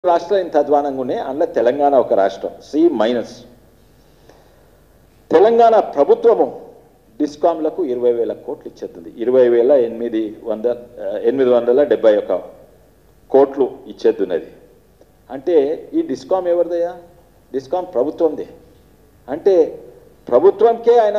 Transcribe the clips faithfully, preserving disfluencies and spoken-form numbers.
రాష్ట్రాలు ఇంత అధ్వానంగా ఉన్నాయి. అందులో తెలంగాణ ఒక రాష్ట్రం సి మైనస్. తెలంగాణ ప్రభుత్వము డిస్కామ్లకు ఇరవై వేల కోట్లు ఇచ్చేస్తుంది. ఇరవై వేల ఎనిమిది వంద ఎనిమిది వందల డెబ్బై ఒక కోట్లు ఇచ్చేద్దున్నది. అంటే ఈ డిస్కామ్ ఎవరిదయ్యా? డిస్కామ్ ప్రభుత్వందే. అంటే ప్రభుత్వంకే ఆయన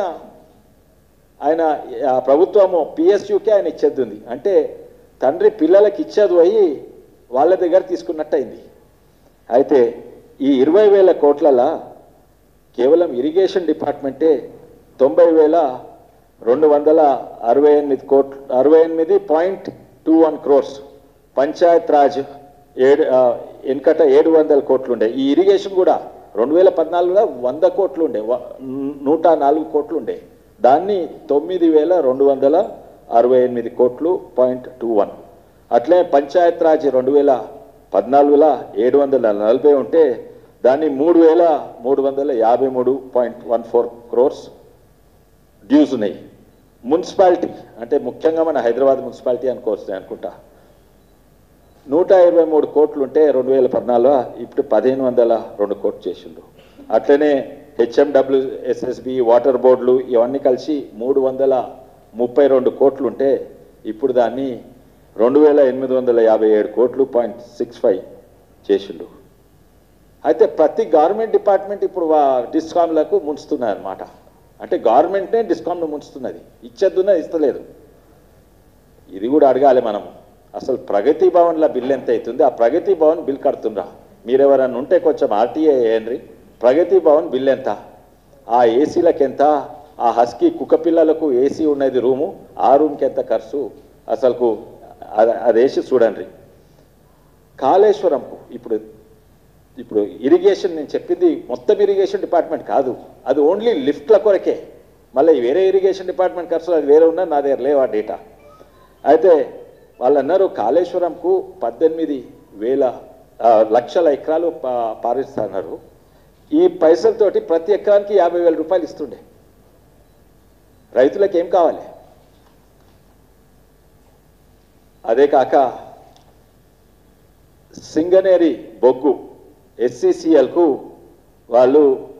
ఆయన ప్రభుత్వము పిఎస్యుకే ఆయన ఇచ్చేద్దుంది. అంటే తండ్రి పిల్లలకి ఇచ్చేది పోయి వాళ్ళ దగ్గర తీసుకున్నట్టు అయింది. అయితే ఈ ఇరవై వేల కోట్లలో కేవలం ఇరిగేషన్ డిపార్ట్మెంటే తొంభై వేల రెండు వందల అరవై ఎనిమిది కోట్లు అరవై ఎనిమిది point two one crores, Panchayat Raj ఏడు వెనుకట ఏడు వందల కోట్లు ఉండే. ఈ ఇరిగేషన్ కూడా రెండు వేల పద్నాలుగులో వంద కోట్లు ఉండే, నూట నాలుగు కోట్లు ఉండే. దాన్ని తొమ్మిది వేల రెండు వందల అరవై ఎనిమిది కోట్లు పాయింట్ టూ వన్. అట్లే పంచాయత్ రాజ్ రెండు వేల పద్నాలుగులో ఏడు వందల నలభై ఉంటే దాన్ని మూడు వేల మూడు వందల యాభై మూడు point one four crores dues ఉన్నాయి. మున్సిపాలిటీ అంటే ముఖ్యంగా మన హైదరాబాద్ మున్సిపాలిటీ అనుకోవచ్చు అనుకుంటా, నూట ఇరవై మూడు కోట్లు ఉంటే రెండు వేల పద్నాలుగులో ఇప్పుడు పదిహేను వందల రెండు కోట్లు చేసిండు. అట్లనే హెచ్ఎండబ్ల్యూ ఎస్ఎస్బి వాటర్ బోర్డులు ఇవన్నీ కలిసి మూడు వందల ముప్పై రెండు కోట్లు ఉంటే ఇప్పుడు దాన్ని రెండు వేల ఎనిమిది వందల యాభై ఏడు కోట్లు పాయింట్ సిక్స్ ఫైవ్ చేసిండు. అయితే ప్రతి గవర్నమెంట్ డిపార్ట్మెంట్ ఇప్పుడు డిస్కామ్లకు ముంచుతున్నారు అనమాట. అంటే గవర్నమెంట్నే డిస్కామ్ను ముంచుతున్నది, ఇచ్చేద్దున్నది ఇస్తలేదు. ఇది కూడా అడగాలి మనం. అసలు ప్రగతి భవన్ల బిల్ ఎంత అవుతుంది? ఆ ప్రగతి భవన్ బిల్ కడుతుండ్రా? మీరెవరన్నా ఉంటే కొంచెం ఆర్టీఏ వేయండి. ప్రగతి భవన్ బిల్ ఎంత? ఆ ఏసీలకు ఎంత? ఆ హస్కీ కుక్క పిల్లలకు ఏసీ ఉన్నది రూము, ఆ రూమ్కి ఎంత ఖర్చు? అసలుకు అది వేసి చూడండి. కాళేశ్వరంకు ఇప్పుడు ఇప్పుడు ఇరిగేషన్ నేను చెప్పింది మొత్తం ఇరిగేషన్ డిపార్ట్మెంట్ కాదు, అది ఓన్లీ లిఫ్ట్ల కొరకే. మళ్ళీ వేరే ఇరిగేషన్ డిపార్ట్మెంట్ ఖర్చులు అది వేరే ఉన్నా నా దగ్గర లేవు ఆ డేటా. అయితే వాళ్ళు అన్నారు కాళేశ్వరంకు పద్దెనిమిది వేల లక్షల ఎకరాలు పారిస్తున్నారు. ఈ పైసలతోటి ప్రతి ఎకరానికి యాభై వేల రూపాయలు ఇస్తుండే. రైతులకు ఏం కావాలి? అదే కాక సింగనేరి బొగ్గు ఎస్సీసీఎల్కు వాళ్ళు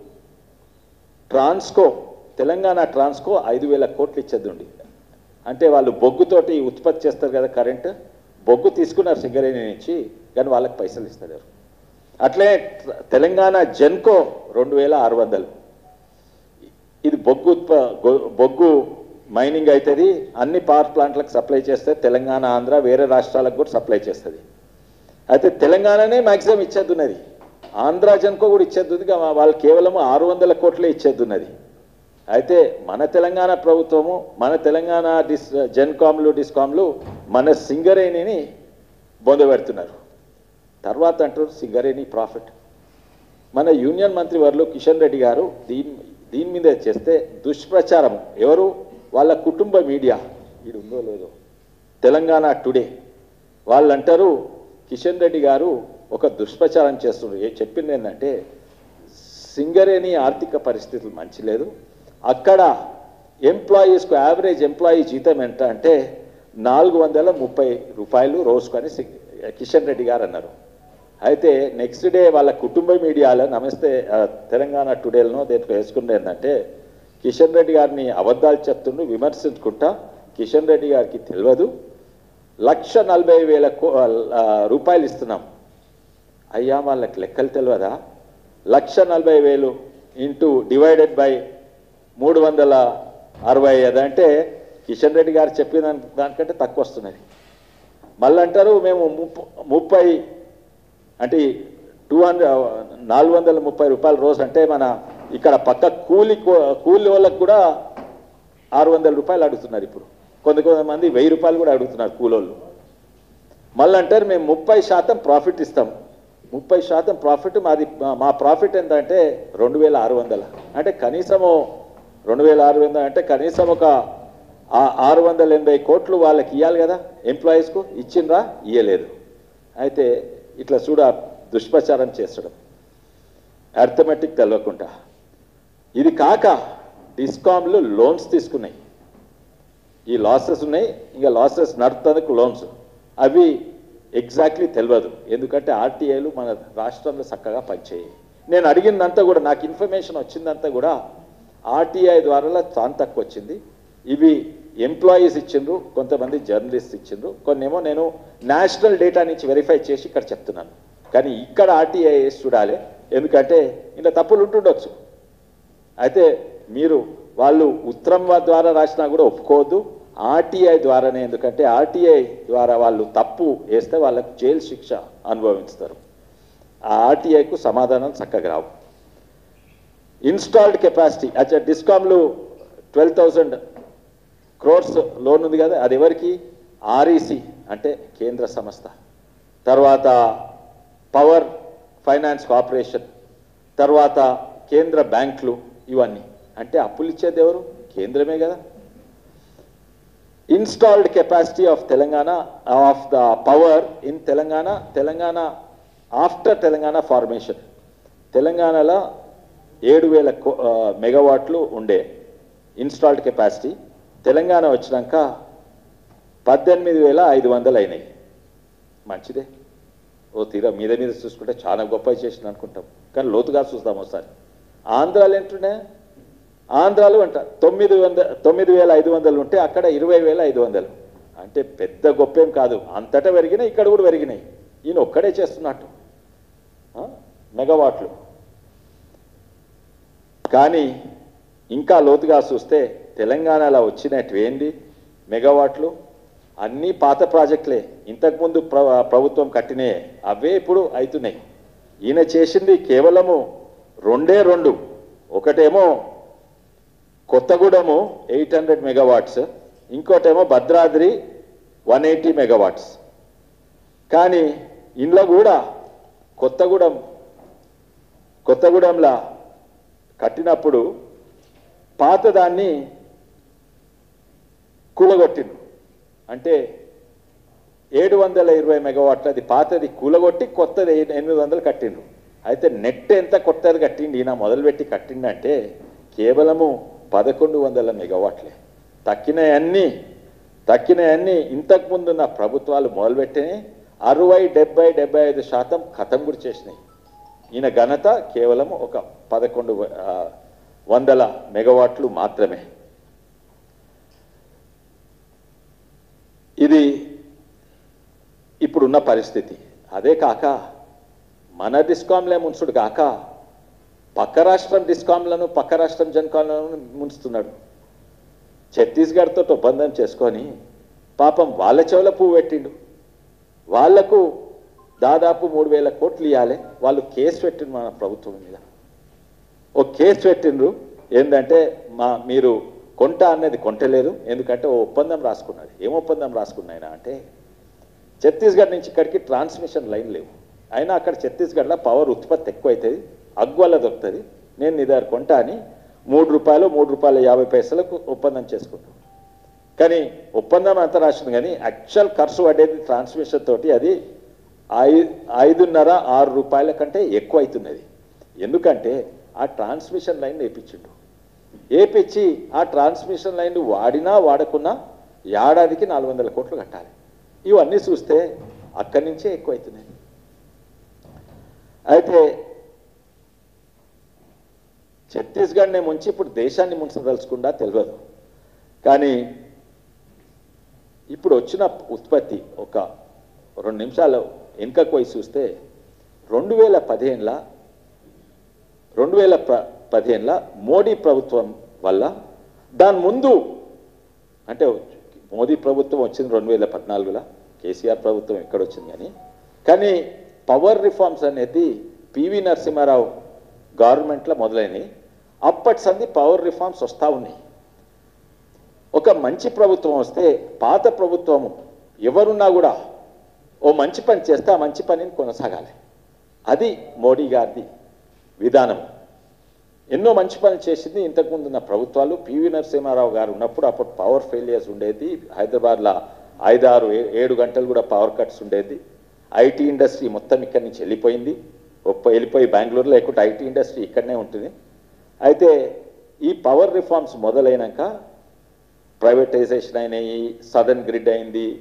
ట్రాన్స్కో తెలంగాణ ట్రాన్స్కో ఐదు వేల కోట్లు ఇచ్చేద్దండి. అంటే వాళ్ళు బొగ్గుతోటి ఉత్పత్తి చేస్తారు కదా కరెంటు, బొగ్గు తీసుకున్నారు సింగరేణి నుంచి, కానీ వాళ్ళకి పైసలు ఇస్తారు. అట్లే తెలంగాణ జెన్కో రెండు వేల ఆరు వందలు ఇది బొగ్గు ఉత్ప బొగ్గు మైనింగ్ అవుతుంది, అన్ని పవర్ ప్లాంట్లకు సప్లై చేస్తుంది. తెలంగాణ ఆంధ్ర వేరే రాష్ట్రాలకు కూడా సప్లై చేస్తుంది. అయితే తెలంగాణనే మ్యాక్సిమం ఇచ్చేద్దున్నది, ఆంధ్ర జన్కో కూడా ఇచ్చేద్దుంది. వాళ్ళు కేవలం ఆరు వందల కోట్లే ఇచ్చేద్దున్నది. అయితే మన తెలంగాణ ప్రభుత్వము మన తెలంగాణ డిస్ జెన్కామ్లు డిస్కామ్లు మన సింగరేణిని బొందబెడుతున్నారు. తర్వాత అంటారు సింగరేణి ప్రాఫిట్. మన యూనియన్ మంత్రి వర్లు కిషన్ రెడ్డి గారు దీని దీని మీద చేస్తే దుష్ప్రచారం ఎవరు? వాళ్ళ కుటుంబ మీడియా, ఇది ఉందో లేదో, తెలంగాణ టుడే వాళ్ళు అంటారు కిషన్ రెడ్డి గారు ఒక దుష్ప్రచారం చేస్తున్నారు. చెప్పింది ఏంటంటే సింగరేణి ఆర్థిక పరిస్థితులు మంచి లేదు, అక్కడ ఎంప్లాయీస్కు యావరేజ్ ఎంప్లాయీ జీతం ఎంత అంటే నాలుగు వందల ముప్పై రూపాయలు రోజుకొని కిషన్ రెడ్డి గారు అన్నారు. అయితే నెక్స్ట్ డే వాళ్ళ కుటుంబ మీడియాలో నమస్తే తెలంగాణ టుడేలను దేంట్లో వేసుకుంటే ఏంటంటే కిషన్ రెడ్డి గారిని అబద్ధాలు చెప్తుండ్రు విమర్శించుకుంటా, కిషన్ రెడ్డి గారికి తెలియదు లక్ష నలభై వేల రూపాయలు ఇస్తున్నాం. అయ్యా వాళ్ళకి లెక్కలు తెలియదా? లక్ష నలభై వేలు ఇంటూ డివైడెడ్ బై మూడు వందల అరవై ఐదు అంటే కిషన్ రెడ్డి గారు చెప్పిన దానికంటే తక్కువ వస్తున్నది. మళ్ళీ అంటారు మేము ముప్పై అంటే టూ హండ్రెడ్ నాలుగు వందల ముప్పై రూపాయల రోజు అంటే మన ఇక్కడ పక్క కూలి కూలి వాళ్ళకు కూడా ఆరు వందల రూపాయలు అడుగుతున్నారు. ఇప్పుడు కొంత కొంతమంది వెయ్యి రూపాయలు కూడా అడుగుతున్నారు కూలోళ్ళు. మళ్ళీ అంటారు మేము ముప్పై శాతం ప్రాఫిట్ ఇస్తాం. ముప్పై శాతం ప్రాఫిట్ మాది, మా ప్రాఫిట్ ఎంత అంటే రెండు వేల ఆరు వందల అంటే కనీసము రెండు వేల ఆరు వందల అంటే కనీసం ఒక ఆరు వందల ఎనభై కోట్లు వాళ్ళకి ఇవ్వాలి కదా ఎంప్లాయీస్కు. ఇచ్చిండ్రా? ఇయ్యలేదు. అయితే ఇట్లా చూడ దుష్ప్రచారం చేస్తడం అర్థమెటిక్ తెలవకుండా. ఇది కాక డిస్కామ్లు లోన్స్ తీసుకున్నాయి, ఈ లాసెస్ ఉన్నాయి, ఇంకా లాసెస్ నడుపుతందుకు లోన్స్, అవి ఎగ్జాక్ట్లీ తెలియదు. ఎందుకంటే ఆర్టీఐలు మన రాష్ట్రంలో చక్కగా పనిచేయాయి. నేను అడిగిందంతా కూడా, నాకు ఇన్ఫర్మేషన్ వచ్చిందంతా కూడా ఆర్టీఐ ద్వారా చాలా తక్కువ వచ్చింది. ఇవి ఎంప్లాయీస్ ఇచ్చిండ్రు, కొంతమంది జర్నలిస్ట్ ఇచ్చిండ్రు, కొన్నేమో నేను నేషనల్ డేటా నుంచి వెరిఫై చేసి ఇక్కడ చెప్తున్నాను. కానీ ఇక్కడ ఆర్టీఐ చూడాలి, ఎందుకంటే ఇలా తప్పులు ఉంటుండొచ్చు. అయితే మీరు వాళ్ళు ఉత్తరం ద్వారా రాసినా కూడా ఒప్పుకోవద్దు, ఆర్టీఐ ద్వారానే. ఎందుకంటే ఆర్టీఐ ద్వారా వాళ్ళు తప్పు వేస్తే వాళ్ళకు జైలు శిక్ష అనుభవిస్తారు. ఆ ఆర్టీఐకు సమాధానాలు చక్కగా రావు. ఇన్స్టాల్డ్ కెపాసిటీ, అచ్చా డిస్కామ్లు ట్వెల్వ్ థౌజండ్ క్రోర్స్ లోన్ ఉంది కదా, అది ఎవరికి? ఆర్ఈసి అంటే కేంద్ర సంస్థ, తర్వాత పవర్ ఫైనాన్స్ కార్పొరేషన్, తర్వాత కేంద్ర బ్యాంకులు, ఇవన్నీ. అంటే అప్పులు ఇచ్చేది ఎవరు? కేంద్రమే కదా. Installed capacity of Telangana of the power in Telangana Telangana after Telangana formation. తెలంగాణలో ఏడు వేల మెగావాట్లు ఉండే ఇన్స్టాల్డ్ కెపాసిటీ, తెలంగాణ వచ్చినాక పద్దెనిమిది వేల ఐదు వందలు అయినాయి. మంచిదే, ఓ తీరా మీద మీద చూసుకుంటే చాలా గొప్ప చేసిన అనుకుంటాం, కానీ లోతుగా చూస్తాం ఒకసారి. ఆంధ్రాలు ఏంటున్నాయి? ఆంధ్రాలు అంట తొమ్మిది వంద తొమ్మిది వేల ఐదు వందలు ఉంటే అక్కడ ఇరవై వేల ఐదు వందలు అంటే పెద్ద గొప్పేం కాదు. అంతటా పెరిగినాయి, ఇక్కడ కూడా పెరిగినాయి. ఈయన ఒక్కడే చేస్తున్నట్టు మెగావాట్లు. కానీ ఇంకా లోతుగా చూస్తే తెలంగాణలో వచ్చినట్టు ఏంది మెగావాట్లు? అన్నీ పాత ప్రాజెక్టులే, ఇంతకుముందు ప్ర ప్రభుత్వం కట్టినాయే, అవే ఇప్పుడు అవుతున్నాయి. ఈయన చేసింది కేవలము రెండే రెండు. ఒకటేమో కొత్తగూడెము ఎయిట్ హండ్రెడ్ మెగావాట్స్, ఇంకోటేమో భద్రాద్రి వన్ ఎయిటీ మెగావాట్స్. కానీ ఇంట్లో కూడా కొత్తగూడెం కొత్తగూడెంలా కట్టినప్పుడు పాతదాన్ని కూలగొట్టిండు. అంటే ఏడు వందల ఇరవై మెగావాట్లు అది పాతది కూలగొట్టి కొత్తది ఎనిమిది వందలు కట్టిండ్రు. అయితే నెట్ ఎంత కొత్తది కట్టిండి ఈయన మొదలుపెట్టి కట్టిండంటే కేవలము పదకొండు వందల మెగావాట్లే. తక్కినవన్నీ తక్కినవన్నీ ఇంతకుముందున్న ప్రభుత్వాలు మొదలుపెట్టినాయి. అరవై డెబ్బై డెబ్బై ఐదు శాతం ఖతం కూడా చేసినాయి. ఈయన ఘనత కేవలం ఒక పదకొండు వందల మెగావాట్లు మాత్రమే. ఇది ఇప్పుడున్న పరిస్థితి. అదే కాక మన డిస్కాంలే ముంచుడు కాక పక్క రాష్ట్రం డిస్కాంలను పక్క రాష్ట్రం జన్కాంలను ముంచుతున్నాడు. ఛత్తీస్గఢ్తో ఒప్పందం చేసుకొని పాపం వాళ్ళ చెవుల పువ్వు పెట్టిండు. వాళ్లకు దాదాపు మూడు వేల కోట్లు ఇవ్వాలి. వాళ్ళు కేసు పెట్టిండ్రు మన ప్రభుత్వం మీద. ఓ కేసు పెట్టిండ్రు ఏంటంటే మా మీరు కొంట అనేది కొంటలేదు, ఎందుకంటే ఓ ఒప్పందం రాసుకున్నాడు. ఏం ఒప్పందం రాసుకున్నాయినా అంటే ఛత్తీస్గఢ్ నుంచి ఇక్కడికి ట్రాన్స్మిషన్ లైన్ లేవు, అయినా అక్కడ ఛత్తీస్గఢ్లో పవర్ ఉత్పత్తి ఎక్కువ అవుతుంది, అగ్వల్ల దొరుకుతుంది, నేను నీ దగ్గర కొంటా అని మూడు రూపాయలు మూడు రూపాయల యాభై పైసలకు ఒప్పందం చేసుకుంటాం. కానీ ఒప్పందం అంతా రాసింది, కానీ యాక్చువల్ ఖర్చు పడేది ట్రాన్స్మిషన్ తోటి అది ఐ ఐదున్నర ఆరు రూపాయల కంటే ఎక్కువ అవుతున్నది. ఎందుకంటే ఆ ట్రాన్స్మిషన్ లైన్ వేయించిండు. వేపించి ఆ ట్రాన్స్మిషన్ లైన్ వాడినా వాడకున్నా ఏడాదికి నాలుగు వందల కోట్లు కట్టాలి. ఇవన్నీ చూస్తే అక్కడి నుంచే ఎక్కువ అవుతున్నాయి. అయితే ఛత్తీస్గఢ్నే ముంచి ఇప్పుడు దేశాన్ని ముంచదలుచుకుండా తెలియదు. కానీ ఇప్పుడు వచ్చిన ఉత్పత్తి ఒక రెండు నిమిషాలు వెనుకకు పోయి చూస్తే రెండు వేల పదిహేనులో రెండు వేల ప పదిహేనులో మోడీ ప్రభుత్వం వల్ల, దాని ముందు అంటే మోదీ ప్రభుత్వం వచ్చింది రెండు వేల పద్నాలుగులో, కేసీఆర్ ప్రభుత్వం ఎక్కడొచ్చింది కానీ కానీ పవర్ రిఫార్మ్స్ అనేది పివి నరసింహారావు గవర్నమెంట్లో మొదలైనవి. అప్పటి సంది పవర్ రిఫార్మ్స్ వస్తూ ఉన్నాయి. ఒక మంచి ప్రభుత్వం వస్తే పాత ప్రభుత్వము ఎవరున్నా కూడా ఓ మంచి పని చేస్తే ఆ మంచి పనిని కొనసాగాలి. అది మోడీ గారిది విధానం. ఎన్నో మంచి పనులు చేసింది ఇంతకుముందు ఉన్న ప్రభుత్వాలు. పివి నరసింహారావు గారు ఉన్నప్పుడు అప్పుడు పవర్ ఫెయిలియర్స్ ఉండేది. హైదరాబాద్లో ఐదారు ఏడు గంటలు కూడా పవర్ కట్స్ ఉండేది. ఐటీ ఇండస్ట్రీ మొత్తం ఇక్కడి నుంచి వెళ్ళిపోయింది, వెళ్ళిపోయి బెంగళూరు, లేకుంటే ఐటీ ఇండస్ట్రీ ఇక్కడనే ఉంటుంది. అయితే ఈ పవర్ రిఫార్మ్స్ మొదలైనాక ప్రైవేటైజేషన్ అయినాయి, సదర్న్ గ్రిడ్ అయింది,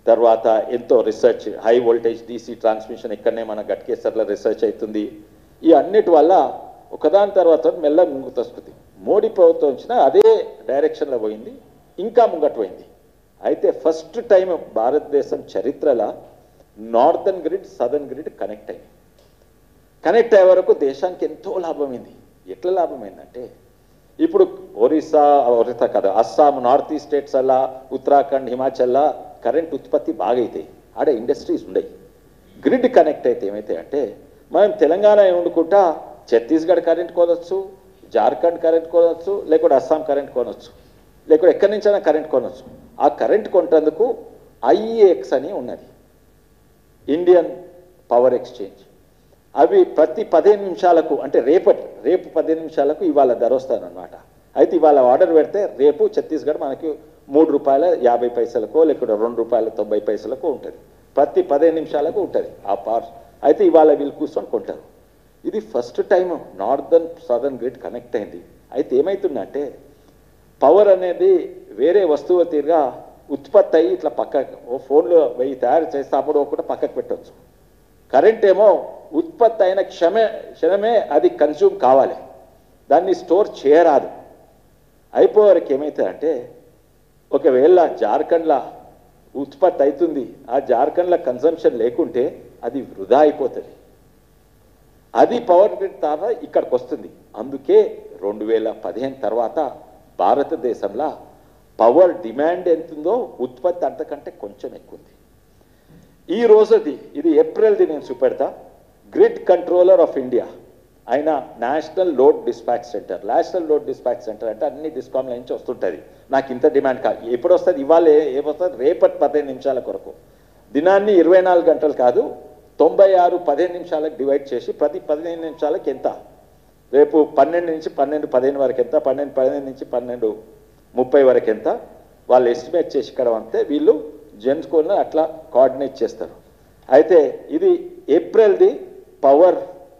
తర్వాత ఎంతో research, high voltage DC transmission ఇక్కడనే మన గట్కేసర్లో రీసెర్చ్ అవుతుంది. ఈ అన్నిటి వల్ల ఒకదాని తర్వాత మెల్లగా ముందుకు వస్తుంది. మోడీ ప్రభుత్వం వచ్చినా అదే డైరెక్షన్లో పోయింది, ఇంకా ముంగట పోయింది. అయితే ఫస్ట్ టైం భారతదేశం చరిత్రలో northern grid southern grid connect అయింది. కనెక్ట్ అయ్యే వరకు దేశానికి ఎంతో లాభమైంది. ఎట్లా లాభమైందంటే ఇప్పుడు ఒరిస్సా ఒరిస్సా కదా అస్సాం నార్త్ ఈస్ట్ స్టేట్స్ అలా ఉత్తరాఖండ్ హిమాచల్లో కరెంట్ ఉత్పత్తి బాగా అవుతాయి, ఆడ ఇండస్ట్రీస్ ఉండయి. గ్రిడ్ కనెక్ట్ అయితే ఏమైతే అంటే మనం తెలంగాణ వండుకుంటా ఛత్తీస్గఢ్ కరెంట్ కొనవచ్చు, జార్ఖండ్ కరెంట్ కొనవచ్చు, లేకపోతే అస్సాం కరెంట్ కొనవచ్చు, లేకపోతే ఎక్కడి నుంచైనా కరెంట్ కొనవచ్చు. ఆ కరెంట్ కొంటందుకు ఐఈఎక్స్ అని ఉన్నది, ఇండియన్ పవర్ ఎక్స్చేంజ్. అవి ప్రతి పదిహేను నిమిషాలకు అంటే రేపటి రేపు పదిహేను నిమిషాలకు ఇవాళ ధర వస్తానమాట. అయితే ఇవాళ ఆర్డర్ పెడితే రేపు ఛత్తీస్గఢ్ మనకి మూడు రూపాయల యాభై పైసలకో లేకపోతే రెండు రూపాయల తొంభై పైసలకో ఉంటుంది. ప్రతి పదిహేను నిమిషాలకు ఉంటుంది ఆ పవర్. అయితే ఇవాళ వీళ్ళు కూర్చొని కొంటారు. ఇది first time northern southern grid connect అయింది. అయితే ఏమవుతుందంటే పవర్ అనేది వేరే వస్తువు తీరుగా ఉత్పత్తి అయ్యి ఇట్లా పక్కకు ఓ ఫోన్లో వెయ్యి తయారు చేస్తే అప్పుడు ఒకటి పక్కకు పెట్టవచ్చు. కరెంట్ ఏమో ఉత్పత్తి అయిన క్షమే క్షణమే అది కన్జ్యూమ్ కావాలి, దాన్ని స్టోర్ చేయరాదు. అయిపోయేవరకు ఏమవుతుందంటే ఒకవేళ జార్ఖండ్లో ఉత్పత్తి అవుతుంది, ఆ జార్ఖండ్లో కన్సంప్షన్ లేకుంటే అది వృధా అయిపోతుంది. అది పవర్ గ్రిడ్ ద్వారా ఇక్కడికి వస్తుంది. అందుకే రెండు వేల పదిహేను తర్వాత భారతదేశంలో పవర్ డిమాండ్ ఎంతుందో ఉత్పత్తి అంతకంటే కొంచెం ఎక్కువ ఉంది. ఈ రోజుది ఇది ఏప్రిల్ది నేను చూపెడతా. గ్రిడ్ కంట్రోలర్ ఆఫ్ ఇండియా ఆయన national load dispatch centre. National load dispatch centre అంటే అన్ని డిస్కామ్ల నుంచి వస్తుంటుంది. నాకు ఇంత డిమాండ్ కాదు, ఎప్పుడు వస్తుంది, ఇవాళ ఏమొస్తుంది, రేపటి పదిహేను నిమిషాల కొరకు. దినాన్ని ఇరవై నాలుగు గంటలు కాదు, తొంభై ఆరు పదిహేను నిమిషాలకు డివైడ్ చేసి ప్రతి పదిహేను నిమిషాలకు ఎంత, రేపు పన్నెండు నుంచి పన్నెండు పదిహేను వరకు ఎంత, పన్నెండు పదిహేను నుంచి పన్నెండు ముప్పై వరకు ఎంత వాళ్ళు ఎస్టిమేట్ చేసి ఇక్కడ అంతే వీళ్ళు జెన్స్కోని అట్లా కోఆర్డినేట్ చేస్తారు. అయితే ఇది ఏప్రిల్ది power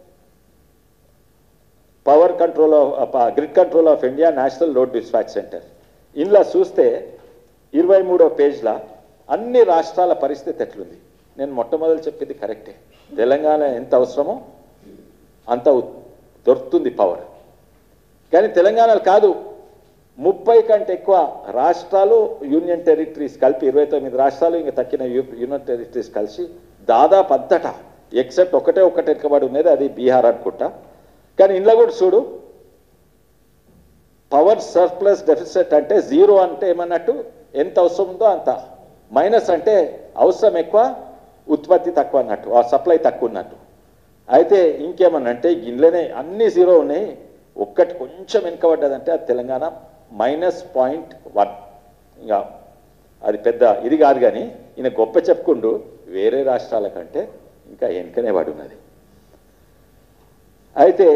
power control of grid control of India national load dispatch centre. ఇందులో చూస్తే ఇరవై మూడో పేజ్లో అన్ని రాష్ట్రాల పరిస్థితి ఎట్లుంది. నేను మొట్టమొదటి చెప్పింది కరెక్టే, తెలంగాణ ఎంత అవసరమో అంత దొరుకుతుంది పవర్. కానీ తెలంగాణలో కాదు, ముప్పై కంటే ఎక్కువ రాష్ట్రాలు యూనియన్ టెరిటరీస్ కలిపి ఇరవై తొమ్మిది రాష్ట్రాలు ఇంకా తక్కిన యూనియన్ టెరిటరీస్ కలిసి దాదాపు అంతటా ఎక్సెప్ట్ ఒకటే ఒకటి ఎక్కబడి ఉన్నది, అది బీహార్ అనుకుంటా. కానీ ఇంట్లో కూడా చూడు, పవర్ సర్ప్లస్ డెఫిసిట్ అంటే జీరో అంటే ఏమన్నట్టు ఎంత అవసరం ఉందో అంత, మైనస్ అంటే అవసరం ఎక్కువ ఉత్పత్తి తక్కువ అన్నట్టు, ఆ సప్లై తక్కువ ఉన్నట్టు. అయితే ఇంకేమన్నంటే గిన్నెలనే అన్ని జీరో ఉన్నాయి, ఒక్కటి కొంచెం వెనుకబడ్డదంటే అది తెలంగాణ మైనస్ పాయింట్ వన్. ఇంకా అది పెద్ద ఇది కాదు, కానీ ఈయన గొప్ప చెప్పుకుంటూ వేరే రాష్ట్రాల కంటే ఇంకా వెనుకనే పడి ఉన్నది. అయితే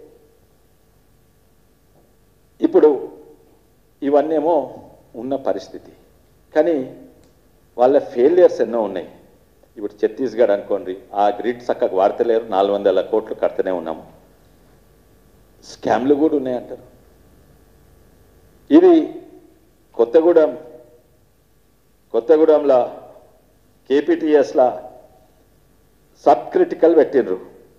ఇప్పుడు ఇవన్నేమో ఉన్న పరిస్థితి, కానీ వాళ్ళ ఫెయిలియర్స్ ఎన్నో ఉన్నాయి. ఇప్పుడు ఛత్తీస్గఢ్ అనుకోండి, ఆ గ్రిడ్ చక్కగా వాడతలేరు, నాలుగు వందల కోట్లు కడుతూనే ఉన్నాము, స్కామ్లు కూడా ఉన్నాయంటారు. ఇది కొత్తగూడెం కొత్తగూడెంలో కేపీటీఎస్లా సబ్ క్రిటికల్ పెట్టిండ్రు.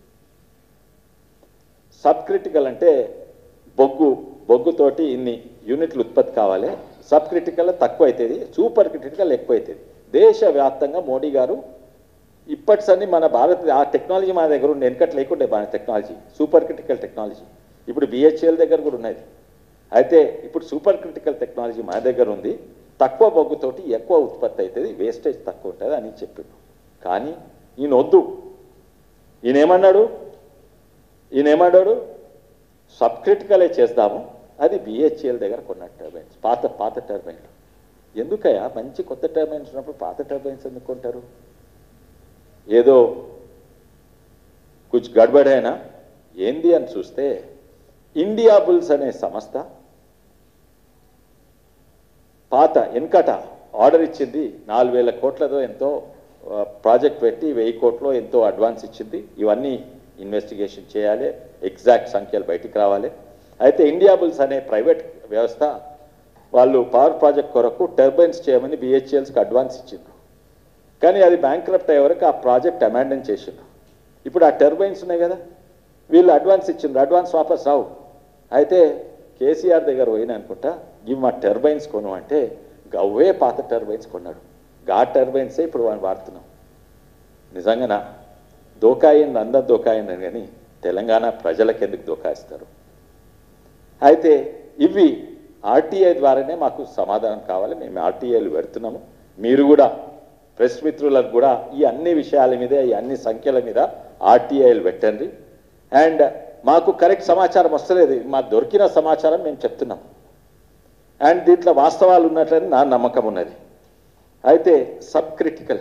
సబ్ క్రిటికల్ అంటే బొగ్గు బొగ్గుతోటి ఇన్ని యూనిట్లు ఉత్పత్తి కావాలి, సబ్ క్రిటికల్ తక్కువ అవుతుంది, సూపర్ క్రిటికల్ ఎక్కువ అవుతుంది. దేశవ్యాప్తంగా మోడీ గారు ఇప్పటిసన్ని మన భారత ఆ టెక్నాలజీ మన దగ్గర ఉండే, వెనకట్ లేకుండే మన టెక్నాలజీ, సూపర్ క్రిటికల్ టెక్నాలజీ. ఇప్పుడు బిహెచ్ఎల్ దగ్గర కూడా ఉన్నది. అయితే ఇప్పుడు సూపర్ క్రిటికల్ టెక్నాలజీ మన దగ్గర ఉంది, తక్కువ బొగ్గుతోటి ఎక్కువ ఉత్పత్తి అవుతుంది, వేస్టేజ్ తక్కువ ఉంటుంది అని చెప్పిండు. కానీ ఈయన వద్దు, ఈయన ఏమన్నాడు ఈయన ఏమన్నాడు సబ్ క్రిటికలే చేద్దాము, అది బిహెచ్ఎల్ దగ్గర కొన్న టర్బైన్స్, పాత పాత టర్బైన్లు. ఎందుకయ్యా మంచి కొత్త టర్బైన్స్ ఉన్నప్పుడు పాత టర్బైన్స్ ఎందుకు కొంటారు? ఏదో కుछ గడబడైనా ఏంది అని చూస్తే ఇండియా బుల్స్ అనే సంస్థ పాత వెనకట ఆర్డర్ ఇచ్చింది, నాలుగు వేల కోట్లతో ఎంతో ప్రాజెక్ట్ పెట్టి వెయ్యి కోట్లో ఎంతో అడ్వాన్స్ ఇచ్చింది. ఇవన్నీ ఇన్వెస్టిగేషన్ చేయాలి, ఎగ్జాక్ట్ సంఖ్యలు బయటికి రావాలి. అయితే ఇండియా బుల్స్ అనే ప్రైవేట్ వ్యవస్థ వాళ్ళు పవర్ ప్రాజెక్ట్ కొరకు టర్బైన్స్ చేయమని బిహెచ్ఎల్స్కి అడ్వాన్స్ ఇచ్చిండ్రు. కానీ అది బ్యాంక్రప్ట్ అయ్యే వరకు ఆ ప్రాజెక్ట్ అమాండన్ చేసిండు. ఇప్పుడు ఆ టర్బైన్స్ ఉన్నాయి కదా, వీళ్ళు అడ్వాన్స్ ఇచ్చిండ్రు, అడ్వాన్స్ వాపస్ రావు. అయితే కేసీఆర్ దగ్గర పోయిన అనుకుంటా, ఇవి మా టర్బైన్స్ కొను అంటే గవ్వే పాత టర్బైన్స్ కొన్నాడు. గా టర్బైన్సే ఇప్పుడు వాళ్ళు వాడుతున్నాం. నిజంగానా దోకాయింది, అందరు దోకాయిందని, కానీ తెలంగాణ ప్రజలకు ఎందుకు దోకాయిస్తారు? అయితే ఇవి ఆర్టీఐ ద్వారానే మాకు సమాధానం కావాలి. మేము ఆర్టీఐలు పెడుతున్నాము. మీరు కూడా ప్రెస్ మిత్రులకు కూడా ఈ అన్ని విషయాల మీద, ఈ అన్ని సంఖ్యల మీద ఆర్టీఐలు పెట్టండి. అండ్ మాకు కరెక్ట్ సమాచారం వస్తలేదు, మాకు దొరికిన సమాచారం మేము చెప్తున్నాం. అండ్ దీంట్లో వాస్తవాలు ఉన్నట్లని నా నమ్మకం ఉన్నది. అయితే సబ్ క్రిటికల్,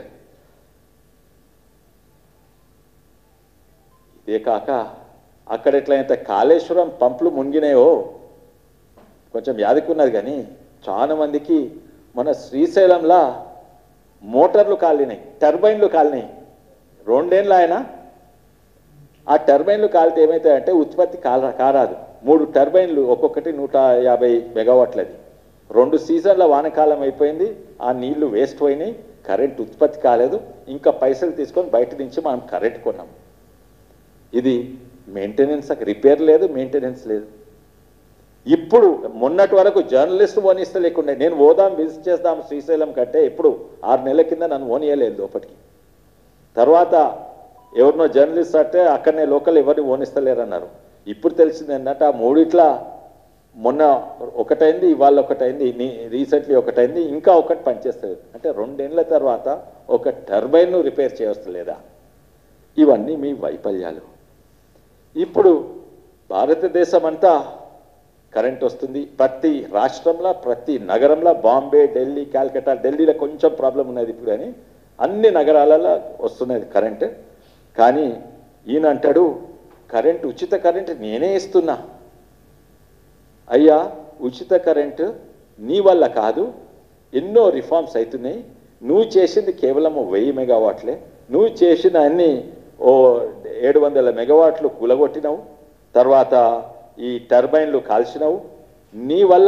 ఇదే కాక అక్కడ ఎట్లయితే కాళేశ్వరం పంపులు మునిగినాయో కొంచెం యాదికున్నది, కానీ చాలా మందికి మన శ్రీశైలంలో మోటార్లు కాలినాయి, టర్బైన్లు కాలినాయి. రెండేళ్ళు ఆయన ఆ టర్బైన్లు కాలితే ఏమవుతాయంటే ఉత్పత్తి కాల కారాదు. మూడు టర్బైన్లు ఒక్కొక్కటి నూట యాభై మెగావాట్లది. రెండు సీజన్ల వానకాలం అయిపోయింది, ఆ నీళ్లు వేస్ట్ పోయినాయి, కరెంట్ ఉత్పత్తి కాలేదు. ఇంకా పైసలు తీసుకొని బయట నుంచి మనం కరెంట్ కొన్నాం. ఇది మెయింటెనెన్స్, రిపేర్ లేదు, మెయింటెనెన్స్ లేదు. ఇప్పుడు మొన్నటి వరకు జర్నలిస్ట్ ఓనిస్తే లేకుండా నేను ఓదాం విజిట్ చేద్దాం శ్రీశైలం కంటే ఇప్పుడు ఆరు నెలల కింద నన్ను ఓనియలేదు లోపలికి. తర్వాత ఎవరినో జర్నలిస్ట్ అంటే అక్కడనే లోకల్ ఎవరిని ఓనిస్తలేరన్నారు. ఇప్పుడు తెలిసింది ఏంటంటే ఆ మూడిట్లా మొన్న ఒకటైంది, ఇవాళ ఒకటైంది, రీసెంట్లీ ఒకటైంది, ఇంకా ఒకటి పనిచేస్తుంది. అంటే రెండేళ్ల తర్వాత ఒక టర్బైన్ను రిపేర్ చేయవస్తలేదా? ఇవన్నీ మీ వైఫల్యాలు. ఇప్పుడు భారతదేశం అంతా కరెంట్ వస్తుంది, ప్రతి రాష్ట్రంలో ప్రతి నగరంలో, బాంబే, ఢిల్లీ, కాల్కటా, ఢిల్లీలో కొంచెం ప్రాబ్లం ఉన్నది ఇప్పుడు, కానీ అన్ని నగరాలలో వస్తున్నది కరెంట్. కానీ ఈయన అంటాడు కరెంట్, ఉచిత కరెంట్ నేనే ఇస్తున్నా. అయ్యా ఉచిత కరెంటు నీ వల్ల కాదు, ఎన్నో రిఫార్మ్స్ అవుతున్నాయి. నువ్వు చేసింది కేవలం వెయ్యి మెగావాట్లే, నువ్వు చేసిన అన్ని ఓ ఏడు వందల మెగావాట్లు కూలగొట్టినావు, తర్వాత ఈ టర్బైన్లు కాల్చినావు, నీ వల్ల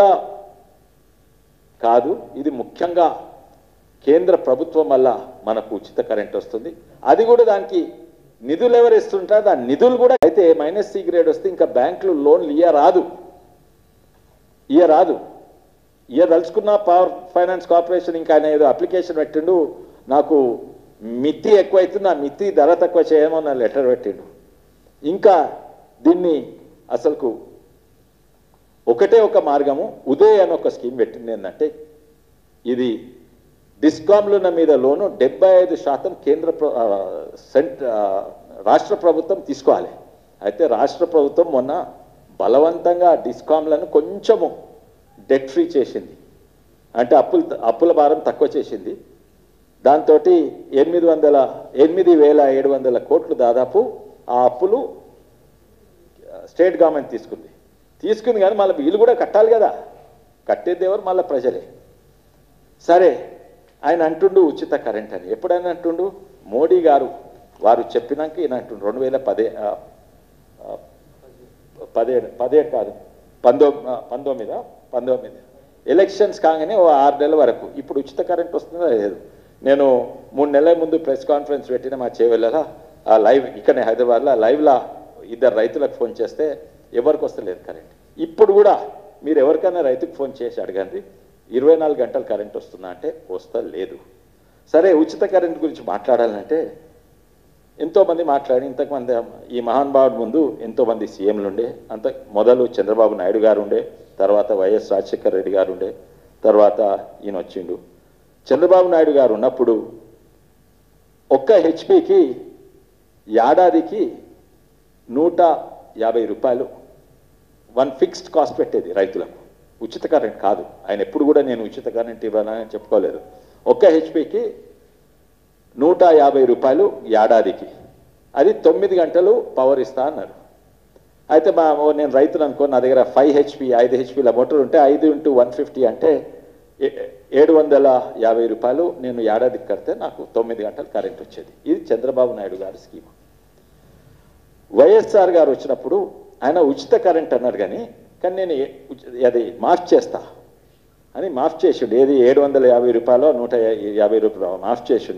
కాదు. ఇది ముఖ్యంగా కేంద్ర ప్రభుత్వం వల్ల మనకు ఉచిత కరెంట్ వస్తుంది. అది కూడా దానికి నిధులు ఎవరు ఇస్తుంటారు, దాని నిధులు కూడా. అయితే మైనస్ సి గ్రేడ్ వస్తే ఇంకా బ్యాంకులు లోన్లు ఇయ్యరాదు, ఇయ్యరాదు ఇయ్యదలుచుకున్న పవర్ ఫైనాన్స్ కార్పొరేషన్ ఇంకా ఆయన ఏదో అప్లికేషన్ పెట్టిండు, నాకు మితి ఎక్కువైతుంది, ఆ మితి ధర తక్కువ చేయమని లెటర్ పెట్టిండు. ఇంకా దీన్ని అసలుకు ఒకటే ఒక మార్గము, ఉదయ్ అని ఒక స్కీమ్ పెట్టింది. ఏంటంటే ఇది డిస్కామ్లున్న మీద లోను డెబ్బై ఐదు శాతం కేంద్ర సెంట్ రాష్ట్ర ప్రభుత్వం తీసుకోవాలి. అయితే రాష్ట్ర ప్రభుత్వం మొన్న బలవంతంగా డిస్కామ్లను కొంచెము డెట్ ఫ్రీ చేసింది, అంటే అప్పులు అప్పుల భారం తక్కువ చేసింది. దాంతో ఎనిమిది వందల ఎనిమిది వేల ఏడు వందల కోట్లు దాదాపు ఆ అప్పులు స్టేట్ గవర్నమెంట్ తీసుకుంది తీసుకుంది కానీ మళ్ళీ వీళ్ళు కూడా కట్టాలి కదా, కట్టేది ఎవరు? మళ్ళీ ప్రజలే. సరే ఆయన అంటుండు ఉచిత కరెంట్ అని. ఎప్పుడైనా అంటుండు మోడీ గారు వారు చెప్పినాక ఈయన అంటుండు రెండు వేల పదే పదిహేడు పదిహేడు కాదు పంతొమ్మిది పంతొమ్మిది పంతొమ్మిది ఎలక్షన్స్ కాగానే ఓ ఆరు నెలల వరకు ఇప్పుడు ఉచిత కరెంట్ వస్తుందో లేదు. నేను మూడు నెలల ముందు ప్రెస్ కాన్ఫరెన్స్ పెట్టిన మా చేవెళ్ళలా ఆ లైవ్ ఇక్కడనే హైదరాబాద్లో లైవ్లో ఇద్దరు రైతులకు ఫోన్ చేస్తే ఎవరికి వస్తలేదు కరెంట్. ఇప్పుడు కూడా మీరు ఎవరికైనా రైతుకు ఫోన్ చేసి అడగండి ఇరవై నాలుగు గంటలు కరెంట్ వస్తుందా అంటే వస్తలేదు. సరే ఉచిత కరెంట్ గురించి మాట్లాడాలంటే ఎంతోమంది మాట్లాడి, ఇంతకుమంది ఈ మహానుభావుడి ముందు ఎంతోమంది సీఎంలు ఉండే. అంత మొదలు చంద్రబాబు నాయుడు గారు ఉండే, తర్వాత వైఎస్ రాజశేఖర రెడ్డి గారు ఉండే, తర్వాత ఈయన వచ్చిండు. చంద్రబాబు నాయుడు గారు ఉన్నప్పుడు ఒక్క హెచ్పికి ఏడాదికి నూట యాభై రూపాయలు వన్ ఫిక్స్డ్ కాస్ట్ పెట్టేది రైతులకు, ఉచిత కరెంట్ కాదు. ఆయన ఎప్పుడు కూడా నేను ఉచిత కరెంట్ ఇవ్వాలని చెప్పుకోలేదు. ఒక్క హెచ్పికి నూట యాభై రూపాయలు ఏడాదికి, అది తొమ్మిది గంటలు పవర్ ఇస్తా అన్నారు. అయితే మా నేను రైతులు అనుకో, నా దగ్గర ఫైవ్ హెచ్పి ఐదు హెచ్పిల మోటార్ ఉంటే ఐదు ఇంటూ వన్ ఫిఫ్టీ అంటే ఏడు వందల యాభై రూపాయలు నేను ఏడాదికి కడితే నాకు తొమ్మిది గంటలు కరెంట్ వచ్చేది. ఇది చంద్రబాబు నాయుడు గారి స్కీమ్. వైఎస్ఆర్ గారు వచ్చినప్పుడు ఆయన ఉచిత కరెంట్ అన్నారు, కానీ కానీ నేను అది మాఫ్ చేస్తా అని మాఫ్ చేసిండు. ఏది ఏడు వందల యాభై రూపాయలు నూట యాభై రూపాయలు మాఫ్ చేసిండు.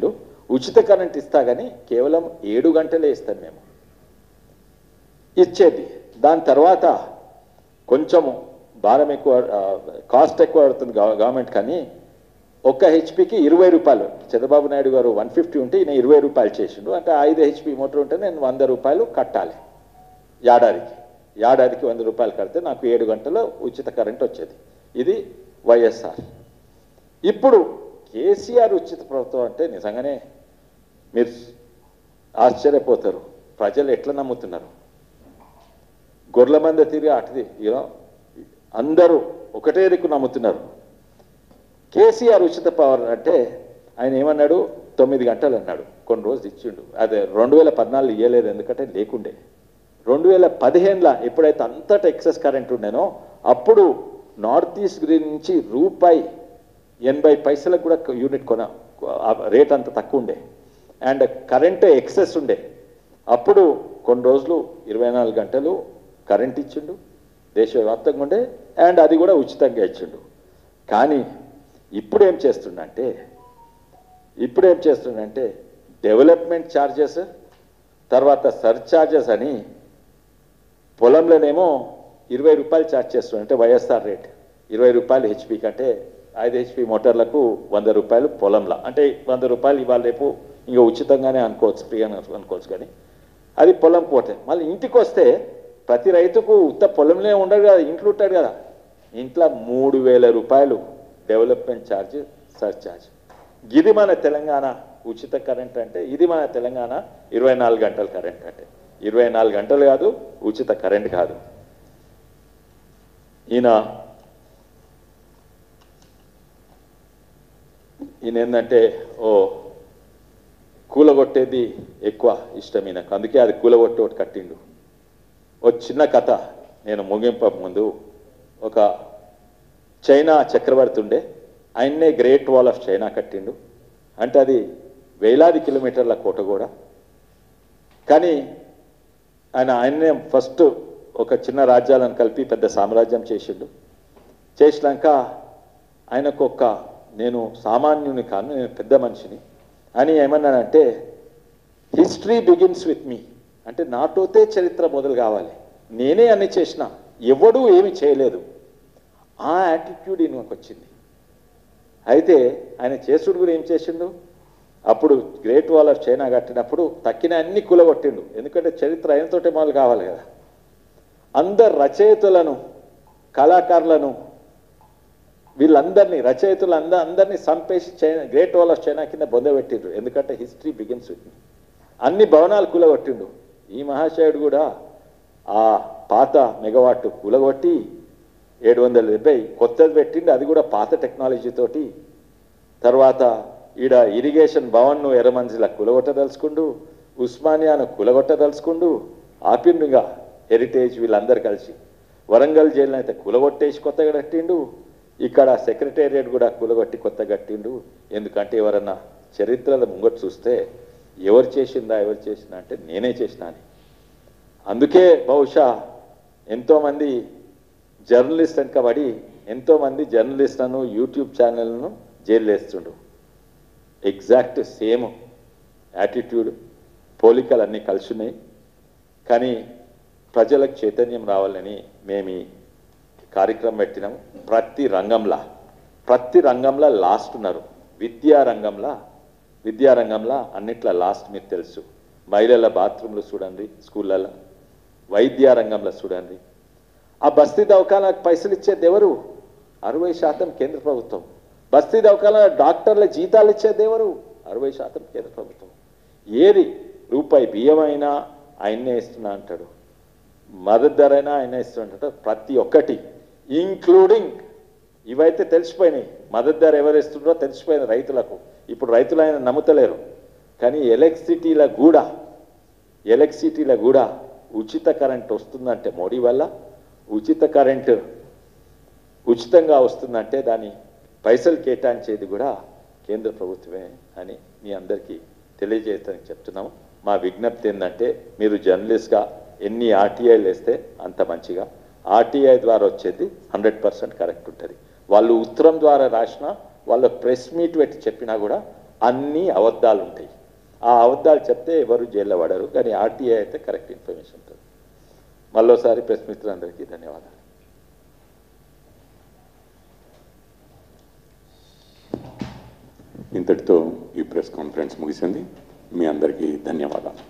ఉచిత కరెంట్ ఇస్తా కానీ కేవలం ఏడు గంటలే ఇస్తాను మేము ఇచ్చేది. దాని తర్వాత కొంచెము భారం ఎక్కువ, కాస్ట్ ఎక్కువ పడుతుంది గవర్నమెంట్, కానీ ఒక్క హెచ్పికి ఇరవై రూపాయలు. చంద్రబాబు నాయుడు గారు వన్ ఫిఫ్టీ ఉంటే ఈయన ఇరవై రూపాయలు చేసిండు. అంటే ఐదు హెచ్పి మోటార్ ఉంటే నేను వంద రూపాయలు కట్టాలి ఏడాదికి. ఏడాదికి వంద రూపాయలు కడితే నాకు ఏడు గంటలు ఉచిత కరెంట్ వచ్చేది. ఇది వైఎస్ఆర్. ఇప్పుడు కేసీఆర్ ఉచిత ప్రభుత్వం అంటే నిజంగానే మీరు ఆశ్చర్యపోతారు. ప్రజలు ఎట్లా నమ్ముతున్నారు? గొర్రెల మంద తిరిగి అటుది యూనో అందరూ ఒకటే దిక్కు నమ్ముతున్నారు. కేసీఆర్ ఉచిత పవర్ అంటే ఆయన ఏమన్నాడు? తొమ్మిది గంటలు అన్నాడు. కొన్ని రోజులు ఇచ్చిండు. అదే రెండు వేల పద్నాలుగు ఇవ్వలేదు, ఎందుకంటే లేకుండే. రెండు వేల పదిహేనులో ఎప్పుడైతే అంతటా ఎక్సెస్ కరెంట్ ఉండేనో అప్పుడు నార్త్ ఈస్ట్ గ్రీన్ నుంచి రూపాయి ఎనభై పైసలకు కూడా యూనిట్ కొన రేట్ అంత తక్కువ ఉండే. అండ్ కరెంట్ ఎక్సెస్ ఉండే. అప్పుడు కొన్ని రోజులు ఇరవై నాలుగు గంటలు కరెంట్ ఇచ్చిండు, దేశవ్యాప్తంగా ఉండే. అండ్ అది కూడా ఉచితంగా ఇచ్చిండు. కానీ ఇప్పుడు ఏం చేస్తుండంటే ఇప్పుడు ఏం చేస్తుండంటే డెవలప్మెంట్ ఛార్జెస్, తర్వాత సర్ఛార్జెస్ అని పొలంలోనేమో ఇరవై రూపాయలు ఛార్జ్ చేస్తుండే. అంటే వైఎస్ఆర్ రేట్ ఇరవై రూపాయలు హెచ్పి కంటే ఐదు హెచ్పి మోటార్లకు వంద రూపాయలు పొలంలో. అంటే వంద రూపాయలు ఇవాళ రేపు ఇంకా ఉచితంగానే అనుకోవచ్చు, ఫ్రీ అని అనుకోవచ్చు. కానీ అది పొలం పోతే మళ్ళీ ఇంటికి వస్తే ప్రతి రైతుకు ఉత్త పొలంలో ఉండడు కదా, ఇంట్లో ఉంటాడు కదా. ఇంట్లో మూడు వేల రూపాయలు డెవలప్మెంట్ ఛార్జ్, సర్ఛార్జ్. ఇది మన తెలంగాణ ఉచిత కరెంట్ అంటే, ఇది మన తెలంగాణ ఇరవై నాలుగు గంటల కరెంట్ అంటే. ఇరవై నాలుగు గంటలు కాదు, ఉచిత కరెంట్ కాదు. ఈయన ఈయన ఏంటంటే ఓ కూలగొట్టేది ఎక్కువ ఇష్టం ఈయనకు, అందుకే అది కూలగొట్టి ఒకటి కట్టిండు. ఓ చిన్న కథ నేను ముగింప ముందు. ఒక చైనా చక్రవర్తి ఉండే, ఆయన్నే గ్రేట్ వాల్ ఆఫ్ చైనా కట్టిండు. అంటే అది వేలాది కిలోమీటర్ల కోట కూడా. కానీ ఆయన ఆయన్నే ఫస్ట్ ఒక చిన్న రాజ్యాలను కలిపి పెద్ద సామ్రాజ్యం చేసిండు. చేసినాక ఆయనకు ఒక నేను సామాన్యుని కాను, నేను పెద్ద మనిషిని అని ఏమన్నానంటే, హిస్టరీ బిగిన్స్ విత్ మీ. అంటే నాతోతే చరిత్ర మొదలు కావాలి, నేనే అన్ని చేసిన, ఎవడూ ఏమి చేయలేదు. ఆ యాటిట్యూడ్ ఈయనకు వచ్చింది. అయితే ఆయన చేసుడు కూడా ఏం చేసిండు? అప్పుడు గ్రేట్ వాల్ ఆఫ్ చైనా కట్టినప్పుడు తక్కిన అన్ని కూలగొట్టిండు. ఎందుకంటే చరిత్ర ఆయనతోటే మొదలు కావాలి కదా. అందరు రచయితలను, కళాకారులను, వీళ్ళందరినీ రచయితలు అంద అందరినీ చంపేసి China great wall of China కింద బొందబెట్టిండ్రు. ఎందుకంటే హిస్టరీ బిగిన్స్ విత్ మీ. అన్ని భవనాలు కూలగొట్టిండు. ఈ మహాశయుడు కూడా ఆ పాత మెగావాట్ కూలగొట్టి ఏడు వందల డెబ్బై కొత్తది పెట్టిండు. అది కూడా పాత టెక్నాలజీ తోటి. తర్వాత ఈడ ఇరిగేషన్ భవన్ను ఎర్రమంజిల కూలగొట్టదలుచుకుండు, ఉస్మానియాను కూలగొట్టదలుచుకుండు, ఆపిండుగా హెరిటేజ్ వీళ్ళందరూ కలిసి. వరంగల్ జైలు అయితే కూలగొట్టేసి కొత్తగా కట్టిండు. ఇక్కడ సెక్రటేరియట్ కూడా కూలగొట్టి కొత్త కట్టిండు. ఎందుకంటే ఎవరన్నా చరిత్రల ముంగట చూస్తే ఎవరు చేసిందా ఎవరు చేసిందా అంటే నేనే చేసినా అని. అందుకే బహుశా ఎంతోమంది జర్నలిస్ట్ వెనకబడి ఎంతోమంది జర్నలిస్టులను, యూట్యూబ్ ఛానళ్లను జైలు వేస్తుండు. ఎగ్జాక్ట్ సేమ్ యాటిట్యూడ్, పోలికలు అన్నీ కలిసి ఉన్నాయి. కానీ ప్రజలకు చైతన్యం రావాలని మేము ఈ కార్యక్రమం పెట్టినాము. ప్రతి రంగంలో ప్రతి రంగంలో లాస్ట్ ఉన్నారు. విద్యారంగంలో విద్యారంగంలో అన్నిట్లా లాస్ట్ మీకు తెలుసు. మహిళల బాత్రూంలు చూడండి, స్కూళ్ళల్లో, వైద్య రంగంలో చూడండి. ఆ బస్తీ దవాఖానాలకు పైసలు ఇచ్చేది ఎవరు? అరవై శాతం కేంద్ర ప్రభుత్వం. బస్తీ దవాఖానా డాక్టర్ల జీతాలు ఇచ్చేది ఎవరు? అరవై శాతం కేంద్ర ప్రభుత్వం. ఏది రూపాయి బియ్యం అయినా ఆయన్నే ఇస్తున్నా అంటాడు, మద్దతు ధర అయినా ఆయనే ఇస్తుంటాడు. ప్రతి ఒక్కటి ఇంక్లూడింగ్ ఇవైతే తెలిసిపోయినాయి. మద్దతు ధర ఎవరు ఇస్తుండ్రో తెలిసిపోయింది రైతులకు. ఇప్పుడు రైతులు ఆయన నమ్ముతలేరు. కానీ ఎలక్ట్రిసిటీల కూడా ఎలక్ట్రిసిటీల కూడా ఉచిత కరెంట్ వస్తుందంటే మోడీ వల్ల, ఉచిత కరెంటు ఉచితంగా వస్తుందంటే దాని పైసలు కేటాయించేది కూడా కేంద్ర ప్రభుత్వమే అని మీ అందరికీ తెలియజేస్తానని చెప్తున్నాము. మా విజ్ఞప్తి ఏంటంటే, మీరు జర్నలిస్ట్గా ఎన్ని ఆర్టీఐలు వేస్తే అంత మంచిగా. ఆర్టీఐ ద్వారా వచ్చేది హండ్రెడ్ పర్సెంట్ కరెక్ట్ ఉంటుంది. వాళ్ళు ఉత్తరం ద్వారా రాసినా, వాళ్ళ ప్రెస్ మీట్ పెట్టి చెప్పినా కూడా అన్ని అబద్ధాలు ఉంటాయి. ఆ అబద్ధాలు చెప్తే ఎవరు జైల్లో పడరు, కానీ ఆర్టీఐ అయితే కరెక్ట్ ఇన్ఫర్మేషన్ ఉంటుంది. మళ్ళోసారి ప్రెస్ మిత్రులందరికీ ధన్యవాదాలు. ఇంతటితో ఈ ప్రెస్ కాన్ఫరెన్స్ ముగిసింది. మీ అందరికీ ధన్యవాదాలు.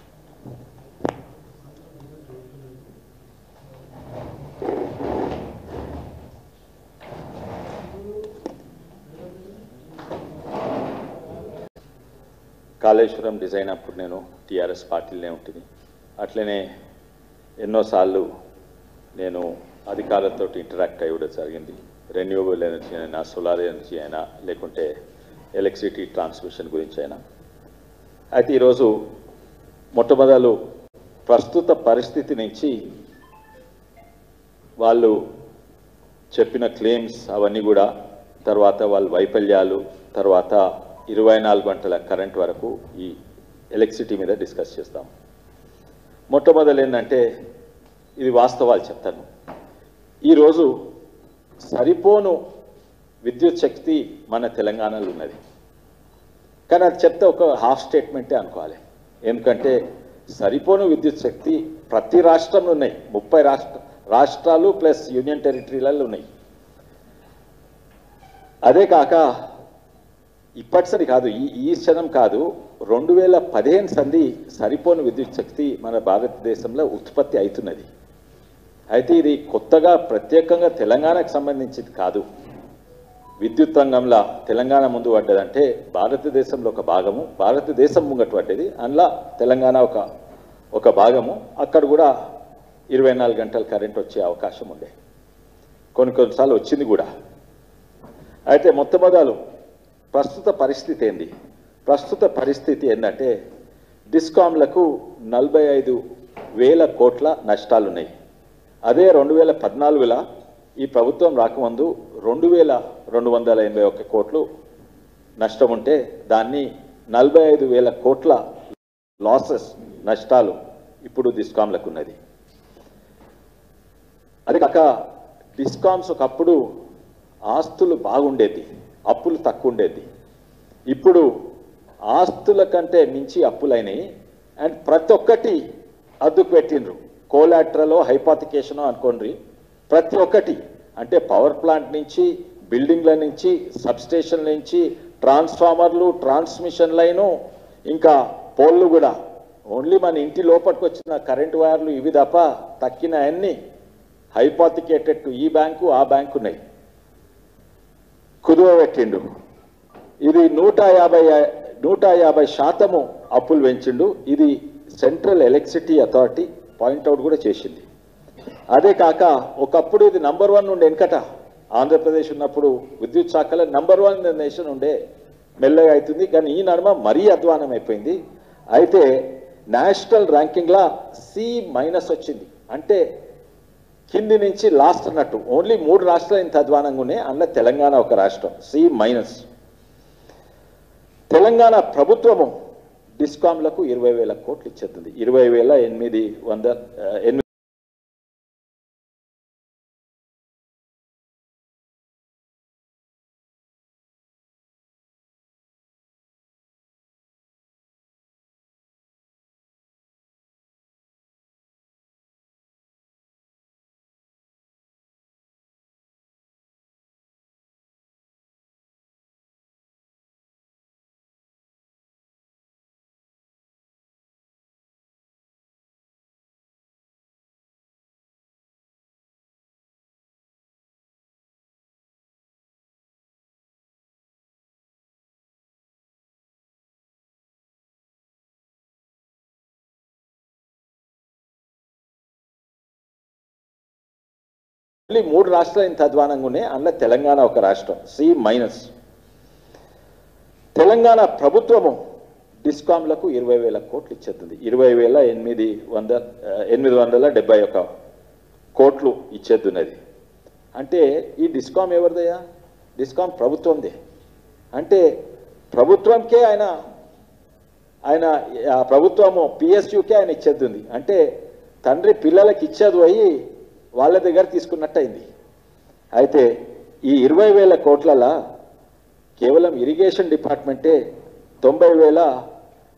కాళేశ్వరం డిజైన్ అప్పుడు నేను టీఆర్ఎస్ పార్టీలోనే ఉంటుంది. అట్లనే ఎన్నోసార్లు నేను అధికారులతో ఇంటరాక్ట్ అయ్యడం జరిగింది. రెన్యూవబుల్ ఎనర్జీ అయినా, సోలార్ ఎనర్జీ అయినా, లేకుంటే ఎలక్ట్రిసిటీ ట్రాన్స్మిషన్ గురించి అయినా. అయితే ఈరోజు మొట్టమొదలు ప్రస్తుత పరిస్థితి నుంచి వాళ్ళు చెప్పిన క్లెయిమ్స్ అవన్నీ కూడా, తర్వాత వాళ్ళ వైఫల్యాలు, తర్వాత ఇరవై నాలుగు గంటల కరెంట్ వరకు ఈ ఎలక్ట్రిసిటీ మీద డిస్కస్ చేస్తాం. మొట్టమొదలు ఏంటంటే ఇది వాస్తవాలు చెప్తాను. ఈరోజు సరిపోను విద్యుత్ శక్తి మన తెలంగాణలో ఉన్నది, కానీ అది చెప్తే ఒక హాఫ్ స్టేట్మెంటే అనుకోవాలి. ఎందుకంటే సరిపోను విద్యుత్ శక్తి ప్రతి రాష్ట్రంలో ఉన్నాయి, ముప్పై రాష్ట్ర రాష్ట్రాలు ప్లస్ యూనియన్ టెరిటరీలలో ఉన్నాయి. అదే కాక ఇప్పటిసరి కాదు, ఈ ఈ క్షణం కాదు, రెండు వేల పదిహేను సంది సరిపోని విద్యుత్ శక్తి మన భారతదేశంలో ఉత్పత్తి అవుతున్నది. అయితే ఇది కొత్తగా ప్రత్యేకంగా తెలంగాణకు సంబంధించింది కాదు. విద్యుత్ రంగంలో తెలంగాణ ముందు పడ్డదంటే భారతదేశంలో ఒక భాగము, భారతదేశం ముంగట పడ్డది, అందులో తెలంగాణ ఒక ఒక భాగము. అక్కడ కూడా ఇరవై నాలుగు గంటల కరెంట్ వచ్చే అవకాశం ఉండే, కొన్ని కొన్నిసార్లు వచ్చింది కూడా. అయితే మొట్టమొదలు ప్రస్తుత పరిస్థితి ఏంది? ప్రస్తుత పరిస్థితి ఏంటంటే డిస్కామ్లకు నలభై ఐదు వేల కోట్ల నష్టాలు ఉన్నాయి. అదే రెండు వేల పద్నాలుగులో ఈ ప్రభుత్వం రాకముందు రెండు వేల రెండు వందల ఎనభై ఒక్క కోట్లు నష్టం ఉంటే దాన్ని నలభై ఐదు వేల కోట్ల లాసెస్ నష్టాలు ఇప్పుడు డిస్కామ్లకు ఉన్నది. అది కాక డిస్కామ్స్ ఒకప్పుడు ఆస్తులు బాగుండేది, అప్పులు తక్కువ ఉండేది. ఇప్పుడు ఆస్తుల కంటే మించి అప్పులైనాయి. అండ్ ప్రతి ఒక్కటి అద్దుకు పెట్టిండ్రు, కోలాట్రలో హైపాతికేషనో అనుకోండి. ప్రతి ఒక్కటి అంటే పవర్ ప్లాంట్ నుంచి, బిల్డింగ్ల నుంచి, సబ్స్టేషన్ల నుంచి, ట్రాన్స్ఫార్మర్లు, ట్రాన్స్మిషన్ లైను, ఇంకా పోల్లు కూడా. ఓన్లీ మన ఇంటి లోపలికి వచ్చిన కరెంటు వైర్లు ఇవి తప్ప తక్కిన అన్ని హైపాతికేటెడ్ ఈ బ్యాంకు ఆ బ్యాంకు ఉన్నాయి. కుదువ పెట్టిండు. ఇది నూట యాభై నూట యాభై శాతము అప్పులు పెంచిండు. ఇది సెంట్రల్ ఎలక్ట్రిసిటీ అథారిటీ పాయింట్అవుట్ కూడా చేసింది. అదే కాక ఒకప్పుడు ఇది నంబర్ వన్ ఉండే, వెనకట ఆంధ్రప్రదేశ్ ఉన్నప్పుడు విద్యుత్ శాఖలో నంబర్ వన్ నేషన్ ఉండే, మెల్లగా అవుతుంది. కానీ ఈ నడుమ మరీ అధ్వానం అయిపోయింది. అయితే నేషనల్ ర్యాంకింగ్లా సి మైనస్ వచ్చింది, అంటే కింది నుంచి లాస్ట్ అన్నట్టు. ఓన్లీ మూడు రాష్ట్రాలు ఇంత అధ్వానంగా ఉన్నాయి, అందులో తెలంగాణ ఒక రాష్ట్రం సి మైనస్. తెలంగాణ ప్రభుత్వము డిస్కామ్లకు ఇరవై వేల కోట్లు ఇచ్చేస్తుంది. ఇరవై వేల ఎనిమిది వంద ఎనిమిది మూడు రాష్ట్రాలు ఇంత అధ్వానంగా ఉన్నాయి, అందులో తెలంగాణ ఒక రాష్ట్రం సి మైనస్. తెలంగాణ ప్రభుత్వము డిస్కామ్లకు ఇరవై వేల కోట్లు ఇచ్చేస్తుంది. ఇరవై వేల ఎనిమిది వంద ఎనిమిది వందల డెబ్బై ఒక కోట్లు ఇచ్చేద్దున్నది. అంటే ఈ డిస్కామ్ ఎవరిదయ్యా? డిస్కామ్ ప్రభుత్వందే. అంటే ప్రభుత్వంకే ఆయన ఆయన ప్రభుత్వము పిఎస్యుకే ఆయన ఇచ్చేద్దుంది. అంటే తండ్రి పిల్లలకి ఇచ్చేది పోయి వాళ్ళ దగ్గర తీసుకున్నట్టయింది. అయితే ఈ ఇరవై వేల కోట్లలో కేవలం ఇరిగేషన్ డిపార్ట్మెంటే తొంభై వేల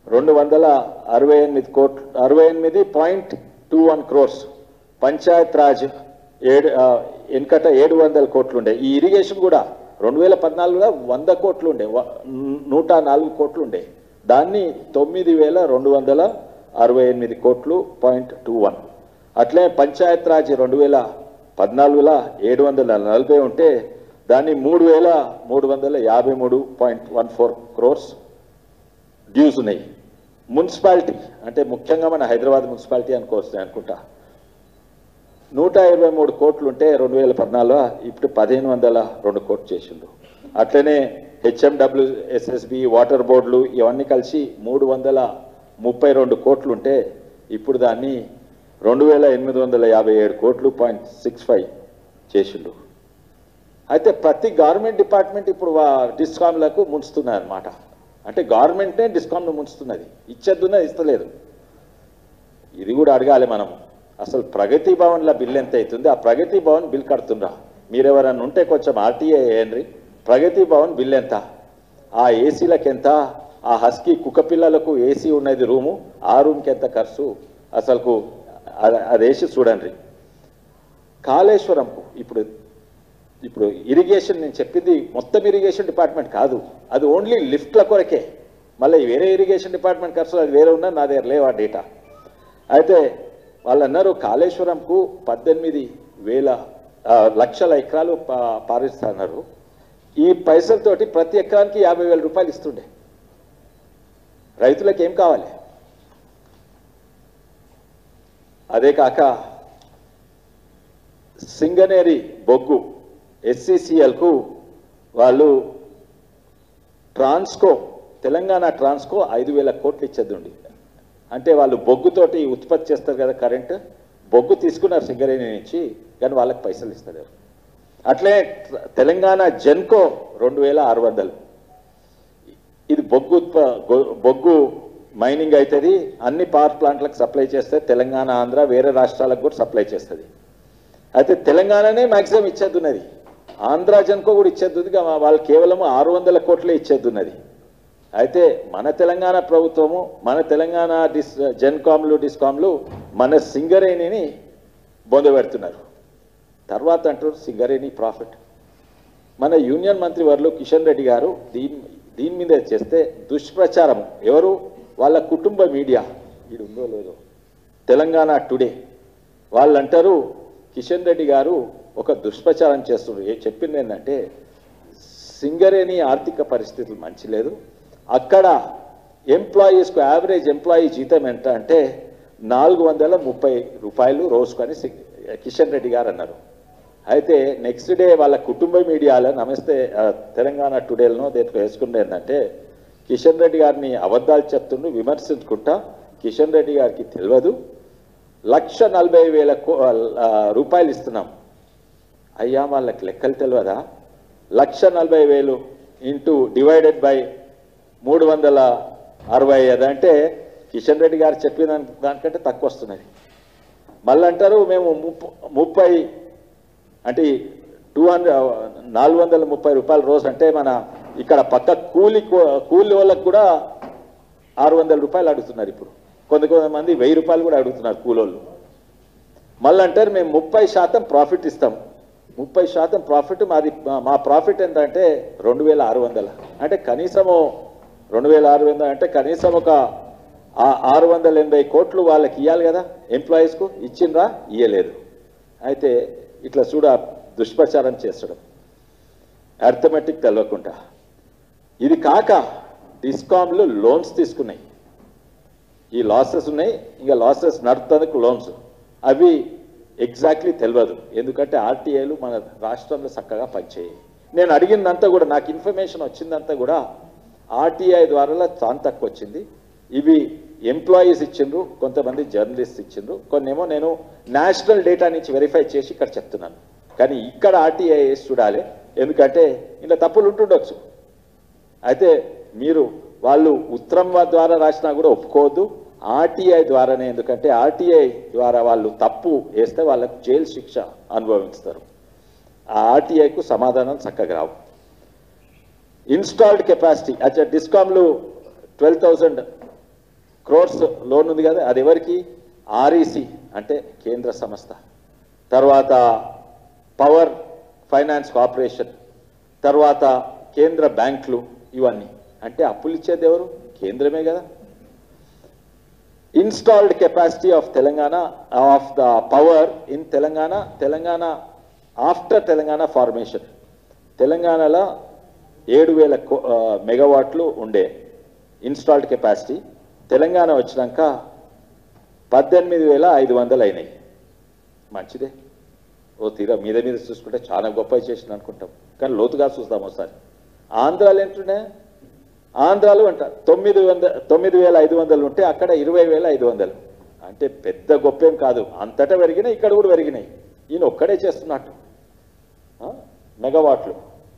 రెండు వందల అరవై ఎనిమిది కోట్లు అరవై ఎనిమిది point two one crores. Panchayat Raj ఏడు వెనుకట ఏడు వందల కోట్లు ఉండే. ఈ ఇరిగేషన్ కూడా రెండు వేల పద్నాలుగులో వంద కోట్లు ఉండే, నూట నాలుగు కోట్లు ఉండే. దాన్ని తొమ్మిది వేల రెండు వందల అరవై ఎనిమిది కోట్లు పాయింట్ టూ వన్. అట్లే పంచాయత్ రాజ్ రెండు వేల పద్నాలుగులో ఏడు వందల నలభై ఉంటే దాన్ని మూడు వేల మూడు వందల యాభై మూడు point one four crores dues ఉన్నాయి. మున్సిపాలిటీ అంటే ముఖ్యంగా మన హైదరాబాద్ మున్సిపాలిటీ అనుకోవచ్చు అనుకుంటా, నూట ఇరవై మూడు కోట్లు ఉంటే రెండు వేల పద్నాలుగులో ఇప్పుడు పదిహేను వందల రెండు కోట్లు చేసిండు. అట్లనే హెచ్ఎండబ్ల్యూ ఎస్ఎస్బి వాటర్ బోర్డులు ఇవన్నీ కలిసి మూడు వందల ముప్పై రెండు కోట్లు ఉంటే ఇప్పుడు దాన్ని రెండు వేల ఎనిమిది వందల యాభై ఏడు కోట్లు పాయింట్ సిక్స్ ఫైవ్ చేసిండు. అయితే ప్రతి గవర్నమెంట్ డిపార్ట్మెంట్ ఇప్పుడు డిస్కామ్లకు ముంచుతున్నది అనమాట. అంటే గవర్నమెంటే డిస్కామ్ను ముంచుతున్నది, ఇచ్చేద్దున్నది ఇస్తలేదు. ఇది కూడా అడగాలి మనం. అసలు ప్రగతి భవన్ల బిల్ ఎంత అవుతుంది? ఆ ప్రగతి భవన్ బిల్ కడుతుండ్రా? మీరెవరన్నా ఉంటే కొంచెం ఆర్టీఏ వేయండి. ప్రగతి భవన్ బిల్ ఎంత? ఆ ఏసీలకు ఎంత? ఆ హస్కీ కుక్క పిల్లలకు ఏసీ ఉన్నది రూము, ఆ రూమ్కి ఎంత ఖర్చు? అసలుకు అది వేసి చూడండి. కాళేశ్వరంకు ఇప్పుడు ఇప్పుడు ఇరిగేషన్ నేను చెప్పింది మొత్తం ఇరిగేషన్ డిపార్ట్మెంట్ కాదు, అది ఓన్లీ లిఫ్ట్ల కొరకే. మళ్ళీ వేరే ఇరిగేషన్ డిపార్ట్మెంట్ ఖర్చు అది వేరే ఉన్నా నా దగ్గర లేవు ఆ డేటా. అయితే వాళ్ళు అన్నారు కాళేశ్వరంకు పద్దెనిమిది వేల లక్షల ఎకరాలు పారిస్తున్నారు. ఈ పైసలతోటి ప్రతి ఎకరానికి యాభై వేల రూపాయలు ఇస్తుండే. రైతులకు ఏం కావాలి? అదే కాక సింగనేరి బొగ్గు ఎస్సీసీఎల్కు వాళ్ళు ట్రాన్స్కో తెలంగాణ ట్రాన్స్కో ఐదు వేల కోట్లు ఇచ్చేద్దండి. అంటే వాళ్ళు బొగ్గుతోటి ఉత్పత్తి చేస్తారు కదా కరెంటు, బొగ్గు తీసుకున్నారు సింగరేణి నుంచి, కానీ వాళ్ళకి పైసలు ఇస్తారు. అట్లే తెలంగాణ జెన్కో రెండు వేల ఆరు వందలు ఇది బొగ్గు బొగ్గు మైనింగ్ అవుతుంది, అన్ని పవర్ ప్లాంట్లకు సప్లై చేస్తే తెలంగాణ ఆంధ్ర వేరే రాష్ట్రాలకు కూడా సప్లై చేస్తుంది. అయితే తెలంగాణనే మ్యాక్సిమం ఇచ్చేద్దున్నది, ఆంధ్ర జెన్కో కూడా ఇచ్చేద్దుంది, వాళ్ళు కేవలం ఆరు వందల కోట్లే ఇచ్చేద్దున్నది. అయితే మన తెలంగాణ ప్రభుత్వము మన తెలంగాణ డిస్ జెన్కామ్లు డిస్కామ్లు మన సింగరేణిని బొందబెడుతున్నారు. తర్వాత అంటారు సింగరేణి ప్రాఫిట్. మన యూనియన్ మంత్రి వర్లు కిషన్ రెడ్డి గారు దీని దీని మీద చేస్తే దుష్ప్రచారం, ఎవరు? వాళ్ళ కుటుంబ మీడియా, ఇది ఉందో లేదో, తెలంగాణ టుడే వాళ్ళు అంటారు కిషన్ రెడ్డి గారు ఒక దుష్ప్రచారం చేస్తున్నారు. చెప్పింది ఏంటంటే సింగరేణి ఆర్థిక పరిస్థితులు మంచి లేదు, అక్కడ ఎంప్లాయీస్కు యావరేజ్ ఎంప్లాయీ జీతం ఎంత అంటే నాలుగు వందల ముప్పై రూపాయలు రోజుకొని కిషన్ రెడ్డి గారు అన్నారు. అయితే నెక్స్ట్ డే వాళ్ళ కుటుంబ మీడియాలో నమస్తే తెలంగాణ టుడేలను దేంట్లో వేసుకుంటే ఏంటంటే కిషన్ రెడ్డి గారిని అబద్ధాలు చెప్తుండు విమర్శించుకుంటా, కిషన్ రెడ్డి గారికి తెలియదు లక్ష నలభై వేల రూపాయలు ఇస్తున్నాం. అయ్యా వాళ్ళకి లెక్కలు తెలియదా? లక్ష నలభై వేలు ఇంటూ డివైడెడ్ బై మూడు వందల అరవై ఐదు అంటే కిషన్ రెడ్డి గారు చెప్పిన దానికంటే తక్కువ వస్తున్నది. మళ్ళీ అంటారు మేము ముప్ప ముప్పై అంటే టూ హండ్రెడ్ నాలుగు వందల ముప్పై రూపాయల రోజు అంటే మన ఇక్కడ పక్క కూలి కూలి వాళ్ళకు కూడా ఆరు వందల రూపాయలు అడుగుతున్నారు. ఇప్పుడు కొంత కొంతమంది వెయ్యి రూపాయలు కూడా అడుగుతున్నారు కూలోళ్ళు. మళ్ళీ అంటారు మేము ముప్పై శాతం ప్రాఫిట్ ఇస్తాం. ముప్పై శాతం ప్రాఫిట్ మాది, మా ప్రాఫిట్ ఏంటంటే రెండు వేల ఆరు వందల అంటే కనీసము రెండు వేల ఆరు వందలు అంటే కనీసం ఒక ఆరు వందల ఎనభై కోట్లు వాళ్ళకి ఇవ్వాలి కదా ఎంప్లాయీస్కు. ఇచ్చిండ్రా? ఇయ్యలేదు. అయితే ఇట్లా చూడ దుష్ప్రచారం చేస్తడం, అర్థమెటిక్ తెలవకుండా. ఇది కాక డిస్కామ్లు లోన్స్ తీసుకున్నాయి, ఈ లాసెస్ ఉన్నాయి, ఇంకా లాసెస్ నడుపుతందుకు లోన్స్, అవి ఎగ్జాక్ట్లీ తెలియదు. ఎందుకంటే ఆర్టీఐలు మన రాష్ట్రంలో చక్కగా పనిచేయాలి. నేను అడిగిందంతా కూడా నాకు ఇన్ఫర్మేషన్ వచ్చిందంతా కూడా ఆర్టీఐ ద్వారా చాలా తక్కువ వచ్చింది. ఇవి ఎంప్లాయీస్ ఇచ్చిండ్రు, కొంతమంది జర్నలిస్ట్ ఇచ్చిండ్రు, కొన్నేమో నేను నేషనల్ డేటా నుంచి వెరిఫై చేసి ఇక్కడ చెప్తున్నాను. కానీ ఇక్కడ ఆర్టీఐ వేసి చూడాలి, ఎందుకంటే ఇలా తప్పులు ఉంటుండొచ్చు. అయితే మీరు వాళ్ళు ఉత్తరం ద్వారా రాసినా కూడా ఒప్పుకోవద్దు, ఆర్టీఐ ద్వారానే. ఎందుకంటే ఆర్టీఐ ద్వారా వాళ్ళు తప్పు వేస్తే వాళ్ళకు జైలు శిక్ష అనుభవిస్తారు. ఆ ఆర్టీఐకు సమాధానం చక్కగా రావు. ఇన్స్టాల్డ్ కెపాసిటీ అచ్చా డిస్కామ్లు ట్వెల్వ్ థౌజండ్ క్రోర్స్ లోన్ ఉంది కదా, అది ఎవరికి? ఆర్ఈసి అంటే కేంద్ర సంస్థ, తర్వాత పవర్ ఫైనాన్స్ కార్పొరేషన్, తర్వాత కేంద్ర బ్యాంకులు, ఇవన్నీ అంటే అప్పులు ఇచ్చేది ఎవరు? కేంద్రమే కదా. Installed capacity of Telangana of the power in Telangana Telangana after Telangana formation, తెలంగాణలో ఏడు వేల మెగావాట్లు ఉండే ఇన్స్టాల్డ్ కెపాసిటీ, తెలంగాణ వచ్చినాక పద్దెనిమిది వేల ఐదు వందలు అయినాయి. మంచిదే, ఓ తీరా మీద మీద చూసుకుంటే చాలా గొప్ప చేసిన అనుకుంటాం, కానీ లోతుగా చూస్తాం ఒకసారి. ఆంధ్రాలు ఏంటున్నాయి? ఆంధ్రాలు అంట తొమ్మిది వంద తొమ్మిది వేల ఐదు వందలు ఉంటే అక్కడ ఇరవై వేల ఐదు వందలు అంటే పెద్ద గొప్పేం కాదు. అంతటా పెరిగినాయి, ఇక్కడ కూడా పెరిగినాయి. ఈయన ఒక్కడే చేస్తున్నట్టు మెగావాట్లు.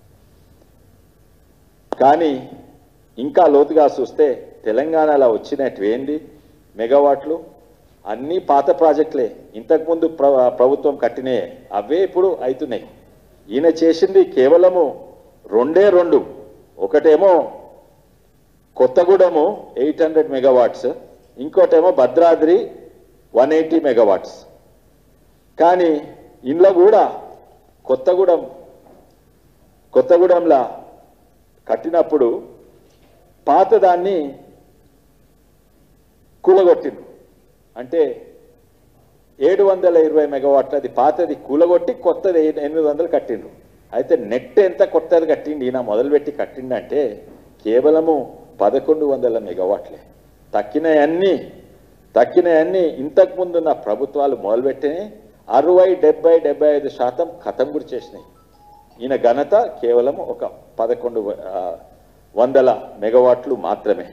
కానీ ఇంకా లోతుగా చూస్తే తెలంగాణలో వచ్చినట్టు ఏంది మెగావాట్లు? అన్నీ పాత ప్రాజెక్టులే, ఇంతకుముందు ప్ర ప్రభుత్వం కట్టినే అవే ఇప్పుడు అవుతున్నాయి. ఈయన చేసింది కేవలము రెండే రెండు. ఒకటేమో కొత్తగూడెము ఎయిట్ హండ్రెడ్ మెగావాట్స్, ఇంకోటేమో భద్రాద్రి వన్ ఎయిటీ మెగావాట్స్. కానీ ఇంట్లో కూడా కొత్తగూడెం కొత్తగూడెంలా కట్టినప్పుడు పాతదాన్ని కూలగొట్టిండు. అంటే ఏడు వందల ఇరవై మెగావాట్లు అది పాతది కూలగొట్టి కొత్తది ఎనిమిది వందలు కట్టిండ్రు. అయితే నెట్ ఎంత కొత్తది కట్టిండి ఈయన మొదలుపెట్టి కట్టిండంటే కేవలము పదకొండు వందల మెగావాట్లే. తక్కినవన్నీ తక్కినవన్నీ ఇంతకుముందున్న ప్రభుత్వాలు మొదలుపెట్టినాయి. అరవై డెబ్బై డెబ్బై ఐదు శాతం ఖతం గురి చేసినాయి. ఈయన ఘనత కేవలం ఒక పదకొండు వందల మెగావాట్లు మాత్రమే.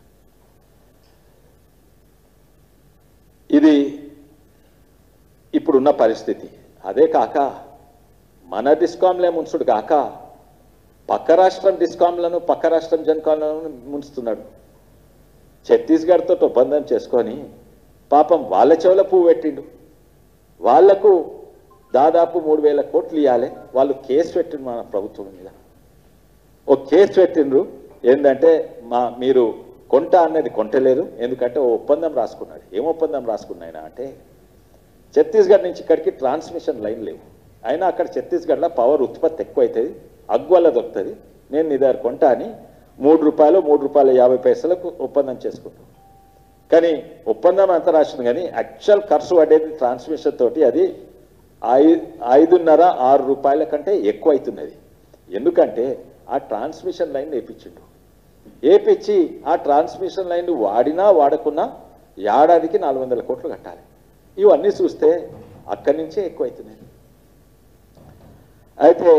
ఇది ఇప్పుడున్న పరిస్థితి. అదే కాక మన డిస్కాంలే ముంచుడు కాక పక్క రాష్ట్రం డిస్కాంలను పక్క రాష్ట్రం జన్కాంలను ముంచుతున్నాడు. ఛత్తీస్గఢ్తో ఒప్పందం చేసుకొని పాపం వాళ్ళ చెవుల పువ్వు పెట్టిండు. వాళ్లకు దాదాపు మూడు వేల కోట్లు ఇవ్వాలి. వాళ్ళు కేసు పెట్టిండ్రు మన ప్రభుత్వం మీద. ఓ కేసు పెట్టిండ్రు ఏంటంటే మా మీరు కొంట అన్నది కొంటలేదు, ఎందుకంటే ఓ ఒప్పందం రాసుకున్నాడు. ఏం ఒప్పందం రాసుకున్నాయినా అంటే ఛత్తీస్గఢ్ నుంచి ఇక్కడికి ట్రాన్స్మిషన్ లైన్ లేవు, అయినా అక్కడ ఛత్తీస్గఢ్లో పవర్ ఉత్పత్తి ఎక్కువ అవుతుంది, అగ్గువల్ల దొరుకుతుంది, నేను నీ దగ్గర కొంటా అని మూడు రూపాయలు మూడు రూపాయల యాభై పైసలకు ఒప్పందం చేసుకుంటాం. కానీ ఒప్పందం అంతా రాసింది, కానీ యాక్చువల్ ఖర్చు పడేది ట్రాన్స్మిషన్ తోటి అది ఐ ఐదున్నర ఆరు రూపాయల కంటే ఎక్కువ అవుతున్నది. ఎందుకంటే ఆ ట్రాన్స్మిషన్ లైన్ వేయించిండు. వేపించి ఆ ట్రాన్స్మిషన్ లైన్ వాడినా వాడకున్నా ఏడాదికి నాలుగు వందల కోట్లు కట్టాలి. ఇవన్నీ చూస్తే అక్కడి నుంచే ఎక్కువ అవుతున్నాయి. అయితే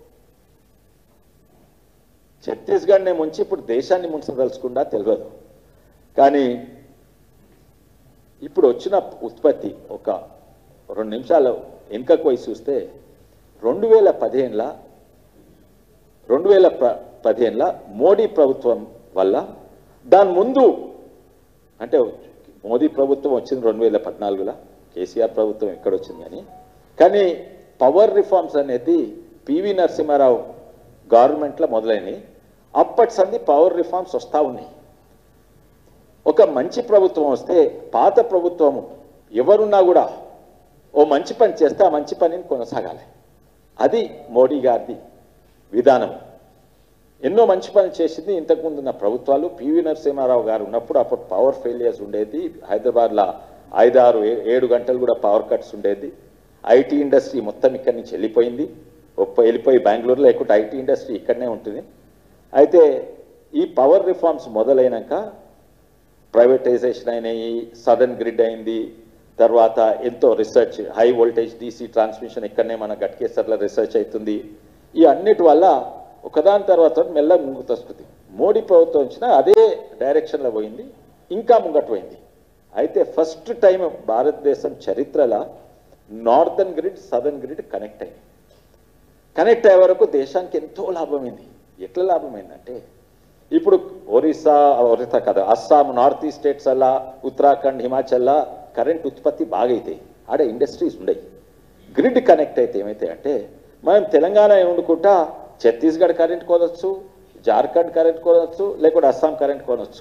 ఛత్తీస్గఢ్నే ముంచి ఇప్పుడు దేశాన్ని ముంచదలుచుకుండా తెలియదు. కానీ ఇప్పుడు వచ్చిన ఉత్పత్తి ఒక రెండు నిమిషాలు వెనుకకు పోయి చూస్తే రెండు వేల పదిహేనుల రెండు వేల ప పదిహేనుల మోడీ ప్రభుత్వం వల్ల, దాని ముందు అంటే మోదీ ప్రభుత్వం వచ్చింది రెండు వేల పద్నాలుగులో, కేసీఆర్ ప్రభుత్వం ఎక్కడ వచ్చింది కానీ కానీ పవర్ రిఫార్మ్స్ అనేది పివి నరసింహారావు గవర్నమెంట్లో మొదలైనవి. అప్పటి సంది పవర్ రిఫార్మ్స్ వస్తూ ఉన్నాయి. ఒక మంచి ప్రభుత్వం వస్తే పాత ప్రభుత్వము ఎవరున్నా కూడా ఓ మంచి పని చేస్తే ఆ మంచి పనిని కొనసాగాలి. అది మోడీ గారిది విధానం. ఎన్నో మంచి పనులు చేసింది ఇంతకుముందు ఉన్న ప్రభుత్వాలు. పివి నరసింహారావు గారు ఉన్నప్పుడు అప్పుడు పవర్ ఫెయిలియర్స్ ఉండేది. హైదరాబాద్లో ఐదారు ఏడు గంటలు కూడా పవర్ కట్స్ ఉండేది. ఐటీ ఇండస్ట్రీ మొత్తం ఇక్కడి నుంచి వెళ్ళిపోయింది, వెళ్ళిపోయి బెంగళూరులో లేకుంటే ఐటీ ఇండస్ట్రీ ఇక్కడనే ఉంటుంది. అయితే ఈ పవర్ రిఫార్మ్స్ మొదలైనాక ప్రైవేటైజేషన్ అయినాయి, సడన్ గ్రిడ్ అయింది, తర్వాత ఎంతో research, high voltage DC transmission ఇక్కడనే మన గట్కేసర్లో రీసెర్చ్ అవుతుంది. ఈ అన్నిటి వల్ల ఒకదాని తర్వాత మెల్ల ముందుకు వస్తుంది. మోడీ ప్రభుత్వం వచ్చినా అదే డైరెక్షన్లో పోయింది, ఇంకా ముంగట పోయింది. అయితే ఫస్ట్ టైం భారతదేశం చరిత్రలో northern grid southern grid connect అయింది. కనెక్ట్ అయ్యే వరకు దేశానికి ఎంతో లాభమైంది. ఎట్లా లాభమైందంటే ఇప్పుడు ఒరిస్సా ఒరిస్సా కదా అస్సాం నార్త్ ఈస్ట్ స్టేట్స్ అలా ఉత్తరాఖండ్ హిమాచల్లో కరెంట్ ఉత్పత్తి బాగా అవుతాయి, ఆడ ఇండస్ట్రీస్ ఉండయి. గ్రిడ్ కనెక్ట్ అయితే ఏమైతాయి అంటే మనం తెలంగాణ వండుకుంటా ఛత్తీస్గఢ్ కరెంట్ కొనవచ్చు, జార్ఖండ్ కరెంట్ కొనవచ్చు, లేకుంటే అస్సాం కరెంట్ కొనవచ్చు.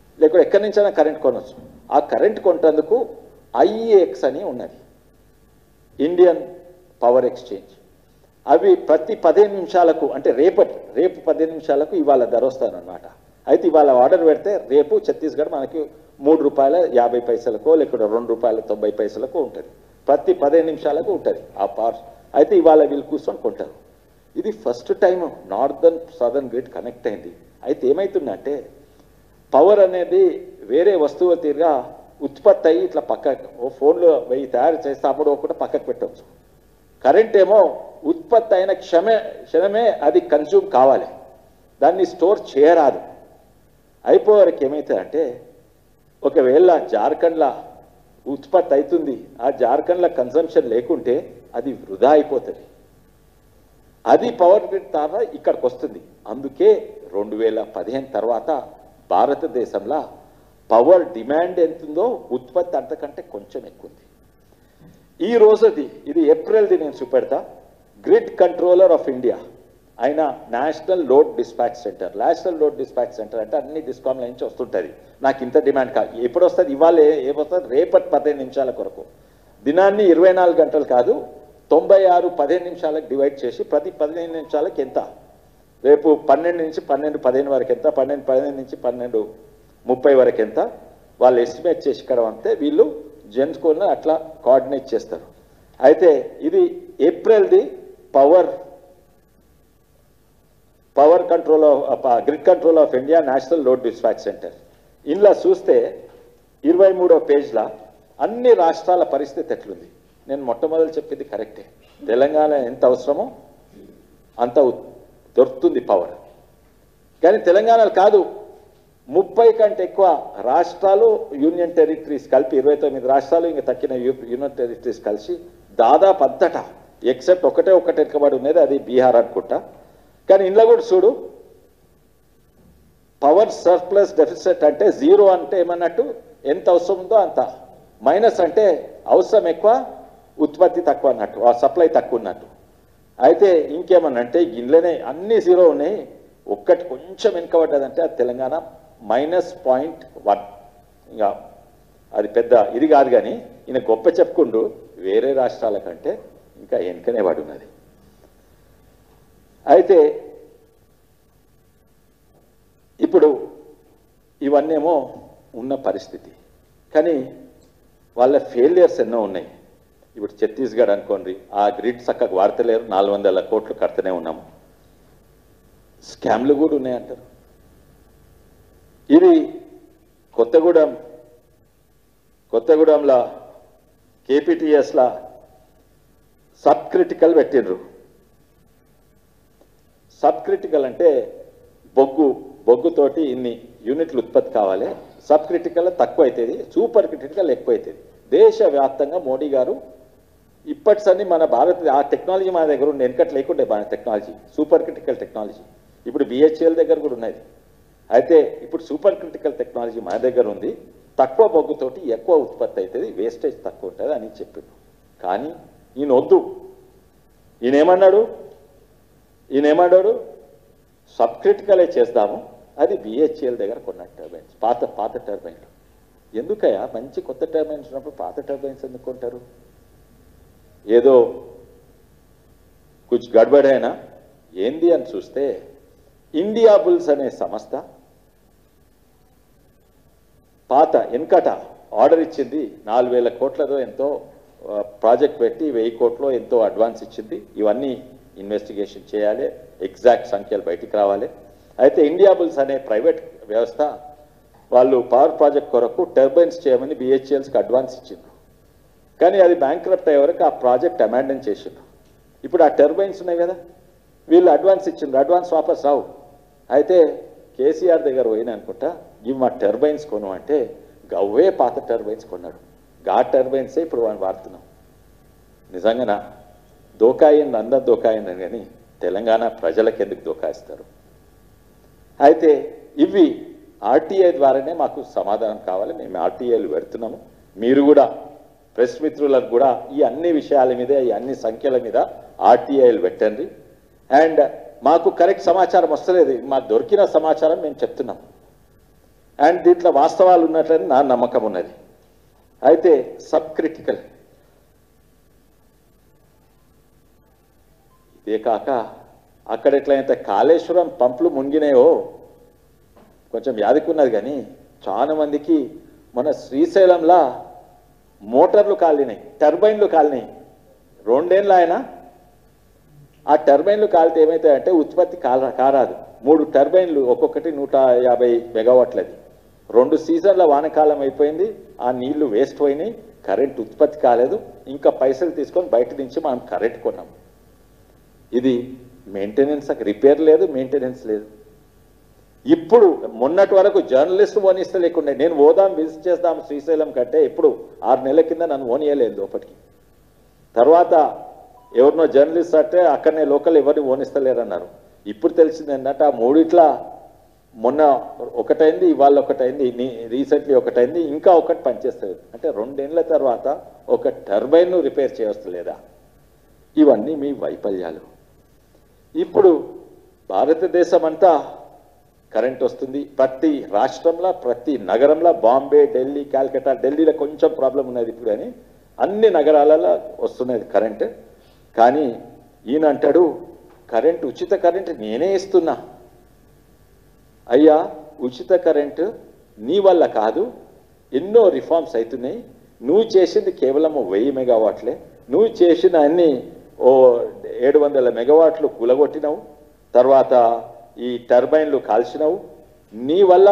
లేకపోతే ఎక్కడి నుంచైనా కరెంట్ కొనవచ్చు. ఆ కరెంట్ కొంటందుకు ఐఈఎక్స్ అని ఉన్నది, ఇండియన్ పవర్ ఎక్స్చేంజ్. అవి ప్రతి పదిహేను నిమిషాలకు అంటే రేపటి రేపు పదిహేను నిమిషాలకు ఇవాళ ధర వస్తానమాట. అయితే ఇవాళ ఆర్డర్ పెడితే రేపు ఛత్తీస్గఢ్ మనకి మూడు రూపాయల యాభై పైసలకో లేకపోతే రెండు రూపాయల తొంభై పైసలకో ఉంటుంది. ప్రతి పదిహేను నిమిషాలకు ఉంటుంది ఆ పవర్. అయితే ఇవాళ వీళ్ళు కూర్చొని కొంటారు. ఇది first time northern southern grid connect అయింది. అయితే ఏమవుతుందంటే పవర్ అనేది వేరే వస్తువు తీరుగా ఉత్పత్తి అయ్యి ఇట్లా పక్కకు ఓ ఫోన్లో వెయ్యి తయారు చేస్తే అప్పుడు ఒకటి పక్కకు పెట్టవచ్చు. కరెంట్ ఏమో ఉత్పత్తి అయిన క్షమే క్షణమే అది కన్జ్యూమ్ కావాలి, దాన్ని స్టోర్ చేయరాదు. అయిపోయేవరకు ఏమవుతుందంటే ఒకవేళ జార్ఖండ్లో ఉత్పత్తి అవుతుంది, ఆ జార్ఖండ్లో కన్సంప్షన్ లేకుంటే అది వృధా అయిపోతుంది. అది పవర్ గ్రిడ్ ద్వారా ఇక్కడికి వస్తుంది. అందుకే రెండు వేల పదిహేను తర్వాత భారతదేశంలో పవర్ డిమాండ్ ఎంతుందో ఉత్పత్తి అంతకంటే కొంచెం ఎక్కువ ఉంది. ఈ రోజుది ఇది ఏప్రిల్ది నేను చూపెడతా. గ్రిడ్ కంట్రోలర్ ఆఫ్ ఇండియా అయిన national load dispatch centre. National load dispatch centre అంటే అన్ని డిస్కామ్ల నుంచి వస్తుంటుంది. నాకు ఇంత డిమాండ్ కాదు, ఎప్పుడు వస్తుంది, ఇవాళ ఏమొస్తుంది, రేపటి పదిహేను నిమిషాల కొరకు. దినాన్ని ఇరవై నాలుగు గంటలు కాదు, తొంభై ఆరు పదిహేను నిమిషాలకు డివైడ్ చేసి ప్రతి పదిహేను నిమిషాలకు ఎంత, రేపు పన్నెండు నుంచి పన్నెండు పదిహేను వరకు ఎంత, పన్నెండు పదిహేను నుంచి పన్నెండు ముప్పై వరకు ఎంత, వాళ్ళు ఎస్టిమేట్ చేసి ఇక్కడ అంతే వీళ్ళు జెన్స్కోని అట్లా కోఆర్డినేట్ చేస్తారు. అయితే ఇది ఏప్రిల్ది power power control of grid control of India national load dispatch centre. ఇందులో చూస్తే ఇరవై మూడో పేజ్లో అన్ని రాష్ట్రాల పరిస్థితి ఎట్లుంది. నేను మొట్టమొదటి చెప్పింది కరెక్టే, తెలంగాణ ఎంత అవసరమో అంత దొరుకుతుంది పవర్. కానీ తెలంగాణలో కాదు, ముప్పై కంటే ఎక్కువ రాష్ట్రాలు యూనియన్ టెరిటరీస్ కలిపి ఇరవై తొమ్మిది రాష్ట్రాలు ఇంకా తక్కిన యూనియన్ టెరిటరీస్ కలిసి దాదాపు అంతటా ఎక్సెప్ట్ ఒకటే ఒకటి ఎక్కబడి ఉన్నది, అది బీహార్ అనుకుంటా. కానీ ఇంట్లో కూడా చూడు, పవర్ సర్ప్లస్ డెఫిసిట్ అంటే జీరో అంటే ఏమన్నట్టు ఎంత అవసరం ఉందో అంత, మైనస్ అంటే అవసరం ఎక్కువ ఉత్పత్తి తక్కువ అన్నట్టు, ఆ సప్లై తక్కువ ఉన్నట్టు. అయితే ఇంకేమన్నంటే ఇంట్లోనే అన్ని జీరో ఉన్నాయి, ఒక్కటి కొంచెం వెనుకబడ్డదంటే అది తెలంగాణ మైనస్ పాయింట్ వన్. ఇంకా అది పెద్ద ఇది కాదు, కానీ ఈయన గొప్ప చెప్పుకుంటూ వేరే రాష్ట్రాల కంటే ఇంకా వెనుకనే పడి ఉన్నది. అయితే ఇప్పుడు ఇవన్నేమో ఉన్న పరిస్థితి, కానీ వాళ్ళ ఫెయిలియర్స్ ఎన్నో ఉన్నాయి. ఇప్పుడు ఛత్తీస్గఢ్ అనుకోండి, ఆ గ్రిడ్ చక్కగా వాడతలేరు, నాలుగు వందల కోట్లు కడుతూనే ఉన్నాము, స్కామ్లు కూడా ఉన్నాయంటారు. ఇది కొత్తగూడెం కొత్తగూడెంలో కేపీటీఎస్లా సబ్ క్రిటికల్ పెట్టిండ్రు. సబ్ క్రిటికల్ అంటే బొగ్గు బొగ్గుతోటి ఇన్ని యూనిట్లు ఉత్పత్తి కావాలి, సబ్ క్రిటికల్ తక్కువ అవుతుంది, సూపర్ క్రిటికల్ ఎక్కువ అవుతుంది. దేశవ్యాప్తంగా మోడీ గారు ఇప్పటి సన్ని మన భారత్ ఆ టెక్నాలజీ మన దగ్గర ఉండే, వెనకట్ లేకుండే మన టెక్నాలజీ, సూపర్ క్రిటికల్ టెక్నాలజీ. ఇప్పుడు బిహెచ్ఎల్ దగ్గర కూడా ఉన్నది. అయితే ఇప్పుడు సూపర్ క్రిటికల్ టెక్నాలజీ మన దగ్గర ఉంది, తక్కువ బొగ్గుతోటి ఎక్కువ ఉత్పత్తి అవుతుంది, వేస్టేజ్ తక్కువ ఉంటుంది అని చెప్పిండు. కానీ ఈయన వద్దు, ఈయన ఏమన్నాడు ఈయన ఏమన్నాడు సబ్ క్రిటికలే చేద్దాము, అది బిహెచ్ఎల్ దగ్గర కొన్న టర్బైన్స్, పాత పాత టర్బైన్లు. ఎందుకయ్యా మంచి కొత్త టర్బైన్స్ ఉన్నప్పుడు పాత టర్బైన్స్ ఎందుకు కొంటారు? ఏదో కుछ గడబడైనా ఏంది అని చూస్తే ఇండియా బుల్స్ అనే సంస్థ పాత వెనకట ఆర్డర్ ఇచ్చింది, నాలుగు వేల కోట్లతో ఎంతో ప్రాజెక్ట్ పెట్టి వెయ్యి కోట్లో ఎంతో అడ్వాన్స్ ఇచ్చింది. ఇవన్నీ ఇన్వెస్టిగేషన్ చేయాలి, ఎగ్జాక్ట్ సంఖ్యలు బయటికి రావాలి. అయితే ఇండియా బుల్స్ అనే ప్రైవేట్ వ్యవస్థ వాళ్ళు పవర్ ప్రాజెక్ట్ కొరకు టర్బైన్స్ చేయమని బిహెచ్ఎల్స్కి అడ్వాన్స్ ఇచ్చింది. కానీ అది బ్యాంక్రప్ట్ అయ్యే వరకు ఆ ప్రాజెక్ట్ అమాండన్ చేసిండ్రు. ఇప్పుడు ఆ టర్బైన్స్ ఉన్నాయి కదా, వీళ్ళు అడ్వాన్స్ ఇచ్చిండ్రు, అడ్వాన్స్ వాపస్ రావు. అయితే కేసీఆర్ దగ్గర పోయినా అనుకుంటా, ఇవి మా టర్బైన్స్ కొను అంటే గవ్వే పాత టర్బైన్స్ కొన్నాడు. గా టర్బైన్సే ఇప్పుడు వాళ్ళు వాడుతున్నాం. నిజంగానా దోకాయింది, అందరు దోకాయింది, కానీ తెలంగాణ ప్రజలకు ఎందుకు దోకాయిస్తారు? అయితే ఇవి ఆర్టీఐ ద్వారానే మాకు సమాధానం కావాలి. మేము ఆర్టీఐలు పెడుతున్నాము. మీరు కూడా ప్రెస్ మిత్రులకు కూడా ఈ అన్ని విషయాల మీద, ఈ అన్ని సంఖ్యల మీద ఆర్టీఐలు పెట్టండి. అండ్ మాకు కరెక్ట్ సమాచారం వస్తలేదు, మాకు దొరికిన సమాచారం మేము చెప్తున్నాం. అండ్ దీంట్లో వాస్తవాలు ఉన్నట్లని నా నమ్మకం ఉన్నది. అయితే సబ్ క్రిటికల్, ఇదే కాక అక్కడ ఎట్లయితే కాళేశ్వరం పంపులు మునిగినాయో కొంచెం యాదికున్నది, కానీ చాలా మందికి మన శ్రీశైలంలా మోటార్లు కాలినాయి, టర్బైన్లు కాలినాయి. రెండేళ్ళు ఆయన ఆ టర్బైన్లు కాలితే ఏమవుతాయంటే ఉత్పత్తి కాల కారాదు. మూడు టర్బైన్లు ఒక్కొక్కటి నూట యాభై మెగావాట్లది. రెండు సీజన్ల వానకాలం అయిపోయింది, ఆ నీళ్లు వేస్ట్ పోయినాయి, కరెంట్ ఉత్పత్తి కాలేదు. ఇంకా పైసలు తీసుకొని బయట నుంచి మనం కరెంట్ కొన్నాం. ఇది మెయింటెనెన్స్, రిపేర్ లేదు, మెయింటెనెన్స్ లేదు. ఇప్పుడు మొన్నటి వరకు జర్నలిస్ట్ ఓనిస్తే లేకుండా నేను ఓదాం విజిట్ చేద్దాం శ్రీశైలం కంటే ఇప్పుడు ఆరు నెలల కింద నన్ను ఓనియలేదు లోపలికి. తర్వాత ఎవరినో జర్నలిస్ట్ అంటే అక్కడనే లోకల్ ఎవరిని ఓనిస్తలేరన్నారు. ఇప్పుడు తెలిసింది ఏంటంటే ఆ మూడిట్లా మొన్న ఒకటైంది, ఇవాళ ఒకటైంది, రీసెంట్లీ ఒకటైంది, ఇంకా ఒకటి పనిచేస్తుంది. అంటే రెండేళ్ల తర్వాత ఒక టర్బైన్ను రిపేర్ చేయవస్తలేదా? ఇవన్నీ మీ వైఫల్యాలు. ఇప్పుడు భారతదేశం అంతా కరెంట్ వస్తుంది, ప్రతి రాష్ట్రంలో ప్రతి నగరంలో, బాంబే, ఢిల్లీ, కాల్కటా, ఢిల్లీలో కొంచెం ప్రాబ్లం ఉన్నది ఇప్పుడు, కానీ అన్ని నగరాలలో వస్తున్నది కరెంట్. కానీ ఈయన అంటాడు కరెంట్, ఉచిత కరెంట్ నేనే ఇస్తున్నా. అయ్యా, ఉచిత కరెంటు నీ వల్ల కాదు, ఎన్నో రిఫార్మ్స్ అవుతున్నాయి. నువ్వు చేసింది కేవలం వెయ్యి మెగావాట్లే, నువ్వు చేసిన అన్ని ఓ ఏడు వందల మెగావాట్లు కూలగొట్టినావు, తర్వాత ఈ టర్బైన్లు కాల్చినావు. నీ వల్ల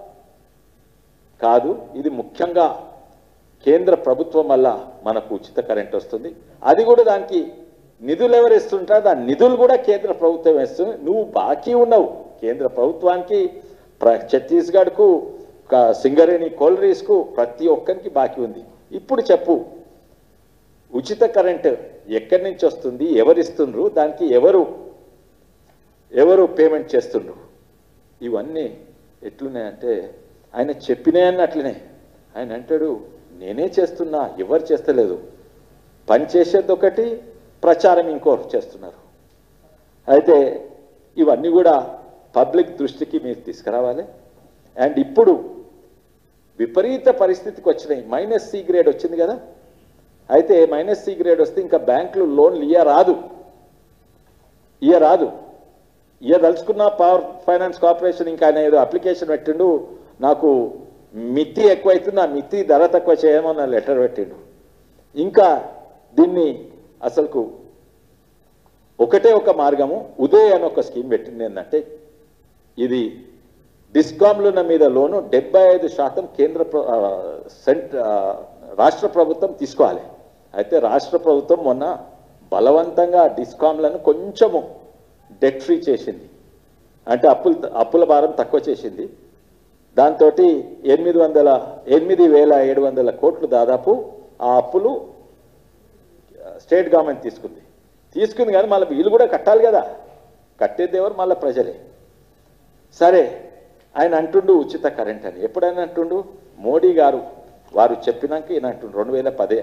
కాదు, ఇది ముఖ్యంగా కేంద్ర ప్రభుత్వం వల్ల మనకు ఉచిత కరెంట్ వస్తుంది. అది కూడా దానికి నిధులు ఎవరు ఇస్తుంటారు, దాని నిధులు కూడా కేంద్ర ప్రభుత్వం ఇస్తుంది. నువ్వు బాకీ ఉన్నావు కేంద్ర ప్రభుత్వానికి, ఛత్తీస్గఢ్కు, సింగరేణి కోల్రీస్కు, ప్రతి ఒక్కరికి బాకీ ఉంది. ఇప్పుడు చెప్పు, ఉచిత కరెంట్ ఎక్కడి నుంచి వస్తుంది, ఎవరిస్తుండ్రు, దానికి ఎవరు ఎవరు పేమెంట్ చేస్తుండ్రు? ఇవన్నీ ఎట్లున్నాయంటే ఆయన చెప్పినాయని అట్లనే. ఆయన అంటాడు నేనే చేస్తున్నా, ఎవరు చేస్తలేదు. పని చేసేది ఒకటి, ప్రచారం ఇంకోరు చేస్తున్నారు. అయితే ఇవన్నీ కూడా పబ్లిక్ దృష్టికి మీరు తీసుకురావాలి. అండ్ ఇప్పుడు విపరీత పరిస్థితికి వచ్చినాయి. మైనస్ సి గ్రేడ్ వచ్చింది కదా, అయితే మైనస్ సి గ్రేడ్ వస్తే ఇంకా బ్యాంకులు లోన్లు ఇయ్యరాదు ఇయ్యరాదు ఇయ్యదలుచుకున్న పవర్ ఫైనాన్స్ కార్పొరేషన్ ఇంకా ఆయన ఏదో అప్లికేషన్ పెట్టిండు, నాకు మితి ఎక్కువైతుంది, ఆ మితి ధర తక్కువ చేయమని లెటర్ పెట్టిండు. ఇంకా దీన్ని అసలుకు ఒకటే ఒక మార్గము, ఉదయ్ అని ఒక స్కీమ్ పెట్టింది. ఏంటంటే ఇది డిస్కామ్లున్న మీద లోను డెబ్బై ఐదు శాతం కేంద్ర సెంట్ రాష్ట్ర ప్రభుత్వం తీసుకోవాలి. అయితే రాష్ట్ర ప్రభుత్వం మొన్న బలవంతంగా డిస్కామ్లను కొంచెము డెట్ ఫ్రీ చేసింది, అంటే అప్పులు అప్పుల భారం తక్కువ చేసింది. దాంతో ఎనిమిది వందల ఎనిమిది వేల ఏడు వందల కోట్లు దాదాపు ఆ అప్పులు స్టేట్ గవర్నమెంట్ తీసుకుంది తీసుకుంది కానీ మళ్ళీ వీళ్ళు కూడా కట్టాలి కదా, కట్టేది ఎవరు, మళ్ళీ ప్రజలే. సరే, ఆయన అంటుండు ఉచిత కరెంట్ అని. ఎప్పుడైనా అంటుండు మోడీ గారు వారు చెప్పినాక ఈయన అంటుండు రెండు వేల పదే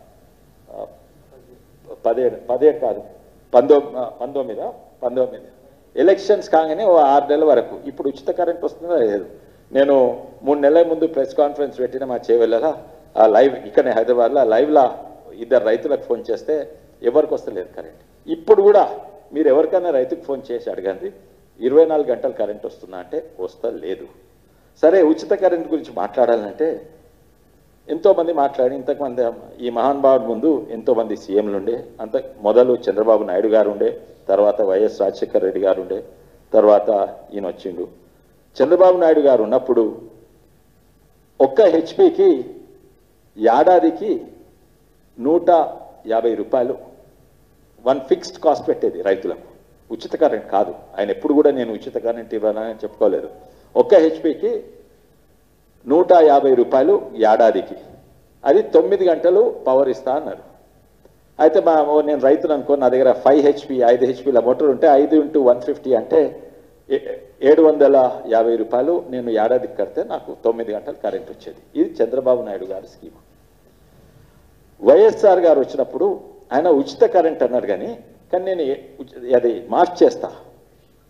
పదిహేడు పదిహేడు కాదు పంతొమ్మిది పంతొమ్మిది పంతొమ్మిది ఎలక్షన్స్ కాగానే ఓ ఆరు నెలల వరకు ఇప్పుడు ఉచిత కరెంట్ వస్తుందా లేదు. నేను మూడు నెలల ముందు ప్రెస్ కాన్ఫరెన్స్ పెట్టిన మా చేవెళ్ళలా ఆ లైవ్ ఇక్కడనే హైదరాబాద్లో లైవ్లా ఇద్దరు రైతులకు ఫోన్ చేస్తే ఎవరికి వస్తలేదు కరెంట్. ఇప్పుడు కూడా మీరు ఎవరికైనా రైతుకు ఫోన్ చేసి అడగండి, ఇరవై నాలుగు గంటలు కరెంట్ వస్తుందా అంటే వస్తా లేదు. సరే, ఉచిత కరెంట్ గురించి మాట్లాడాలంటే ఎంతోమంది మాట్లాడి, ఇంతకుమంది ఈ మహానుభావుడి ముందు ఎంతోమంది సీఎంలు ఉండే. అంత మొదలు చంద్రబాబు నాయుడు గారు ఉండే, తర్వాత వైఎస్ రాజశేఖర రెడ్డి గారు ఉండే, తర్వాత ఈయన వచ్చిండు. చంద్రబాబు నాయుడు గారు ఉన్నప్పుడు ఒక్క హెచ్పికి ఏడాదికి నూట యాభై రూపాయలు వన్ ఫిక్స్డ్ కాస్ట్ పెట్టేది రైతులకు, ఉచిత కరెంట్ కాదు. ఆయన ఎప్పుడు కూడా నేను ఉచిత కరెంట్ ఇవ్వాలని చెప్పుకోలేదు. ఒక్క హెచ్పికి నూట యాభై రూపాయలు ఏడాదికి, అది తొమ్మిది గంటలు పవర్ ఇస్తా అన్నారు. అయితే మా నేను రైతులు అనుకో, నా దగ్గర ఫైవ్ హెచ్పి ఐదు హెచ్పిల మోటార్ ఉంటే ఐదు ఇంటూ వన్ ఫిఫ్టీ అంటే ఏడు వందల యాభై రూపాయలు నేను ఏడాదికి కడితే నాకు తొమ్మిది గంటలు కరెంట్ వచ్చేది. ఇది చంద్రబాబు నాయుడు గారి స్కీమ్. వైఎస్ఆర్ గారు వచ్చినప్పుడు ఆయన ఉచిత కరెంట్ అన్నాడు, కానీ కానీ నేను అది మార్చేస్తా,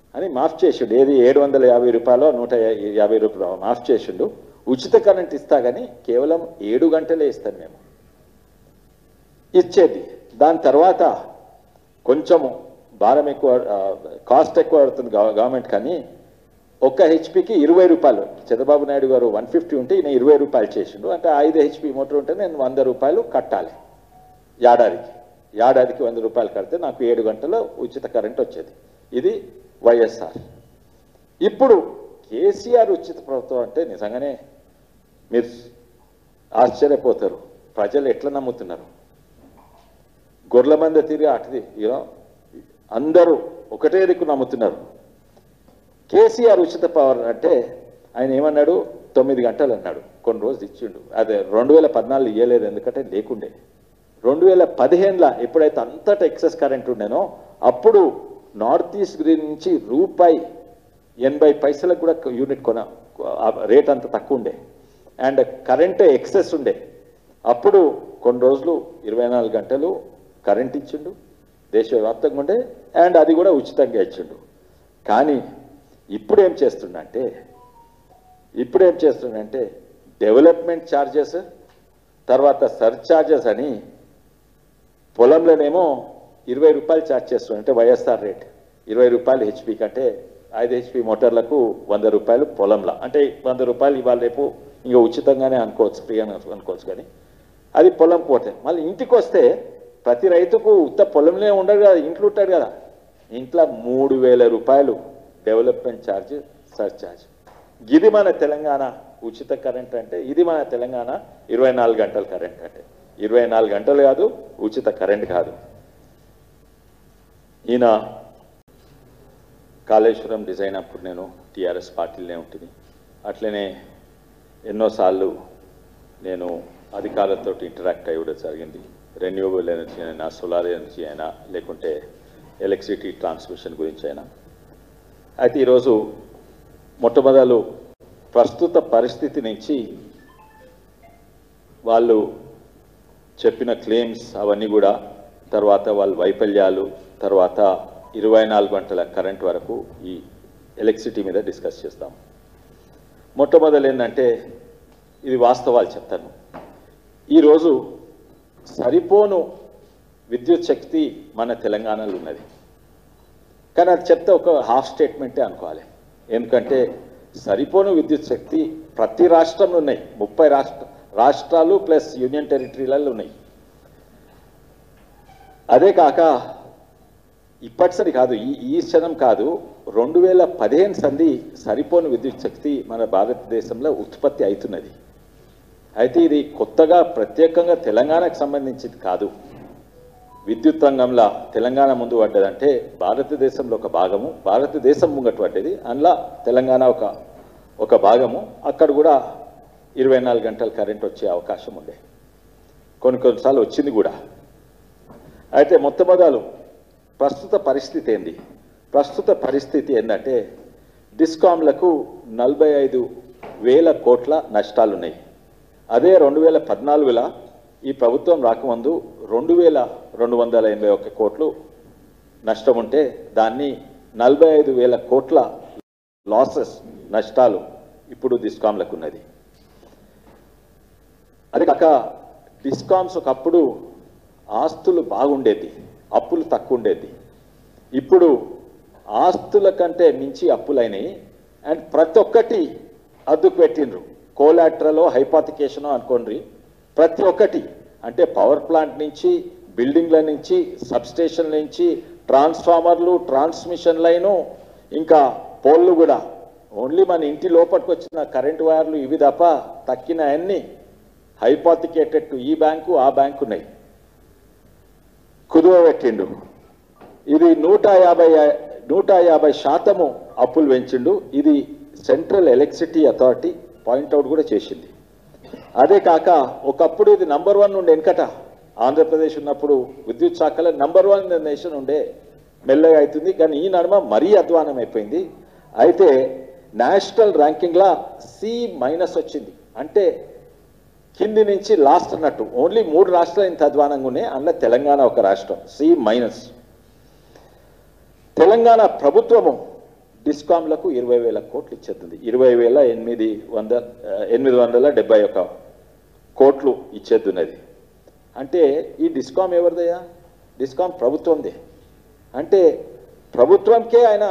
అని మాఫ్ చేసిండు. ఏది ఏడు వందల యాభై రూపాయలు నూట యాభై రూపాయలు మాఫ్ చేసిండు. ఉచిత కరెంట్ ఇస్తా కానీ కేవలం ఏడు గంటలే ఇస్తాను మేము ఇచ్చేది. దాని తర్వాత కొంచెము భారం ఎక్కువ, కాస్ట్ ఎక్కువ పడుతుంది గవర్నమెంట్, కానీ ఒక్క హెచ్పికి ఇరవై రూపాయలు. చంద్రబాబు నాయుడు గారు వన్ ఫిఫ్టీ ఉంటే ఈయన ఇరవై రూపాయలు చేసిండు. అంటే ఐదు హెచ్పి మోటార్ ఉంటే నేను వంద రూపాయలు కట్టాలి ఏడాదికి. ఏడాదికి వంద రూపాయలు కడితే నాకు ఏడు గంటలు ఉచిత కరెంట్ వచ్చేది. ఇది వైఎస్ఆర్. ఇప్పుడు కేసీఆర్ ఉచిత ప్రభుత్వం అంటే నిజంగానే మీరు ఆశ్చర్యపోతారు. ప్రజలు ఎట్లా నమ్ముతున్నారు? గొర్రెల మంద తిరిగి అటుది యూనో అందరూ ఒకటే దిక్కు నమ్ముతున్నారు. కేసీఆర్ ఉచిత పవర్ అంటే ఆయన ఏమన్నాడు? తొమ్మిది గంటలు అన్నాడు. కొన్ని రోజులు ఇచ్చిండు. అదే రెండు వేల పద్నాలుగు ఇవ్వలేదు, ఎందుకంటే లేకుండే. రెండు వేల పదిహేనులో ఎప్పుడైతే అంతటా ఎక్సెస్ కరెంట్ ఉండేనో అప్పుడు నార్త్ ఈస్ట్ గ్రీన్ నుంచి రూపాయి ఎనభై పైసలకు కూడా యూనిట్ కొన రేట్ అంత తక్కువ ఉండే. అండ్ కరెంట్ ఎక్సెస్ ఉండే. అప్పుడు కొన్ని రోజులు ఇరవై నాలుగు గంటలు కరెంట్ ఇచ్చిండు దేశవ్యాప్తంగా ఉండే. అండ్ అది కూడా ఉచితంగా ఇచ్చిండు. కానీ ఇప్పుడు ఏం చేస్తుండంటే ఇప్పుడు ఏం చేస్తుండంటే డెవలప్మెంట్ ఛార్జెస్, తర్వాత సర్ఛార్జెస్ అని పొలంలోనేమో ఇరవై రూపాయలు ఛార్జ్ చేస్తుండే. అంటే వైఎస్ఆర్ రేట్ ఇరవై రూపాయలు హెచ్పి కంటే ఐదు హెచ్పి మోటార్లకు వంద రూపాయలు పొలంలో. అంటే వంద రూపాయలు ఇవాళ రేపు ఇంకా ఉచితంగానే అనుకోవచ్చు, ఫ్రీ అని అనుకోవచ్చు. కానీ అది పొలం పోతే మళ్ళీ ఇంటికి వస్తే ప్రతి రైతుకు ఉత్త పొలంలో ఉండదు కదా, ఇంట్లో ఉంటాడు కదా. ఇంట్లో మూడు వేల రూపాయలు డెవలప్మెంట్ ఛార్జ్, సర్ఛార్జ్. ఇది మన తెలంగాణ ఉచిత కరెంట్ అంటే, ఇది మన తెలంగాణ ఇరవై నాలుగు గంటల కరెంట్ అంటే. ఇరవై నాలుగు గంటలు కాదు, ఉచిత కరెంట్ కాదు. ఈయన కాళేశ్వరం డిజైన్ అప్పుడు నేను టీఆర్ఎస్ పార్టీలోనే ఉంటుంది. అట్లనే ఎన్నోసార్లు నేను అధికారులతో ఇంటరాక్ట్ అయ్యడం జరిగింది. రెన్యూవబుల్ ఎనర్జీ అయినా, సోలార్ ఎనర్జీ అయినా, లేకుంటే ఎలక్ట్రిసిటీ ట్రాన్స్మిషన్ గురించి అయినా. అయితే ఈరోజు మొట్టమొదలు ప్రస్తుత పరిస్థితి నుంచి వాళ్ళు చెప్పిన క్లెయిమ్స్ అవన్నీ కూడా, తర్వాత వాళ్ళ వైఫల్యాలు, తర్వాత ఇరవై నాలుగు గంటల కరెంట్ వరకు ఈ ఎలక్ట్రిసిటీ మీద డిస్కస్ చేస్తాం. మొట్టమొదలు ఏంటంటే ఇది వాస్తవాలు చెప్తాను. ఈరోజు సరిపోను విద్యుత్ శక్తి మన తెలంగాణలో ఉన్నది. కానీ అది చెప్తే ఒక హాఫ్ స్టేట్మెంటే అనుకోవాలి. ఎందుకంటే సరిపోను విద్యుత్ శక్తి ప్రతి రాష్ట్రంలో ఉన్నాయి. ముప్పై రాష్ట్ర రాష్ట్రాలు ప్లస్ యూనియన్ టెరిటరీలలో ఉన్నాయి. అదే కాక ఇప్పటిసరి కాదు, ఈ ఈ క్షణం కాదు, రెండు వేల పదిహేను సంది సరిపోను విద్యుత్ శక్తి మన భారతదేశంలో ఉత్పత్తి అవుతున్నది. అయితే ఇది కొత్తగా ప్రత్యేకంగా తెలంగాణకు సంబంధించింది కాదు. విద్యుత్ రంగంలో తెలంగాణ ముందు పడ్డదంటే భారతదేశంలో ఒక భాగము, భారతదేశం ముంగట పడ్డది, అందులో తెలంగాణ ఒక ఒక భాగము. అక్కడ కూడా ఇరవై నాలుగు గంటల కరెంట్ వచ్చే అవకాశం ఉండే, కొన్ని కొన్నిసార్లు వచ్చింది కూడా. అయితే మొట్టమొదలు ప్రస్తుత పరిస్థితి ఏంది? ప్రస్తుత పరిస్థితి ఏంటంటే డిస్కామ్లకు నలభై ఐదు వేల కోట్ల నష్టాలు ఉన్నాయి. అదే రెండు వేల పద్నాలుగులో ఈ ప్రభుత్వం రాకముందు రెండు వేల రెండు వందల ఎనభై ఒక్క కోట్లు నష్టం ఉంటే దాన్ని నలభై ఐదు వేల కోట్ల లాసెస్, నష్టాలు ఇప్పుడు డిస్కామ్లకు ఉన్నది. అదే కాక డిస్కామ్స్ ఒకప్పుడు ఆస్తులు బాగుండేది, అప్పులు తక్కువ ఉండేది. ఇప్పుడు ఆస్తుల కంటే మించి అప్పులైనాయి. అండ్ ప్రతి ఒక్కటి అద్దుకు పెట్టిండ్రు. కోలాట్రలో హైపాతికేషనో అనుకోండి, ప్రతి ఒక్కటి అంటే పవర్ ప్లాంట్ నుంచి, బిల్డింగ్ల నుంచి, సబ్స్టేషన్ల నుంచి, ట్రాన్స్ఫార్మర్లు, ట్రాన్స్మిషన్ లైను, ఇంకా పోల్లు కూడా. ఓన్లీ మన ఇంటి లోపలికి వచ్చిన కరెంటు వైర్లు ఇవి తప్ప తక్కిన అన్ని హైపాతికేటెడ్ టు ఈ బ్యాంకు ఆ బ్యాంకు ఉన్నాయి. కుదువ పెట్టిండు. ఇది నూట యాభై నూట యాభై శాతము అప్పులు పెంచిండు. ఇది సెంట్రల్ ఎలక్ట్రిసిటీ అథారిటీ పాయింట్అవుట్ కూడా చేసింది. అదే కాక ఒకప్పుడు ఇది నంబర్ వన్ ఉండే, వెనకట ఆంధ్రప్రదేశ్ ఉన్నప్పుడు విద్యుత్ శాఖలో నంబర్ వన్ నేషన్ ఉండే, మెల్లగా అవుతుంది. కానీ ఈ నడుమ మరీ అధ్వానం అయిపోయింది. అయితే నేషనల్ ర్యాంకింగ్లా సి మైనస్ వచ్చింది. అంటే కింది నుంచి లాస్ట్ అన్నట్టు. ఓన్లీ మూడు రాష్ట్రాలు ఇంత అధ్వానంగా ఉన్నాయి, అందులో తెలంగాణ ఒక రాష్ట్రం సి మైనస్. తెలంగాణ ప్రభుత్వము డిస్కామ్లకు ఇరవై వేల కోట్లు ఇచ్చేస్తుంది. ఇరవై వేల ఎనిమిది వంద ఎనిమిది వందల డెబ్బై ఒక కోట్లు ఇచ్చేద్దున్నది. అంటే ఈ డిస్కామ్ ఎవరిదయ్యా? డిస్కామ్ ప్రభుత్వందే. అంటే ప్రభుత్వంకే ఆయన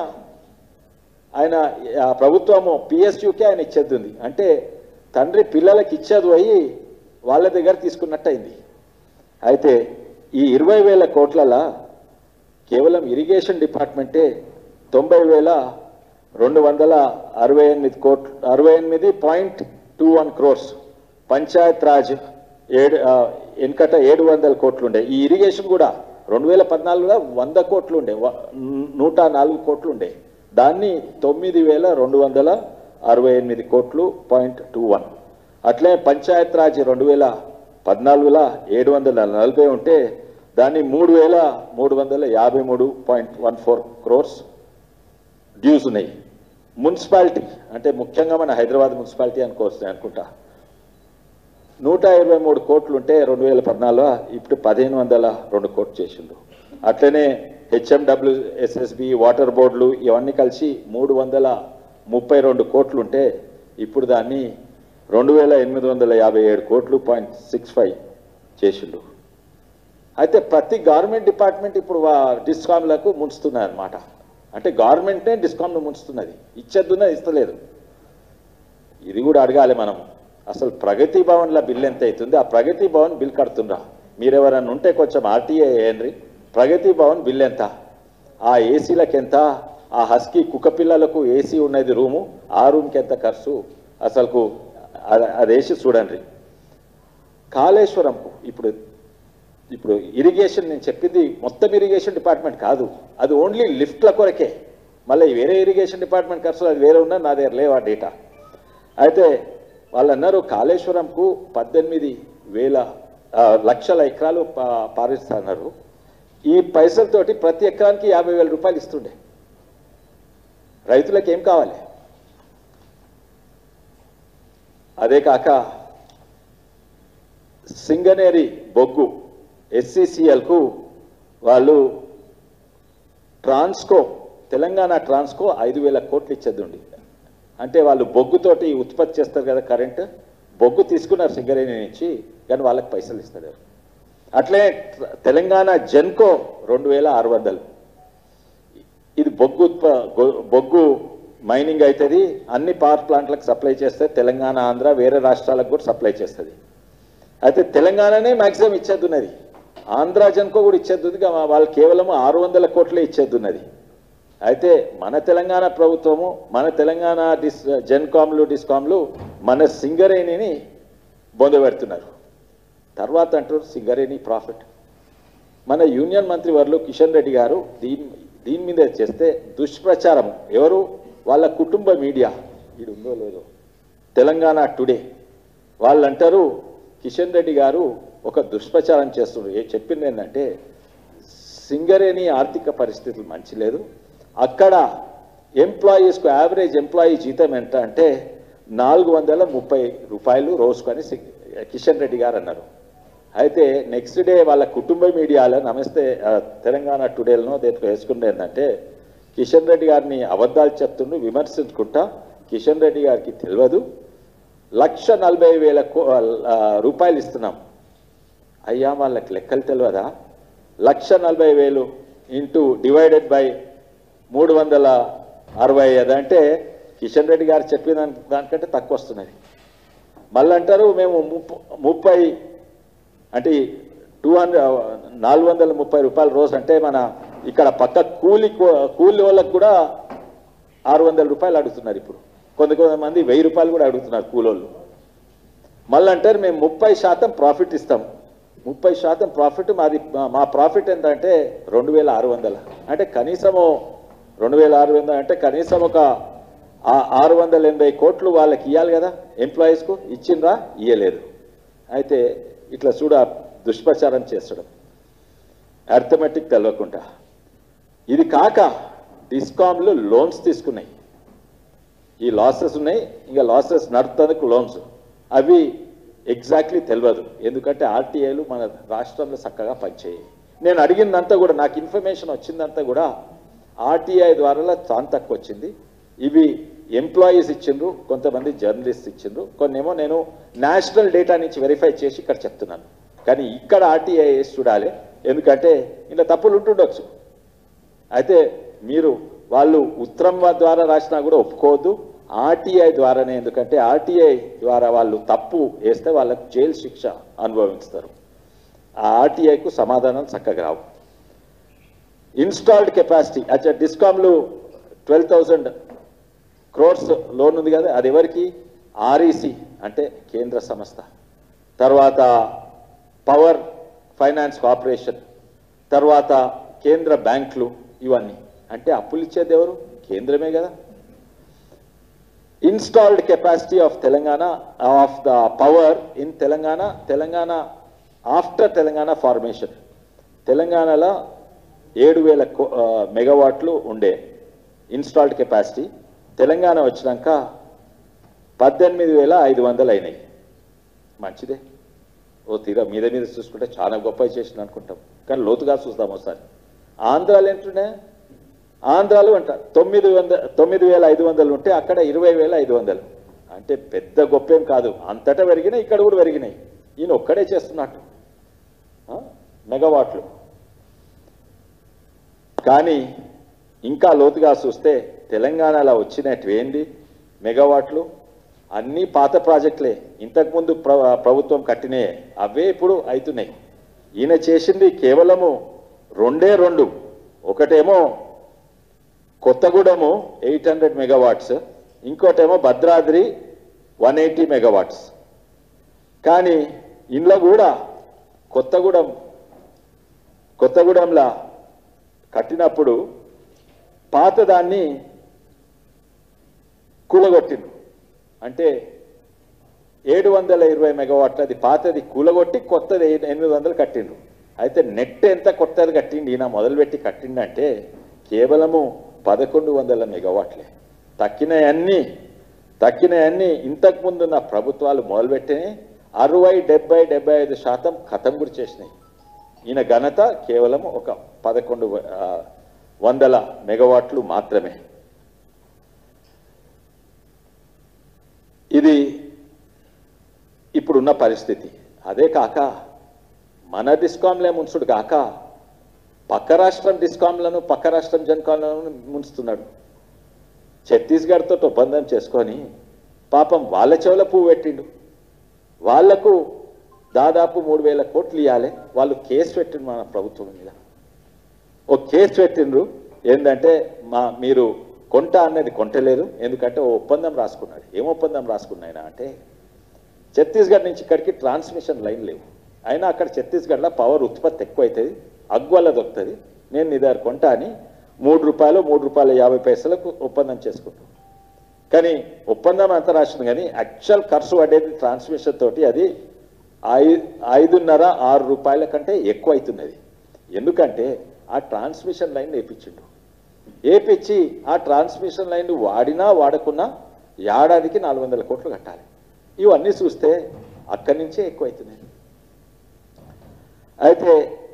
ఆయన ఆ ప్రభుత్వము పిఎస్యుకే ఆయన ఇచ్చేద్దుంది. అంటే తండ్రి పిల్లలకి ఇచ్చేది పోయి వాళ్ళ దగ్గర తీసుకున్నట్టు అయింది. అయితే ఈ ఇరవై వేల కోట్లలో కేవలం ఇరిగేషన్ డిపార్ట్మెంటే తొంభై వేల రెండు వందల అరవై ఎనిమిది కోట్లు అరవై ఎనిమిది point two one crores, Panchayat Raj ఏడు వెనుకట ఏడు వందల కోట్లు ఉండే. ఈ ఇరిగేషన్ కూడా రెండు వేల పద్నాలుగులో వంద కోట్లు ఉండే, నూట నాలుగు కోట్లు ఉండే. దాన్ని తొమ్మిది వేల రెండు వందల అరవై ఎనిమిది కోట్లు పాయింట్ టూ వన్. అట్లే పంచాయత్ రాజ్ రెండు వేల పద్నాలుగులో ఏడు వందల నలభై ఉంటే దాన్ని మూడు వేల మూడు వందల యాభై మూడు point one four crores dues ఉన్నాయి. మున్సిపాలిటీ అంటే ముఖ్యంగా మన హైదరాబాద్ మున్సిపాలిటీ అనుకోవచ్చు అనుకుంటా, నూట ఇరవై మూడు కోట్లు ఉంటే రెండు వేల పద్నాలుగులో ఇప్పుడు పదిహేను వందల రెండు కోట్లు చేసిండు. అట్లనే హెచ్ఎండబ్ల్యూ ఎస్ఎస్బి వాటర్ బోర్డులు ఇవన్నీ కలిసి మూడు వందల ముప్పై రెండు కోట్లు ఉంటే ఇప్పుడు దాన్ని రెండు వేల ఎనిమిది వందల యాభై ఏడు కోట్లు పాయింట్ సిక్స్ ఫైవ్ చేసిండు. అయితే ప్రతి గవర్నమెంట్ డిపార్ట్మెంట్ ఇప్పుడు డిస్కామ్లకు ముంచుతున్నాయి అన్నమాట. అంటే గవర్నమెంటే డిస్కామ్ను ముంచుతున్నది, ఇచ్చేద్దున్నది ఇస్తలేదు. ఇది కూడా అడగాలి మనం. అసలు ప్రగతి భవన్ల బిల్ ఎంత అవుతుంది? ఆ ప్రగతి భవన్ బిల్ కడుతుండ్రా? మీరెవరన్నా ఉంటే కొంచెం ఆర్టీఏ వేయండి. ప్రగతి భవన్ బిల్ ఎంత? ఆ ఏసీలకు ఎంత? ఆ హస్కీ కుక్క పిల్లలకు ఏసీ ఉన్నది రూము, ఆ రూమ్కి ఎంత ఖర్చు? అసలుకు అది వేసి చూడండి. కాళేశ్వరంకు ఇప్పుడు ఇప్పుడు ఇరిగేషన్ నేను చెప్పింది మొత్తం ఇరిగేషన్ డిపార్ట్మెంట్ కాదు, అది ఓన్లీ లిఫ్ట్ల కొరకే. మళ్ళీ వేరే ఇరిగేషన్ డిపార్ట్మెంట్ ఖర్చులు అది వేరే ఉన్నా నా దగ్గర లేవు ఆ డేటా. అయితే వాళ్ళు అన్నారు కాళేశ్వరంకు పద్దెనిమిది వేల లక్షల ఎకరాలు పారిస్తున్నారు. ఈ పైసలతోటి ప్రతి ఎకరానికి యాభై వేల రూపాయలు ఇస్తుండే. రైతులకు ఏం కావాలి? అదే కాక సింగనేరి బొగ్గు ఎస్సీసీఎల్కు వాళ్ళు ట్రాన్స్కో తెలంగాణ ట్రాన్స్కో ఐదు వేల కోట్లు ఇచ్చేద్దండి. అంటే వాళ్ళు బొగ్గుతోటి ఉత్పత్తి చేస్తారు కదా కరెంటు, బొగ్గు తీసుకున్నారు సింగరేణి నుంచి, కానీ వాళ్ళకి పైసలు ఇస్తారు. అట్లే తెలంగాణ జెన్కో రెండు వేల ఆరు వందలు ఇది బొగ్గు ఉత్ప బొగ్గు మైనింగ్ అవుతుంది, అన్ని పవర్ ప్లాంట్లకు సప్లై చేస్తే తెలంగాణ ఆంధ్ర వేరే రాష్ట్రాలకు కూడా సప్లై చేస్తుంది. అయితే తెలంగాణనే మ్యాక్సిమం ఇచ్చేద్దున్నది, ఆంధ్ర జన్కో కూడా ఇచ్చేద్దుంది, వాళ్ళు కేవలం ఆరు వందల కోట్లే ఇచ్చేద్దున్నది. అయితే మన తెలంగాణ ప్రభుత్వము మన తెలంగాణ డిస్ జెన్కామ్లు డిస్కామ్లు మన సింగరేణిని బొందబెడుతున్నారు. తర్వాత అంటారు సింగరేణి ప్రాఫిట్. మన యూనియన్ మంత్రి వర్లు కిషన్ రెడ్డి గారు దీని దీని మీద చేస్తే దుష్ప్రచారం ఎవరు? వాళ్ళ కుటుంబ మీడియా, ఇది ఉందో లేదో తెలంగాణ టుడే వాళ్ళు అంటారు కిషన్ రెడ్డి గారు ఒక దుష్ప్రచారం చేస్తున్నారు. ఏ చెప్పింది ఏంటంటే సింగరేణి ఆర్థిక పరిస్థితులు మంచి లేదు, అక్కడ ఎంప్లాయీస్కు యావరేజ్ ఎంప్లాయీ జీతం ఎంత అంటే నాలుగు వందల ముప్పై రూపాయలు రోజుకొని కిషన్ రెడ్డి గారు అన్నారు. అయితే నెక్స్ట్ డే వాళ్ళ కుటుంబ మీడియాలో నమస్తే తెలంగాణ టుడేలను దేంట్లో వేసుకుంటే ఏంటంటే కిషన్ రెడ్డి గారిని అబద్ధాలు చెప్తుండు విమర్శించుకుంటా, కిషన్ రెడ్డి గారికి తెలియదు లక్ష నలభై వేల రూపాయలు ఇస్తున్నాం. అయ్యా వాళ్ళకి లెక్కలు తెలియదా? లక్ష నలభై వేలు ఇంటూ డివైడెడ్ బై మూడు వందల అరవై ఐదు అంటే కిషన్ రెడ్డి గారు చెప్పిన దానికంటే తక్కువ వస్తున్నది. మళ్ళీ అంటారు మేము ముప్పై అంటే టూ హండ్రెడ్ నాలుగు వందల ముప్పై రూపాయల రోజు అంటే మన ఇక్కడ పక్క కూలి కూలి వాళ్ళకు కూడా ఆరు వందల రూపాయలు అడుగుతున్నారు. ఇప్పుడు కొంత కొంతమంది వెయ్యి రూపాయలు కూడా అడుగుతున్నారు కూలోళ్ళు. మళ్ళీ అంటారు మేము ముప్పై శాతం ప్రాఫిట్ ఇస్తాం. ముప్పై శాతం ప్రాఫిట్ మాది, మా ప్రాఫిట్ ఎంత అంటే రెండు వేల ఆరు వందల అంటే కనీసము రెండు వేల ఆరు వందల అంటే కనీసం ఒక ఆరు వందల ఎనభై కోట్లు వాళ్ళకి ఇవ్వాలి కదా ఎంప్లాయీస్కు. ఇచ్చిండ్రా? ఇయ్యలేదు. అయితే ఇట్లా చూడ దుష్ప్రచారం చేస్తడం అర్థమెటిక్ తెలవకుండా. ఇది కాక డిస్కామ్లు లోన్స్ తీసుకున్నాయి, ఈ లాసెస్ ఉన్నాయి, ఇంకా లాసెస్ నడుపుతందుకు లోన్స్ అవి ఎగ్జాక్ట్లీ తెలియదు. ఎందుకంటే ఆర్టీఐలు మన రాష్ట్రంలో చక్కగా పనిచేయాలి. నేను అడిగిందంతా కూడా నాకు ఇన్ఫర్మేషన్ వచ్చిందంతా కూడా ఆర్టీఐ ద్వారా చాలా తక్కువ వచ్చింది, ఇవి ఎంప్లాయీస్ ఇచ్చిండ్రు, కొంతమంది జర్నలిస్ట్ ఇచ్చిండ్రు, కొన్నేమో నేను నేషనల్ డేటా నుంచి వెరిఫై చేసి ఇక్కడ చెప్తున్నాను. కానీ ఇక్కడ ఆర్టీఐ చూడాలి, ఎందుకంటే ఇలా తప్పులు ఉంటుండొచ్చు. అయితే మీరు వాళ్ళు ఉత్తరం ద్వారా రాసినా కూడా ఒప్పుకోవద్దు, ఆర్టీఐ ద్వారానే. ఎందుకంటే ఆర్టీఐ ద్వారా వాళ్ళు తప్పు వేస్తే వాళ్ళకు జైలు శిక్ష అనుభవిస్తారు. ఆ ఆర్టీఐకు సమాధానం చక్కగా రావు. ఇన్స్టాల్డ్ కెపాసిటీ అచ్చా డిస్కామ్లు ట్వెల్వ్ థౌజండ్ క్రోర్స్ లోన్ ఉంది కదా, అది ఎవరికి? ఆర్ఈసి అంటే కేంద్ర సంస్థ, తర్వాత పవర్ ఫైనాన్స్ కార్పొరేషన్, తర్వాత కేంద్ర బ్యాంకులు, ఇవన్నీ అంటే అప్పులు ఇచ్చేది ఎవరు? కేంద్రమే కదా. Installed capacity of Telangana of the power in Telangana Telangana after Telangana formation. తెలంగాణలో ఏడు వేల మెగావాట్లు ఉండే ఇన్స్టాల్డ్ కెపాసిటీ, తెలంగాణ వచ్చినాక పద్దెనిమిది వేల ఐదు వందలు అయినాయి. మంచిదే, ఓ తీరా మీద మీద చూసుకుంటే చాలా గొప్ప చేసిన అనుకుంటాం, కానీ లోతుగా చూద్దాం ఒకసారి. ఆంధ్రాలు ఏంటున్నాయి? ఆంధ్రాలు అంట తొమ్మిది వంద తొమ్మిది వేల ఐదు వందలు ఉంటే అక్కడ ఇరవై వేల ఐదు వందలు అంటే పెద్ద గొప్పేం కాదు. అంతటా పెరిగినాయి, ఇక్కడ కూడా పెరిగినాయి. ఈయన ఒక్కడే చేస్తున్నట్టు మెగావాట్లు. కానీ ఇంకా లోతుగా చూస్తే తెలంగాణలో వచ్చినట్టు ఏంది మెగావాట్లు? అన్నీ పాత ప్రాజెక్టులే, ఇంతకుముందు ప్ర ప్రభుత్వం కట్టినాయే, అవే ఇప్పుడు అవుతున్నాయి. ఈయన చేసింది కేవలము రెండే రెండు. ఒకటేమో కొత్తగూడెము ఎయిట్ హండ్రెడ్ మెగావాట్స్, ఇంకోటేమో భద్రాద్రి వన్ ఎయిటీ మెగావాట్స్. కానీ ఇంట్లో కూడా కొత్తగూడెం కొత్తగూడెంలా కట్టినప్పుడు పాతదాన్ని కూలగొట్టిండు. అంటే ఏడు వందల ఇరవై మెగావాట్లు అది పాతది కూలగొట్టి కొత్తది ఎనిమిది వందలు కట్టిండు. అయితే నెట్ ఎంత కొత్తది కట్టిండి ఈయన మొదలుపెట్టి కట్టిండంటే కేవలము పదకొండు వందల మెగావాట్లే. తక్కినవన్నీ తక్కినవన్నీ ఇంతకుముందున్న ప్రభుత్వాలు మొదలుపెట్టినాయి. అరవై డెబ్బై డెబ్బై ఐదు శాతం ఖతం గురి చేసినాయి. ఈయన ఘనత కేవలం ఒక పదకొండు వందల మెగావాట్లు మాత్రమే. ఇది ఇప్పుడున్న పరిస్థితి. అదే కాక మన డిస్కాంలే ముంచుడు కాక పక్క రాష్ట్రం డిస్కాంలను పక్క రాష్ట్రం జన్కాంలను ముంచుతున్నాడు. ఛత్తీస్గఢ్తో ఒప్పందం చేసుకొని పాపం వాళ్ళ చెవుల పువ్వు పెట్టిండు. వాళ్లకు దాదాపు మూడు వేల కోట్లు ఇవ్వాలి. వాళ్ళు కేసు పెట్టిండు మన ప్రభుత్వం మీద. ఓ కేసు పెట్టిండ్రు ఏంటంటే మా మీరు కొంట అనేది కొంటలేదు, ఎందుకంటే ఓ ఒప్పందం రాసుకున్నాడు. ఏం ఒప్పందం రాసుకున్నాయినా అంటే ఛత్తీస్గఢ్ నుంచి ఇక్కడికి ట్రాన్స్మిషన్ లైన్ లేవు, అయినా అక్కడ ఛత్తీస్గఢ్లో పవర్ ఉత్పత్తి ఎక్కువ అవుతుంది, అగ్వల్ల దొరుకుతుంది, నేను నీ దగ్గర కొంటా అని మూడు రూపాయలు మూడు రూపాయల యాభై పైసలకు ఒప్పందం చేసుకుంటాం. కానీ ఒప్పందం అంతా రాసింది, కానీ యాక్చువల్ ఖర్చు పడేది ట్రాన్స్మిషన్ తోటి అది ఐ ఐదున్నర ఆరు రూపాయల కంటే ఎక్కువ అవుతున్నది. ఎందుకంటే ఆ ట్రాన్స్మిషన్ లైన్ వేయించిండు. వేపించి ఆ ట్రాన్స్మిషన్ లైన్ వాడినా వాడకున్నా ఏడాదికి నాలుగు వందల కోట్లు కట్టాలి. ఇవన్నీ చూస్తే అక్కడి నుంచే ఎక్కువ అవుతున్నాయి. అయితే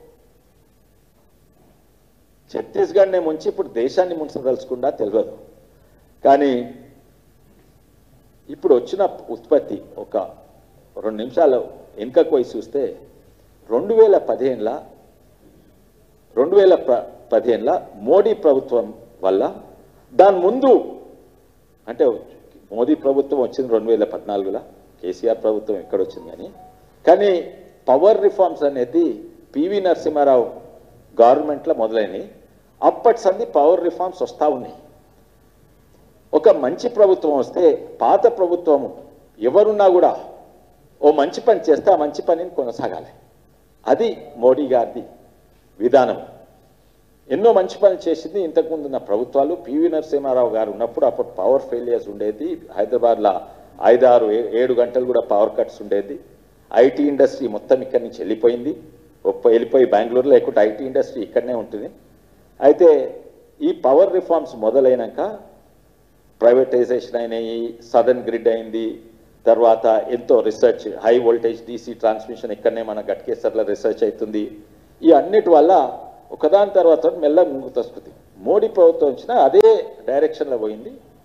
ఛత్తీస్గఢ్నే ముంచి ఇప్పుడు దేశాన్ని ముంచదలుచుకుండా తెలియదు. కానీ ఇప్పుడు వచ్చిన ఉత్పత్తి ఒక రెండు నిమిషాలు వెనుకకు పోయి చూస్తే రెండు వేల పదిహేనుల రెండు వేల ప పదిహేనుల మోడీ ప్రభుత్వం వల్ల, దాని ముందు అంటే మోదీ ప్రభుత్వం వచ్చింది రెండు వేల పద్నాలుగులో, కేసీఆర్ ప్రభుత్వం ఎక్కడ వచ్చింది కానీ కానీ పవర్ రిఫార్మ్స్ అనేది పివి నరసింహారావు గవర్నమెంట్లో మొదలైనవి. అప్పటి సంది పవర్ రిఫార్మ్స్ వస్తూ ఉన్నాయి. ఒక మంచి ప్రభుత్వం వస్తే పాత ప్రభుత్వము ఎవరున్నా కూడా ఓ మంచి పని చేస్తే ఆ మంచి పనిని కొనసాగాలి. అది మోడీ గారిది విధానం. ఎన్నో మంచి పనులు చేసింది ఇంతకుముందు ఉన్న ప్రభుత్వాలు. పివి నరసింహారావు గారు ఉన్నప్పుడు అప్పుడు పవర్ ఫెయిలియర్స్ ఉండేది. హైదరాబాద్లో ఐదారు ఏడు గంటలు కూడా పవర్ కట్స్ ఉండేది. ఐటీ ఇండస్ట్రీ మొత్తం ఇక్కడి నుంచి వెళ్ళిపోయింది, వెళ్ళిపోయి బెంగళూరు, లేకుంటే ఐటీ ఇండస్ట్రీ ఇక్కడనే ఉంటుంది. అయితే ఈ పవర్ రిఫార్మ్స్ మొదలైనాక ప్రైవేటైజేషన్ అయినాయి, సదర్న్ గ్రిడ్ అయింది, తర్వాత ఎంతో research, high voltage DC transmission ఇక్కడనే మన గట్కేసర్లో రీసెర్చ్ అవుతుంది. ఈ అన్నిటి వల్ల ఒకదాని తర్వాత మెల్ల ముందుకు వస్తుంది. మోడీ ప్రభుత్వం వచ్చినా అదే డైరెక్షన్లో పోయింది.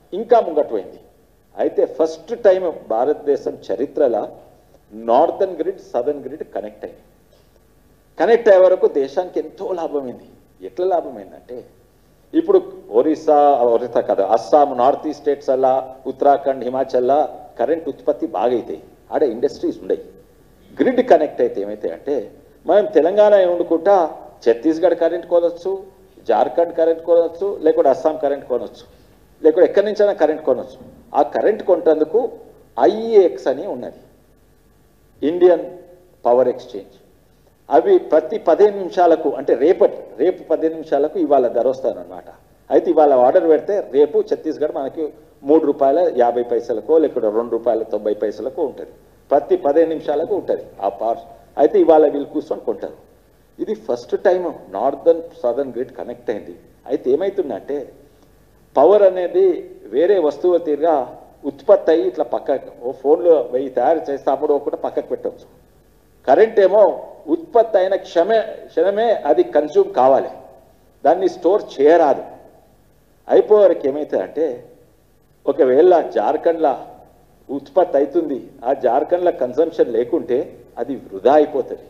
ఇంకా ముంగట్పోయింది. అయితే ఫస్ట్ టైం భారతదేశం చరిత్రలో northern grid southern grid connect అయింది. కనెక్ట్ అయ్యే వరకు దేశానికి ఎంతో లాభమైంది. ఎట్లా లాభమైందంటే ఇప్పుడు ఒరిస్సా ఒరిస్సా కదా అస్సాం నార్త్ ఈస్ట్ స్టేట్స్ అలా ఉత్తరాఖండ్ హిమాచల్లో కరెంట్ ఉత్పత్తి బాగా అవుతాయి, ఆడ ఇండస్ట్రీస్ ఉండయి. గ్రిడ్ కనెక్ట్ అయితే ఏమైతే అంటే మనం తెలంగాణ వండుకుంటా ఛత్తీస్గఢ్ కరెంట్ కొనవచ్చు, జార్ఖండ్ కరెంట్ కొనవచ్చు, లేకుంటే అస్సాం కరెంట్ కొనవచ్చు, లేకుంటే ఎక్కడి నుంచైనా కరెంట్ కొనవచ్చు. ఆ కరెంట్ కొంటందుకు ఐఈఎక్స్ అని ఉన్నది, ఇండియన్ పవర్ ఎక్స్చేంజ్. అవి ప్రతి పదిహేను నిమిషాలకు అంటే రేపటి రేపు పదిహేను నిమిషాలకు ఇవాళ ధర వస్తానమాట. అయితే ఇవాళ ఆర్డర్ పెడితే రేపు ఛత్తీస్గఢ్ మనకి మూడు రూపాయల యాభై పైసలకో లేకుంటే రెండు రూపాయల తొంభై పైసలకో ఉంటుంది. ప్రతి పదిహేను నిమిషాలకు ఉంటుంది ఆ పవర్. అయితే ఇవాళ వీళ్ళు కూర్చొని కొంటారు. ఇది first time northern southern grid connect అయింది. అయితే ఏమవుతుందంటే పవర్ అనేది వేరే వస్తువు తీరుగా ఉత్పత్తి అయ్యి ఇట్లా పక్కకు ఓ ఫోన్లో వెయ్యి తయారు చేస్తే అప్పుడు ఒకటి పక్కకు పెట్టవచ్చు. కరెంట్ ఏమో ఉత్పత్తి అయిన క్షమే క్షణమే అది కన్జ్యూమ్ కావాలి, దాన్ని స్టోర్ చేయరాదు. అయిపోయేవరకు ఏమవుతుందంటే ఒకవేళ జార్ఖండ్లో ఉత్పత్తి అవుతుంది, ఆ జార్ఖండ్లో కన్సంప్షన్ లేకుంటే అది వృధా అయిపోతుంది.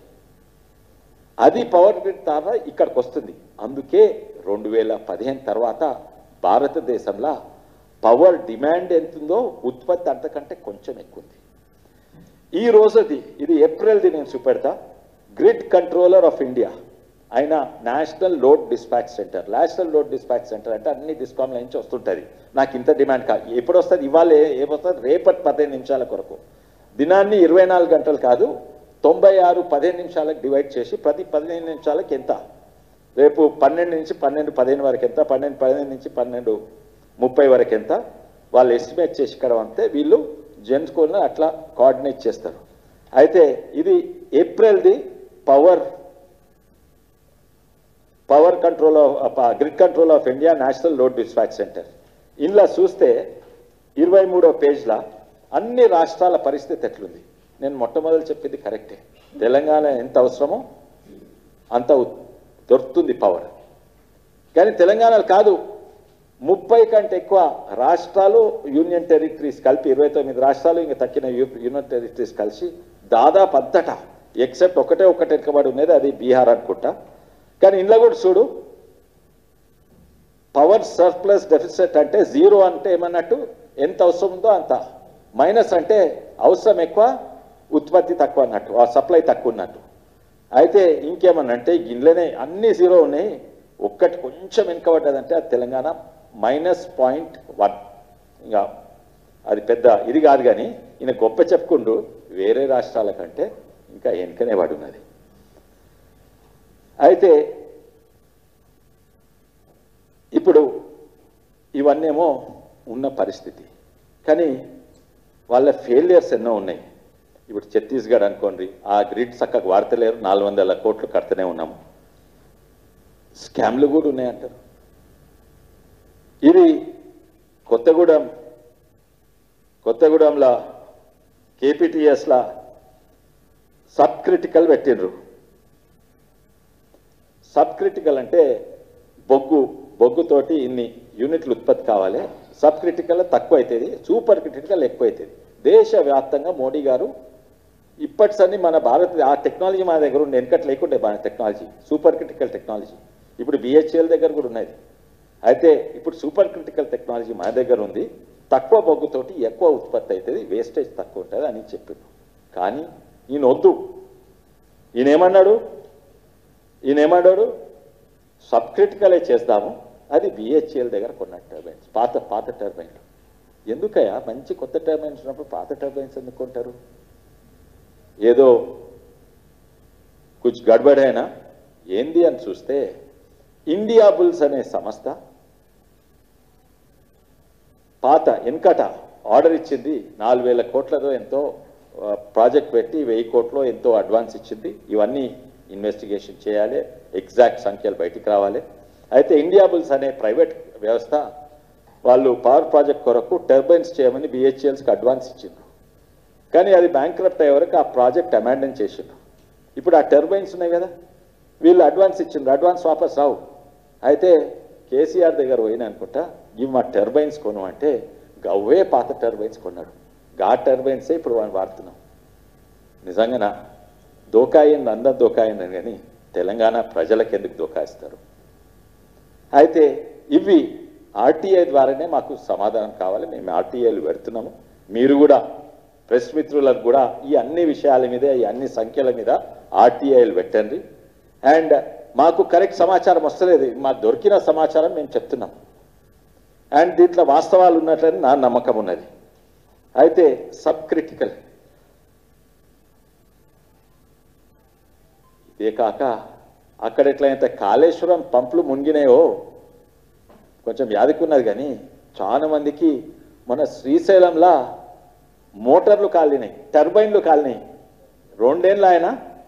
అది పవర్ గ్రిడ్ ద్వారా ఇక్కడికి వస్తుంది. అందుకే రెండు వేల పదిహేను తర్వాత భారతదేశంలో పవర్ డిమాండ్ ఎంతుందో ఉత్పత్తి అంతకంటే కొంచెం ఎక్కువ ఉంది. ఈ రోజుది ఇది ఏప్రిల్ది నేను చూపెడతా. గ్రిడ్ కంట్రోలర్ ఆఫ్ ఇండియా ఆయన national load dispatch centre. National load dispatch centre అంటే అన్ని డిస్కామ్ల నుంచి వస్తుంటుంది. నాకు ఇంత డిమాండ్ కాదు, ఎప్పుడు వస్తుంది ఇవాళ ఏమొస్తుంది రేపటి పదిహేను నిమిషాల కొరకు. దినాన్ని ఇరవై నాలుగు గంటలు కాదు తొంభై ఆరు పదిహేను నిమిషాలకు డివైడ్ చేసి ప్రతి పదిహేను నిమిషాలకు ఎంత, రేపు పన్నెండు నుంచి పన్నెండు పదిహేను వరకు ఎంత, పన్నెండు పదిహేను నుంచి పన్నెండు ముప్పై వరకు ఎంత వాళ్ళు ఎస్టిమేట్ చేసి ఇక్కడ అంతే వీళ్ళు జెన్స్కోని అట్లా కోఆర్డినేట్ చేస్తారు. అయితే ఇది ఏప్రిల్ది power power control of grid control of India national load dispatch centre. ఇందులో చూస్తే ఇరవై మూడో పేజ్లో అన్ని రాష్ట్రాల పరిస్థితి ఎట్లుంది. నేను మొట్టమొదటి చెప్పింది కరెక్టే, తెలంగాణ ఎంత అవసరమో అంత దొరుకుతుంది పవర్. కానీ తెలంగాణలో కాదు, ముప్పై కంటే ఎక్కువ రాష్ట్రాలు యూనియన్ టెరిటరీస్ కలిపి ఇరవై తొమ్మిది రాష్ట్రాలు ఇంకా తక్కిన యూనియన్ టెరిటరీస్ కలిసి దాదాపు అంతటా ఎక్సెప్ట్ ఒకటే ఒకటి ఎక్కబడి ఉన్నది, అది బీహార్ అనుకుంటా. కానీ ఇంట్లో కూడా చూడు పవర్ సర్ప్లస్ డెఫిసిట్ అంటే జీరో అంటే ఏమన్నట్టు ఎంత అవసరం ఉందో అంత, మైనస్ అంటే అవసరం ఎక్కువ ఉత్పత్తి తక్కువ అన్నట్టు, ఆ సప్లై తక్కువ ఉన్నట్టు. అయితే ఇంకేమన్నంటే గిన్నెలనే అన్ని జీరో ఉన్నాయి, ఒక్కటి కొంచెం వెనుకబడ్డదంటే అది తెలంగాణ మైనస్ పాయింట్ వన్. ఇంకా అది పెద్ద ఇది కాదు, కానీ ఈయన గొప్ప చెప్పుకుంటూ వేరే రాష్ట్రాల కంటే ఇంకా వెనుకనే పడున్నది. అయితే ఇప్పుడు ఇవన్నేమో ఉన్న పరిస్థితి, కానీ వాళ్ళ ఫెయిలియర్స్ ఎన్నో ఉన్నాయి. ఇప్పుడు ఛత్తీస్గఢ్ అనుకోండి, ఆ గ్రిడ్ చక్కగా వాడతలేరు, నాలుగు వందల కోట్లు కడుతూనే ఉన్నాము, స్కామ్లు కూడా ఉన్నాయంటారు. ఇది కొత్తగూడెం కొత్తగూడెంలో కేపీటీఎస్లా సబ్ క్రిటికల్ పెట్టిండ్రు. సబ్ క్రిటికల్ అంటే బొగ్గు బొగ్గుతోటి ఇన్ని యూనిట్లు ఉత్పత్తి కావాలి, సబ్ క్రిటికల్ తక్కువ అవుతుంది, సూపర్ క్రిటికల్ ఎక్కువ అవుతుంది. దేశవ్యాప్తంగా మోడీ గారు ఇప్పటిసన్ని మన భారత ఆ టెక్నాలజీ మన దగ్గర ఉండే, వెనకట్ లేకుండే మన టెక్నాలజీ సూపర్ క్రిటికల్ టెక్నాలజీ. ఇప్పుడు బిహెచ్ఎల్ దగ్గర కూడా ఉన్నది. అయితే ఇప్పుడు సూపర్ క్రిటికల్ టెక్నాలజీ మన దగ్గర ఉంది, తక్కువ బొగ్గుతోటి ఎక్కువ ఉత్పత్తి అవుతుంది, వేస్టేజ్ తక్కువ ఉంటుంది అని చెప్పిండు. కానీ ఈయన వద్దు, ఈయన ఏమన్నాడు ఈయన ఏమన్నాడు సబ్ క్రిటికలే చేద్దాము, అది బిహెచ్ఎల్ దగ్గర కొన్న టర్బైన్స్, పాత పాత టర్బైన్లు. ఎందుకయ్యా మంచి కొత్త టర్బైన్స్ ఉన్నప్పుడు పాత టర్బైన్స్ ఎందుకు కొంటారు? ఏదో కుछ గడబడైనా ఏంది అని చూస్తే ఇండియా బుల్స్ అనే సంస్థ పాత వెనకట ఆర్డర్ ఇచ్చింది, నాలుగు వేల కోట్లతో ఎంతో ప్రాజెక్ట్ పెట్టి వెయ్యి కోట్లో ఎంతో అడ్వాన్స్ ఇచ్చింది. ఇవన్నీ ఇన్వెస్టిగేషన్ చేయాలి, ఎగ్జాక్ట్ సంఖ్యలు బయటికి రావాలి. అయితే ఇండియా బుల్స్ అనే ప్రైవేట్ వ్యవస్థ వాళ్ళు పవర్ ప్రాజెక్ట్ కొరకు టర్బైన్స్ చేయమని బిహెచ్ఎల్స్కి అడ్వాన్స్ ఇచ్చిండ్రు. కానీ అది బ్యాంక్రప్ట్ అయ్యే వరకు ఆ ప్రాజెక్ట్ అమాండన్ చేసిండ్రు. ఇప్పుడు ఆ టర్బైన్స్ ఉన్నాయి కదా, వీళ్ళు అడ్వాన్స్ ఇచ్చిండ్రు, అడ్వాన్స్ వాపస్ రావు. అయితే కేసీఆర్ దగ్గర పోయినా అనుకుంటా ఇవి మా టర్బైన్స్ కొను అంటే గవ్వే పాత టర్బైన్స్ కొన్నాడు. గా టర్బైన్సే ఇప్పుడు వాడిని వాడుతున్నాం. నిజంగానా దోకాయింది అందరు దోకాయింది కానీ తెలంగాణ ప్రజలకు ఎందుకు దోకాయిస్తారు? అయితే ఇవి ఆర్టీఐ ద్వారానే మాకు సమాధానం కావాలి. మేము ఆర్టీఐలు పెడుతున్నాము. మీరు కూడా ప్రెస్ మిత్రులకు కూడా ఈ అన్ని విషయాల మీద ఈ అన్ని సంఖ్యల మీద ఆర్టీఐలు పెట్టండి. అండ్ మాకు కరెక్ట్ సమాచారం వస్తలేదు. మాకు దొరికిన సమాచారం మేము చెప్తున్నాం. అండ్ దీంట్లో వాస్తవాలు ఉన్నట్లని నా నమ్మకం ఉన్నది. అయితే సబ్ క్రిటికల్ ఇదే కాక అక్కడ ఎట్లయితే కాళేశ్వరం పంపులు మునిగినాయో కొంచెం యాదికున్నది కానీ చాలా మందికి మన శ్రీశైలంలా మోటార్లు కాలినాయి, టర్బైన్లు కాలినాయి. రెండేళ్ళు ఆయన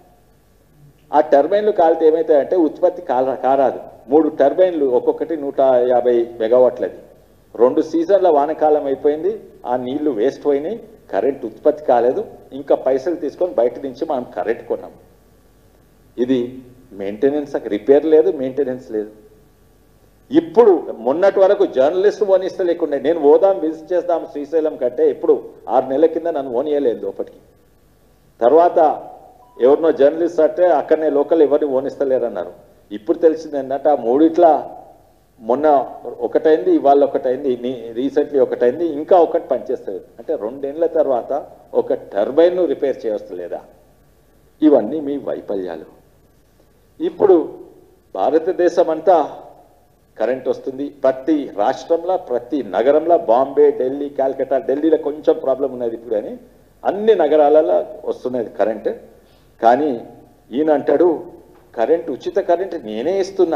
ఆ టర్బైన్లు కాలితే ఏమవుతాయంటే ఉత్పత్తి కాల కారాదు. మూడు టర్బైన్లు ఒక్కొక్కటి నూట యాభై మెగావాట్లది. రెండు సీజన్ల వానకాలం అయిపోయింది. ఆ నీళ్లు వేస్ట్ పోయినాయి, కరెంట్ ఉత్పత్తి కాలేదు. ఇంకా పైసలు తీసుకొని బయట నుంచి మనం కరెంట్ కొన్నాం. ఇది మెయింటెనెన్స్, రిపేర్ లేదు, మెయింటెనెన్స్ లేదు. ఇప్పుడు మొన్నటి వరకు జర్నలిస్ట్ ఓనిస్తే లేకుండా నేను ఓదాం విజిట్ చేద్దాం శ్రీశైలం కంటే ఇప్పుడు ఆరు నెలల కింద నన్ను ఓనియలేదు లోపలికి. తర్వాత ఎవరినో జర్నలిస్ట్ అంటే అక్కడనే లోకల్ ఎవరిని ఓనిస్తలేరన్నారు. ఇప్పుడు తెలిసింది ఏంటంటే ఆ మూడిట్లా మొన్న ఒకటైంది, ఇవాళ ఒకటైంది, రీసెంట్లీ ఒకటైంది, ఇంకా ఒకటి పనిచేస్తుంది. అంటే రెండేళ్ల తర్వాత ఒక టర్బైన్ను రిపేర్ చేయవస్తలేదా? ఇవన్నీ మీ వైఫల్యాలు. ఇప్పుడు భారతదేశం అంతా కరెంట్ వస్తుంది. ప్రతి రాష్ట్రంలో ప్రతి నగరంలో బాంబే, ఢిల్లీ, కాల్కటా, ఢిల్లీలో కొంచెం ప్రాబ్లం ఉన్నది ఇప్పుడు అని అన్ని నగరాలలో వస్తున్నది కరెంట్. కానీ ఈయన అంటాడు కరెంట్ ఉచిత కరెంట్ నేనే ఇస్తున్నా.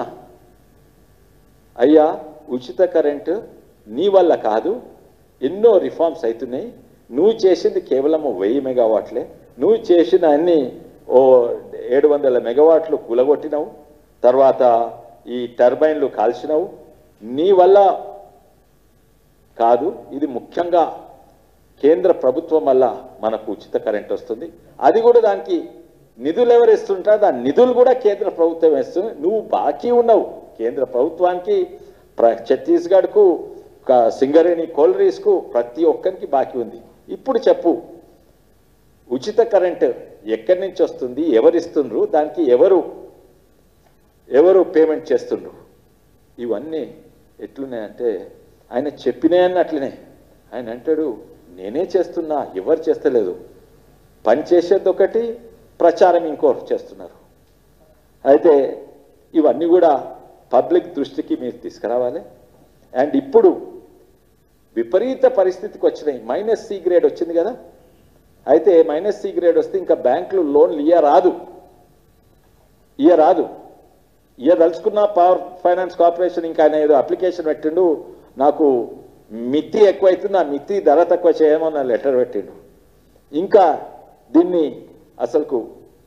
అయ్యా ఉచిత కరెంటు నీ వల్ల కాదు, ఎన్నో రిఫార్మ్స్ అవుతున్నాయి. నువ్వు చేసింది కేవలం వెయ్యి మెగావాట్లే. నువ్వు చేసిన అన్ని ఓ ఏడు వందల మెగావాట్లు కూలగొట్టినావు, తర్వాత ఈ టర్బైన్లు కాల్చినావు. నీ వల్ల కాదు, ఇది ముఖ్యంగా కేంద్ర ప్రభుత్వం వల్ల మనకు ఉచిత కరెంట్ వస్తుంది. అది కూడా దానికి నిధులు ఎవరు ఇస్తుంటారో దాని నిధులు కూడా కేంద్ర ప్రభుత్వం వేస్తుంది. నువ్వు బాకీ ఉన్నావు కేంద్ర ప్రభుత్వానికి, ఛత్తీస్గఢ్కు, సింగరేణి కోల్రీస్కు, ప్రతి ఒక్కరికి బాకీ ఉంది. ఇప్పుడు చెప్పు ఉచిత కరెంట్ ఎక్కడి నుంచి వస్తుంది, ఎవరు ఇస్తుండ్రు, దానికి ఎవరు ఎవరు పేమెంట్ చేస్తుండ్రు? ఇవన్నీ ఎట్లున్నాయంటే ఆయన చెప్పినాయని అట్లనే ఆయన అంటాడు నేనే చేస్తున్నా, ఎవరు చేస్తలేదు. పని చేసేది ఒకటి, ప్రచారం ఇంకోటి చేస్తున్నారు. అయితే ఇవన్నీ కూడా పబ్లిక్ దృష్టికి మీరు తీసుకురావాలి. అండ్ ఇప్పుడు విపరీత పరిస్థితికి వచ్చినాయి. మైనస్ సి గ్రేడ్ వచ్చింది కదా. అయితే మైనస్ సి గ్రేడ్ వస్తే ఇంకా బ్యాంకులు లోన్లు ఇయ్యరాదు ఇయ్యరాదు ఇయ్యదలుచుకున్న పవర్ ఫైనాన్స్ కార్పొరేషన్ ఇంకా ఆయన ఏదో అప్లికేషన్ పెట్టిండు, నాకు మిత్తి ఎక్కువైతుంది, ఆ మిత్తి ధర తక్కువ చేయమని లెటర్ పెట్టిండు. ఇంకా దీన్ని అసలుకు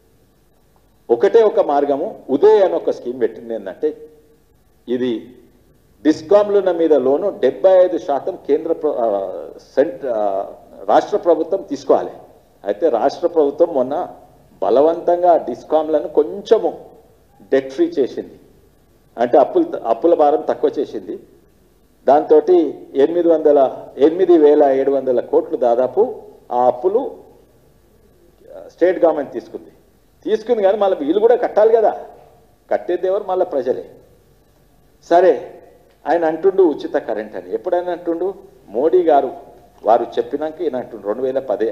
ఒకటే ఒక మార్గము, ఉదయ్ అని ఒక స్కీమ్ పెట్టింది. ఏంటంటే ఇది డిస్కామ్లున్న మీద లోను డెబ్బై ఐదు శాతం కేంద్ర సెంట్ రాష్ట్ర ప్రభుత్వం తీసుకోవాలి. అయితే రాష్ట్ర ప్రభుత్వం మొన్న బలవంతంగా డిస్కామ్లను కొంచెము డెట్ ఫ్రీ చేసింది. అంటే అప్పులు అప్పుల భారం తక్కువ చేసింది. దాంతో ఎనిమిది వందల ఎనిమిది వేల ఏడు వందల కోట్లు దాదాపు ఆ అప్పులు స్టేట్ గవర్నమెంట్ తీసుకుంది తీసుకుంది కానీ మళ్ళీ వీళ్ళు కూడా కట్టాలి కదా. కట్టేది ఎవరు? మళ్ళీ ప్రజలే. సరే ఆయన అంటుండు ఉచిత కరెంట్ అని. ఎప్పుడైనా అంటుండు మోడీ గారు వారు చెప్పినాక ఈయన అంటుండు రెండు వేల పదే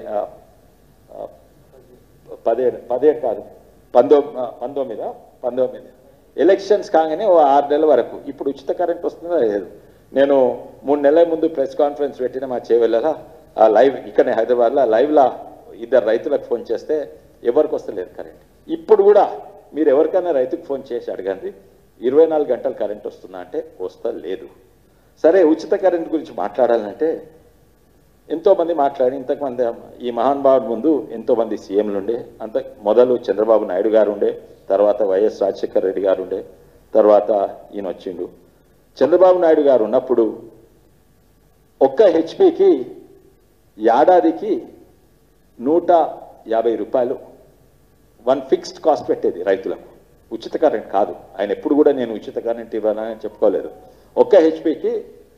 పదిహేడు పదిహేడు కాదు పంతొమ్మిది పంతొమ్మిది పంతొమ్మిది ఎలక్షన్స్ కాగానే ఓ ఆరు నెలల వరకు ఇప్పుడు ఉచిత కరెంట్ వస్తుందా లేదు. నేను మూడు నెలల ముందు ప్రెస్ కాన్ఫరెన్స్ పెట్టిన మా చేవెళ్ళలా ఆ లైవ్ ఇక్కడనే హైదరాబాద్లో లైవ్లా ఇద్దరు రైతులకు ఫోన్ చేస్తే ఎవరికి వస్తలేదు కరెంట్. ఇప్పుడు కూడా మీరు ఎవరికైనా రైతుకు ఫోన్ చేసి అడగండి ఇరవై నాలుగు గంటలు కరెంట్ వస్తుందా అంటే వస్తా లేదు. సరే ఉచిత కరెంట్ గురించి మాట్లాడాలంటే ఎంతోమంది మాట్లాడి ఇంతకుమంది ఈ మహానుభావుడి ముందు ఎంతోమంది సీఎంలు ఉండే. అంత మొదలు చంద్రబాబు నాయుడు గారు ఉండే, తర్వాత వైఎస్ రాజశేఖర రెడ్డి గారు ఉండే, తర్వాత ఈయన వచ్చిండు. చంద్రబాబు నాయుడు గారు ఉన్నప్పుడు ఒక్క హెచ్పికి ఏడాదికి నూట యాభై రూపాయలు వన్ ఫిక్స్డ్ కాస్ట్ పెట్టేది రైతులకు. ఉచిత కరెంట్ కాదు. ఆయన ఎప్పుడు కూడా నేను ఉచిత కరెంట్ ఇవ్వాలని చెప్పుకోలేదు. ఒక్క హెచ్పికి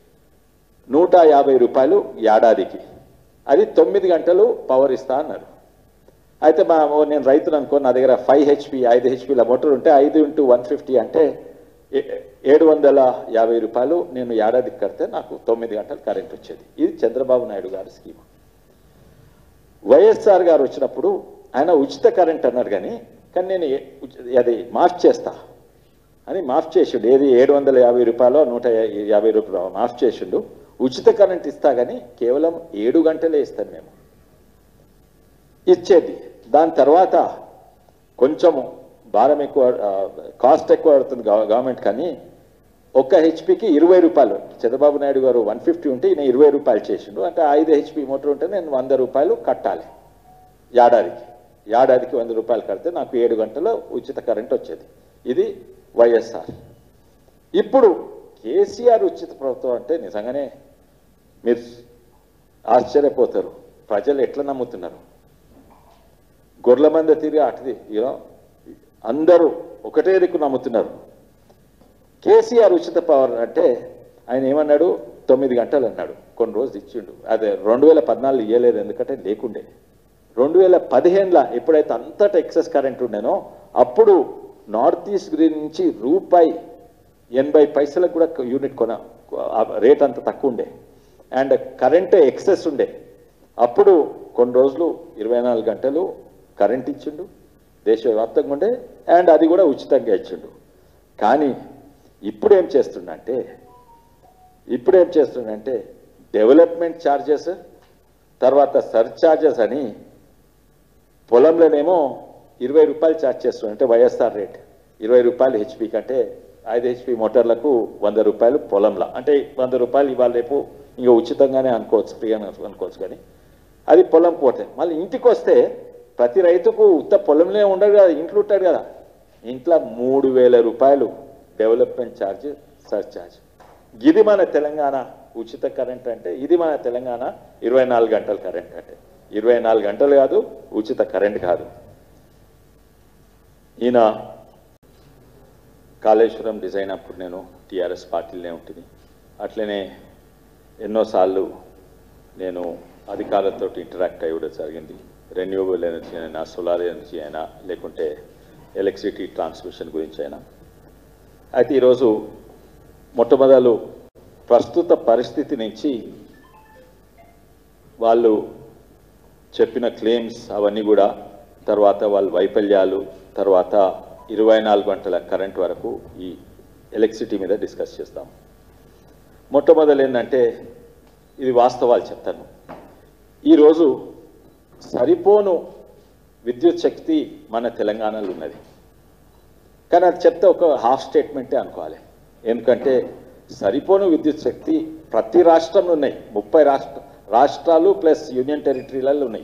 నూట యాభై రూపాయలు ఏడాదికి, అది తొమ్మిది గంటలు పవర్ ఇస్తా అన్నారు. అయితే మా నేను రైతులు అనుకో, నా దగ్గర ఫైవ్ హెచ్పి ఐదు హెచ్పిల మోటార్ ఉంటే ఐదు ఇంటూ వన్ ఫిఫ్టీ అంటే ఏడు వందల యాభై రూపాయలు నేను ఏడాదికి కడితే నాకు తొమ్మిది గంటలు కరెంట్ వచ్చేది. ఇది చంద్రబాబు నాయుడు గారి స్కీమ్. వైఎస్ఆర్ గారు వచ్చినప్పుడు ఆయన ఉచిత కరెంట్ అన్నారు, కానీ కానీ నేను అది మాఫ్ చేస్తా అని మాఫ్ చేసిండు. ఏది ఏడు వందల యాభై రూపాయలు నూట యాభై రూపాయలు మాఫ్ చేసిండు. ఉచిత కరెంట్ ఇస్తా కానీ కేవలం ఏడు గంటలే ఇస్తాను మేము ఇచ్చేది. దాని తర్వాత కొంచెము భారం ఎక్కువ, కాస్ట్ ఎక్కువ పడుతుంది గవర్నమెంట్, కానీ ఒక్క హెచ్పికి ఇరవై రూపాయలు చంద్రబాబు నాయుడు గారు వన్ ఫిఫ్టీ ఉంటే ఈయన ఇరవై రూపాయలు చేసిండు. అంటే ఐదు హెచ్పి మోటార్ ఉంటే నేను వంద రూపాయలు కట్టాలి ఏడాదికి. ఏడాదికి వంద రూపాయలు కడితే నాకు ఏడు గంటలు ఉచిత కరెంట్ వచ్చేది. ఇది వైఎస్ఆర్. ఇప్పుడు కేసీఆర్ ఉచిత ప్రభుత్వం అంటే నిజంగానే మీరు ఆశ్చర్యపోతారు. ప్రజలు ఎట్లా నమ్ముతున్నారు? గొర్రెల మంద తిరిగి అటుది యూనో అందరూ ఒకటే దిక్కు నమ్ముతున్నారు. కేసీఆర్ ఉచిత పవర్ అంటే ఆయన ఏమన్నాడు? తొమ్మిది గంటలు అన్నాడు. కొన్ని రోజులు ఇచ్చిండు. అదే రెండు వేల పద్నాలుగు ఇవ్వలేదు, ఎందుకంటే లేకుండే. రెండు వేల పదిహేనులో ఎప్పుడైతే అంతటా ఎక్సెస్ కరెంట్ ఉండేనో అప్పుడు నార్త్ ఈస్ట్ గ్రీన్ నుంచి రూపాయి ఎనభై పైసలకు కూడా యూనిట్ కొన రేట్ అంత తక్కువ ఉండే, అండ్ కరెంటే ఎక్సెస్ ఉండే. అప్పుడు కొన్ని రోజులు ఇరవై నాలుగు గంటలు కరెంట్ ఇచ్చిండు, దేశవ్యాప్తంగా ఉండే, అండ్ అది కూడా ఉచితంగా ఇచ్చిండు. కానీ ఇప్పుడు ఏం చేస్తుండంటే ఇప్పుడు ఏం చేస్తుండంటే డెవలప్మెంట్ ఛార్జెస్, తర్వాత సర్ఛార్జెస్ అని పొలంలోనేమో ఇరవై రూపాయలు ఛార్జ్ చేస్తుండే. అంటే వైఎస్ఆర్ రేట్ ఇరవై రూపాయలు హెచ్పి కంటే ఐదు హెచ్పి మోటార్లకు వంద రూపాయలు పొలంలో, అంటే వంద రూపాయలు ఇవాళ రేపు ఇంకా ఉచితంగానే అనుకోవచ్చు, ఫ్రీ అని అనుకోవచ్చు. కానీ అది పొలం పోతే మళ్ళీ ఇంటికి వస్తే ప్రతి రైతుకు ఉత్త పొలంలో ఉండదు కదా, ఇంట్లో ఉంటాడు కదా, ఇంట్లో మూడు వేల రూపాయలు డెవలప్మెంట్ ఛార్జ్, సర్ఛార్జ్. ఇది మన తెలంగాణ ఉచిత కరెంట్ అంటే, ఇది మన తెలంగాణ ఇరవై నాలుగు గంటల కరెంట్ అంటే. ఇరవై నాలుగు గంటలు కాదు, ఉచిత కరెంట్ కాదు. ఈయన కాళేశ్వరం డిజైన్ అప్పుడు నేను టీఆర్ఎస్ పార్టీలోనే ఉంటుంది. అట్లనే ఎన్నోసార్లు నేను అధికారులతో ఇంటరాక్ట్ అయ్యడం జరిగింది. రెన్యూవబుల్ ఎనర్జీ అయినా, సోలార్ ఎనర్జీ అయినా, లేకుంటే ఎలక్ట్రిసిటీ ట్రాన్స్మిషన్ గురించి అయినా. అయితే ఈరోజు మొట్టమొదలు ప్రస్తుత పరిస్థితి నుంచి వాళ్ళు చెప్పిన క్లెయిమ్స్ అవన్నీ కూడా, తర్వాత వాళ్ళ వైఫల్యాలు, తర్వాత ఇరవై నాలుగు గంటల కరెంట్ వరకు ఈ ఎలక్ట్రిసిటీ మీద డిస్కస్ చేస్తాం. మొట్టమొదలు ఏంటంటే ఇది వాస్తవాలు చెప్తాను. ఈరోజు సరిపోను విద్యుత్ శక్తి మన తెలంగాణలో ఉన్నది, కానీ అది చెప్తే ఒక హాఫ్ స్టేట్మెంటే అనుకోవాలి. ఎందుకంటే సరిపోను విద్యుత్ శక్తి ప్రతి రాష్ట్రంలో ఉన్నాయి. ముప్పై రాష్ట్ర రాష్ట్రాలు ప్లస్ యూనియన్ టెరిటరీలలో ఉన్నాయి.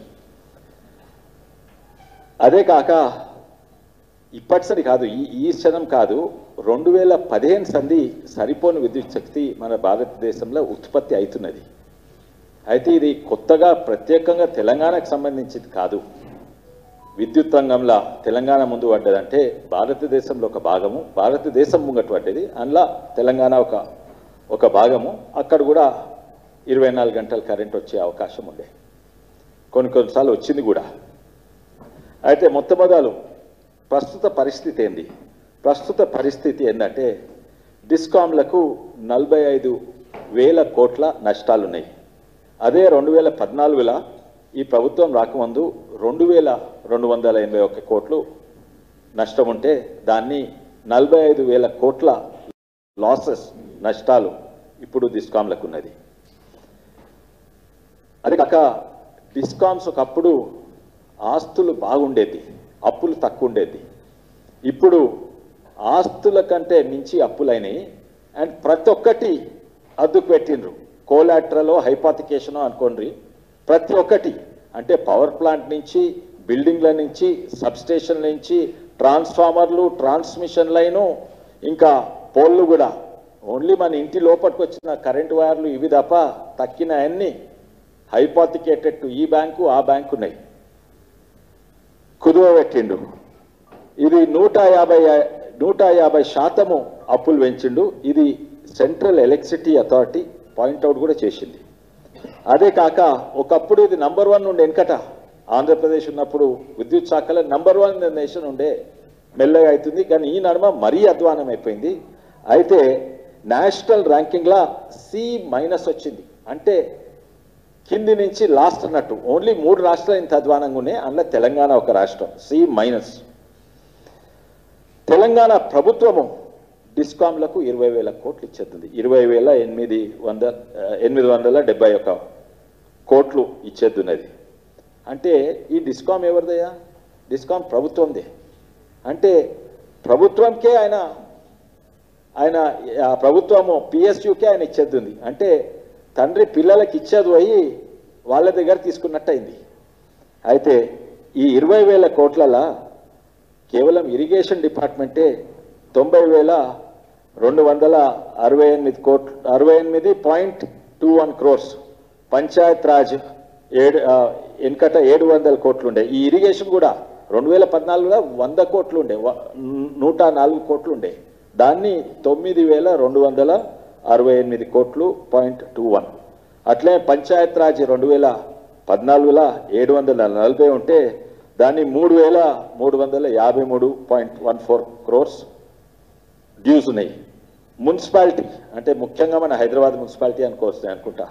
అదే కాక ఇప్పటిసరి కాదు, ఈ ఈ క్షణం కాదు, రెండు వేల పదిహేను సంది సరిపోని విద్యుత్ శక్తి మన భారతదేశంలో ఉత్పత్తి అవుతున్నది. అయితే ఇది కొత్తగా ప్రత్యేకంగా తెలంగాణకు సంబంధించింది కాదు. విద్యుత్ రంగంలో తెలంగాణ ముందు పడ్డదంటే భారతదేశంలో ఒక భాగము, భారతదేశం ముంగట పడ్డది, అందులో తెలంగాణ ఒక ఒక భాగము. అక్కడ కూడా ఇరవై నాలుగు గంటల కరెంట్ వచ్చే అవకాశం ఉండే, కొన్ని కొన్నిసార్లు వచ్చింది కూడా. అయితే మొట్టమొదలు ప్రస్తుత పరిస్థితి ఏంది? ప్రస్తుత పరిస్థితి ఏంటంటే డిస్కామ్లకు నలభై ఐదు వేల కోట్ల నష్టాలు ఉన్నాయి. అదే రెండు వేల పద్నాలుగులో ఈ ప్రభుత్వం రాకముందు రెండు వేల రెండు వందల ఎనభై ఒక్క కోట్లు నష్టం ఉంటే దాన్ని నలభై ఐదు వేల కోట్ల లాసెస్, నష్టాలు ఇప్పుడు డిస్కామ్లకు ఉన్నది. అది కాక డిస్కామ్స్ ఒకప్పుడు ఆస్తులు బాగుండేది, అప్పులు తక్కువ ఉండేది. ఇప్పుడు ఆస్తుల కంటే మించి అప్పులైనాయి, అండ్ ప్రతి ఒక్కటి అద్దుకు పెట్టిండ్రు. కోలాట్రలో హైపాతికేషనో అనుకోండి, ప్రతి ఒక్కటి అంటే పవర్ ప్లాంట్ నుంచి, బిల్డింగ్ల నుంచి, సబ్స్టేషన్ల నుంచి, ట్రాన్స్ఫార్మర్లు, ట్రాన్స్మిషన్ లైను, ఇంకా పోల్లు కూడా. ఓన్లీ మన ఇంటి లోపలికి వచ్చిన కరెంటు వైర్లు ఇవి తప్ప తక్కిన అన్ని హైపాతికేటెడ్ టు ఈ బ్యాంకు ఆ బ్యాంకు ఉన్నాయి. కుదువ పెట్టిండు. ఇది నూట యాభై నూట యాభై శాతము అప్పులు పెంచిండు. ఇది సెంట్రల్ ఎలక్ట్రిసిటీ అథారిటీ పాయింట్అవుట్ కూడా చేసింది. అదే కాక ఒకప్పుడు ఇది నంబర్ వన్ ఉండే వెనకట ఆంధ్రప్రదేశ్ ఉన్నప్పుడు విద్యుత్ శాఖలో నంబర్ వన్ నేషన్ ఉండే, మెల్లగా అవుతుంది. కానీ ఈ నడుమ మరీ అధ్వానం అయిపోయింది. అయితే నేషనల్ ర్యాంకింగ్లా సి మైనస్ వచ్చింది. అంటే కింది నుంచి లాస్ట్ అన్నట్టు. ఓన్లీ మూడు రాష్ట్రాలు ఇంత అధ్వానంగా ఉన్నాయి, అందులో తెలంగాణ ఒక రాష్ట్రం సి మైనస్. తెలంగాణ ప్రభుత్వము డిస్కామ్లకు ఇరవై వేల కోట్లు ఇచ్చేస్తుంది. ఇరవై వేల ఎనిమిది వంద ఎనిమిది వందల డెబ్బై ఒక కోట్లు ఇచ్చేద్దున్నది. అంటే ఈ డిస్కామ్ ఎవరిదయ్యా? డిస్కామ్ ప్రభుత్వందే. అంటే ప్రభుత్వంకే ఆయన ఆయన ఆ ప్రభుత్వము పిఎస్యుకే ఆయన ఇచ్చేద్దుంది. అంటే తండ్రి పిల్లలకి ఇచ్చేది పోయి వాళ్ళ దగ్గర తీసుకున్నట్టు అయింది. అయితే ఈ ఇరవై వేల కోట్లలో కేవలం ఇరిగేషన్ డిపార్ట్మెంటే తొంభై వేల రెండు వందల అరవై ఎనిమిది కోట్లు అరవై ఎనిమిది point two one crores, Panchayat Raj ఏడు వెనకట ఏడు వందల కోట్లు ఉండే. ఈ ఇరిగేషన్ కూడా రెండు వేల పద్నాలుగులో వంద కోట్లు ఉండే, నూట నాలుగు కోట్లు ఉండే. దాన్ని తొమ్మిది వేల రెండు వందల అరవై ఎనిమిది కోట్లు పాయింట్ టూ వన్. అట్లే పంచాయత్ రాజ్ రెండు వేల పద్నాలుగులో ఏడు వందల నలభై ఉంటే దాన్ని మూడు వేల మూడు వందల యాభై మూడు point one four crores dues ఉన్నాయి. మున్సిపాలిటీ అంటే ముఖ్యంగా మన హైదరాబాద్ మున్సిపాలిటీ అనుకోవచ్చు అనుకుంటా,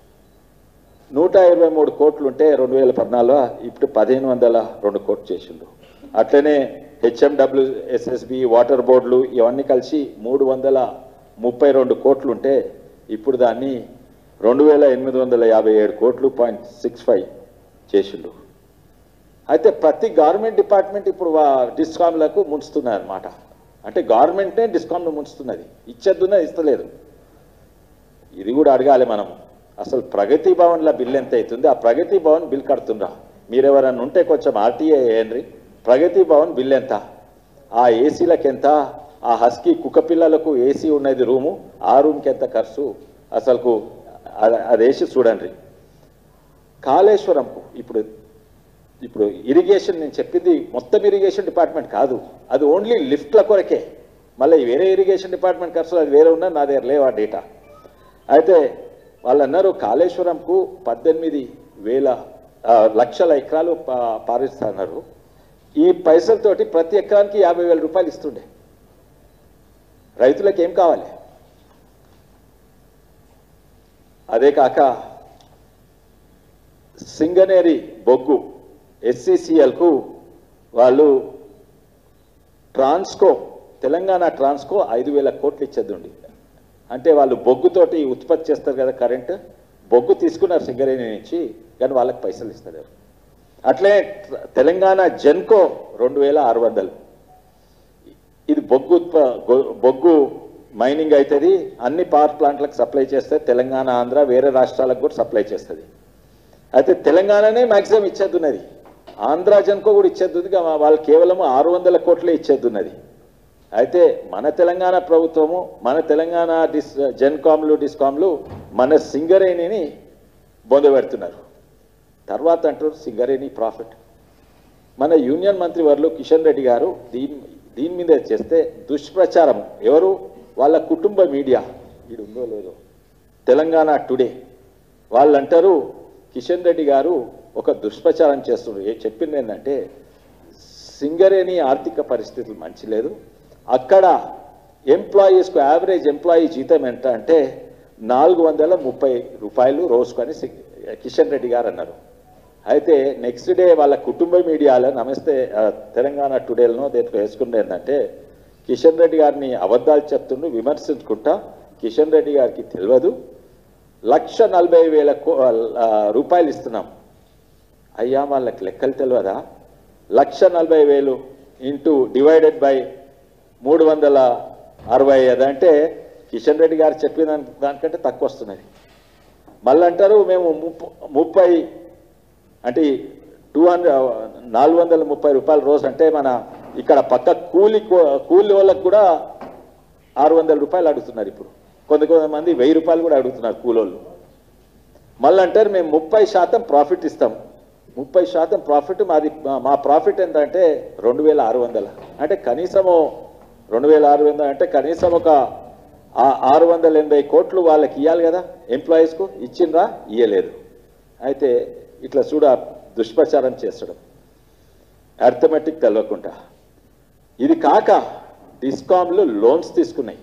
నూట ఇరవై మూడు కోట్లు ఉంటే రెండు వేల పద్నాలుగులో ఇప్పుడు పదిహేను వందల రెండు కోట్లు చేసిండు. అట్లనే హెచ్ఎండబ్ల్యూ ఎస్ఎస్బి వాటర్ బోర్డులు ఇవన్నీ కలిసి మూడు వందల ముప్పై రెండు కోట్లు ఉంటే ఇప్పుడు దాన్ని రెండు వేల ఎనిమిది వందల యాభై ఏడు కోట్లు పాయింట్ సిక్స్ ఫైవ్ చేసిండు. అయితే ప్రతి గవర్నమెంట్ డిపార్ట్మెంట్ ఇప్పుడు డిస్కామ్లకు ముంచుతున్నది అన్నమాట. అంటే గవర్నమెంటే డిస్కామ్ను ముంచుతున్నది, ఇచ్చేద్దున్నది ఇస్తలేదు. ఇది కూడా అడగాలి మనం. అసలు ప్రగతి భవన్ల బిల్ ఎంత అవుతుంది? ఆ ప్రగతి భవన్ బిల్ కడుతుండ్రా? మీరెవరన్నా ఉంటే కొంచెం ఆర్టీఏ వేయండి. ప్రగతి భవన్ బిల్ ఎంత? ఆ ఏసీలకు ఎంత? ఆ హస్కీ కుక్క పిల్లలకు ఏసీ ఉన్నది రూము, ఆ రూమ్కి ఎంత ఖర్చు? అసలుకు అది వేసి చూడండి. కాళేశ్వరంకు ఇప్పుడు ఇప్పుడు ఇరిగేషన్ నేను చెప్పింది మొత్తం ఇరిగేషన్ డిపార్ట్మెంట్ కాదు, అది ఓన్లీ లిఫ్ట్ల కొరకే. మళ్ళీ వేరే ఇరిగేషన్ డిపార్ట్మెంట్ ఖర్చులు అది వేరే ఉన్నా నా దగ్గర లేవు ఆ డేటా. అయితే వాళ్ళు అన్నారు కాళేశ్వరంకు పద్దెనిమిది వేల లక్షల ఎకరాలు పారిస్తున్నారు. ఈ పైసలతోటి ప్రతి ఎకరానికి యాభై వేల రూపాయలు ఇస్తుండే. రైతులకు ఏం కావాలి? అదే కాక సింగనేరి బొగ్గు ఎస్సీసీఎల్కు వాళ్ళు ట్రాన్స్కో తెలంగాణ ట్రాన్స్కో ఐదు వేల కోట్లు ఇచ్చేద్దండి. అంటే వాళ్ళు బొగ్గుతోటి ఉత్పత్తి చేస్తారు కదా కరెంటు, బొగ్గు తీసుకున్నారు సింగరేణి నుంచి, కానీ వాళ్ళకి పైసలు ఇస్తారు. అట్లే తెలంగాణ జెన్కో రెండు వేల ఆరు వందలు ఇది బొగ్గు బొగ్గు మైనింగ్ అవుతుంది, అన్ని పవర్ ప్లాంట్లకు సప్లై చేస్తే తెలంగాణ ఆంధ్ర వేరే రాష్ట్రాలకు కూడా సప్లై చేస్తుంది. అయితే తెలంగాణనే మ్యాక్సిమం ఇచ్చేద్దున్నది, ఆంధ్ర జెన్కో కూడా ఇచ్చేద్దుంది, వాళ్ళు కేవలం ఆరు వందల కోట్లే ఇచ్చేద్దున్నది. అయితే మన తెలంగాణ ప్రభుత్వము మన తెలంగాణ డిస్ జెన్కామ్లు డిస్కామ్లు మన సింగరేణిని బొందబెడుతున్నారు. తర్వాత అంటారు సింగరేణి ప్రాఫిట్. మన యూనియన్ మంత్రి వర్లు కిషన్ రెడ్డి గారు దీని దీని మీద చేస్తే దుష్ప్రచారం, ఎవరు? వాళ్ళ కుటుంబ మీడియా, ఇది ఉందో లేదో, తెలంగాణ టుడే వాళ్ళు అంటారు కిషన్ రెడ్డి గారు ఒక దుష్ప్రచారం చేస్తున్నారు. ఏ చెప్పింది ఏంటంటే సింగరేణి ఆర్థిక పరిస్థితులు మంచి లేదు, అక్కడ ఎంప్లాయీస్కు యావరేజ్ ఎంప్లాయీ జీతం ఎంత అంటే నాలుగు వందల ముప్పై రూపాయలు రోజుకొని కిషన్ రెడ్డి గారు అన్నారు. అయితే నెక్స్ట్ డే వాళ్ళ కుటుంబ మీడియాలో నమస్తే తెలంగాణ టుడేలను దేంట్లో వేసుకుంటే ఏంటంటే కిషన్ రెడ్డి గారిని అబద్ధాలు చెప్తుండు విమర్శించుకుంటా, కిషన్ రెడ్డి గారికి తెలియదు లక్ష నలభై వేల రూపాయలు ఇస్తున్నాం. అయ్యా వాళ్ళకి లెక్కలు తెలియదా? లక్ష నలభై వేలు ఇంటూ డివైడెడ్ బై మూడు వందల అరవై ఐదు అంటే కిషన్ రెడ్డి గారు చెప్పిన దానికంటే తక్కువ వస్తున్నది. మళ్ళీ అంటారు మేము ముప్పై అంటే టూ హండ్రెడ్ నాలుగు వందల ముప్పై రూపాయల రోజు అంటే మన ఇక్కడ పక్క కూలి కూలి వాళ్ళకు కూడా ఆరు వందల రూపాయలు అడుగుతున్నారు. ఇప్పుడు కొంత కొంతమంది వెయ్యి రూపాయలు కూడా అడుగుతున్నారు కూలోళ్ళు. మళ్ళీ అంటారు మేము ముప్పై శాతం ప్రాఫిట్ ఇస్తాం. ముప్పై శాతం ప్రాఫిట్ మాది. మా ప్రాఫిట్ ఏంటంటే రెండు వేల ఆరు వందల అంటే కనీసము రెండు వేల ఆరు వందలు అంటే కనీసం ఒక ఆరు వందల ఎనభై కోట్లు వాళ్ళకి ఇవ్వాలి కదా ఎంప్లాయీస్కు. ఇచ్చిండ్రా? ఇయ్యలేదు. అయితే ఇట్లా చూడ దుష్ప్రచారం చేస్తడం, అర్థమెటిక్ తెలవకుండా. ఇది కాక డిస్కామ్లు లోన్స్ తీసుకున్నాయి.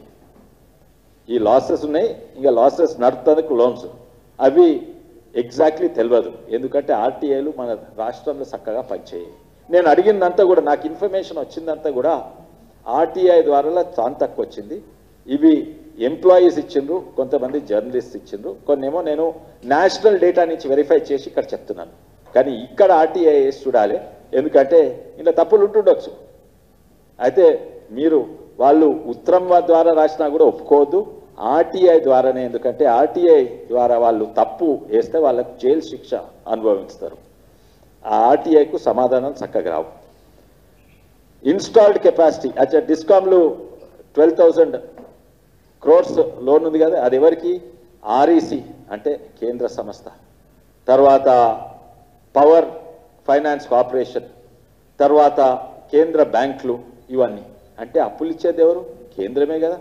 ఈ లాసెస్ ఉన్నాయి, ఇంకా లాసెస్ నడుపుతందుకు లోన్స్. అవి ఎగ్జాక్ట్లీ తెలియదు, ఎందుకంటే ఆర్టీఐలు మన రాష్ట్రంలో చక్కగా పనిచేయాలి. నేను అడిగిందంతా కూడా, నాకు ఇన్ఫర్మేషన్ వచ్చిందంతా కూడా ఆర్టీఐ ద్వారా చాలా తక్కువ వచ్చింది. ఇవి ఎంప్లాయీస్ ఇచ్చిండ్రు, కొంతమంది జర్నలిస్ట్ ఇచ్చిండ్రు, కొన్నేమో నేను నేషనల్ డేటా నుంచి వెరిఫై చేసి ఇక్కడ చెప్తున్నాను. కానీ ఇక్కడ ఆర్టీఐ చూడాలి, ఎందుకంటే ఇలా తప్పులు ఉంటుండొచ్చు. అయితే మీరు వాళ్ళు ఉత్తరం ద్వారా రాసినా కూడా ఒప్పుకోవద్దు, ఆర్టీఐ ద్వారానే. ఎందుకంటే ఆర్టీఐ ద్వారా వాళ్ళు తప్పు వేస్తే వాళ్ళకు జైలు శిక్ష అనుభవిస్తారు. ఆ ఆర్టీఐకు సమాధానం చక్కగా రావు. ఇన్స్టాల్డ్ కెపాసిటీ అచ్చా డిస్కామ్లు ట్వెల్వ్ థౌజండ్ క్రోర్స్ లోన్ ఉంది కదా, అది ఎవరికి? ఆర్ఈసి అంటే కేంద్ర సంస్థ, తర్వాత పవర్ ఫైనాన్స్ కార్పొరేషన్, తర్వాత కేంద్ర బ్యాంకులు, ఇవన్నీ. అంటే అప్పులు ఇచ్చేది ఎవరు? కేంద్రమే కదా.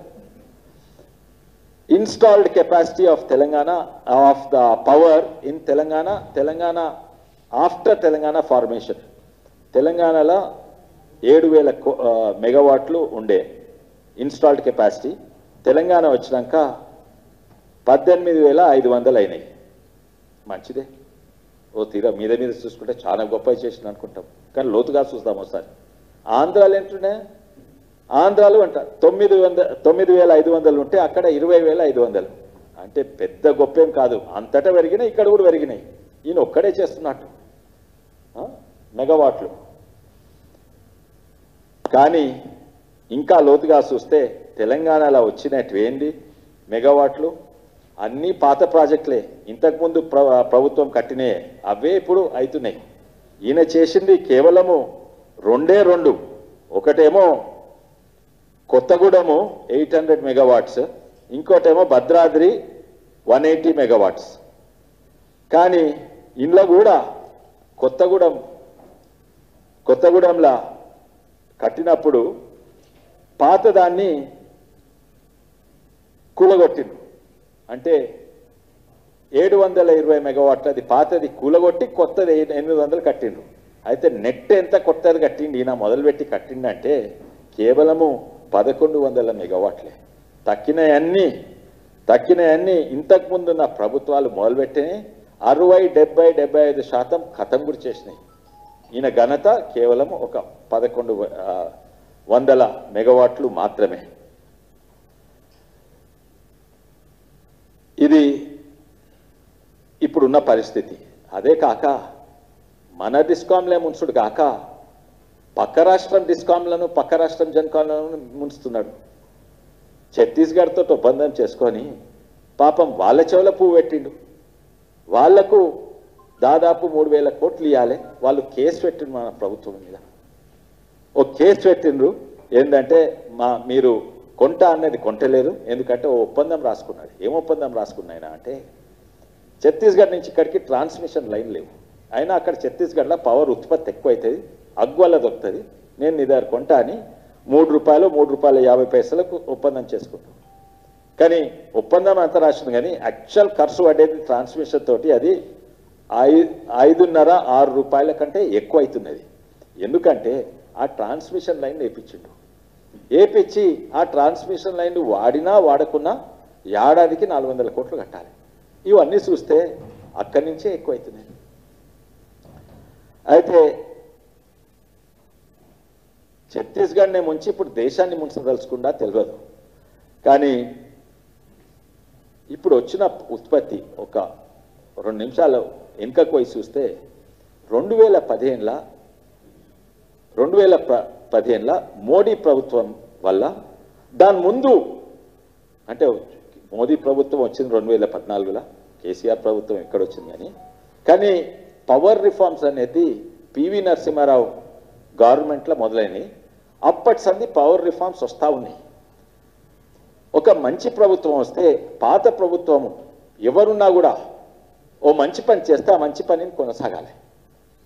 Installed capacity of Telangana of the power in Telangana Telangana after Telangana formation. తెలంగాణలో ఏడు వేల మెగావాట్లు ఉండే ఇన్స్టాల్డ్ కెపాసిటీ, తెలంగాణ వచ్చినాక పద్దెనిమిది వేల ఐదు వందలు అయినాయి. మంచిదే, ఓ తీరా మీద మీద చూసుకుంటే చాలా గొప్ప చేసిన అనుకుంటాం, కానీ లోతుగా చూద్దాం ఒకసారి. ఆంధ్రాలు ఏంటున్నాయి? ఆంధ్రాలు అంట తొమ్మిది వంద తొమ్మిది వేల ఐదు వందలు ఉంటే అక్కడ ఇరవై వేల ఐదు వందలు అంటే పెద్ద గొప్పేం కాదు. అంతటా పెరిగినాయి, ఇక్కడ కూడా పెరిగినాయి. ఈయన ఒక్కడే చేస్తున్నట్టు మెగావాట్లు. కానీ ఇంకా లోతుగా చూస్తే తెలంగాణలో వచ్చినట్టు ఏంది మెగావాట్లు? అన్నీ పాత ప్రాజెక్టులే, ఇంతకుముందు ప్ర ప్రభుత్వం కట్టినే అవే ఇప్పుడు అవుతున్నాయి. ఈయన చేసింది కేవలము రెండే రెండు. ఒకటేమో కొత్తగూడెము ఎయిట్ హండ్రెడ్ మెగావాట్స్, ఇంకోటేమో భద్రాద్రి వన్ ఎయిటీ మెగావాట్స్. కానీ ఇంట్లో కూడా కొత్తగూడెం కొత్తగూడెంలా కట్టినప్పుడు పాతదాన్ని కూలగొట్టిండు. అంటే ఏడు వందల ఇరవై మెగావాట్లు అది పాతది కూలగొట్టి కొత్తది ఎనిమిది వందలు కట్టిండ్రు. అయితే నెట్ ఎంత కొత్తది కట్టిండి ఈయన మొదలుపెట్టి కట్టిండంటే కేవలము పదకొండు వందల మెగావాట్లే. తక్కినవన్నీ తక్కినవన్నీ ఇంతకుముందున్న ప్రభుత్వాలు మొదలుపెట్టినాయి. అరవై డెబ్బై డెబ్బై ఐదు శాతం ఖతం కూడా చేసినాయి. ఈయన ఘనత కేవలం ఒక పదకొండు వందల మెగావాట్లు మాత్రమే. ఇది ఇప్పుడున్న పరిస్థితి. అదే కాక మన డిస్కాంలే ముంచుడు కాక పక్క రాష్ట్రం డిస్కాంలను పక్క రాష్ట్రం జన్కాంలను ముంచుతున్నాడు. ఛత్తీస్గఢ్తో ఒప్పందం చేసుకొని పాపం వాళ్ళ చెవుల పువ్వు పెట్టిండు. వాళ్లకు దాదాపు మూడు వేల కోట్లు ఇవ్వాలి. వాళ్ళు కేసు పెట్టిండు మన ప్రభుత్వం మీద. ఓ కేసు పెట్టిండ్రు ఏంటంటే మా మీరు కొంట అనేది కొంటలేదు, ఎందుకంటే ఓ ఒప్పందం రాసుకున్నాడు. ఏం ఒప్పందం రాసుకున్నాయినా అంటే ఛత్తీస్గఢ్ నుంచి ఇక్కడికి ట్రాన్స్మిషన్ లైన్ లేవు, అయినా అక్కడ ఛత్తీస్గఢ్లో పవర్ ఉత్పత్తి ఎక్కువ అవుతుంది, అగ్వల్ల దొరుకుతుంది, నేను నీ దగ్గర కొంటా అని మూడు రూపాయలు మూడు రూపాయల యాభై పైసలకు ఒప్పందం చేసుకుంటాం. కానీ ఒప్పందం అంతా రాసింది, కానీ యాక్చువల్ ఖర్చు పడేది ట్రాన్స్మిషన్ తోటి అది ఐ ఐదున్నర ఆరు రూపాయల కంటే ఎక్కువ అవుతున్నది. ఎందుకంటే ఆ ట్రాన్స్మిషన్ లైన్ వేయించిండు. వేపించి ఆ ట్రాన్స్మిషన్ లైన్ వాడినా వాడకున్నా ఏడాదికి నాలుగు వందల కోట్లు కట్టాలి. ఇవన్నీ చూస్తే అక్కడి నుంచే ఎక్కువ అవుతున్నాయి. అయితే ఛత్తీస్గఢ్నే ముంచి ఇప్పుడు దేశాన్ని ముంచదలుచుకుండా తెలియదు. కానీ ఇప్పుడు వచ్చిన ఉత్పత్తి ఒక రెండు నిమిషాలు వెనుకకు పోయి చూస్తే రెండు వేల పదిహేనుల రెండు వేల ప పదిహేనుల మోడీ ప్రభుత్వం వల్ల, దాని ముందు అంటే మోదీ ప్రభుత్వం వచ్చింది రెండు వేల పద్నాలుగులో, కేసీఆర్ ప్రభుత్వం ఎక్కడొచ్చింది కానీ కానీ పవర్ రిఫార్మ్స్ అనేది పివి నరసింహారావు గవర్నమెంట్లో మొదలైనవి. అప్పటి సంది పవర్ రిఫార్మ్స్ వస్తూ ఉన్నాయి. ఒక మంచి ప్రభుత్వం వస్తే పాత ప్రభుత్వము ఎవరున్నా కూడా ఓ మంచి పని చేస్తే ఆ మంచి పనిని కొనసాగాలి.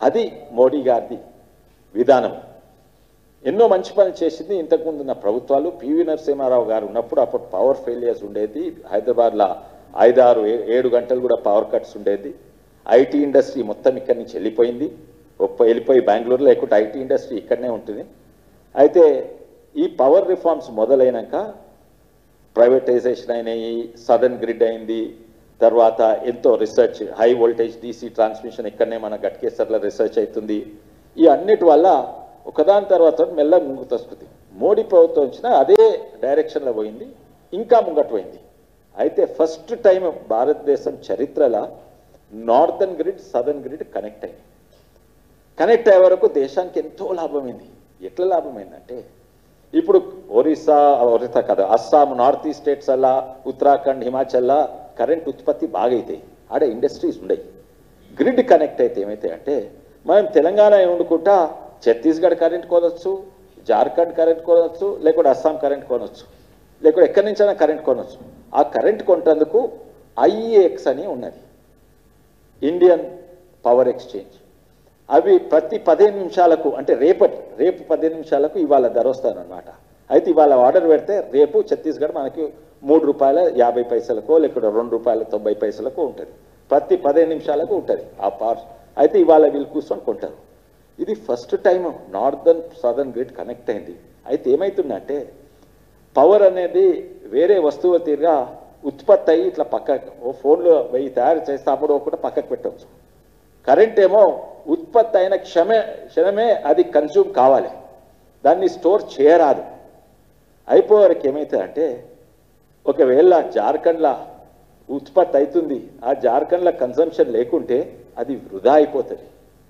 అది మోడీ గారిది విధానం. ఎన్నో మంచి పనులు చేసింది ఇంతకుముందు ఉన్న ప్రభుత్వాలు. పివి నరసింహారావు గారు ఉన్నప్పుడు అప్పుడు పవర్ ఫెయిలియర్స్ ఉండేది. హైదరాబాద్లో ఐదారు ఏడు గంటలు కూడా పవర్ కట్స్ ఉండేది. ఐటీ ఇండస్ట్రీ మొత్తం ఇక్కడి నుంచి వెళ్ళిపోయింది. ఒప్ప వెళ్ళిపోయి బెంగళూరులో లేకుంటే ఐటీ ఇండస్ట్రీ ఇక్కడనే ఉంటుంది. అయితే ఈ పవర్ రిఫార్మ్స్ మొదలైనాక ప్రైవేటైజేషన్ అయినాయి, సడన్ గ్రిడ్ అయింది, తర్వాత ఎంతో research, high voltage DC transmission ఇక్కడనే మన గట్కేసర్లో రీసెర్చ్ అవుతుంది. ఈ అన్నిటి వల్ల ఒకదాని తర్వాత మెల్ల ముందుకు వస్తుంది. మోడీ ప్రభుత్వం వచ్చినా అదే డైరెక్షన్లో పోయింది, ఇంకా ముంగట పోయింది. అయితే ఫస్ట్ టైం భారతదేశం చరిత్రలో northern grid southern grid connect అయింది. కనెక్ట్ అయ్యే వరకు దేశానికి ఎంతో లాభమైంది. ఎట్లా లాభమైందంటే ఇప్పుడు ఒరిస్సా ఒరిస్సా కదా అస్సాం నార్త్ ఈస్ట్ స్టేట్స్ అలా ఉత్తరాఖండ్ హిమాచల్లో కరెంట్ ఉత్పత్తి బాగా అవుతాయి. ఆడ ఇండస్ట్రీస్ ఉండయి. గ్రిడ్ కనెక్ట్ అయితే ఏమైతే అంటే మనం తెలంగాణ వండుకుంటా ఛత్తీస్గఢ్ కరెంట్ కొనవచ్చు, జార్ఖండ్ కరెంట్ కొనవచ్చు, లేకుంటే అస్సాం కరెంట్ కొనవచ్చు, లేకుంటే ఎక్కడి నుంచైనా కరెంట్ కొనవచ్చు. ఆ కరెంట్ కొంటందుకు ఐఈఎక్స్ అని ఉన్నది, ఇండియన్ పవర్ ఎక్స్చేంజ్. అవి ప్రతి పదిహేను నిమిషాలకు అంటే రేపటి రేపు పదిహేను నిమిషాలకు ఇవాళ ధర వస్తానమాట. అయితే ఇవాళ ఆర్డర్ పెడితే రేపు ఛత్తీస్గఢ్ మనకి మూడు రూపాయల యాభై పైసలకో లేకుంటే రెండు రూపాయల తొంభై పైసలకు ఉంటుంది. ప్రతి పదిహేను నిమిషాలకు ఉంటుంది ఆ పవర్. అయితే ఇవాళ వీళ్ళు కూర్చొని కొంటారు. ఇది first time northern southern grid connect అయింది. అయితే ఏమవుతుందంటే పవర్ అనేది వేరే వస్తువు తీరుగా ఉత్పత్తి అయ్యి ఇట్లా పక్కకు ఓ ఫోన్లో వెయ్యి తయారు చేస్తే అప్పుడు ఒకటి పక్కకు పెట్టవచ్చు. కరెంట్ ఏమో ఉత్పత్తి అయిన క్షమే క్షణమే అది కన్జ్యూమ్ కావాలి, దాన్ని స్టోర్ చేయరాదు. అయిపోయేవరకు ఏమవుతుందంటే ఒకవేళ జార్ఖండ్లో ఉత్పత్తి అవుతుంది, ఆ జార్ఖండ్లో కన్సంప్షన్ లేకుంటే అది వృధా అయిపోతుంది.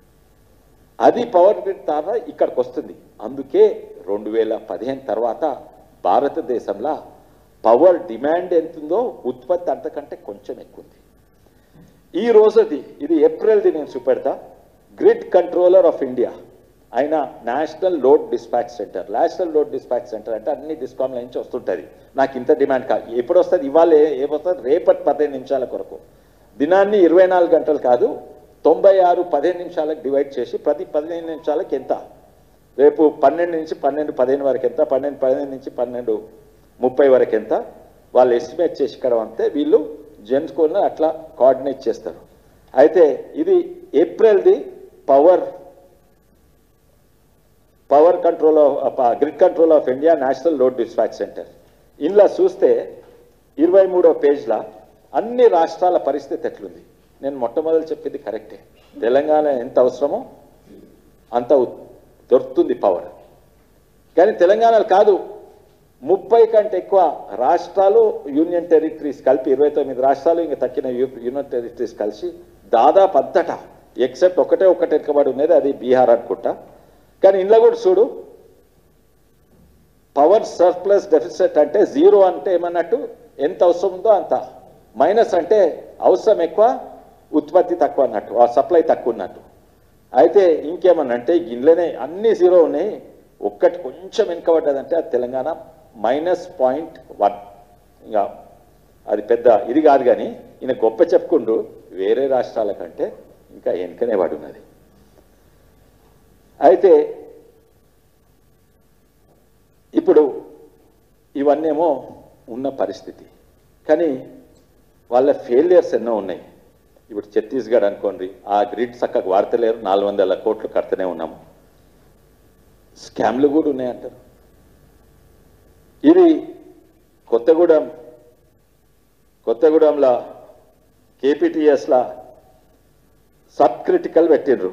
అది పవర్ గ్రిడ్ ద్వారా ఇక్కడికి వస్తుంది. అందుకే రెండు వేల పదిహేను తర్వాత భారతదేశంలో పవర్ డిమాండ్ ఎంతుందో ఉత్పత్తి అంతకంటే కొంచెం ఎక్కువ ఉంది. ఈ రోజుది ఇది ఏప్రిల్ది నేను చూపెడతా. గ్రిడ్ కంట్రోలర్ ఆఫ్ ఇండియా అయిన national load dispatch centre. National load dispatch centre అంటే అన్ని డిస్కామ్ల నుంచి వస్తుంటుంది. నాకు ఇంత డిమాండ్ కాదు, ఎప్పుడు వస్తుంది, ఇవాళ ఏమొస్తుంది, రేపటి పదిహేను నిమిషాల కొరకు. దినాన్ని ఇరవై నాలుగు గంటలు కాదు, తొంభై ఆరు పదిహేను నిమిషాలకు డివైడ్ చేసి ప్రతి పదిహేను నిమిషాలకు ఎంత, రేపు పన్నెండు నుంచి పన్నెండు పదిహేను వరకు ఎంత, పన్నెండు పదిహేను నుంచి పన్నెండు ముప్పై వరకు ఎంత, వాళ్ళు ఎస్టిమేట్ చేసి ఇక్కడ అంతే వీళ్ళు జెన్స్కోని అట్లా కోఆర్డినేట్ చేస్తారు. అయితే ఇది ఏప్రిల్ది power power control of grid control of India national load dispatch centre. ఇందులో చూస్తే ఇరవై మూడో పేజ్లో అన్ని రాష్ట్రాల పరిస్థితి ఎట్లుంది. నేను మొట్టమొదటి చెప్పింది కరెక్టే, తెలంగాణ ఎంత అవసరమో అంత దొరుకుతుంది పవర్. కానీ తెలంగాణలో కాదు, ముప్పై కంటే ఎక్కువ రాష్ట్రాలు యూనియన్ టెరిటరీస్ కలిపి ఇరవై తొమ్మిది రాష్ట్రాలు ఇంకా తక్కిన యూనియన్ టెరిటరీస్ కలిసి దాదాపు అంతటా ఎక్సెప్ట్ ఒకటే ఒకటి ఎక్కబడి ఉన్నది, అది బీహార్ అనుకుంటా. కానీ ఇంట్లో కూడా చూడు, పవర్ సర్ప్లస్ డెఫిసిట్ అంటే జీరో అంటే ఏమన్నట్టు ఎంత అవసరం ఉందో అంత, మైనస్ అంటే అవసరం ఎక్కువ ఉత్పత్తి తక్కువ అన్నట్టు, ఆ సప్లై తక్కువ ఉన్నట్టు. అయితే ఇంకేమన్నంటే గిన్నెలనే అన్ని జీరో ఉన్నాయి, ఒక్కటి కొంచెం వెనుకబడ్డదంటే అది తెలంగాణ మైనస్ పాయింట్ వన్. ఇంకా అది పెద్ద ఇది కాదు, కానీ ఈయన గొప్ప చెప్పుకుంటూ వేరే రాష్ట్రాల కంటే ఇంకా వెనుకనే పడి ఉన్నది. అయితే ఇప్పుడు ఇవన్నేమో ఉన్న పరిస్థితి, కానీ వాళ్ళ ఫెయిలియర్స్ ఎన్నో ఉన్నాయి. ఇప్పుడు ఛత్తీస్గఢ్ అనుకోండి, ఆ గ్రిడ్ చక్కగా వాడతలేరు, నాలుగు వందల కోట్లు కడుతూనే ఉన్నాము, స్కామ్లు కూడా ఉన్నాయంటారు. ఇది కొత్తగూడెం కొత్తగూడెంలో కేపీటీఎస్లా సబ్ క్రిటికల్ పెట్టిండ్రు.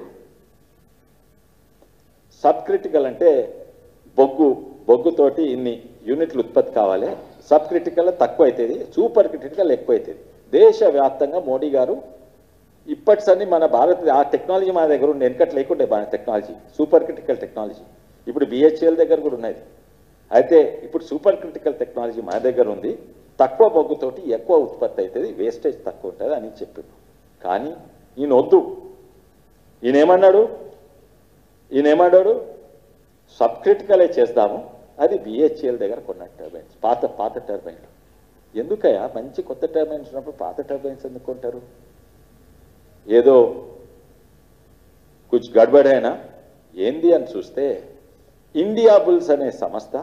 సబ్ క్రిటికల్ అంటే బొగ్గు బొగ్గుతోటి ఇన్ని యూనిట్లు ఉత్పత్తి కావాలి, సబ్ క్రిటికల్ తక్కువ అవుతుంది, సూపర్ క్రిటికల్ ఎక్కువ అవుతుంది. దేశవ్యాప్తంగా మోడీ గారు ఇప్పటి సన్ని మన భారత ఆ టెక్నాలజీ మన దగ్గర ఉండే, వెనకట్ లేకుండే మన టెక్నాలజీ, సూపర్ క్రిటికల్ టెక్నాలజీ. ఇప్పుడు బిహెచ్ఎల్ దగ్గర కూడా ఉన్నది. అయితే ఇప్పుడు సూపర్ క్రిటికల్ టెక్నాలజీ మన దగ్గర ఉంది, తక్కువ బొగ్గుతోటి ఎక్కువ ఉత్పత్తి అవుతుంది, వేస్టేజ్ తక్కువ ఉంటుంది అని చెప్పిండు. కానీ ఈయన వద్దు, ఈయన ఏమన్నాడు ఈయన ఏమన్నాడు సబ్ క్రిటికలే చేద్దాము, అది బిహెచ్ఎల్ దగ్గర కొన్న టర్బైన్స్, పాత పాత టర్బైన్లు. ఎందుకయ్యా మంచి కొత్త టర్బైన్స్ ఉన్నప్పుడు పాత టర్బైన్స్ ఎందుకు కొంటారు? ఏదో కుచ్ గడబడైనా ఏంది అని చూస్తే ఇండియా బుల్స్ అనే సంస్థ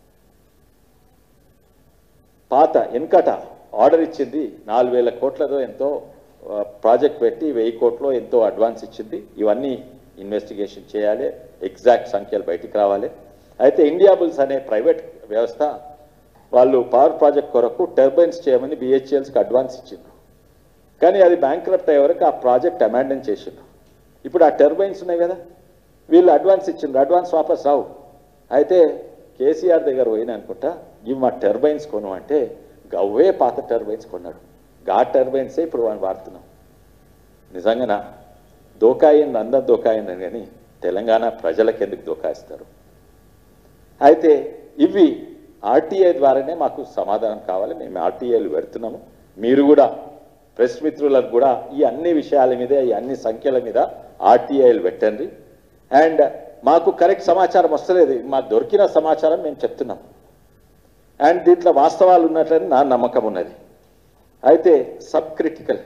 పాత వెనకట ఆర్డర్ ఇచ్చింది నాలుగు వేల కోట్లతో ఎంతో ప్రాజెక్ట్ పెట్టి వెయ్యి కోట్లో ఎంతో అడ్వాన్స్ ఇచ్చింది. ఇవన్నీ ఇన్వెస్టిగేషన్ చేయాలి, ఎగ్జాక్ట్ సంఖ్యలు బయటికి రావాలి. అయితే ఇండియా బుల్స్ అనే ప్రైవేట్ వ్యవస్థ వాళ్ళు పవర్ ప్రాజెక్ట్ కొరకు టర్బైన్స్ చేయమని బిహెచ్ఎల్స్కి అడ్వాన్స్ ఇచ్చింది. కానీ అది బ్యాంక్రప్ట్ అయ్యే వరకు ఆ ప్రాజెక్ట్ అమాండన్ చేసిండ్రు. ఇప్పుడు ఆ టర్బైన్స్ ఉన్నాయి కదా, వీళ్ళు అడ్వాన్స్ ఇచ్చిండ్రు, అడ్వాన్స్ వాపస్ రావు. అయితే కేసీఆర్ దగ్గర పోయినా అనుకుంటా, ఇవి మా టర్బైన్స్ కొను అంటే గవ్వే పాత టర్బైన్స్ కొన్నాడు. గా టర్బైన్సే ఇప్పుడు వాళ్ళు వాడుతున్నాం. నిజంగానా దోకాయింది, అందరు దోకాయింది కానీ తెలంగాణ ప్రజలకు ఎందుకు దోకాయిస్తారు? అయితే ఇవి ఆర్టీఐ ద్వారానే మాకు సమాధానం కావాలి. మేము ఆర్టీఐలు పెడుతున్నాము. మీరు కూడా ప్రెస్ మిత్రులకు కూడా ఈ అన్ని విషయాల మీద, ఈ అన్ని సంఖ్యల మీద ఆర్టీఐలు పెట్టండి. అండ్ మాకు కరెక్ట్ సమాచారం వస్తలేదు, మాకు దొరికిన సమాచారం మేము చెప్తున్నాం. అండ్ దీంట్లో వాస్తవాలు ఉన్నట్లని నా నమ్మకం ఉన్నది. అయితే సబ్ క్రిటికల్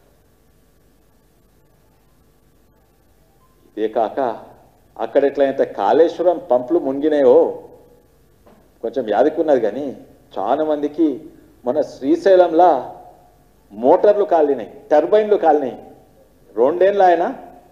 ఇదే కాక అక్కడ ఎట్లయితే కాళేశ్వరం పంపులు మునిగినాయో కొంచెం యాదికున్నది, కానీ చాలా మందికి మన శ్రీశైలంలా మోటార్లు కాలినాయి, టర్బైన్లు కాలినాయి. రెండేళ్ళు ఆయన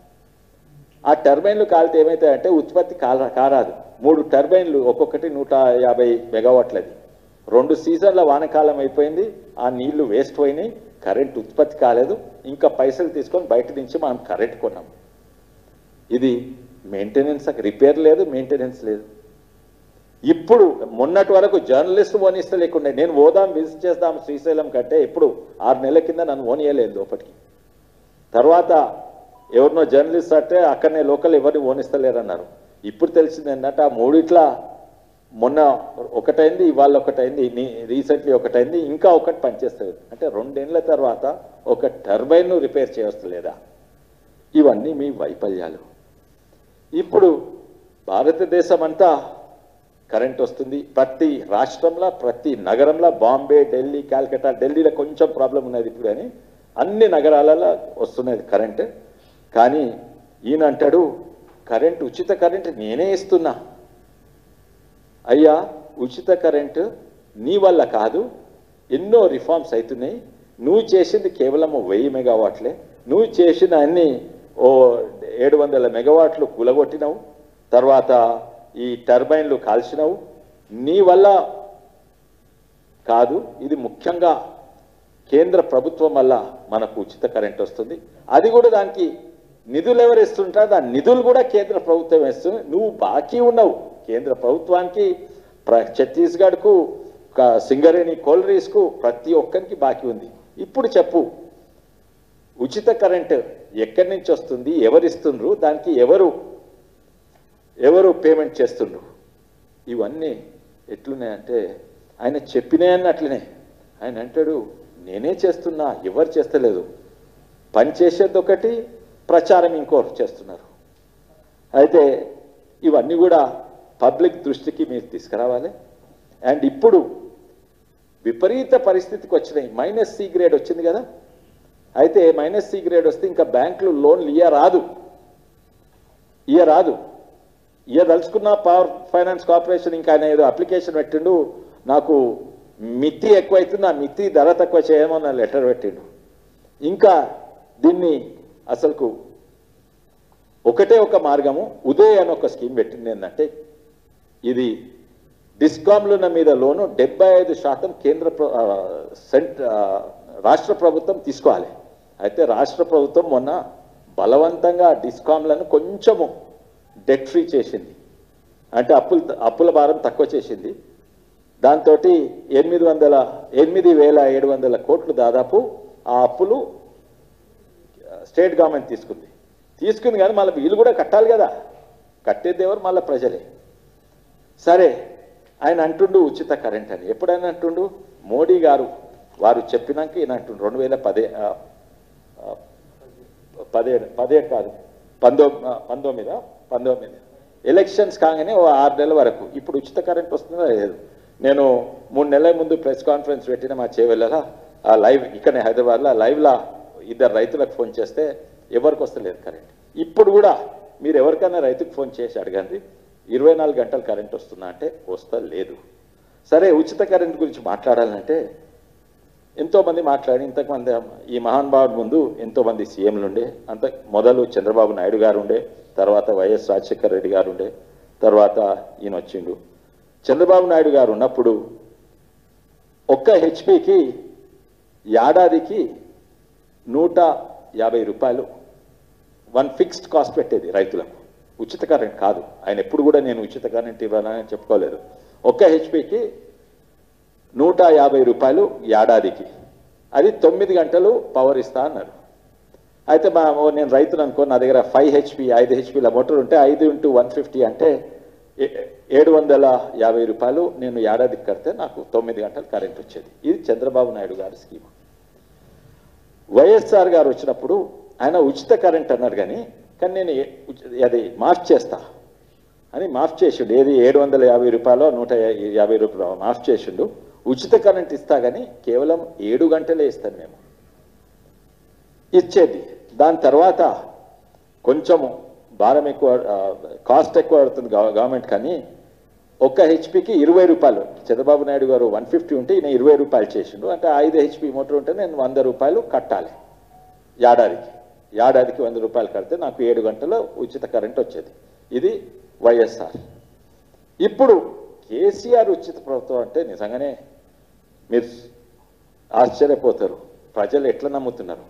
ఆ టర్బైన్లు కాలితే ఏమవుతాయంటే ఉత్పత్తి కాల కారాదు. మూడు టర్బైన్లు ఒక్కొక్కటి నూట యాభై మెగావాట్లది. రెండు సీజన్ల వానకాలం అయిపోయింది, ఆ నీళ్లు వేస్ట్ పోయినాయి, కరెంట్ ఉత్పత్తి కాలేదు. ఇంకా పైసలు తీసుకొని బయట నుంచి మనం కరెంట్ కొన్నాం. ఇది మెయింటెనెన్స్, రిపేర్ లేదు, మెయింటెనెన్స్ లేదు. ఇప్పుడు మొన్నటి వరకు జర్నలిస్ట్ ఓనిస్తా లేకుండా నేను ఓదాం విజిట్ చేద్దాం శ్రీశైలం కంటే ఇప్పుడు ఆరు నెలల కింద నన్ను ఓనియలేదు లోపలికి. తర్వాత ఎవరినో జర్నలిస్ట్ అంటే అక్కడనే లోకల్ ఎవరిని ఓనిస్తలేరన్నారు. ఇప్పుడు తెలిసింది ఏంటంటే ఆ మూడిట్లా మొన్న ఒకటైంది, ఇవాళ ఒకటైంది, రీసెంట్లీ ఒకటైంది, ఇంకా ఒకటి పనిచేస్తుంది. అంటే రెండేళ్ల తర్వాత ఒక టర్బైన్ను రిపేర్ చేయవస్తలేదా? ఇవన్నీ మీ వైఫల్యాలు. ఇప్పుడు భారతదేశం అంతా కరెంట్ వస్తుంది, ప్రతి రాష్ట్రంలో ప్రతి నగరంలో, బాంబే, ఢిల్లీ, కాల్కటా, ఢిల్లీలో కొంచెం ప్రాబ్లం ఉన్నది ఇప్పుడు, కానీ అన్ని నగరాలలో వస్తున్నది కరెంట్. కానీ ఈయన అంటాడు కరెంట్, ఉచిత కరెంట్ నేనే ఇస్తున్నా. అయ్యా ఉచిత కరెంటు నీ వల్ల కాదు, ఎన్నో రిఫార్మ్స్ అవుతున్నాయి. నువ్వు చేసింది కేవలం వెయ్యి మెగావాట్లే, నువ్వు చేసిన అన్ని ఓ ఏడు వందల మెగావాట్లు కూలగొట్టినావు, తర్వాత ఈ టర్బైన్లు కాల్చినావు. నీ వల్ల కాదు, ఇది ముఖ్యంగా కేంద్ర ప్రభుత్వం వల్ల మనకు ఉచిత కరెంట్ వస్తుంది. అది కూడా దానికి నిధులు ఎవరు ఇస్తుంటారు, దాని నిధులు కూడా కేంద్ర ప్రభుత్వం ఇస్తుంది. నువ్వు బాకీ ఉన్నావు కేంద్ర ప్రభుత్వానికి, ఛత్తీస్గఢ్కు, సింగరేణి కోల్రీస్కు, ప్రతి ఒక్కరికి బాకీ ఉంది. ఇప్పుడు చెప్పు, ఉచిత కరెంట్ ఎక్కడి నుంచి వస్తుంది, ఎవరిస్తుండ్రు, దానికి ఎవరు ఎవరు పేమెంట్ చేస్తుండ్రు? ఇవన్నీ ఎట్లున్నాయంటే ఆయన చెప్పినాయని అట్లనే. ఆయన అంటాడు నేనే చేస్తున్నా, ఎవరు చేస్తలేదు. పని చేసేది ఒకటి, ప్రచారం ఇంకోరు చేస్తున్నారు. అయితే ఇవన్నీ కూడా పబ్లిక్ దృష్టికి మీరు తీసుకురావాలి. అండ్ ఇప్పుడు విపరీత పరిస్థితికి వచ్చినాయి. మైనస్ సి గ్రేడ్ వచ్చింది కదా, అయితే మైనస్ సి గ్రేడ్ వస్తే ఇంకా బ్యాంకులు లోన్లు ఇయ్యరాదు ఇయ్యరాదు ఇయ్యదలుచుకున్న పవర్ ఫైనాన్స్ కార్పొరేషన్ ఇంకా ఆయన ఏదో అప్లికేషన్ పెట్టిండు, నాకు మితి ఎక్కువైతుంది, ఆ మితి ధర తక్కువ చేయమని లెటర్ పెట్టిండు. ఇంకా దీన్ని అసలుకు ఒకటే ఒక మార్గము, ఉదయ్ అని ఒక స్కీమ్ పెట్టింది. ఏంటంటే ఇది డిస్కామ్లున్న మీద లోను డెబ్బై ఐదు శాతం కేంద్ర సెంట్ రాష్ట్ర ప్రభుత్వం తీసుకోవాలి. అయితే రాష్ట్ర ప్రభుత్వం మొన్న బలవంతంగా డిస్కామ్లను కొంచెము డెట్ ఫ్రీ చేసింది, అంటే అప్పులు అప్పుల భారం తక్కువ చేసింది. దాంతో ఎనిమిది వందల ఎనిమిది వేల ఏడు వందల కోట్లు దాదాపు ఆ అప్పులు స్టేట్ గవర్నమెంట్ తీసుకుంది తీసుకుంది కానీ మళ్ళీ వీళ్ళు కూడా కట్టాలి కదా, కట్టేది ఎవరు, మళ్ళీ ప్రజలే. సరే ఆయన అంటుండు ఉచిత కరెంట్ అని. ఎప్పుడైనా అంటుండు మోడీ గారు వారు చెప్పినాక ఈయన అంటుండు రెండు వేల పదే పదిహేడు పదిహేడు కాదు పంతొమ్మిది పంతొమ్మిది పంతొమ్మిది ఎలక్షన్స్ కాగానే ఓ ఆరు నెలల వరకు ఇప్పుడు ఉచిత కరెంట్ వస్తుందో లేదు. నేను మూడు నెలల ముందు ప్రెస్ కాన్ఫరెన్స్ పెట్టిన మా చేవెళ్ళలా ఆ లైవ్ ఇక్కడనే హైదరాబాద్లో లైవ్లా ఇద్దరు రైతులకు ఫోన్ చేస్తే ఎవరికి వస్తలేదు కరెంట్. ఇప్పుడు కూడా మీరు ఎవరికైనా రైతుకు ఫోన్ చేసి అడగండి, ఇరవై నాలుగు గంటలు కరెంట్ వస్తుందా అంటే వస్తా లేదు. సరే, ఉచిత కరెంట్ గురించి మాట్లాడాలంటే ఎంతోమంది మాట్లాడి, ఇంతకుమంది ఈ మహానుభావుడి ముందు ఎంతోమంది సీఎంలు ఉండే, అంత మొదలు చంద్రబాబు నాయుడు గారు ఉండే, తర్వాత వైఎస్ రాజశేఖర రెడ్డి గారు ఉండే, తర్వాత ఈయన వచ్చిండు. చంద్రబాబు నాయుడు గారు ఉన్నప్పుడు ఒక్క హెచ్పికి ఏడాదికి నూట యాభై రూపాయలు వన్ ఫిక్స్డ్ కాస్ట్ పెట్టేది రైతులకు, ఉచిత కరెంట్ కాదు. ఆయన ఎప్పుడు కూడా నేను ఉచిత కరెంట్ ఇవ్వాలని చెప్పుకోలేదు. ఒక్క హెచ్పికి నూట యాభై రూపాయలు ఏడాదికి, అది తొమ్మిది గంటలు పవర్ ఇస్తా అన్నారు. అయితే మా నేను రైతులు అనుకో, నా దగ్గర ఫైవ్ హెచ్పి ఐదు హెచ్పిల మోటార్ ఉంటే ఐదు ఇంటూ వన్ ఫిఫ్టీ అంటే ఏడు వందల యాభై రూపాయలు నేను ఏడాదికి కడితే నాకు తొమ్మిది గంటలు కరెంట్ వచ్చేది. ఇది చంద్రబాబు నాయుడు గారి స్కీమ్. వైఎస్ఆర్ గారు వచ్చినప్పుడు ఆయన ఉచిత కరెంట్ అన్నాడు, కానీ కానీ నేను అది మాఫ్ చేస్తా అని మాఫ్ చేసిండు. ఏది ఏడు వందల యాభై రూపాయలు నూట యాభై రూపాయలు మాఫ్ చేసిండు. ఉచిత కరెంట్ ఇస్తా కానీ కేవలం ఏడు గంటలే ఇస్తాను మేము ఇచ్చేది. దాని తర్వాత కొంచెము భారం ఎక్కువ, కాస్ట్ ఎక్కువ పడుతుంది గవర్నమెంట్, కానీ ఒక్క హెచ్పికి ఇరవై రూపాయలు చంద్రబాబు నాయుడు గారు వన్ ఫిఫ్టీ ఉంటే ఈయన ఇరవై రూపాయలు చేసిండు. అంటే ఐదు హెచ్పి మోటార్ ఉంటే నేను వంద రూపాయలు కట్టాలి ఏడాదికి. ఏడాదికి వంద రూపాయలు కడితే నాకు ఏడు గంటలు ఉచిత కరెంట్ వచ్చేది. ఇది వైఎస్ఆర్. ఇప్పుడు కేసీఆర్ ఉచిత ప్రభుత్వం అంటే నిజంగానే మీరు ఆశ్చర్యపోతారు. ప్రజలు ఎట్లా నమ్ముతున్నారు?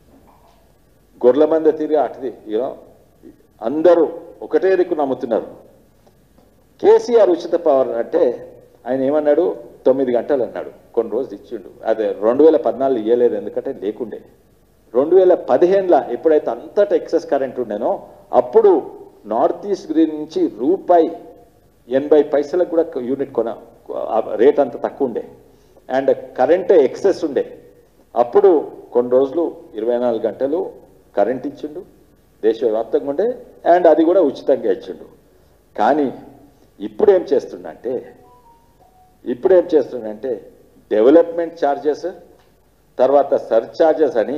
గొర్రెల మంద తిరిగి అటుది అందరూ ఒకటే దిక్కు నమ్ముతున్నారు. కేసీఆర్ ఉచిత పవర్ అంటే ఆయన ఏమన్నాడు, తొమ్మిది గంటలు అన్నాడు, కొన్ని రోజులు ఇచ్చిండు. అదే రెండు వేల పద్నాలుగు ఇవ్వలేదు, ఎందుకంటే లేకుండే. రెండు వేల పదిహేనులో ఎప్పుడైతే అంతటా ఎక్సెస్ కరెంట్ ఉండేనో అప్పుడు నార్త్ ఈస్ట్ గ్రీన్ నుంచి రూపాయి ఎనభై పైసలకు కూడా యూనిట్ కొన రేట్ అంత తక్కువ ఉండే, అండ్ కరెంట్ ఎక్సెస్ ఉండే. అప్పుడు కొన్ని రోజులు ఇరవై నాలుగు గంటలు కరెంట్ ఇచ్చిండు, దేశవ్యాప్తంగా ఉండే, అండ్ అది కూడా ఉచితంగా ఇచ్చిండు. కానీ ఇప్పుడు ఏం చేస్తుండంటే ఇప్పుడు ఏం చేస్తుండంటే డెవలప్మెంట్ ఛార్జెస్, తర్వాత సర్ఛార్జెస్ అని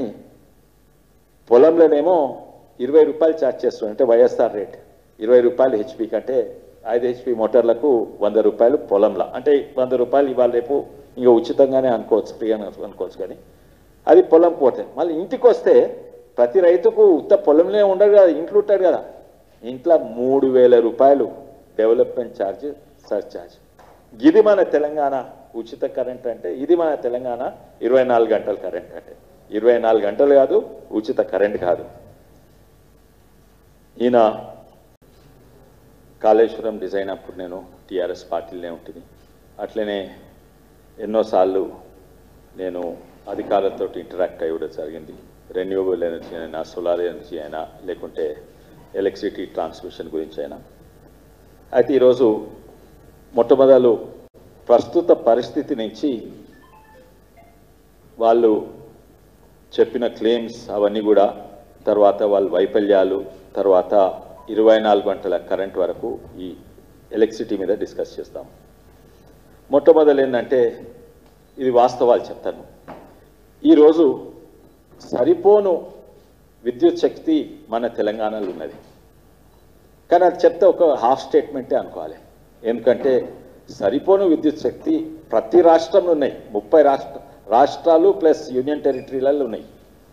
పొలంలోనేమో ఇరవై రూపాయలు ఛార్జ్ చేస్తుండే. అంటే వైఎస్ఆర్ రేట్ ఇరవై రూపాయలు హెచ్పి కంటే ఐదు హెచ్పి మోటార్లకు వంద రూపాయలు పొలంలో, అంటే వంద రూపాయలు ఇవాళ రేపు ఇంకా ఉచితంగానే అనుకోవచ్చు, ఫ్రీ అని అనుకోవచ్చు. కానీ అది పొలం పోతే మళ్ళీ ఇంటికి వస్తే ప్రతి రైతుకు ఉత్త పొలంలో ఉండదు కదా, ఇంట్లో ఉంటాడు కదా, ఇంట్లో మూడు వేల రూపాయలు డెవలప్మెంట్ ఛార్జ్, సర్ఛార్జ్. ఇది మన తెలంగాణ ఉచిత కరెంట్ అంటే, ఇది మన తెలంగాణ ఇరవై నాలుగు గంటల కరెంట్ అంటే. ఇరవై నాలుగు గంటలు కాదు, ఉచిత కరెంట్ కాదు. ఈయన కాళేశ్వరం డిజైన్ అప్పుడు నేను టీఆర్ఎస్ పార్టీలోనే ఉంటుంది. అట్లనే ఎన్నోసార్లు నేను అధికారులతో ఇంటరాక్ట్ అయ్యడం జరిగింది. రెన్యూవబుల్ ఎనర్జీ అయినా, సోలార్ ఎనర్జీ అయినా, లేకుంటే ఎలక్ట్రిసిటీ ట్రాన్స్మిషన్ గురించి అయినా. అయితే ఈరోజు మొట్టమొదలు ప్రస్తుత పరిస్థితి నుంచి వాళ్ళు చెప్పిన క్లెయిమ్స్ అవన్నీ కూడా, తర్వాత వాళ్ళ వైఫల్యాలు, తర్వాత ఇరవై నాలుగు గంటల కరెంట్ వరకు ఈ ఎలక్ట్రిసిటీ మీద డిస్కస్ చేస్తాం. మొట్టమొదలు ఏంటంటే ఇది వాస్తవాలు చెప్తాను. ఈరోజు సరిపోను విద్యుత్ శక్తి మన తెలంగాణలో ఉన్నది, కానీ అది చెప్తే ఒక హాఫ్ స్టేట్మెంటే అనుకోవాలి. ఎందుకంటే సరిపోను విద్యుత్ శక్తి ప్రతి రాష్ట్రంలో ఉన్నాయి, ముప్పై రాష్ట్ర రాష్ట్రాలు ప్లస్ యూనియన్ టెరిటరీలలో ఉన్నాయి.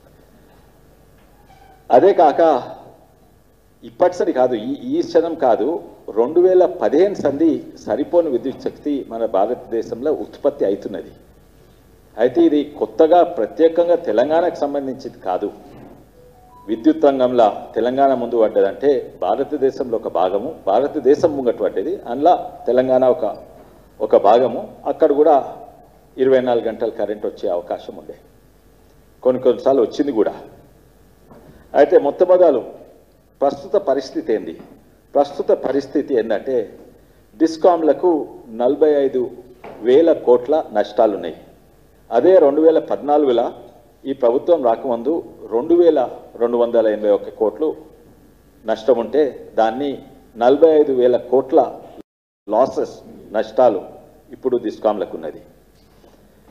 అదే కాక ఇప్పటిసరి కాదు, ఈ ఈ క్షణం కాదు, రెండు వేల పదిహేను సంది సరిపోను విద్యుత్ శక్తి మన భారతదేశంలో ఉత్పత్తి అవుతున్నది. అయితే ఇది కొత్తగా ప్రత్యేకంగా తెలంగాణకు సంబంధించింది కాదు. విద్యుత్ రంగంలో తెలంగాణ ముందు పడ్డదంటే భారతదేశంలో ఒక భాగము, భారతదేశం ముంగట పడ్డది, అందులో తెలంగాణ ఒక ఒక భాగము. అక్కడ కూడా ఇరవై నాలుగు గంటల కరెంట్ వచ్చే అవకాశం ఉండే, కొన్ని కొన్నిసార్లు వచ్చింది కూడా. అయితే మొట్టమొదలు ప్రస్తుత పరిస్థితి ఏంది? ప్రస్తుత పరిస్థితి ఏంటంటే డిస్కామ్లకు నలభై ఐదు వేల కోట్ల నష్టాలు ఉన్నాయి. అదే రెండు వేల పద్నాలుగులో ఈ ప్రభుత్వం రాకముందు రెండు వేల రెండు వందల ఎనభై ఒక్క కోట్లు నష్టం ఉంటే దాన్ని నలభై ఐదు వేల కోట్ల లాసెస్, నష్టాలు ఇప్పుడు డిస్కామ్లకు ఉన్నది.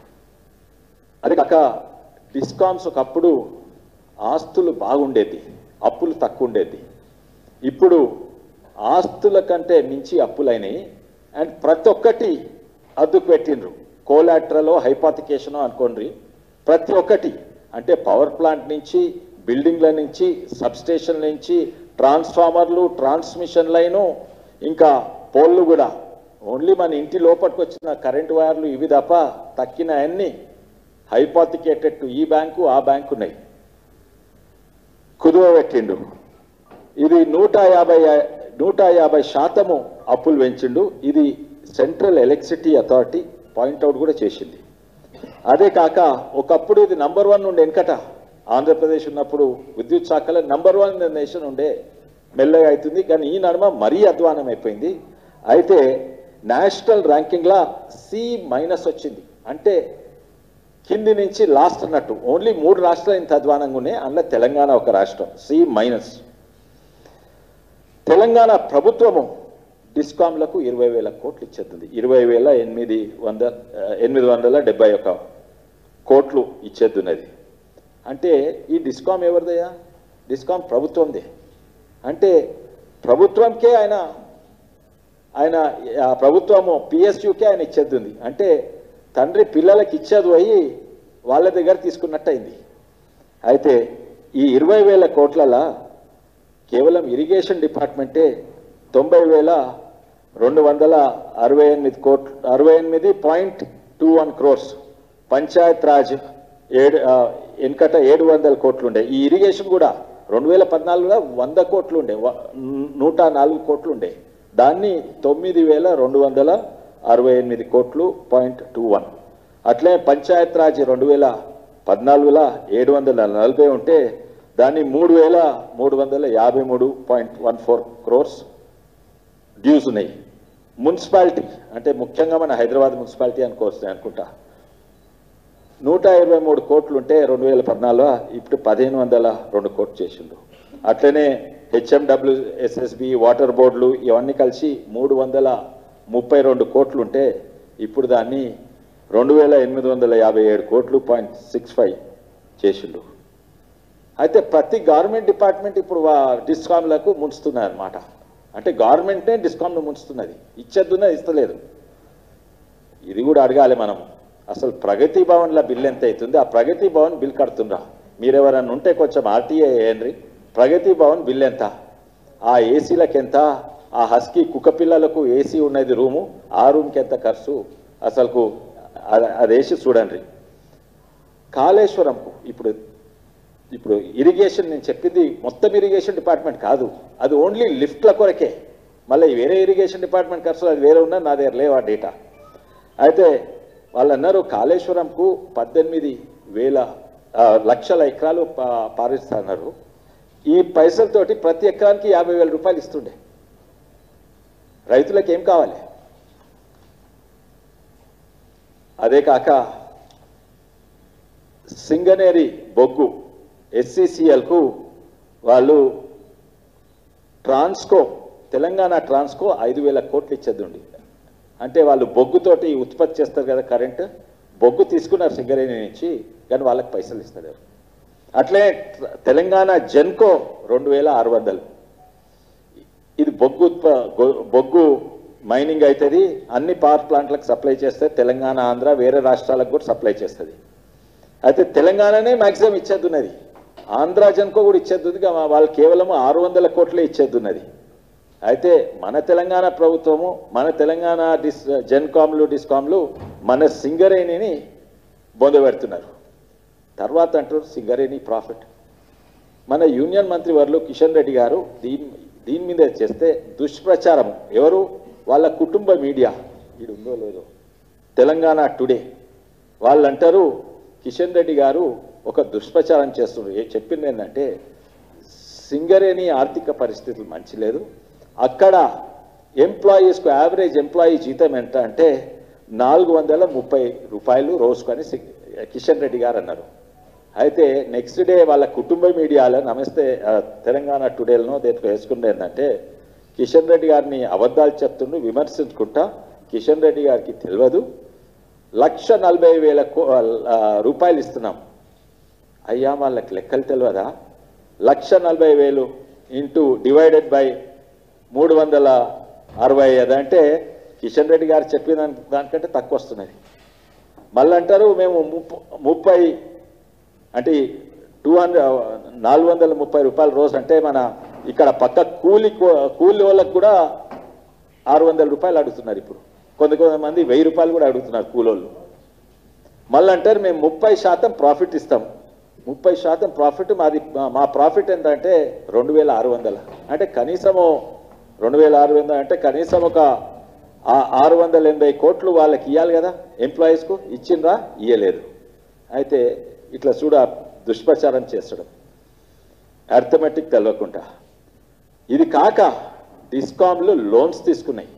అదే కాక డిస్కామ్స్ ఒకప్పుడు ఆస్తులు బాగుండేది, అప్పులు తక్కువ ఉండేది. ఇప్పుడు ఆస్తుల కంటే మించి అప్పులైనాయి. అండ్ ప్రతి ఒక్కటి అద్దుకు పెట్టిండ్రు. కోలాట్రలో హైపాతికేషనో అనుకోండి, ప్రతి ఒక్కటి అంటే పవర్ ప్లాంట్ నుంచి, బిల్డింగ్ల నుంచి, సబ్స్టేషన్ నుంచి, ట్రాన్స్ఫార్మర్లు, ట్రాన్స్మిషన్ లైను, ఇంకా పోల్లు కూడా. ఓన్లీ మన ఇంటి లోపలికి వచ్చిన కరెంటు వైర్లు ఇవి తప్ప తక్కిన అన్ని హైపాతికేటెడ్ టు ఈ బ్యాంకు ఆ బ్యాంకు ఉన్నాయి. కుదువ పెట్టిండు. ఇది నూట యాభై నూట యాభై శాతము అప్పులు పెంచిండు. ఇది సెంట్రల్ ఎలక్ట్రిసిటీ అథారిటీ పాయింట్అవుట్ కూడా చేసింది. అదే కాక ఒకప్పుడు ఇది నంబర్ వన్ ఉండే, వెనకట ఆంధ్రప్రదేశ్ ఉన్నప్పుడు విద్యుత్ శాఖలో నంబర్ వన్ నేషన్ ఉండే, మెల్లగా అవుతుంది. కానీ ఈ నడుమ మరీ అధ్వానం అయిపోయింది. అయితే నేషనల్ ర్యాంకింగ్లా సి మైనస్ వచ్చింది. అంటే కింది నుంచి లాస్ట్ అన్నట్టు. ఓన్లీ మూడు రాష్ట్రాలు ఇంత అధ్వానంగా ఉన్నాయి, అందులో తెలంగాణ ఒక రాష్ట్రం సి మైనస్. తెలంగాణ ప్రభుత్వము డిస్కామ్లకు ఇరవై వేల కోట్లు ఇచ్చేస్తుంది. ఇరవై వేల ఎనిమిది వంద ఎనిమిది వందల డెబ్బై ఒక కోట్లు ఇచ్చేద్దున్నది. అంటే ఈ డిస్కామ్ ఎవరిదయ్యా? డిస్కామ్ ప్రభుత్వందే. అంటే ప్రభుత్వంకే ఆయన ఆయన ప్రభుత్వము పిఎస్యుకే ఆయన ఇచ్చేద్దుంది. అంటే తండ్రి పిల్లలకి ఇచ్చేది పోయి వాళ్ళ దగ్గర తీసుకున్నట్టు అయింది. అయితే ఈ ఇరవై వేల కోట్లలో కేవలం ఇరిగేషన్ డిపార్ట్మెంటే తొంభై వేల రెండు వందల అరవై ఎనిమిది కోట్లు అరవై ఎనిమిది point two one crores, Panchayat Raj ఏడు వెనుకట ఏడు వందల కోట్లు ఉండే. ఈ ఇరిగేషన్ కూడా రెండు వేల పద్నాలుగులో వంద కోట్లు ఉండే, నూట నాలుగు కోట్లు ఉండే. దాన్ని తొమ్మిది వేల రెండు వందల అరవై ఎనిమిది కోట్లు పాయింట్ టూ వన్. అట్లే పంచాయత్ రాజ్ రెండు వేల పద్నాలుగులో ఏడు వందల నలభై ఉంటే దాన్ని మూడు వేల మూడు వందల యాభై మూడు point one four crores dues ఉన్నాయి. మున్సిపాలిటీ అంటే ముఖ్యంగా మన హైదరాబాద్ మున్సిపాలిటీ అనుకోవచ్చు అనుకుంటా, నూట ఇరవై మూడు కోట్లు ఉంటే రెండు వేల పద్నాలుగులో ఇప్పుడు పదిహేను వందల రెండు కోట్లు చేసిండు. అట్లనే హెచ్ఎండబ్ల్యూ ఎస్ఎస్బి వాటర్ బోర్డులు ఇవన్నీ కలిసి మూడు వందల ముప్పై రెండు కోట్లు ఉంటే ఇప్పుడు దాన్ని రెండు వేల ఎనిమిది వందల యాభై ఏడు కోట్లు పాయింట్ సిక్స్ ఫైవ్ చేసిండు. అయితే ప్రతి గవర్నమెంట్ డిపార్ట్మెంట్ ఇప్పుడు డిస్కామ్లకు ముంచుతున్నారు అన్నమాట. అంటే గవర్నమెంటే డిస్కామ్ను ముంచుతున్నది, ఇచ్చేద్దున్నది ఇస్తలేదు. ఇది కూడా అడగాలి మనం. అసలు ప్రగతి భవన్ల బిల్ ఎంత అవుతుంది? ఆ ప్రగతి భవన్ బిల్ కడుతుండ్రా? మీరెవరన్నా ఉంటే కొంచెం ఆర్టీఏ వేయండి. ప్రగతి భవన్ బిల్ ఎంత? ఆ ఏసీలకు ఎంత? ఆ హస్కీ కుక్క పిల్లలకు ఏసీ ఉన్నది రూము, ఆ రూమ్కి ఎంత ఖర్చు? అసలుకు అది వేసి చూడండి. కాళేశ్వరంకు ఇప్పుడు ఇప్పుడు ఇరిగేషన్ నేను చెప్పింది మొత్తం ఇరిగేషన్ డిపార్ట్మెంట్ కాదు, అది ఓన్లీ లిఫ్ట్ల కొరకే. మళ్ళీ వేరే ఇరిగేషన్ డిపార్ట్మెంట్ ఖర్చులు అది వేరే ఉన్నా నా దగ్గర లేవా డేటా. అయితే వాళ్ళు అన్నారు కాళేశ్వరంకు పద్దెనిమిది వేల లక్షల ఎకరాలు పారిస్తున్నారు. ఈ పైసలతోటి ప్రతి ఎకరానికి యాభై వేల రూపాయలు ఇస్తుండే. రైతులకు ఏం కావాలి? అదే కాక సింగనేరి బొగ్గు ఎస్సీసీఎల్కు వాళ్ళు ట్రాన్స్కో తెలంగాణ ట్రాన్స్కో ఐదు వేల కోట్లు ఇచ్చేద్దండి. అంటే వాళ్ళు బొగ్గుతోటి ఉత్పత్తి చేస్తారు కదా కరెంటు, బొగ్గు తీసుకున్నారు సింగరేణి నుంచి, కానీ వాళ్ళకి పైసలు ఇస్తారు. అట్లే తెలంగాణ జెన్కో రెండు వేల ఆరు వందలు ఇది బొగ్గు ఉత్ప బొగ్గు మైనింగ్ అవుతుంది, అన్ని పవర్ ప్లాంట్లకు సప్లై చేస్తుంది. తెలంగాణ, ఆంధ్ర, వేరే రాష్ట్రాలకు కూడా సప్లై చేస్తుంది. అయితే తెలంగాణనే మ్యాక్సిమం ఇచ్చేద్దున్నది, ఆంధ్ర జెన్కో కూడా ఇచ్చేద్దుంది. వాళ్ళు కేవలం ఆరు వందల కోట్లే ఇచ్చేద్దున్నది. అయితే మన తెలంగాణ ప్రభుత్వము, మన తెలంగాణ డిస్ జెన్కామ్లు డిస్కామ్లు మన సింగరేణిని బొందబెడుతున్నారు. తర్వాత అంటారు సింగరేణి ప్రాఫిట్. మన యూనియన్ మంత్రి వర్లు కిషన్ రెడ్డి గారు దీని దీని మీద చేస్తే దుష్ప్రచారం. ఎవరు? వాళ్ళ కుటుంబ మీడియా, ఇది ఉందో లేదో, తెలంగాణ టుడే వాళ్ళు అంటారు కిషన్ రెడ్డి గారు ఒక దుష్ప్రచారం చేస్తున్నారు. చెప్పింది ఏంటంటే సింగరేణి ఆర్థిక పరిస్థితులు మంచి లేదు, అక్కడ ఎంప్లాయీస్కు యావరేజ్ ఎంప్లాయీ జీతం ఎంత అంటే నాలుగు వందల ముప్పై రూపాయలు రోజుకొని కిషన్ రెడ్డి గారు అన్నారు. అయితే నెక్స్ట్ డే వాళ్ళ కుటుంబ మీడియాలో నమస్తే తెలంగాణ టుడేలను దేంట్లో వేసుకుంటే ఏంటంటే కిషన్ రెడ్డి గారిని అబద్ధాలు చెప్తుండు విమర్శించుకుంటా, కిషన్ రెడ్డి గారికి తెలియదు లక్ష నలభై వేల రూపాయలు ఇస్తున్నాం. అయ్యా వాళ్ళకి లెక్కలు తెలియదా? లక్ష నలభై వేలు ఇంటూ డివైడెడ్ బై మూడు వందల అరవై ఐదు అంటే కిషన్ రెడ్డి గారు చెప్పిన దాని దానికంటే తక్కువ వస్తున్నది. మళ్ళీ అంటారు మేము ముప్ప ముప్పై అంటే టూ హండ్రెడ్ నాలుగు వందల ముప్పై రూపాయల రోజు అంటే మన ఇక్కడ పక్క కూలి కూలి వాళ్ళకు కూడా ఆరు వందల రూపాయలు అడుగుతున్నారు. ఇప్పుడు కొంత కొంతమంది వెయ్యి రూపాయలు కూడా అడుగుతున్నారు కూలోళ్ళు. మళ్ళీ అంటారు మేము ముప్పై శాతం ప్రాఫిట్ ఇస్తాం. ముప్పై శాతం ప్రాఫిట్ మాది మా ప్రాఫిట్ ఎంత అంటే రెండు వేల ఆరు వందల అంటే కనీసము రెండు వేల ఆరు వందల అంటే కనీసం ఒక ఆరు వందల ఎనభై కోట్లు వాళ్ళకి ఇవ్వాలి కదా ఎంప్లాయీస్కు. ఇచ్చిండ్రా? ఇయ్యలేదు. అయితే ఇట్లా చూడ దుష్ప్రచారం చేస్తడం అర్థమెటిక్ తెలవకుండా. ఇది కాక డిస్కామ్లు లోన్స్ తీసుకున్నాయి.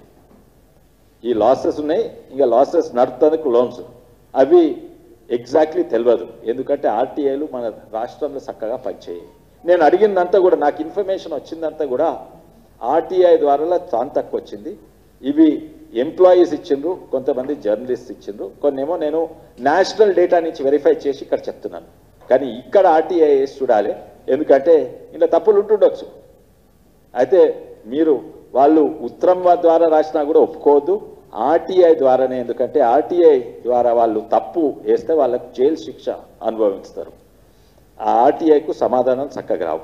ఈ లాసెస్ ఉన్నాయి, ఇంకా లాసెస్ నడుపుతందుకు లోన్స్ అవి ఎగ్జాక్ట్లీ తెలియదు. ఎందుకంటే ఆర్టీఐలు మన రాష్ట్రంలో చక్కగా పనిచేయాలి. నేను అడిగిందంతా కూడా నాకు ఇన్ఫర్మేషన్ వచ్చిందంతా కూడా ఆర్టీఐ ద్వారా చాలా తక్కువ వచ్చింది. ఇవి ఎంప్లాయీస్ ఇచ్చిండ్రు, కొంతమంది జర్నలిస్ట్ ఇచ్చిండ్రు, కొన్నేమో నేను నేషనల్ డేటా నుంచి వెరిఫై చేసి ఇక్కడ చెప్తున్నాను. కానీ ఇక్కడ ఆర్టీఐ చూడాలి, ఎందుకంటే ఇలా తప్పులు ఉంటుండొచ్చు. అయితే మీరు వాళ్ళు ఉత్తరం ద్వారా రాసినా కూడా ఒప్పుకోవద్దు, ఆర్టీఐ ద్వారానే. ఎందుకంటే ఆర్టీఐ ద్వారా వాళ్ళు తప్పు వేస్తే వాళ్ళకు జైలు శిక్ష అనుభవిస్తారు. ఆ ఆర్టీఐకు సమాధానం చక్కగా రావు.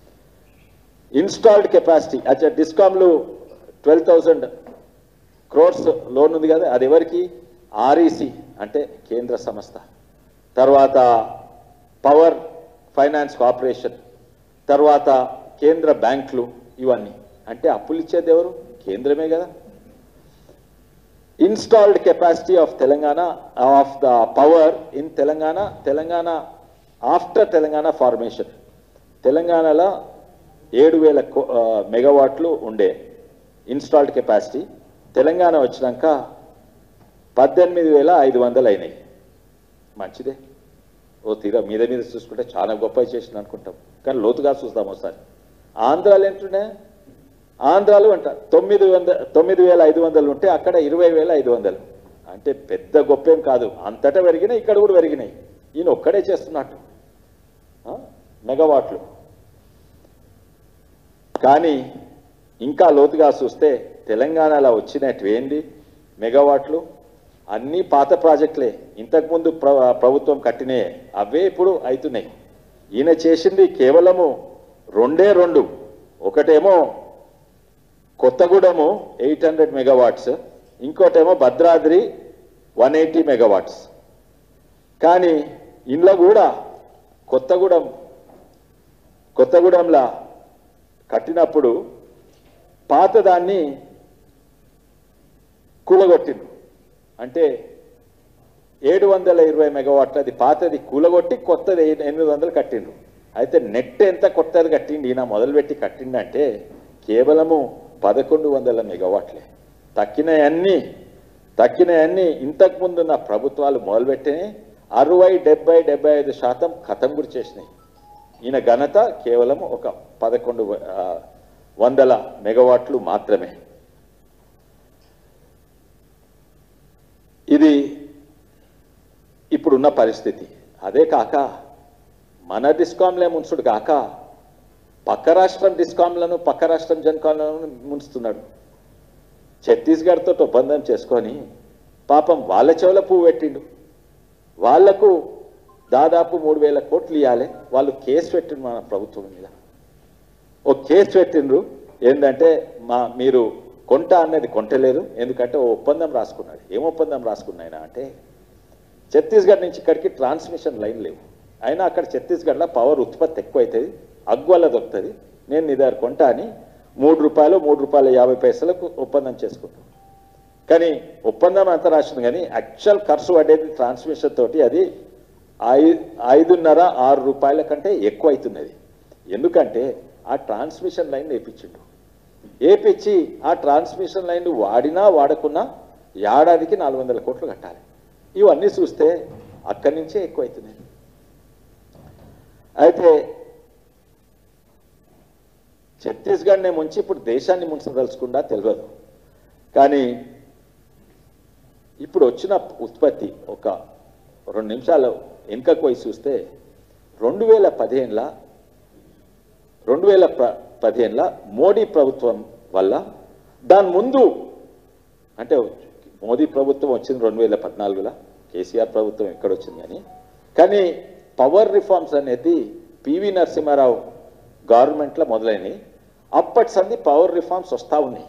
ఇన్స్టాల్డ్ కెపాసిటీ అచ్చా డిస్కామ్లు ట్వెల్వ్ థౌజండ్ క్రోర్స్ లోన్ ఉంది కదా, అది ఎవరికి? ఆర్ఈసి అంటే కేంద్ర సంస్థ, తర్వాత పవర్ ఫైనాన్స్ కార్పొరేషన్, తర్వాత కేంద్ర బ్యాంకులు, ఇవన్నీ. అంటే అప్పులు ఇచ్చేది ఎవరు? కేంద్రమే కదా. Installed capacity of Telangana of the power in Telangana Telangana after Telangana formation. తెలంగాణలో ఏడు వేల మెగావాట్లు ఉండే ఇన్స్టాల్డ్ కెపాసిటీ. తెలంగాణ వచ్చినాక పద్దెనిమిది వేల ఐదు వందలు అయినాయి. మంచిదే. ఓ తీరా మీద మీద చూసుకుంటే చాలా గొప్ప చేసింది అనుకుంటాం, కానీ లోతుగా చూస్తాం ఒకసారి. ఆంధ్రాలు ఏంటున్నాయి? ఆంధ్రాలు అంట తొమ్మిది వంద తొమ్మిది వేల ఐదు వందలు ఉంటే అక్కడ ఇరవై వేల ఐదు వందలు అంటే పెద్ద గొప్పేం కాదు. అంతటా పెరిగినాయి, ఇక్కడ కూడా పెరిగినాయి. ఈయన ఒక్కడే చేస్తున్నట్టు మెగావాట్లు. కానీ ఇంకా లోతుగా చూస్తే తెలంగాణలో వచ్చినట్టు ఏంది మెగావాట్లు? అన్నీ పాత ప్రాజెక్టులే, ఇంతకుముందు ప్ర ప్రభుత్వం కట్టినాయే, అవే ఇప్పుడు అవుతున్నాయి. ఈయన చేసింది కేవలము రెండే రెండు. ఒకటేమో కొత్తగూడెము ఎయిట్ హండ్రెడ్ మెగావాట్స్, ఇంకోటేమో భద్రాద్రి వన్ ఎయిటీ మెగావాట్స్. కానీ ఇంట్లో కూడా కొత్తగూడెం కొత్తగూడెంలా కట్టినప్పుడు పాతదాన్ని కూలగొట్టిండు. అంటే ఏడు వందల ఇరవై మెగావాట్లు అది పాతది కూలగొట్టి కొత్తది ఎనిమిది వందలు కట్టిండు. అయితే నెట్ ఎంత కొత్తది కట్టిండి ఈయన మొదలుపెట్టి కట్టిండంటే కేవలము పదకొండు వందల మెగావాట్లే. తక్కినవన్నీ తక్కినవన్నీ ఇంతకుముందున్న ప్రభుత్వాలు మొదలుపెట్టినాయి. అరవై డెబ్బై డెబ్బై ఐదు శాతం ఖతం గురి చేసినాయి. ఈయన ఘనత కేవలం ఒక పదకొండు వందల మెగావాట్లు మాత్రమే. ఇది ఇప్పుడున్న పరిస్థితి. అదే కాక మన డిస్కాంలే ముంచుడు కాక పక్క రాష్ట్రం డిస్కాంలను పక్క రాష్ట్రం జన్కాంలను ముంచుతున్నాడు. ఛత్తీస్గఢ్తో ఒప్పందం చేసుకొని పాపం వాళ్ళ చెవుల పువ్వు పెట్టిండు. వాళ్లకు దాదాపు మూడు వేల కోట్లు ఇవ్వాలి. వాళ్ళు కేసు పెట్టిండు మన ప్రభుత్వం మీద. ఓ కేసు పెట్టిండ్రు ఏంటంటే మా మీరు కొంట అన్నది కొంటలేదు, ఎందుకంటే ఓ ఒప్పందం రాసుకున్నాడు. ఏం ఒప్పందం రాసుకున్నాయినా అంటే ఛత్తీస్గఢ్ నుంచి ఇక్కడికి ట్రాన్స్మిషన్ లైన్ లేవు, అయినా అక్కడ ఛత్తీస్గఢ్లో పవర్ ఉత్పత్తి ఎక్కువ అవుతుంది, అగ్వల్ల దొరుకుతుంది, నేను నీ దగ్గర కొంటా అని మూడు రూపాయలు మూడు రూపాయల యాభై పైసలకు ఒప్పందం చేసుకుంటాం. కానీ ఒప్పందం అంతా రాసింది, కానీ యాక్చువల్ ఖర్చు పడేది ట్రాన్స్మిషన్ తోటి అది ఐ ఐదున్నర ఆరు రూపాయల కంటే ఎక్కువ అవుతున్నది. ఎందుకంటే ఆ ట్రాన్స్మిషన్ లైన్ వేయించిండు. వేపించి ఆ ట్రాన్స్మిషన్ లైన్ వాడినా వాడకున్నా ఏడాదికి నాలుగు వందల కోట్లు కట్టాలి. ఇవన్నీ చూస్తే అక్కడి నుంచే ఎక్కువ అవుతున్నాయి. అయితే ఛత్తీస్గఢ్నే ముంచి ఇప్పుడు దేశాన్ని ముంచదలుచుకుండా తెలియదు. కానీ ఇప్పుడు వచ్చిన ఉత్పత్తి ఒక రెండు నిమిషాలు వెనుకకు పోయి చూస్తే రెండు వేల పదిహేనులో రెండు వేల పదిహేనులో మోడీ ప్రభుత్వం వల్ల దాని ముందు అంటే మోదీ ప్రభుత్వం వచ్చింది రెండు వేల పద్నాలుగులో కేసీఆర్ ప్రభుత్వం ఎక్కడ వచ్చింది కానీ కానీ పవర్ రిఫార్మ్స్ అనేది పివి నరసింహారావు గవర్నమెంట్లో మొదలైనవి. అప్పటి సంది పవర్ రిఫార్మ్స్ వస్తూ ఉన్నాయి.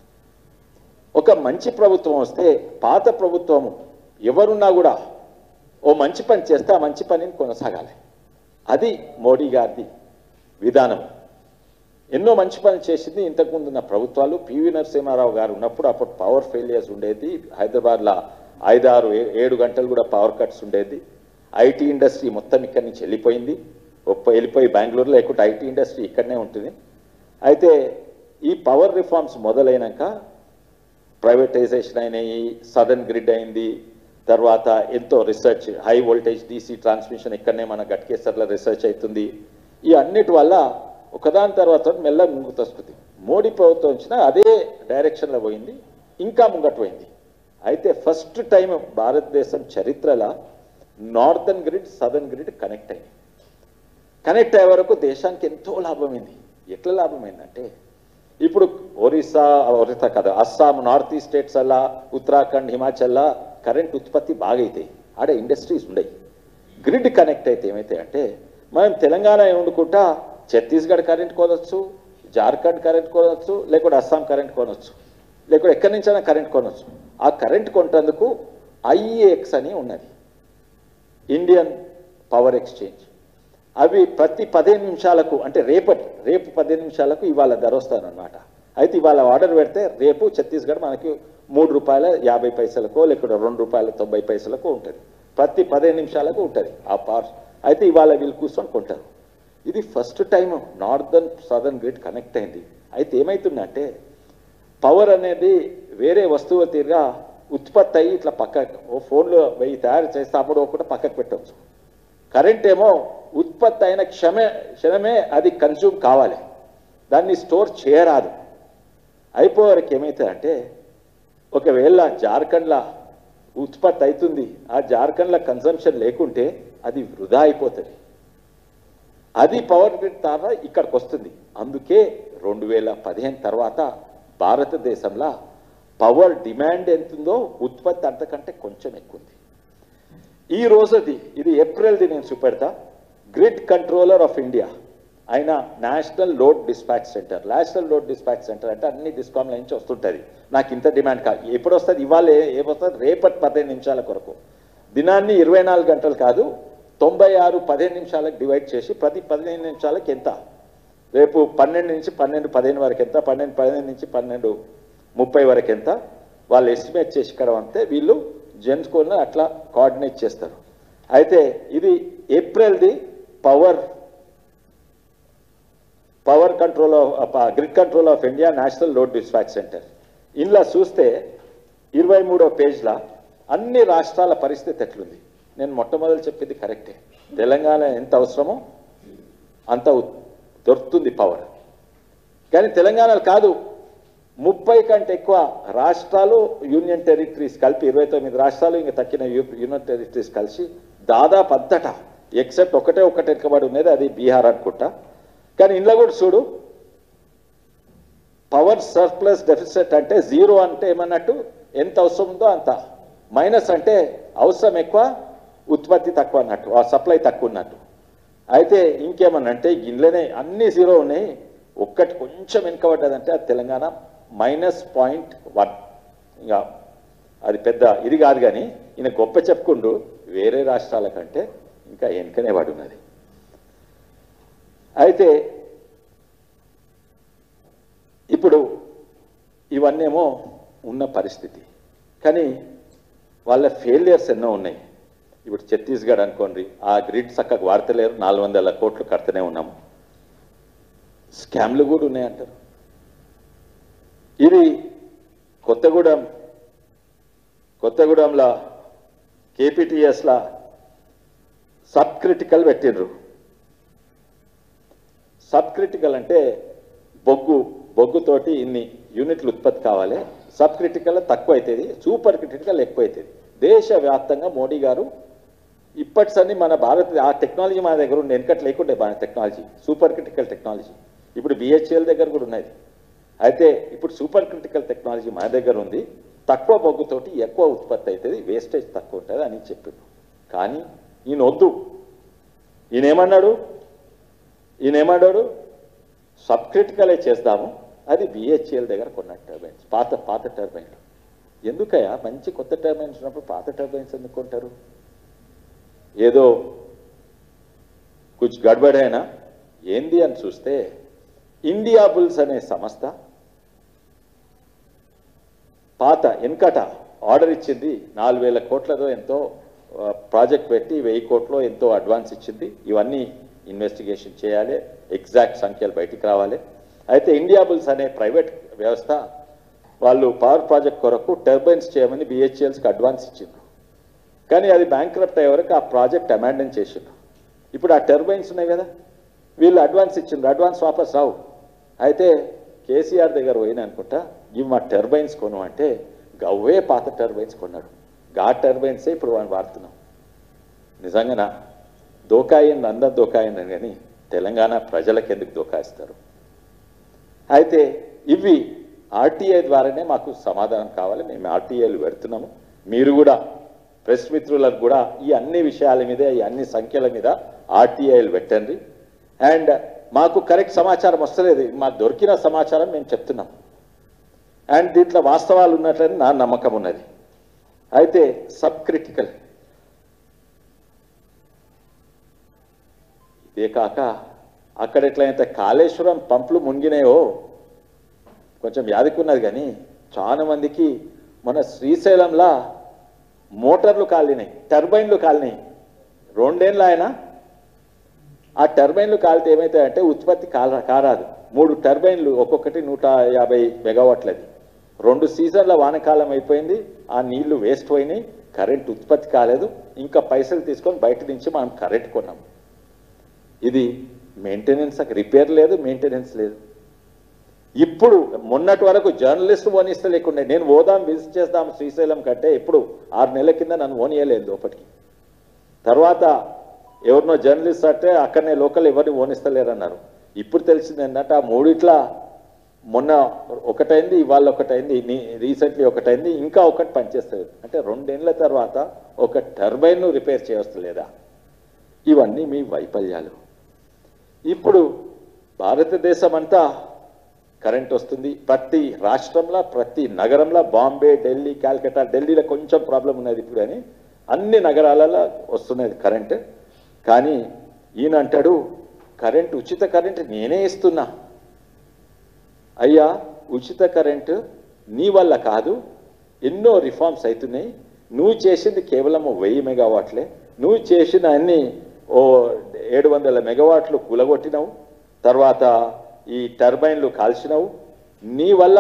ఒక మంచి ప్రభుత్వం వస్తే పాత ప్రభుత్వం ఎవరున్నా కూడా ఓ మంచి పని చేస్తే ఆ మంచి పనిని కొనసాగాలి. అది మోడీ గారిది విధానం. ఎన్నో మంచి పనులు చేసింది ఇంతకుముందు ఉన్న ప్రభుత్వాలు. పివి నరసింహారావు గారు ఉన్నప్పుడు అప్పుడు పవర్ ఫెయిలియర్స్ ఉండేది. హైదరాబాద్లో ఐదారు ఏడు గంటలు కూడా పవర్ కట్స్ ఉండేది. ఐటీ ఇండస్ట్రీ మొత్తం ఇక్కడి నుంచి వెళ్ళిపోయింది. వెళ్ళిపోయి బెంగళూరులో లేకుంటే ఐటీ ఇండస్ట్రీ ఇక్కడనే ఉంటుంది. అయితే ఈ పవర్ రిఫార్మ్స్ మొదలైనాక ప్రైవేటైజేషన్ అయినాయి, సదర్న్ గ్రిడ్ అయింది, తర్వాత ఎంతో research high voltage DC transmission ఇక్కడనే మన గట్కేసర్లో రీసెర్చ్ అవుతుంది. ఈ అన్నిటి వల్ల ఒకదాని తర్వాత మెల్ల ముందుకు వస్తుంది. మోడీ ప్రభుత్వం వచ్చినా అదే డైరెక్షన్లో పోయింది, ఇంకా ముంగట పోయింది. అయితే ఫస్ట్ టైం భారతదేశం చరిత్రలో northern grid southern grid connect అయింది. కనెక్ట్ అయ్యే వరకు దేశానికి ఎంతో లాభమైంది. ఎట్లా లాభమైందంటే ఇప్పుడు ఒరిస్సా ఒరిస్సా కదా అస్సాం నార్త్ ఈస్ట్ స్టేట్స్ అలా ఉత్తరాఖండ్ హిమాచల్లో కరెంట్ ఉత్పత్తి బాగా అవుతాయి. ఆడ ఇండస్ట్రీస్ ఉండయి. గ్రిడ్ కనెక్ట్ అయితే ఏమైతే అంటే మనం తెలంగాణ వండుకుంటా ఛత్తీస్గఢ్ కరెంట్ కొనవచ్చు, జార్ఖండ్ కరెంట్ కొనవచ్చు, లేకుంటే అస్సాం కరెంట్ కొనవచ్చు, లేకుంటే ఎక్కడి నుంచైనా కరెంట్ కొనవచ్చు. ఆ కరెంట్ కొంటందుకు ఐఈఎక్స్ అని ఉన్నది, ఇండియన్ పవర్ ఎక్స్చేంజ్. అవి ప్రతి పదిహేను నిమిషాలకు అంటే రేపటి రేపు పదిహేను నిమిషాలకు ఇవాళ ధర వస్తానమాట. అయితే ఇవాళ ఆర్డర్ పెడితే రేపు ఛత్తీస్గఢ్ మనకి మూడు రూపాయల యాభై పైసలకో లేకుంటే రెండు రూపాయల తొంభై పైసలకో ఉంటుంది. ప్రతి పదిహేను నిమిషాలకు ఉంటుంది ఆ పవర్. అయితే ఇవాళ వీళ్ళు కూర్చొని కొంటారు. ఇది first time northern southern grid connect అయింది. అయితే ఏమవుతుందంటే పవర్ అనేది వేరే వస్తువు తీరుగా ఉత్పత్తి అయ్యి ఇట్లా పక్కకు ఓ ఫోన్లో వెయ్యి తయారు చేస్తే అప్పుడు ఒకటి పక్కకు పెట్టవచ్చు. కరెంట్ ఏమో ఉత్పత్తి అయిన క్షమే క్షణమే అది కన్జ్యూమ్ కావాలి, దాన్ని స్టోర్ చేయరాదు. అయిపోయేవరకు ఏమవుతుందంటే ఒకవేళ జార్ఖండ్లో ఉత్పత్తి అవుతుంది, ఆ జార్ఖండ్లో కన్సంప్షన్ లేకుంటే అది వృధా అయిపోతుంది. అది పవర్ గ్రిడ్ ద్వారా ఇక్కడికి వస్తుంది. అందుకే రెండు వేల పదిహేను తర్వాత భారతదేశంలో పవర్ డిమాండ్ ఎంతుందో ఉత్పత్తి అంతకంటే కొంచెం ఎక్కువ ఉంది. ఈ రోజుది ఇది ఏప్రిల్ది నేను చూపెడతా. గ్రిడ్ కంట్రోలర్ ఆఫ్ ఇండియా ఆయన national load dispatch centre. National load dispatch centre అంటే అన్ని డిస్కామ్ల నుంచి వస్తుంటుంది. నాకు ఇంత డిమాండ్ కాదు, ఎప్పుడు వస్తుంది, ఇవాళ ఏమొస్తుంది, రేపటి పదిహేను నిమిషాల కొరకు. దినాన్ని ఇరవై నాలుగు గంటలు కాదు, తొంభై ఆరు పదిహేను నిమిషాలకు డివైడ్ చేసి ప్రతి పదిహేను నిమిషాలకు ఎంత, రేపు పన్నెండు నుంచి పన్నెండు పదిహేను వరకు ఎంత, పన్నెండు పదిహేను నుంచి పన్నెండు ముప్పై వరకు ఎంత వాళ్ళు ఎస్టిమేట్ చేసి ఇక్కడ అంతే వీళ్ళు జెన్స్కోని అట్లా కోఆర్డినేట్ చేస్తారు. అయితే ఇది ఏప్రిల్ది power power control of grid control of India national load dispatch centre. ఇందులో చూస్తే ఇరవై మూడో పేజ్లో అన్ని రాష్ట్రాల పరిస్థితి ఎట్లుంది. నేను మొట్టమొదటి చెప్పింది కరెక్టే, తెలంగాణ ఎంత అవసరమో అంత దొరుకుతుంది పవర్. కానీ తెలంగాణలో కాదు, ముప్పై కంటే ఎక్కువ రాష్ట్రాలు యూనియన్ టెరిటరీస్ కలిపి ఇరవై తొమ్మిది రాష్ట్రాలు ఇంకా తక్కిన యూనియన్ టెరిటరీస్ కలిసి దాదాపు అంతటా ఎక్సెప్ట్ ఒకటే ఒకటి ఎక్కబడి ఉన్నది, అది బీహార్ అనుకుంటా. కానీ ఇంట్లో కూడా చూడు, పవర్ సర్ప్లస్ డెఫిసిట్ అంటే జీరో అంటే ఏమన్నట్టు ఎంత అవసరం ఉందో అంత, మైనస్ అంటే అవసరం ఎక్కువ ఉత్పత్తి తక్కువ అన్నట్టు, ఆ సప్లై తక్కువ ఉన్నట్టు. అయితే ఇంకేమన్నంటే గిన్నెలనే అన్ని జీరో ఉన్నాయి, ఒక్కటి కొంచెం వెనుకబడ్డదంటే అది తెలంగాణ మైనస్ పాయింట్ వన్. ఇంకా అది పెద్ద ఇది కాదు, కానీ ఈయన గొప్ప చెప్పుకుంటూ వేరే రాష్ట్రాల కంటే ఇంకా వెనుకనే పడి ఉన్నది. అయితే ఇప్పుడు ఇవన్నేమో ఉన్న పరిస్థితి, కానీ వాళ్ళ ఫెయిలియర్స్ ఎన్నో ఉన్నాయి. ఇప్పుడు ఛత్తీస్గఢ్ అనుకోండి, ఆ గ్రిడ్ చక్కగా వాడతలేరు, నాలుగు వందల కోట్లు కడుతూనే ఉన్నాము. స్కామ్లు కూడా ఉన్నాయంటారు. ఇది కొత్తగూడెం కొత్తగూడెంలో కేపీటీఎస్లా సబ్ క్రిటికల్ పెట్టిండ్రు. సబ్ క్రిటికల్ అంటే బొగ్గు బొగ్గుతోటి ఇన్ని యూనిట్లు ఉత్పత్తి కావాలి, సబ్ క్రిటికల్ తక్కువ అవుతుంది, సూపర్ క్రిటికల్ ఎక్కువ అవుతుంది. దేశవ్యాప్తంగా మోడీ గారు ఇప్పటిసన్ని మన భారత్ ఆ టెక్నాలజీ మన దగ్గర ఉండే వెనకట్ లేకుండే మన టెక్నాలజీ సూపర్ క్రిటికల్ టెక్నాలజీ ఇప్పుడు బిహెచ్ఎల్ దగ్గర కూడా ఉన్నది. అయితే ఇప్పుడు సూపర్ క్రిటికల్ టెక్నాలజీ మన దగ్గర ఉంది, తక్కువ బొగ్గుతోటి ఎక్కువ ఉత్పత్తి అవుతుంది, వేస్టేజ్ తక్కువ ఉంటుంది అని చెప్పిండు. కానీ ఈయన వద్దు, ఈయన ఏమన్నాడు ఈయన ఏమన్నాడు సబ్ క్రిటికలే చేద్దాము, అది బిహెచ్ఎల్ దగ్గర కొన్న టర్బైన్స్, పాత పాత టర్బైన్లు. ఎందుకయ్యా మంచి కొత్త టర్బైన్స్ ఉన్నప్పుడు పాత టర్బైన్స్ ఎందుకు కొంటారు? ఏదో కుछ గడబడైనా ఏంది అని చూస్తే ఇండియా బుల్స్ అనే సంస్థ పాత వెనకట ఆర్డర్ ఇచ్చింది, నాలుగు వేల కోట్లతో ఎంతో ప్రాజెక్ట్ పెట్టి వెయ్యి కోట్లో ఎంతో అడ్వాన్స్ ఇచ్చింది. ఇవన్నీ ఇన్వెస్టిగేషన్ చేయాలి, ఎగ్జాక్ట్ సంఖ్యలు బయటికి రావాలి. అయితే ఇండియా బుల్స్ అనే ప్రైవేట్ వ్యవస్థ వాళ్ళు పవర్ ప్రాజెక్ట్ కొరకు టర్బైన్స్ చేయమని బిహెచ్ఎల్స్కి అడ్వాన్స్ ఇచ్చిండ్రు. కానీ అది బ్యాంక్రప్ట్ అయ్యే వరకు ఆ ప్రాజెక్ట్ అమాండన్ చేసిండ్రు. ఇప్పుడు ఆ టర్బైన్స్ ఉన్నాయి కదా, వీళ్ళు అడ్వాన్స్ ఇచ్చిండ్రు, అడ్వాన్స్ వాపస్ రావు. అయితే కేసీఆర్ దగ్గర పోయిన అనుకుంటా, ఇవి మా టర్బైన్స్ కొను అంటే గవ్వే పాత టర్బైన్స్ కొన్నాడు. గా టర్బైన్సే ఇప్పుడు వాళ్ళు వాడుతున్నాం. నిజంగానా దోకాయింది, అందరు దోకాయిందని, కానీ తెలంగాణ ప్రజలకు ఎందుకు దోకాయిస్తారు? అయితే ఇవి ఆర్టీఐ ద్వారానే మాకు సమాధానం కావాలి. మేము ఆర్టీఐలు పెడుతున్నాము. మీరు కూడా ప్రెస్ మిత్రులకు కూడా ఈ అన్ని విషయాల మీద, ఈ అన్ని సంఖ్యల మీద ఆర్టీఐలు పెట్టండి. అండ్ మాకు కరెక్ట్ సమాచారం వస్తలేదు, మాకు దొరికిన సమాచారం మేము చెప్తున్నాం. అండ్ దీంట్లో వాస్తవాలు ఉన్నట్లని నా నమ్మకం ఉన్నది. అయితే సబ్ క్రిటికల్, ఇదే కాక అక్కడ ఎట్లయితే కాళేశ్వరం పంపులు మునిగినాయో కొంచెం యాదికున్నది, కానీ చాలా మందికి మన శ్రీశైలంలా మోటార్లు కాలినాయి, టర్బైన్లు కాలినాయి. రెండేళ్ళు ఆయన ఆ టర్బైన్లు కాలితే ఏమవుతాయంటే ఉత్పత్తి కాల కారాదు. మూడు టర్బైన్లు ఒక్కొక్కటి నూట యాభై మెగావాట్లది. రెండు సీజన్ల వానకాలం అయిపోయింది, ఆ నీళ్లు వేస్ట్ పోయినాయి, కరెంట్ ఉత్పత్తి కాలేదు. ఇంకా పైసలు తీసుకొని బయట నుంచి మనం కరెంట్ కొన్నాం. ఇది మెయింటెనెన్స్, రిపేర్ లేదు, మెయింటెనెన్స్ లేదు. ఇప్పుడు మొన్నటి వరకు జర్నలిస్ట్ ఓనిస్తే లేకుండా నేను ఓదాం విజిట్ చేద్దాం శ్రీశైలం కంటే ఇప్పుడు ఆరు నెలల కింద నన్ను ఓనియలేదు లోపలికి. తర్వాత ఎవరినో జర్నలిస్ట్ అంటే అక్కడనే లోకల్ ఎవరిని ఓనిస్తలేరన్నారు. ఇప్పుడు తెలిసింది ఏంటంటే ఆ మూడిట్లా మొన్న ఒకటైంది, ఇవాళ ఒకటైంది, రీసెంట్లీ ఒకటైంది, ఇంకా ఒకటి పనిచేస్తుంది. అంటే రెండేళ్ల తర్వాత ఒక టర్బైన్ను రిపేర్ చేయవస్తలేదా? ఇవన్నీ మీ వైఫల్యాలు. ఇప్పుడు భారతదేశం అంతా కరెంట్ వస్తుంది, ప్రతి రాష్ట్రంలో ప్రతి నగరంలో, బాంబే, ఢిల్లీ, కాల్కటా, ఢిల్లీలో కొంచెం ప్రాబ్లం ఉన్నది ఇప్పుడు, అని అన్ని నగరాలలో వస్తున్నది కరెంట్. కానీ ఈయన అంటాడు కరెంట్, ఉచిత కరెంట్ నేనే ఇస్తున్నా. అయ్యా ఉచిత కరెంటు నీ వల్ల కాదు, ఎన్నో రిఫార్మ్స్ అవుతున్నాయి. నువ్వు చేసింది కేవలం వెయ్యి మెగావాట్లే, నువ్వు చేసిన అన్ని ఓ ఏడు వందల మెగావాట్లు కూలగొట్టినావు, తర్వాత ఈ టర్బైన్లు కాల్చినావు. నీ వల్ల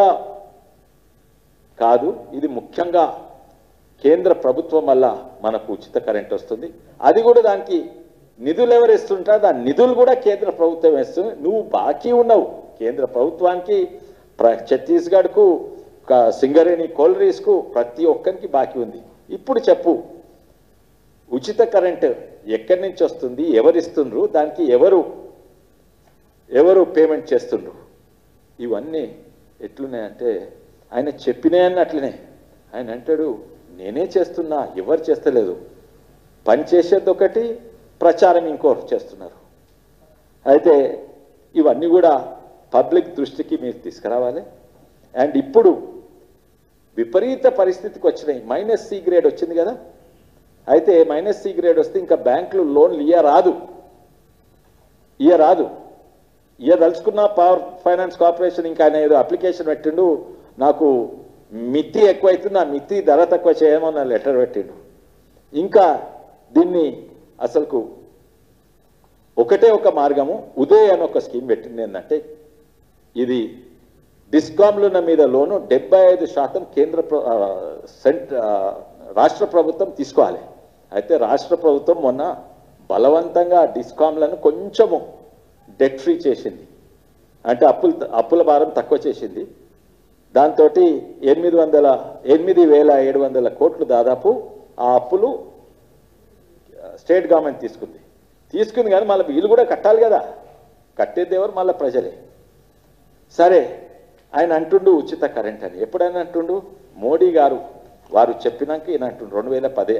కాదు, ఇది ముఖ్యంగా కేంద్ర ప్రభుత్వం వల్ల మనకు ఉచిత కరెంట్ వస్తుంది. అది కూడా దానికి నిధులు ఎవరు ఇస్తుంటారో దాని నిధులు కూడా కేంద్ర ప్రభుత్వం ఇస్తుంది. నువ్వు బాకీ ఉన్నావు కేంద్ర ప్రభుత్వానికి, ఛత్తీస్గఢ్కు, సింగరేణి కోల్రీస్కు, ప్రతి ఒక్కరికి బాకీ ఉంది. ఇప్పుడు చెప్పు, ఉచిత కరెంట్ ఎక్కడి నుంచి వస్తుంది, ఎవరు ఇస్తుండ్రు, దానికి ఎవరు ఎవరు పేమెంట్ చేస్తుండ్రు? ఇవన్నీ ఎట్లున్నాయంటే ఆయన చెప్పినాయని అట్లనే. ఆయన అంటాడు నేనే చేస్తున్నా, ఎవరు చేస్తలేదు. పని చేసేది ఒకటి, ప్రచారం ఇంకోరు చేస్తున్నారు. అయితే ఇవన్నీ కూడా పబ్లిక్ దృష్టికి మీరు తీసుకురావాలి. అండ్ ఇప్పుడు విపరీత పరిస్థితికి వచ్చినాయి. మైనస్ సి గ్రేడ్ వచ్చింది కదా, అయితే మైనస్ సి గ్రేడ్ వస్తే ఇంకా బ్యాంకులు లోన్లు ఇయ్యరాదు ఇయ్యరాదు ఇయ్యదలుచుకున్న పవర్ ఫైనాన్స్ కార్పొరేషన్ ఇంకా ఆయన ఏదో అప్లికేషన్ పెట్టిండు, నాకు మితి ఎక్కువైతుంది, ఆ మితి ధర తక్కువ చేయమని నా లెటర్ పెట్టిండు. ఇంకా దీన్ని అసలుకు ఒకటే ఒక మార్గము, ఉదయ్ అని ఒక స్కీమ్ పెట్టింది. ఏంటంటే ఇది డిస్కామ్ల మీద లోను డెబ్బై ఐదు శాతం కేంద్ర సెంట్ రాష్ట్ర ప్రభుత్వం తీసుకోవాలి. అయితే రాష్ట్ర ప్రభుత్వం మొన్న బలవంతంగా డిస్కామ్లను కొంచెము డెట్ ఫ్రీ చేసింది, అంటే అప్పులు అప్పుల భారం తక్కువ చేసింది. దాంతో ఎనిమిది వందల ఎనిమిది వేల ఏడు వందల కోట్లు దాదాపు ఆ అప్పులు స్టేట్ గవర్నమెంట్ తీసుకుంది తీసుకుంది కానీ మళ్ళీ వీళ్ళు కూడా కట్టాలి కదా, కట్టేది ఎవరు మళ్ళీ ప్రజలే. సరే ఆయన అంటుండు ఉచిత కరెంట్ అని, ఎప్పుడైనా అంటుండు మోడీ గారు వారు చెప్పినాక ఈయన అంటుండు రెండు వేల పదే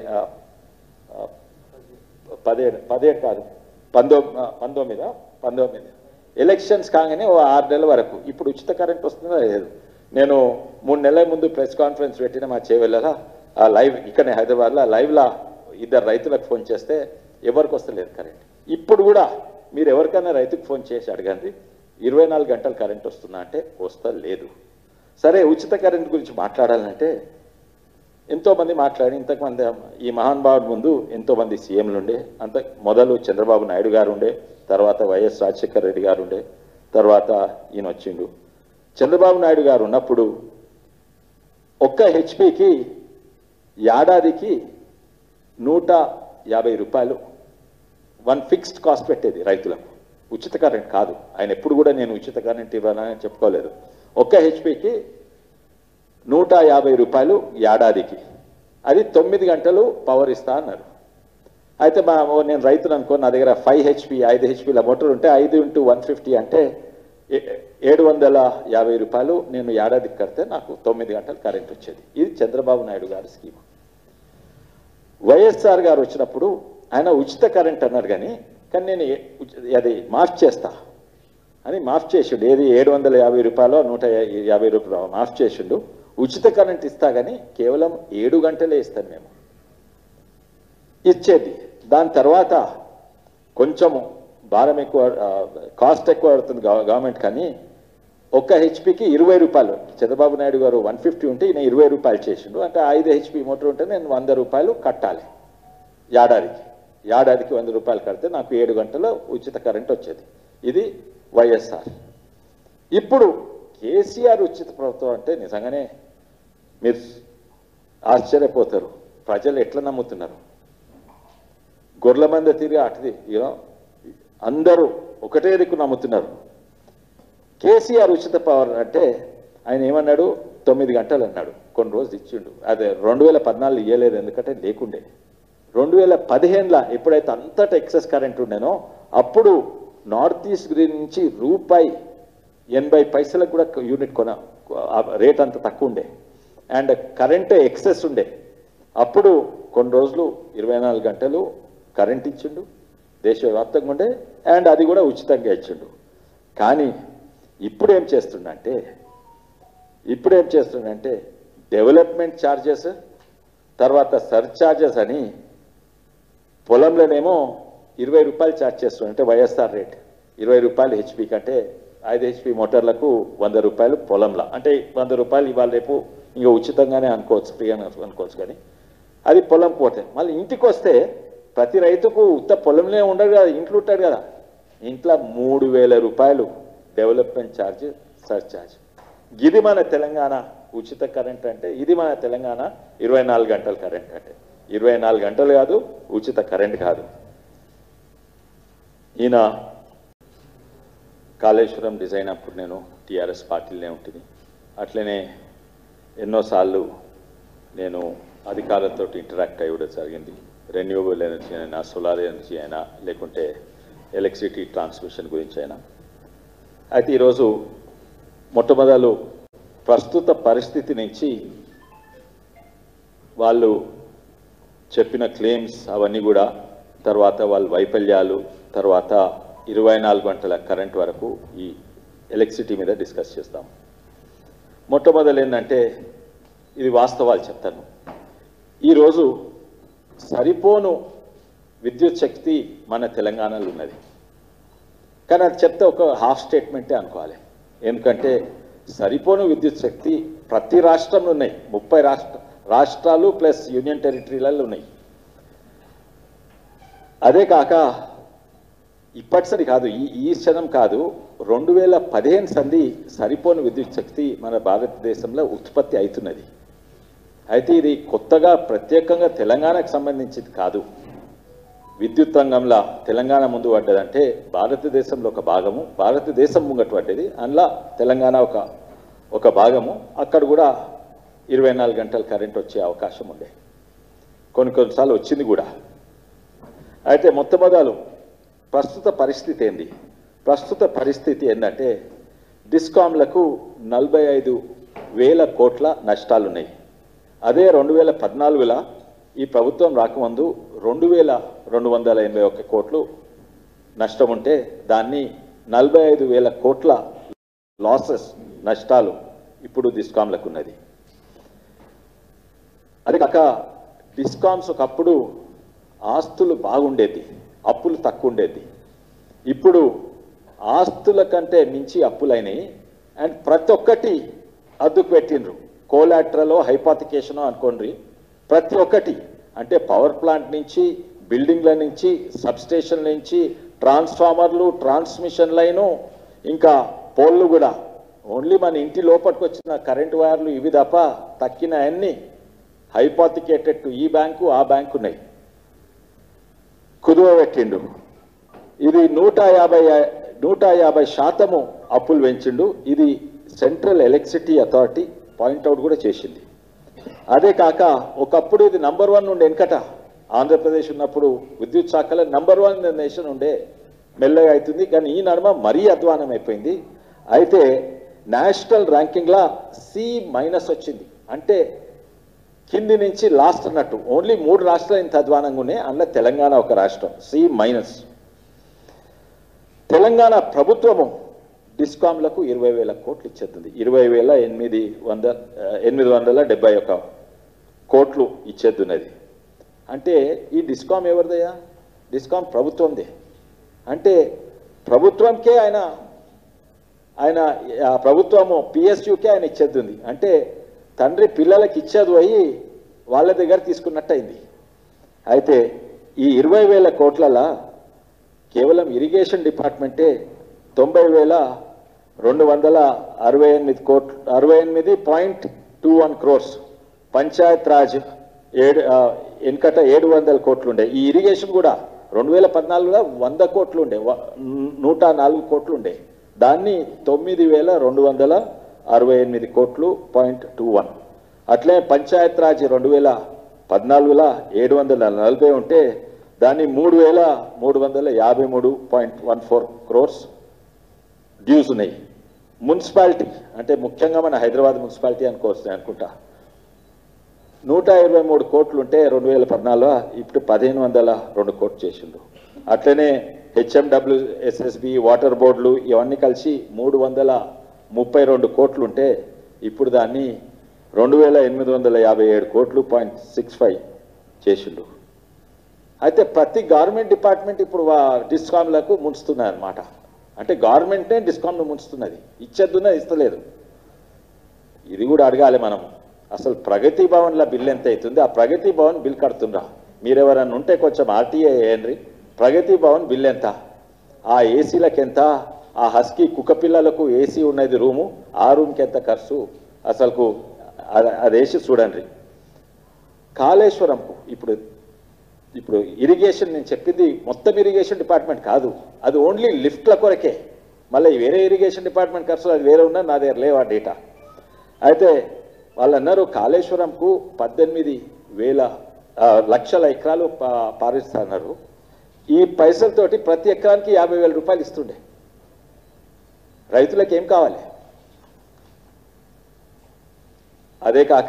పదిహేడు పదిహేడు కాదు పంతొమ్మిది పంతొమ్మిది పంతొమ్మిది ఎలక్షన్స్ కాగానే ఓ ఆరు నెలల వరకు ఇప్పుడు ఉచిత కరెంట్ వస్తుందా లేదు. నేను మూడు నెలల ముందు ప్రెస్ కాన్ఫరెన్స్ పెట్టిన మా చేవెళ్ళలా ఆ లైవ్ ఇక్కడనే హైదరాబాద్లో ఆ లైవ్లో ఇద్దరు రైతులకు ఫోన్ చేస్తే ఎవరికి వస్తలేదు కరెంట్. ఇప్పుడు కూడా మీరు ఎవరికైనా రైతుకు ఫోన్ చేసి అడగండి ఇరవై నాలుగు గంటలు కరెంట్ వస్తుందా అంటే వస్తా లేదు. సరే ఉచిత కరెంట్ గురించి మాట్లాడాలంటే ఎంతోమంది మాట్లాడి ఇంతకుమంది ఈ మహానుభావుడి ముందు ఎంతోమంది సీఎంలు ఉండే, అంత మొదలు చంద్రబాబు నాయుడు గారు ఉండే, తర్వాత వైఎస్ రాజశేఖర రెడ్డి గారు ఉండే, తర్వాత ఈయన వచ్చిండు. చంద్రబాబు నాయుడు గారు ఉన్నప్పుడు ఒక్క హెచ్పికి ఏడాదికి నూట యాభై రూపాయలు వన్ ఫిక్స్డ్ కాస్ట్ పెట్టేది రైతులకు, ఉచిత కరెంట్ కాదు. ఆయన ఎప్పుడు కూడా నేను ఉచిత కరెంట్ ఇవ్వాలని చెప్పుకోలేదు. ఒక్క హెచ్పికి నూట యాభై రూపాయలు ఏడాదికి, అది తొమ్మిది గంటలు పవర్ ఇస్తా అన్నారు. అయితే మా నేను రైతులు అనుకో, నా దగ్గర ఫైవ్ హెచ్పి ఐదు హెచ్పిల మోటార్ ఉంటే ఐదు ఇంటూ వన్ ఫిఫ్టీ అంటే ఏడు వందల యాభై రూపాయలు నేను ఏడాదికి కడితే నాకు తొమ్మిది గంటలు కరెంట్ వచ్చేది. ఇది చంద్రబాబు నాయుడు గారి స్కీమ్. వైఎస్ఆర్ గారు వచ్చినప్పుడు ఆయన ఉచిత కరెంట్ అన్నారు కానీ కానీ నేను అది మాఫ్ చేస్తా అని మాఫ్ చేసిండు. ఏది ఏడు వందల యాభై రూపాయలు నూట యాభై రూపాయలు మాఫ్ చేసిండు. ఉచిత కరెంట్ ఇస్తా కానీ కేవలం ఏడు గంటలే ఇస్తాను మేము ఇచ్చేది. దాని తర్వాత కొంచెము భారం ఎక్కువ, కాస్ట్ ఎక్కువ పడుతుంది గవర్నమెంట్, కానీ ఒక్క హెచ్పికి ఇరవై రూపాయలు చంద్రబాబు నాయుడు గారు వన్ ఫిఫ్టీ ఉంటే ఈయన ఇరవై రూపాయలు చేసిండు. అంటే ఐదు హెచ్పి మోటార్ ఉంటే నేను వంద రూపాయలు కట్టాలి ఏడాదికి. ఏడాదికి వంద రూపాయలు కడితే నాకు ఏడు గంటల ఉచిత కరెంట్ వచ్చేది. ఇది వైఎస్ఆర్. ఇప్పుడు కేసీఆర్ ఉచిత ప్రభుత్వం అంటే నిజంగానే మీరు ఆశ్చర్యపోతారు. ప్రజలు ఎట్లా నమ్ముతున్నారు. గొర్రెల మంద తిరిగి అటుది యూనో అందరూ ఒకటే దిక్కు నమ్ముతున్నారు. కేసీఆర్ ఉచిత పవర్ అంటే ఆయన ఏమన్నాడు, తొమ్మిది గంటలు అన్నాడు, కొన్ని రోజులు ఇచ్చిండు. అదే రెండు వేల పద్నాలుగు ఇవ్వలేదు, ఎందుకంటే లేకుండే. రెండు వేల పదిహేనులో ఎప్పుడైతే అంతటా ఎక్సెస్ కరెంట్ ఉండేనో అప్పుడు నార్త్ ఈస్ట్ గ్రీన్ నుంచి రూపాయి ఎనభై పైసలకు కూడా యూనిట్ కొన రేట్ అంత తక్కువ ఉండే అండ్ కరెంటే ఎక్సెస్ ఉండే. అప్పుడు కొన్ని రోజులు ఇరవై నాలుగు గంటలు కరెంట్ ఇచ్చిండు దేశవ్యాప్తంగా ఉండే, అండ్ అది కూడా ఉచితంగా ఇచ్చిండు. కానీ ఇప్పుడు ఏం చేస్తుండంటే ఇప్పుడు ఏం చేస్తుండంటే డెవలప్మెంట్ ఛార్జెస్, తర్వాత సర్ఛార్జెస్ అని పొలంలోనేమో ఇరవై రూపాయలు ఛార్జ్ చేస్తుండే. అంటే వైఎస్ఆర్ రేట్ ఇరవై రూపాయలు హెచ్పి కంటే ఐదు హెచ్పి మోటార్లకు వంద రూపాయలు పొలంలో, అంటే వంద రూపాయలు ఇవాళ రేపు ఇంకా ఉచితంగానే అనుకోవచ్చు, ఫ్రీగా అనుకోవచ్చు. కానీ అది పొలం పోతే మళ్ళీ ఇంటికి వస్తే ప్రతి రైతుకు ఉత్త పొలంలో ఉండదు కదా, ఇంట్లో ఉంటాడు కదా, ఇంట్లో మూడు వేల రూపాయలు డెవలప్మెంట్ ఛార్జ్ సర్ఛార్జ్. ఇది మన తెలంగాణ ఉచిత కరెంట్ అంటే, ఇది మన తెలంగాణ ఇరవై నాలుగు గంటల కరెంట్ అంటే. ఇరవై నాలుగు గంటలు కాదు, ఉచిత కరెంట్ కాదు. ఈయన కాళేశ్వరం డిజైన్ అప్పుడు నేను టీఆర్ఎస్ పార్టీలోనే ఉంటుంది. అట్లనే ఎన్నోసార్లు నేను అధికారులతో ఇంటరాక్ట్ అయ్యడం జరిగింది. రెన్యూవబుల్ ఎనర్జీ అయినా, సోలార్ ఎనర్జీ అయినా, లేకుంటే ఎలక్ట్రిసిటీ ట్రాన్స్మిషన్ గురించి అయినా. అయితే ఈరోజు మొట్టమొదలు ప్రస్తుత పరిస్థితి నుంచి వాళ్ళు చెప్పిన క్లెయిమ్స్ అవన్నీ కూడా, తర్వాత వాళ్ళ వైఫల్యాలు, తర్వాత ఇరవై నాలుగు గంటల కరెంట్ వరకు ఈ ఎలక్ట్రిసిటీ మీద డిస్కస్ చేస్తాం. మొట్టమొదలు ఏంటంటే ఇది వాస్తవాలు చెప్తాను. ఈరోజు సరిపోను విద్యుత్ శక్తి మన తెలంగాణలో ఉన్నది, కానీ అది చెప్తే ఒక హాఫ్ స్టేట్మెంటే అనుకోవాలి. ఎందుకంటే సరిపోను విద్యుత్ శక్తి ప్రతి రాష్ట్రంలో ఉన్నాయి, ముప్పై రాష్ట్ర రాష్ట్రాలు ప్లస్ యూనియన్ టెరిటరీలలో ఉన్నాయి. అదే కాక ఇప్పటిసరి కాదు, ఈ ఈ క్షణం కాదు, రెండు వేల పదిహేను సంది సరిపోని విద్యుత్ శక్తి మన భారతదేశంలో ఉత్పత్తి అవుతున్నది. అయితే ఇది కొత్తగా ప్రత్యేకంగా తెలంగాణకు సంబంధించింది కాదు. విద్యుత్ రంగంలో తెలంగాణ ముందు పడ్డదంటే భారతదేశంలో ఒక భాగము, భారతదేశం ముంగట పడ్డది, అందులో తెలంగాణ ఒక ఒక భాగము. అక్కడ కూడా ఇరవై నాలుగు గంటలు కరెంట్ వచ్చే అవకాశం ఉండే, కొన్ని కొన్నిసార్లు వచ్చింది కూడా. అయితే మొట్టమొదలు ప్రస్తుత పరిస్థితి ఏంది? ప్రస్తుత పరిస్థితి ఏంటంటే డిస్కామ్లకు నలభై ఐదు వేల కోట్ల నష్టాలు ఉన్నాయి. అదే రెండు వేల పద్నాలుగులో ఈ ప్రభుత్వం రాకముందు రెండు వేల రెండు వందల ఎనభై ఒక్క కోట్లు నష్టం ఉంటే దాన్ని నలభై ఐదు వేల కోట్ల లాసెస్ నష్టాలు ఇప్పుడు డిస్కామ్లకు ఉన్నది. అది కాక డిస్కామ్స్ ఒకప్పుడు ఆస్తులు బాగుండేది, అప్పులు తక్కువ ఉండేది. ఇప్పుడు ఆస్తుల కంటే మించి అప్పులైనాయి. అండ్ ప్రతి ఒక్కటి అద్దుకు పెట్టిండ్రు. కోలాట్రలో హైపాతికేషనో అనుకోండి, ప్రతి ఒక్కటి అంటే పవర్ ప్లాంట్ నుంచి, బిల్డింగ్ల నుంచి, సబ్స్టేషన్ల నుంచి, ట్రాన్స్ఫార్మర్లు, ట్రాన్స్మిషన్ లైను, ఇంకా పోల్లు కూడా ఓన్లీ మన ఇంటి లోపలికి వచ్చిన కరెంట్ వైర్లు ఇవి తప్ప తక్కిన అన్ని హైపాతికేటెడ్ టు ఈ బ్యాంకు ఆ బ్యాంకు ఉన్నాయి. కుదువ పెట్టిండు. ఇది నూట యాభై నూట యాభై శాతము అప్పులు పెంచిండు. ఇది సెంట్రల్ ఎలక్ట్రిసిటీ అథారిటీ పాయింట్అవుట్ కూడా చేసింది. అదే కాక ఒకప్పుడు ఇది నంబర్ వన్ ఉండే, వెనకట ఆంధ్రప్రదేశ్ ఉన్నప్పుడు విద్యుత్ శాఖలో నంబర్ వన్ నేషన్ ఉండే, మెల్లగా అవుతుంది. కానీ ఈ నడుమ మరీ అధ్వానం అయిపోయింది. అయితే నేషనల్ ర్యాంకింగ్లా సి మైనస్ వచ్చింది. అంటే కింది నుంచి లాస్ట్ అన్నట్టు. ఓన్లీ మూడు రాష్ట్రాలు ఇంత అధ్వానంగా ఉన్నాయి, అందులో తెలంగాణ ఒక రాష్ట్రం సి మైనస్. తెలంగాణ ప్రభుత్వము డిస్కామ్లకు ఇరవై వేల కోట్లు ఇచ్చేస్తుంది. ఇరవై వేల ఎనిమిది వంద ఎనిమిది వందల డెబ్బై ఒక కోట్లు ఇచ్చేద్దున్నది. అంటే ఈ డిస్కామ్ ఎవరిదయ్యా? డిస్కామ్ ప్రభుత్వందే. అంటే ప్రభుత్వంకే ఆయన ఆయన ప్రభుత్వము పిఎస్యుకే ఆయన ఇచ్చేద్దుంది. అంటే తండ్రి పిల్లలకి ఇచ్చేది పోయి వాళ్ళ దగ్గర తీసుకున్నట్టు అయింది. అయితే ఈ ఇరవై వేల కోట్లలో కేవలం ఇరిగేషన్ డిపార్ట్మెంటే తొంభై వేల రెండు వందల అరవై ఎనిమిది కోట్లు అరవై ఎనిమిది point two one crores, Panchayat Raj ఏడు వెనుకట ఏడు వందల కోట్లు ఉండే. ఈ ఇరిగేషన్ కూడా రెండు వేల పద్నాలుగులో వంద కోట్లు ఉండే, నూట నాలుగు కోట్లు ఉండే. దాన్ని తొమ్మిది వేల రెండు వందల అరవై ఎనిమిది కోట్లు పాయింట్ టూ వన్. అట్లే పంచాయత్ రాజ్ రెండు వేల పద్నాలుగులో ఏడు వందల నలభై ఉంటే దాన్ని మూడు వేల మూడు వందల యాభై మూడు point one four crores dues ఉన్నాయి. మున్సిపాలిటీ అంటే ముఖ్యంగా మన హైదరాబాద్ మున్సిపాలిటీ అనుకోవచ్చు అనుకుంటా, నూట ఇరవై మూడు కోట్లు ఉంటే రెండు వేల పద్నాలుగులో ఇప్పుడు పదిహేను వందల రెండు కోట్లు చేసిండు. అట్లనే హెచ్ఎండబ్ల్యూ ఎస్ఎస్బి వాటర్ బోర్డులు ఇవన్నీ కలిసి మూడు వందల ముప్పై రెండు కోట్లు ఉంటే ఇప్పుడు దాన్ని రెండు వేల ఎనిమిది వందల యాభై ఏడు కోట్లు పాయింట్ సిక్స్ ఫైవ్ చేసిండు. అయితే ప్రతి గవర్నమెంట్ డిపార్ట్మెంట్ ఇప్పుడు డిస్కామ్లకు ముంచుతున్నాయి అన్నమాట. అంటే గవర్నమెంటే డిస్కామ్ను ముంచుతున్నది, ఇచ్చేద్దున్నది ఇస్తలేదు. ఇది కూడా అడగాలి మనం. అసలు ప్రగతి భవన్ల బిల్ ఎంత అవుతుంది? ఆ ప్రగతి భవన్ బిల్ కడుతుండ్రా? మీరెవరన్నా ఉంటే కొంచెం ఆర్టీఏ వేయండి. ప్రగతి భవన్ బిల్ ఎంత? ఆ ఏసీలకు ఎంత? ఆ హస్కీ కుక్క పిల్లలకు ఏసీ ఉన్నది రూము, ఆ రూమ్కి ఎంత ఖర్చు? అసలుకు అది వేసి చూడండి. కాళేశ్వరంకు ఇప్పుడు ఇప్పుడు ఇరిగేషన్ నేను చెప్పింది మొత్తం ఇరిగేషన్ డిపార్ట్మెంట్ కాదు, అది ఓన్లీ లిఫ్ట్ల కొరకే. మళ్ళీ వేరే ఇరిగేషన్ డిపార్ట్మెంట్ ఖర్చులు అది వేరే ఉన్నా నా దగ్గర లేవా డేటా. అయితే వాళ్ళు అన్నారు కాళేశ్వరంకు పద్దెనిమిది వేల లక్షల ఎకరాలు పారిస్తున్నారు. ఈ పైసలతోటి ప్రతి ఎకరానికి యాభై వేల రూపాయలు ఇస్తుండే. రైతులకు ఏం కావాలి? అదే కాక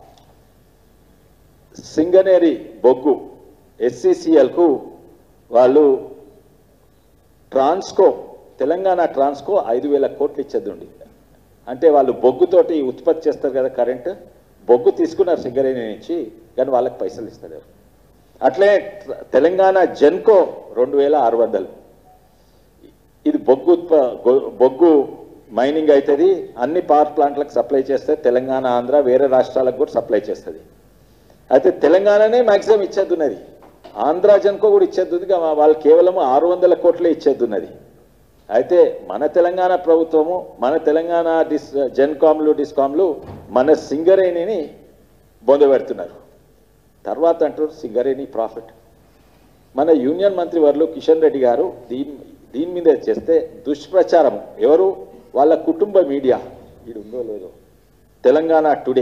సింగనేరి బొగ్గు ఎస్సీసీఎల్కు వాళ్ళు ట్రాన్స్కో తెలంగాణ ట్రాన్స్కో ఐదు వేల కోట్లు ఇచ్చేదండి. అంటే వాళ్ళు బొగ్గుతోటి ఉత్పత్తి చేస్తారు కదా కరెంటు, బొగ్గు తీసుకున్నారు సింగరేణి నుంచి, కానీ వాళ్ళకి పైసలు ఇస్తారు. అట్లే తెలంగాణ జెన్కో రెండు వేల ఆరు వందలు ఇది బొగ్గు బొగ్గు మైనింగ్ అవుతుంది, అన్ని పవర్ ప్లాంట్లకు సప్లై చేస్తే తెలంగాణ ఆంధ్ర వేరే రాష్ట్రాలకు కూడా సప్లై చేస్తుంది. అయితే తెలంగాణనే మ్యాక్సిమం ఇచ్చేద్దున్నది, ఆంధ్ర జెన్కో కూడా ఇచ్చేద్దుంది, వాళ్ళు కేవలం ఆరు వందల కోట్లే ఇచ్చేద్దున్నది. అయితే మన తెలంగాణ ప్రభుత్వము మన తెలంగాణ డిస్ జెన్కామ్లు డిస్కామ్లు మన సింగరేణిని బొందబెడుతున్నారు. తర్వాత అంటారు సింగరేణి ప్రాఫిట్. మన యూనియన్ మంత్రి వర్లు కిషన్ రెడ్డి గారు దీని దీని మీద చేస్తే దుష్ప్రచారం, ఎవరు? వాళ్ళ కుటుంబ మీడియా, ఇది ఉందో లేదో, తెలంగాణ టుడే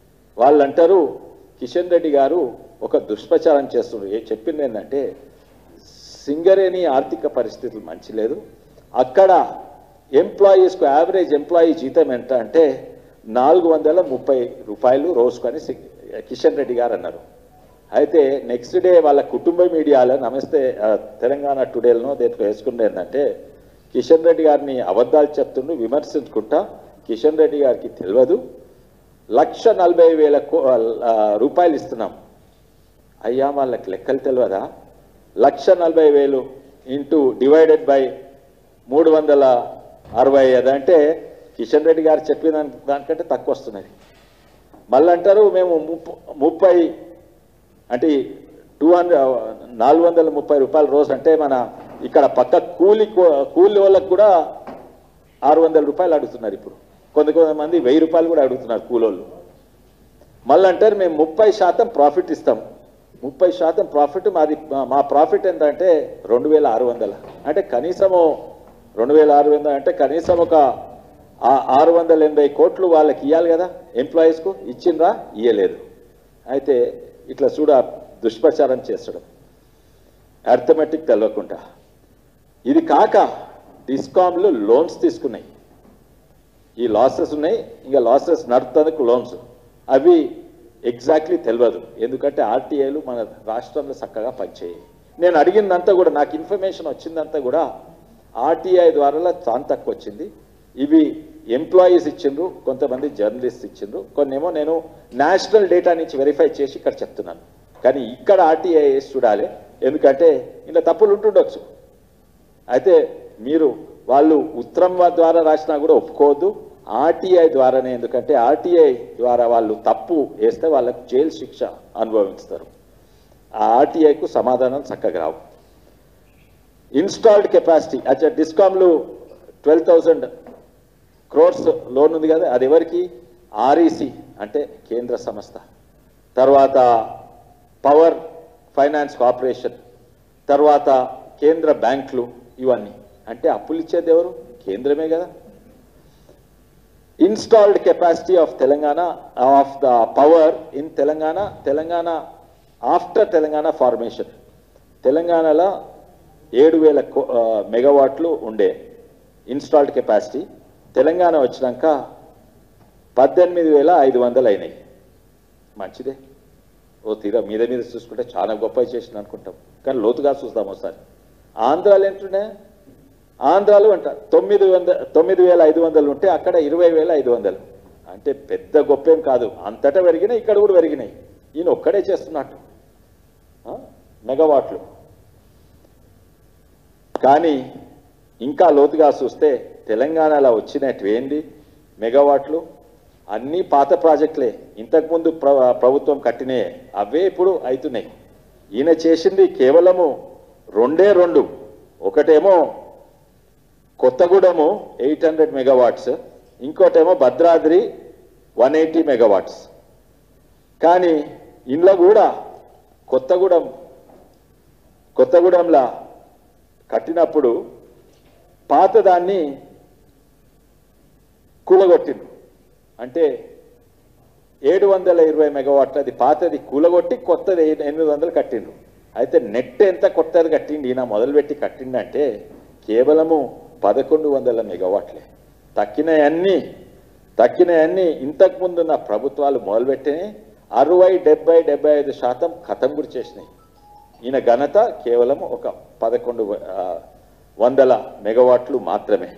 వాళ్ళు అంటారు కిషన్ రెడ్డి గారు ఒక దుష్ప్రచారం చేస్తున్నారు. ఏ చెప్పింది ఏంటంటే సింగరేణి ఆర్థిక పరిస్థితులు మంచి లేదు. అక్కడ ఎంప్లాయీస్కు యావరేజ్ ఎంప్లాయీ జీతం ఎంత అంటే నాలుగు వందల ముప్పై రూపాయలు రోజుకొని కిషన్ రెడ్డి గారు అన్నారు. అయితే నెక్స్ట్ డే వాళ్ళ కుటుంబ మీడియాలో నమస్తే తెలంగాణ టుడేలను దేంట్లో వేసుకుంటే ఏంటంటే కిషన్ రెడ్డి గారిని అబద్ధాలు చెప్తుండు విమర్శించుకుంటా కిషన్ రెడ్డి గారికి తెలియదు లక్ష నలభై వేల రూపాయలు ఇస్తున్నాం. అయ్యా వాళ్ళకి లెక్కలు తెలియదా? లక్ష నలభై వేలు ఇంటూ డివైడెడ్ బై మూడు వందల అరవై ఐదు అంటే కిషన్ రెడ్డి గారు చెప్పిన దానికంటే తక్కువ వస్తున్నది. మళ్ళీ అంటారు మేము ముప్పై అంటే టూ హండ్రెడ్ నాలుగు వందల ముప్పై రూపాయల రోజు అంటే మన ఇక్కడ పక్క కూలి కూలి వాళ్ళకు కూడా ఆరు వందల రూపాయలు అడుగుతున్నారు. ఇప్పుడు కొంత కొంతమంది వెయ్యి రూపాయలు కూడా అడుగుతున్నారు కూలోళ్ళు. మళ్ళీ అంటారు మేము ముప్పై శాతం ప్రాఫిట్ ఇస్తాం. ముప్పై శాతం ప్రాఫిట్ మాది మా ప్రాఫిట్ ఏంటంటే రెండు వేల ఆరు వందల అంటే కనీసము రెండు వేల ఆరు వందల అంటే కనీసం ఒక ఆరు వందల ఎనభై కోట్లు వాళ్ళకి ఇవ్వాలి కదా ఎంప్లాయీస్కు. ఇచ్చిండ్రా? ఇయ్యలేదు. అయితే ఇట్లా చూడ దుష్ప్రచారం చేస్తడం అర్థమెటిక్ తెలవకుండా. ఇది కాక డిస్కామ్లు లోన్స్ తీసుకున్నాయి. ఈ లాసెస్ ఉన్నాయి, ఇంకా లాసెస్ నడుపుతందుకు లోన్స్ అవి ఎగ్జాక్ట్లీ తెలియదు. ఎందుకంటే ఆర్టీఐలు మన రాష్ట్రంలో చక్కగా పనిచేయాలి. నేను అడిగిందంతా కూడా నాకు ఇన్ఫర్మేషన్ వచ్చిందంతా కూడా ఆర్టీఐ ద్వారా చాలా తక్కువ వచ్చింది. ఇవి ఎంప్లాయీస్ ఇచ్చిండ్రు, కొంతమంది జర్నలిస్ట్ ఇచ్చిండ్రు, కొన్నేమో నేను నేషనల్ డేటా నుంచి వెరిఫై చేసి ఇక్కడ చెప్తున్నాను. కానీ ఇక్కడ ఆర్టీఐ చూడాలి, ఎందుకంటే ఇలా తప్పులు ఉంటుండొచ్చు. అయితే మీరు వాళ్ళు ఉత్తరం ద్వారా రాసినా కూడా ఒప్పుకోవద్దు, ఆర్టీఐ ద్వారానే. ఎందుకంటే ఆర్టీఐ ద్వారా వాళ్ళు తప్పు వేస్తే వాళ్ళకు జైలు శిక్ష అనుభవిస్తారు. ఆ ఆర్టీఐకు సమాధానం చక్కగా రావు. ఇన్స్టాల్డ్ కెపాసిటీ అచ్చా డిస్కామ్లు ట్వెల్వ్ థౌజండ్ క్రోర్స్ లోన్ ఉంది కదా, అది ఎవరికి? ఆర్ఈసి అంటే కేంద్ర సంస్థ, తర్వాత పవర్ ఫైనాన్స్ కార్పొరేషన్, తర్వాత కేంద్ర బ్యాంకులు, ఇవన్నీ అంటే అప్పులు ఇచ్చేది ఎవరు? కేంద్రమే కదా. Installed capacity of Telangana of the power in Telangana Telangana after Telangana formation. తెలంగాణలో ఏడు వేల మెగావాట్లు ఉండే ఇన్స్టాల్డ్ కెపాసిటీ, తెలంగాణ వచ్చినాక పద్దెనిమిది వేల ఐదు వందలు అయినాయి. మంచిదే, ఓ తీరా మీద మీద చూసుకుంటే చాలా గొప్ప చేసిన అనుకుంటాం, కానీ లోతుగా చూద్దాం ఒకసారి. ఆంధ్రాలు ఏంటంటే ఆంధ్రాలు అంట తొమ్మిది వంద తొమ్మిది వేల ఐదు వందలు ఉంటే అక్కడ ఇరవై వేల ఐదు వందలు అంటే పెద్ద గొప్పేం కాదు. అంతటా పెరిగినాయి, ఇక్కడ కూడా పెరిగినాయి. ఈయన ఒక్కడే చేస్తున్నట్టు మెగావాట్లు. కానీ ఇంకా లోతుగా చూస్తే తెలంగాణలో వచ్చినట్టు ఏంది మెగావాట్లు? అన్నీ పాత ప్రాజెక్టులే, ఇంతకుముందు ప్ర ప్రభుత్వం కట్టినే అవే ఇప్పుడు అవుతున్నాయి. ఈయన చేసింది కేవలము రెండే రెండు. ఒకటేమో కొత్తగూడెము ఎయిట్ హండ్రెడ్ మెగావాట్స్, ఇంకోటేమో భద్రాద్రి వన్ ఎయిటీ మెగావాట్స్. కానీ ఇంట్లో కూడా కొత్తగూడెం కొత్తగూడెంలా కట్టినప్పుడు పాతదాన్ని కూలగొట్టిండు. అంటే ఏడు వందల ఇరవై మెగావాట్లు అది పాతది కూలగొట్టి కొత్తది ఎనిమిది వందలు కట్టిండు. అయితే నెట్ ఎంత కొత్తది కట్టిండి ఈయన మొదలుపెట్టి కట్టిండంటే కేవలము పదకొండు వందల మెగావాట్లే. తక్కినవన్నీ తక్కినవన్నీ ఇంతకుముందు ఉన్న ప్రభుత్వాలు మొదలుపెట్టినాయి. అరవై డెబ్బై డెబ్బై ఐదు శాతం ఖతం గురి చేసినాయి. ఈయన ఘనత కేవలం ఒక పదకొండు వందల మెగావాట్లు మాత్రమే.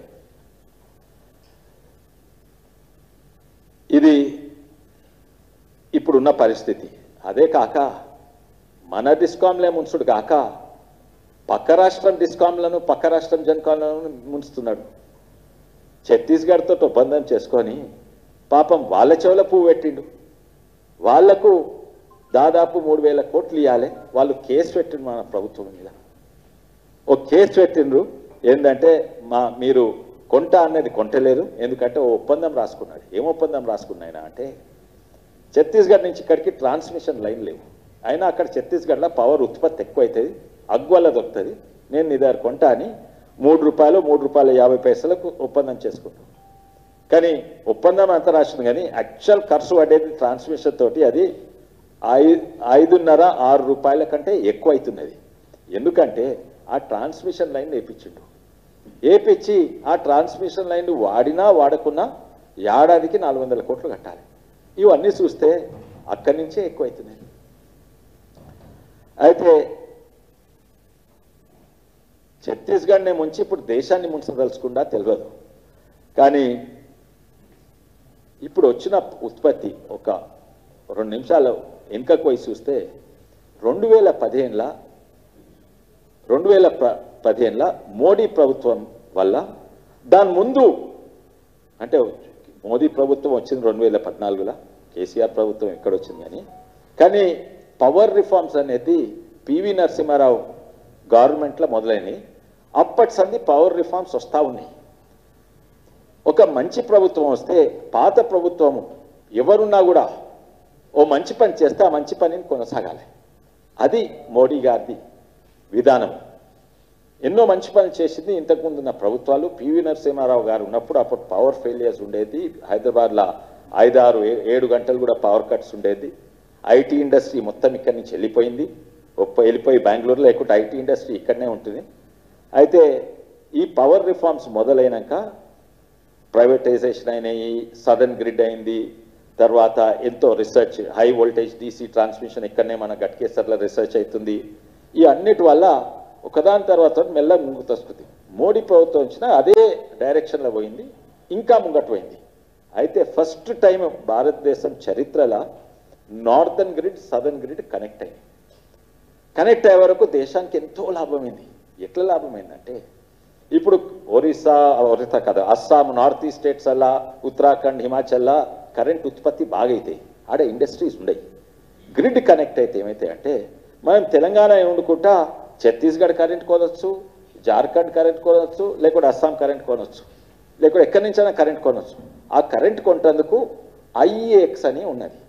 ఇది ఇప్పుడున్న పరిస్థితి. అదే కాక మన డిస్కాంలే ముంచుడు కాక పక్క రాష్ట్రం డిస్కాంలను పక్క రాష్ట్రం జన్కాంలను ముంచుతున్నాడు. ఛత్తీస్గఢ్తో ఒప్పందం చేసుకొని పాపం వాళ్ళ చెవుల పువ్వు పెట్టిండు. వాళ్లకు దాదాపు మూడు వేల కోట్లు ఇవ్వాలి. వాళ్ళు కేసు పెట్టిండు మన ప్రభుత్వం మీద. ఓ కేసు పెట్టిండ్రు ఏంటంటే మా మీరు కొంట అనేది కొంటలేదు, ఎందుకంటే ఓ ఒప్పందం రాసుకున్నాడు. ఏం ఒప్పందం రాసుకున్నాయినా అంటే ఛత్తీస్గఢ్ నుంచి ఇక్కడికి ట్రాన్స్మిషన్ లైన్ లేవు, అయినా అక్కడ ఛత్తీస్గఢ్లో పవర్ ఉత్పత్తి ఎక్కువ అవుతుంది, అగ్వల్ల దొరుకుతుంది, నేను నీ దగ్గర కొంటా అని మూడు రూపాయలు మూడు రూపాయల యాభై పైసలకు ఒప్పందం చేసుకుంటాం. కానీ ఒప్పందం అంతా రాసింది, కానీ యాక్చువల్ ఖర్చు పడేది ట్రాన్స్మిషన్ తోటి అది ఐ ఐదున్నర ఆరు రూపాయల కంటే ఎక్కువ అవుతున్నది. ఎందుకంటే ఆ ట్రాన్స్మిషన్ లైన్ వేయించిండు. వేపించి ఆ ట్రాన్స్మిషన్ లైన్ వాడినా వాడకున్నా ఏడాదికి నాలుగు వందల కోట్లు కట్టాలి. ఇవన్నీ చూస్తే అక్కడి నుంచే ఎక్కువ అవుతున్నాయి. అయితే ఛత్తీస్గఢ్నే ముంచి ఇప్పుడు దేశాన్ని ముంచదలుచుకుండా తెలియదు. కానీ ఇప్పుడు వచ్చిన ఉత్పత్తి ఒక రెండు నిమిషాలు వెనుకకు పోయి చూస్తే రెండు వేల పదిహేనుల రెండు వేల ప పదిహేనుల మోడీ ప్రభుత్వం వల్ల, దాని ముందు అంటే మోదీ ప్రభుత్వం వచ్చింది రెండు వేల పద్నాలుగులో, కేసీఆర్ ప్రభుత్వం ఎక్కడొచ్చింది కానీ కానీ పవర్ రిఫార్మ్స్ అనేది పివి నరసింహారావు గవర్నమెంట్లో మొదలైనవి. అప్పటి సంది పవర్ రిఫార్మ్స్ వస్తూ ఉన్నాయి. ఒక మంచి ప్రభుత్వం వస్తే పాత ప్రభుత్వము ఎవరున్నా కూడా ఓ మంచి పని చేస్తే ఆ మంచి పనిని కొనసాగాలి. అది మోడీ గారిది విధానం. ఎన్నో మంచి పనులు చేసింది ఇంతకుముందు ఉన్న ప్రభుత్వాలు. పివి నరసింహారావు గారు ఉన్నప్పుడు అప్పుడు పవర్ ఫెయిలియర్స్ ఉండేది. హైదరాబాద్లో ఐదారు ఏడు గంటలు కూడా పవర్ కట్స్ ఉండేది. ఐటీ ఇండస్ట్రీ మొత్తం ఇక్కడి నుంచి వెళ్ళిపోయింది. వెళ్ళిపోయి బెంగళూరులో లేకుంటే ఐటీ ఇండస్ట్రీ ఇక్కడనే ఉంటుంది. అయితే ఈ పవర్ రిఫార్మ్స్ మొదలైనాక ప్రైవేటైజేషన్ అయినాయి, సదర్న్ గ్రిడ్ అయింది, తర్వాత ఎంతో research, high voltage DC transmission ఇక్కడనే మన గట్కేసర్లో రీసెర్చ్ అవుతుంది. ఈ అన్నిటి వల్ల ఒకదాని తర్వాత మెల్లగా ముందుకు వస్తుంది. మోడీ ప్రభుత్వం వచ్చినా అదే డైరెక్షన్లో పోయింది, ఇంకా ముంగటు పోయింది. అయితే ఫస్ట్ టైం భారతదేశం చరిత్రలో northern grid southern grid connect అయింది. కనెక్ట్ అయ్యే వరకు దేశానికి ఎంతో లాభమైంది. ఎట్లా లాభమైందంటే ఇప్పుడు ఒరిస్సా ఒరిస్సా కదా అస్సాం నార్త్ ఈస్ట్ స్టేట్స్ అలా ఉత్తరాఖండ్ హిమాచల్లో కరెంట్ ఉత్పత్తి బాగా అవుతాయి. ఆడ ఇండస్ట్రీస్ ఉండయి. గ్రిడ్ కనెక్ట్ అయితే ఏమైతే అంటే మనం తెలంగాణ వండుకుంటా ఛత్తీస్గఢ్ కరెంట్ కొనవచ్చు, జార్ఖండ్ కరెంట్ కొనవచ్చు, లేకుంటే అస్సాం కరెంట్ కొనవచ్చు, లేకుంటే ఎక్కడి నుంచైనా కరెంట్ కొనవచ్చు. ఆ కరెంట్ కొంటందుకు ఐఈఎక్స్ అని ఉన్నది,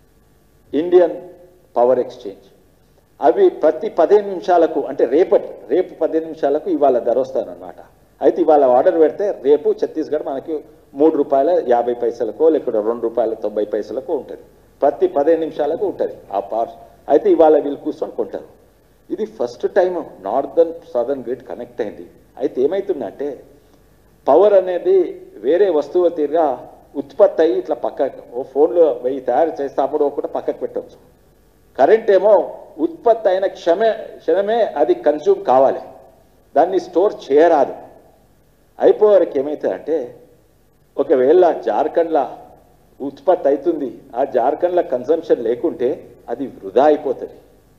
ఇండియన్ పవర్ ఎక్స్చేంజ్. అవి ప్రతి పదిహేను నిమిషాలకు అంటే రేపటి రేపు పదిహేను నిమిషాలకు ఇవాళ ధర వస్తానమాట. అయితే ఇవాళ ఆర్డర్ పెడితే రేపు ఛత్తీస్గఢ్ మనకి మూడు రూపాయల యాభై పైసలకో లేకుంటే రెండు రూపాయల తొంభై పైసలకో ఉంటుంది. ప్రతి పదిహేను నిమిషాలకు ఉంటుంది ఆ పవర్. అయితే ఇవాళ వీళ్ళు కూర్చొని కొంటారు. ఇది first time northern southern grid connect అయింది. అయితే ఏమవుతుందంటే పవర్ అనేది వేరే వస్తువు తీరుగా ఉత్పత్తి అయ్యి ఇట్లా పక్కకు ఓ ఫోన్లో వెయ్యి తయారు చేస్తే అప్పుడు ఒకటి పక్కకు పెట్టవచ్చు. కరెంట్ ఏమో ఉత్పత్తి అయిన క్షమే క్షణమే అది కన్జ్యూమ్ కావాలి, దాన్ని స్టోర్ చేయరాదు. అయిపోయేవరకు ఏమవుతుందంటే ఒకవేళ జార్ఖండ్లో ఉత్పత్తి అవుతుంది, ఆ జార్ఖండ్లో కన్సంప్షన్ లేకుంటే అది వృధా అయిపోతుంది.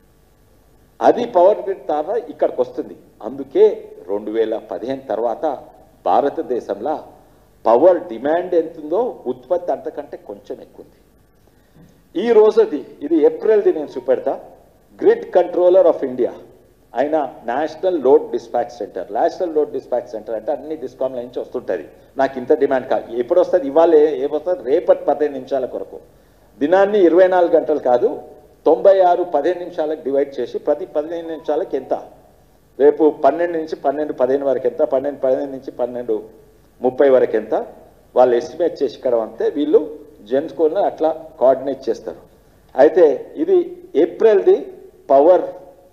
అది పవర్ గ్రిడ్ ద్వారా ఇక్కడికి వస్తుంది. అందుకే రెండు వేల పదిహేను తర్వాత భారతదేశంలో పవర్ డిమాండ్ ఎంతుందో ఉత్పత్తి అంతకంటే కొంచెం ఎక్కువ ఉంది. ఈ రోజుది ఇది ఏప్రిల్ది నేను చూపెడతా. గ్రిడ్ కంట్రోలర్ ఆఫ్ ఇండియా ఆయన national load dispatch centre. National load dispatch centre అంటే అన్ని డిస్కామ్ల నుంచి వస్తుంటుంది. నాకు ఇంత డిమాండ్ కాదు, ఎప్పుడు వస్తుంది, ఇవాళ ఏమొస్తుంది, రేపటి పదిహేను నిమిషాల కొరకు. దినాన్ని ఇరవై నాలుగు గంటలు కాదు, తొంభై ఆరు పదిహేను నిమిషాలకు డివైడ్ చేసి ప్రతి పదిహేను నిమిషాలకు ఎంత, రేపు పన్నెండు నుంచి పన్నెండు పదిహేను వరకు ఎంత, పన్నెండు పదిహేను నుంచి పన్నెండు ముప్పై వరకు ఎంత, వాళ్ళు ఎస్టిమేట్ చేసి ఇక్కడ అంతే వీళ్ళు జెన్స్కోల్ని అట్లా కోఆర్డినేట్ చేస్తారు. అయితే ఇది ఏప్రిల్ది power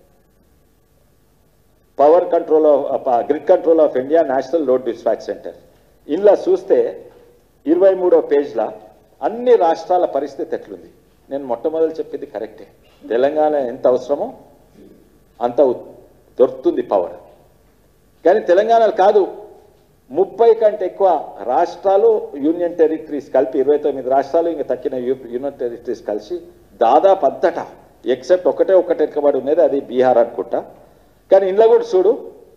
power control of grid control of India national load dispatch centre. ఇందులో చూస్తే ఇరవై మూడో పేజ్లో అన్ని రాష్ట్రాల పరిస్థితి ఎట్లుంది. నేను మొట్టమొదటి చెప్పింది కరెక్టే, తెలంగాణ ఎంత అవసరమో అంత దొరుకుతుంది పవర్. కానీ తెలంగాణలో కాదు, ముప్పై కంటే ఎక్కువ రాష్ట్రాలు యూనియన్ టెరిటరీస్ కలిపి ఇరవై తొమ్మిది రాష్ట్రాలు ఇంకా తక్కిన యూనియన్ టెరిటరీస్ కలిసి దాదాపు అంతటా ఎక్సెప్ట్ ఒకటే ఒకటి ఎక్కబడి ఉన్నది, అది బీహార్ అనుకుంటా. కానీ ఇంట్లో కూడా చూడు,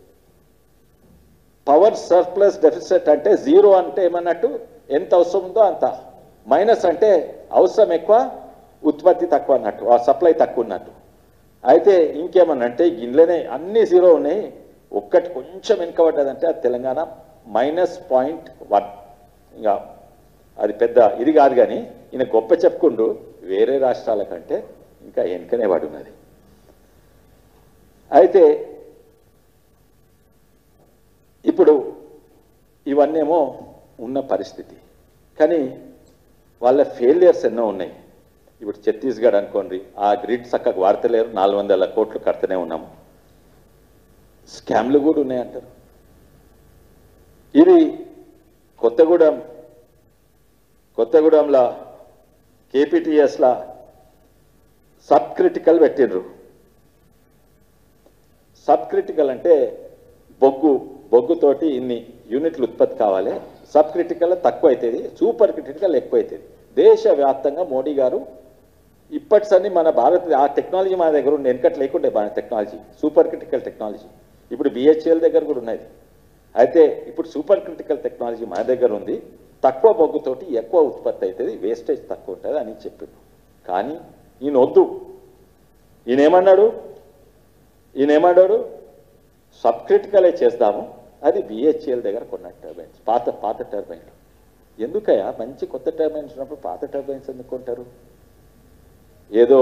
పవర్ సర్ప్లస్ డెఫిసిట్ అంటే జీరో అంటే ఏమన్నట్టు ఎంత అవసరం ఉందో అంత, మైనస్ అంటే అవసరం ఎక్కువ ఉత్పత్తి తక్కువ అన్నట్టు, ఆ సప్లై తక్కువ ఉన్నట్టు. అయితే ఇంకేమన్నంటే గిన్నెలనే అన్ని జీరో ఉన్నాయి, ఒక్కటి కొంచెం వెనుకబడ్డదంటే అది తెలంగాణ మైనస్ పాయింట్ వన్. ఇంకా అది పెద్ద ఇది కాదు, కానీ ఈయన గొప్ప చెప్పుకుంటూ వేరే రాష్ట్రాల కంటే ఇంకా వెనుకనే పడి ఉన్నది. అయితే ఇప్పుడు ఇవన్నేమో ఉన్న పరిస్థితి, కానీ వాళ్ళ ఫెయిలియర్స్ ఎన్నో ఉన్నాయి. ఇప్పుడు ఛత్తీస్గఢ్ అనుకోండి, ఆ గ్రిడ్ చక్కగా వాడతలేరు, నాలుగు వందల కోట్లు కడుతూనే ఉన్నాము. స్కామ్లు కూడా ఉన్నాయంటారు. ఇది కొత్తగూడెం కొత్తగూడెంలో కేపీటీఎస్లా సబ్ క్రిటికల్ పెట్టిండ్రు. సబ్ క్రిటికల్ అంటే బొగ్గు బొగ్గుతోటి ఇన్ని యూనిట్లు ఉత్పత్తి కావాలి, సబ్ క్రిటికల్ తక్కువ అవుతుంది, సూపర్ క్రిటికల్ ఎక్కువ అవుతుంది. దేశవ్యాప్తంగా మోడీ గారు ఇప్పటిసన్ని మన భారత్ ఆ టెక్నాలజీ మన దగ్గర ఉండే, వెనకట్ లేకుండే మన టెక్నాలజీ, సూపర్ క్రిటికల్ టెక్నాలజీ. ఇప్పుడు బిహెచ్ఎల్ దగ్గర కూడా ఉన్నది. అయితే ఇప్పుడు సూపర్ క్రిటికల్ టెక్నాలజీ మన దగ్గర ఉంది, తక్కువ బొగ్గుతోటి ఎక్కువ ఉత్పత్తి అవుతుంది, వేస్టేజ్ తక్కువ ఉంటుంది అని చెప్పిండు. కానీ ఈయన వద్దు, ఈయన ఏమన్నాడు ఈయన ఏమన్నాడు సబ్ క్రిటికలే చేద్దాము, అది బిహెచ్ఎల్ దగ్గర కొన్న టర్బైన్స్, పాత పాత టర్బైన్లు. ఎందుకయ్యా మంచి కొత్త టర్బైన్స్ ఉన్నప్పుడు పాత టర్బైన్స్ ఎందుకు కొంటారు? ఏదో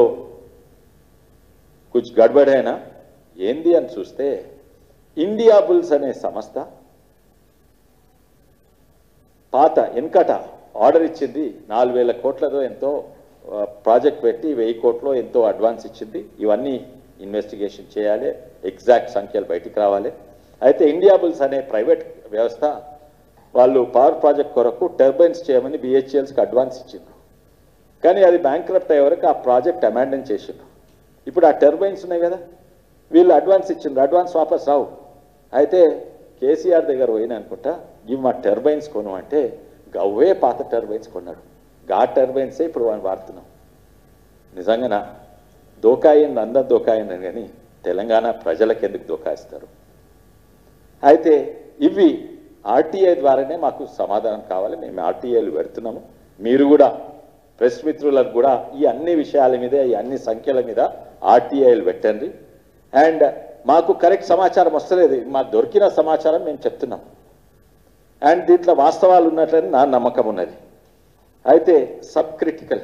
కుछ గడబడైనా ఏంది అని చూస్తే ఇండియా బుల్స్ అనే సంస్థ పాత వెనకట ఆర్డర్ ఇచ్చింది, నాలుగు వేల కోట్లతో ఎంతో ప్రాజెక్ట్ పెట్టి వెయ్యి కోట్లో ఎంతో అడ్వాన్స్ ఇచ్చింది. ఇవన్నీ ఇన్వెస్టిగేషన్ చేయాలి, ఎగ్జాక్ట్ సంఖ్యలు బయటికి రావాలి. అయితే ఇండియా బుల్స్ అనే ప్రైవేట్ వ్యవస్థ వాళ్ళు పవర్ ప్రాజెక్ట్ కొరకు టర్బైన్స్ చేయమని బిహెచ్ఎల్స్కి అడ్వాన్స్ ఇచ్చిండ్రు. కానీ అది బ్యాంక్రప్ట్ అయ్యే వరకు ఆ ప్రాజెక్ట్ అమాండన్ చేసిండ్రు. ఇప్పుడు ఆ టర్బైన్స్ ఉన్నాయి కదా, వీళ్ళు అడ్వాన్స్ ఇచ్చిండ్రు, అడ్వాన్స్ వాపస్ రావు. అయితే కేసీఆర్ దగ్గర పోయిన అనుకుంటా, ఇవి మా టర్బైన్స్ కొను అంటే గవ్వే పాత టర్బైన్స్ కొన్నాడు. గా టర్బైన్సే ఇప్పుడు వాడిని వాడుతున్నాం. నిజంగానా దోకాయింది, అందరు దోకాయింది కానీ తెలంగాణ ప్రజలకు ఎందుకు దోకాయిస్తారు? అయితే ఇవి ఆర్టీఐ ద్వారానే మాకు సమాధానం కావాలి. మేము ఆర్టీఐలు పెడుతున్నాము. మీరు కూడా ప్రెస్ మిత్రులకు కూడా ఈ అన్ని విషయాల మీద, ఈ అన్ని సంఖ్యల మీద ఆర్టీఐలు పెట్టండి. అండ్ మాకు కరెక్ట్ సమాచారం వస్తలేదు, మాకు దొరికిన సమాచారం మేము చెప్తున్నాం. అండ్ దీంట్లో వాస్తవాలు ఉన్నట్లని నా నమ్మకం ఉన్నది. అయితే సబ్ క్రిటికల్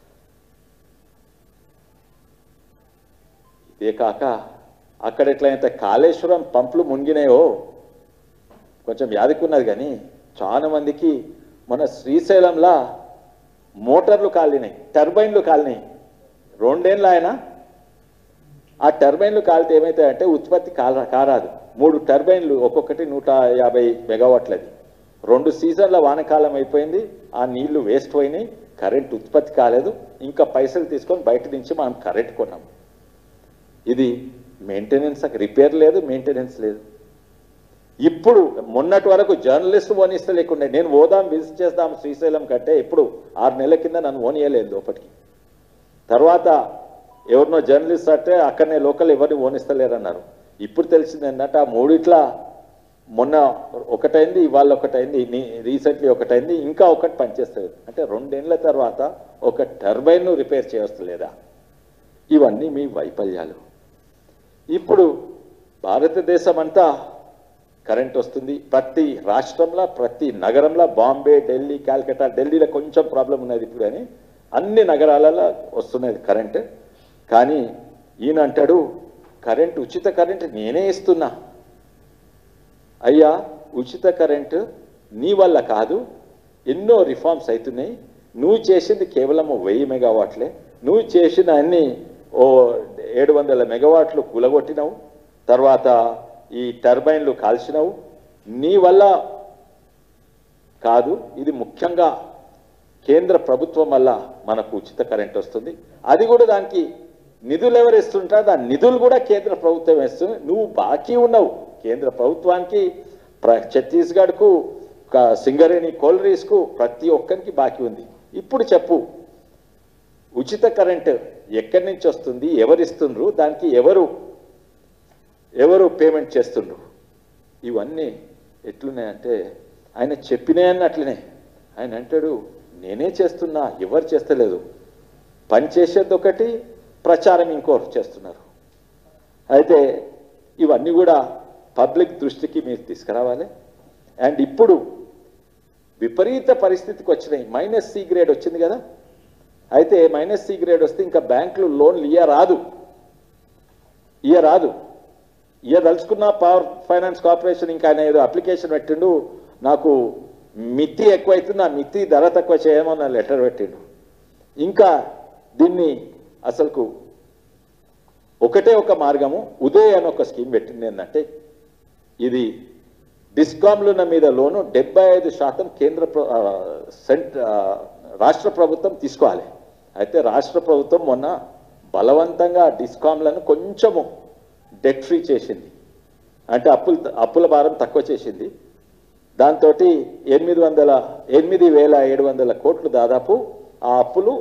ఇదే కాక అక్కడ ఎట్లయితే కాళేశ్వరం పంపులు మునిగినాయో కొంచెం యాదికున్నది, కానీ చాలా మందికి మన శ్రీశైలంలా మోటార్లు కాలినాయి, టర్బైన్లు కాలినాయి. రెండేళ్ళు ఆయన ఆ టర్బైన్లు కాలితే ఏమవుతాయంటే ఉత్పత్తి కాల కారాదు. మూడు టర్బైన్లు ఒక్కొక్కటి నూట యాభై మెగావాట్లది. రెండు సీజన్ల వానకాలం అయిపోయింది, ఆ నీళ్లు వేస్ట్ పోయినాయి, కరెంట్ ఉత్పత్తి కాలేదు. ఇంకా పైసలు తీసుకొని బయట నుంచి మనం కరెంట్ కొన్నాం. ఇది మెయింటెనెన్స్, రిపేర్ లేదు, మెయింటెనెన్స్ లేదు. ఇప్పుడు మొన్నటి వరకు జర్నలిస్ట్ ఓనిస్తే లేకుండా నేను ఓదాం విజిట్ చేద్దాం శ్రీశైలం కంటే ఇప్పుడు ఆరు నెలల కింద నన్ను ఓనియలేదు లోపలికి. తర్వాత ఎవరినో జర్నలిస్ట్ అంటే అక్కడనే లోకల్ ఎవరిని ఓనిస్తలేరన్నారు. ఇప్పుడు తెలిసింది ఏంటంటే ఆ మూడిట్లా మొన్న ఒకటైంది, ఇవాళ ఒకటైంది, రీసెంట్లీ ఒకటైంది, ఇంకా ఒకటి పనిచేస్తుంది. అంటే రెండేళ్ల తర్వాత ఒక టర్బైన్ను రిపేర్ చేయవస్తలేదా? ఇవన్నీ మీ వైఫల్యాలు. ఇప్పుడు భారతదేశం అంతా కరెంట్ వస్తుంది, ప్రతి రాష్ట్రంలో ప్రతి నగరంలో, బాంబే, ఢిల్లీ, కాల్కటా, ఢిల్లీలో కొంచెం ప్రాబ్లం ఉన్నది ఇప్పుడు, కానీ అన్ని నగరాలలో వస్తున్నది కరెంట్. కానీ ఈయన అంటాడు కరెంట్, ఉచిత కరెంట్ నేనే ఇస్తున్నా. అయ్యా ఉచిత కరెంటు నీ వల్ల కాదు, ఎన్నో రిఫార్మ్స్ అవుతున్నాయి. నువ్వు చేసింది కేవలం వెయ్యి మెగావాట్లే, నువ్వు చేసిన అన్ని ఓ ఏడు వందల మెగావాట్లు కూలగొట్టినావు, తర్వాత ఈ టర్బైన్లు కాల్చినావు. నీ వల్ల కాదు, ఇది ముఖ్యంగా కేంద్ర ప్రభుత్వం వల్ల మనకు ఉచిత కరెంట్ వస్తుంది. అది కూడా దానికి నిధులు ఎవరు ఇస్తుంటారు? దాని నిధులు కూడా కేంద్ర ప్రభుత్వం ఇస్తుంది. నువ్వు బాకీ ఉన్నావు కేంద్ర ప్రభుత్వానికి, ఛత్తీస్గఢ్కు, సింగరేణి కోల్రీస్కు, ప్రతి ఒక్కరికి బాకీ ఉంది. ఇప్పుడు చెప్పు, ఉచిత కరెంట్ ఎక్కడి నుంచి వస్తుంది, ఎవరిస్తుండ్రు, దానికి ఎవరు ఎవరు పేమెంట్ చేస్తుండ్రు? ఇవన్నీ ఎట్లున్నాయంటే ఆయన చెప్పినాయని అట్లనే. ఆయన అంటాడు నేనే చేస్తున్నా, ఎవరు చేస్తలేదు. పని చేసేది ఒకటి, ప్రచారం ఇంకోరు చేస్తున్నారు. అయితే ఇవన్నీ కూడా పబ్లిక్ దృష్టికి మీరు తీసుకురావాలి. అండ్ ఇప్పుడు విపరీత పరిస్థితికి వచ్చినాయి. మైనస్ సి గ్రేడ్ వచ్చింది కదా, అయితే మైనస్ సి గ్రేడ్ వస్తే ఇంకా బ్యాంకులు లోన్లు ఇయ్యరాదు ఇయ్యరాదు ఇయ్యదలుచుకున్న పవర్ ఫైనాన్స్ కార్పొరేషన్ ఇంకా ఆయన ఏదో అప్లికేషన్ పెట్టిండు, నాకు మితి ఎక్కువైతుంది, ఆ మితి ధర తక్కువ చేయమని లెటర్ పెట్టిండు. ఇంకా దీన్ని అసలుకు ఒకటే ఒక మార్గము, ఉదయ్ అని ఒక స్కీమ్ పెట్టింది. ఏంటంటే ఇది డిస్కామ్లున్న మీద లోను డెబ్బై ఐదు శాతం కేంద్ర ప్ర- ఆ, సెంట్ ఆ, రాష్ట్ర ప్రభుత్వం తీసుకోవాలి. అయితే రాష్ట్ర ప్రభుత్వం మొన్న బలవంతంగా డిస్కామ్లను కొంచెము డెట్ ఫ్రీ చేసింది, అంటే అప్పులు అప్పుల భారం తక్కువ చేసింది. దాంతో ఎనిమిది వందల ఎనిమిది వేల ఏడు వందల కోట్లు దాదాపు ఆ అప్పులు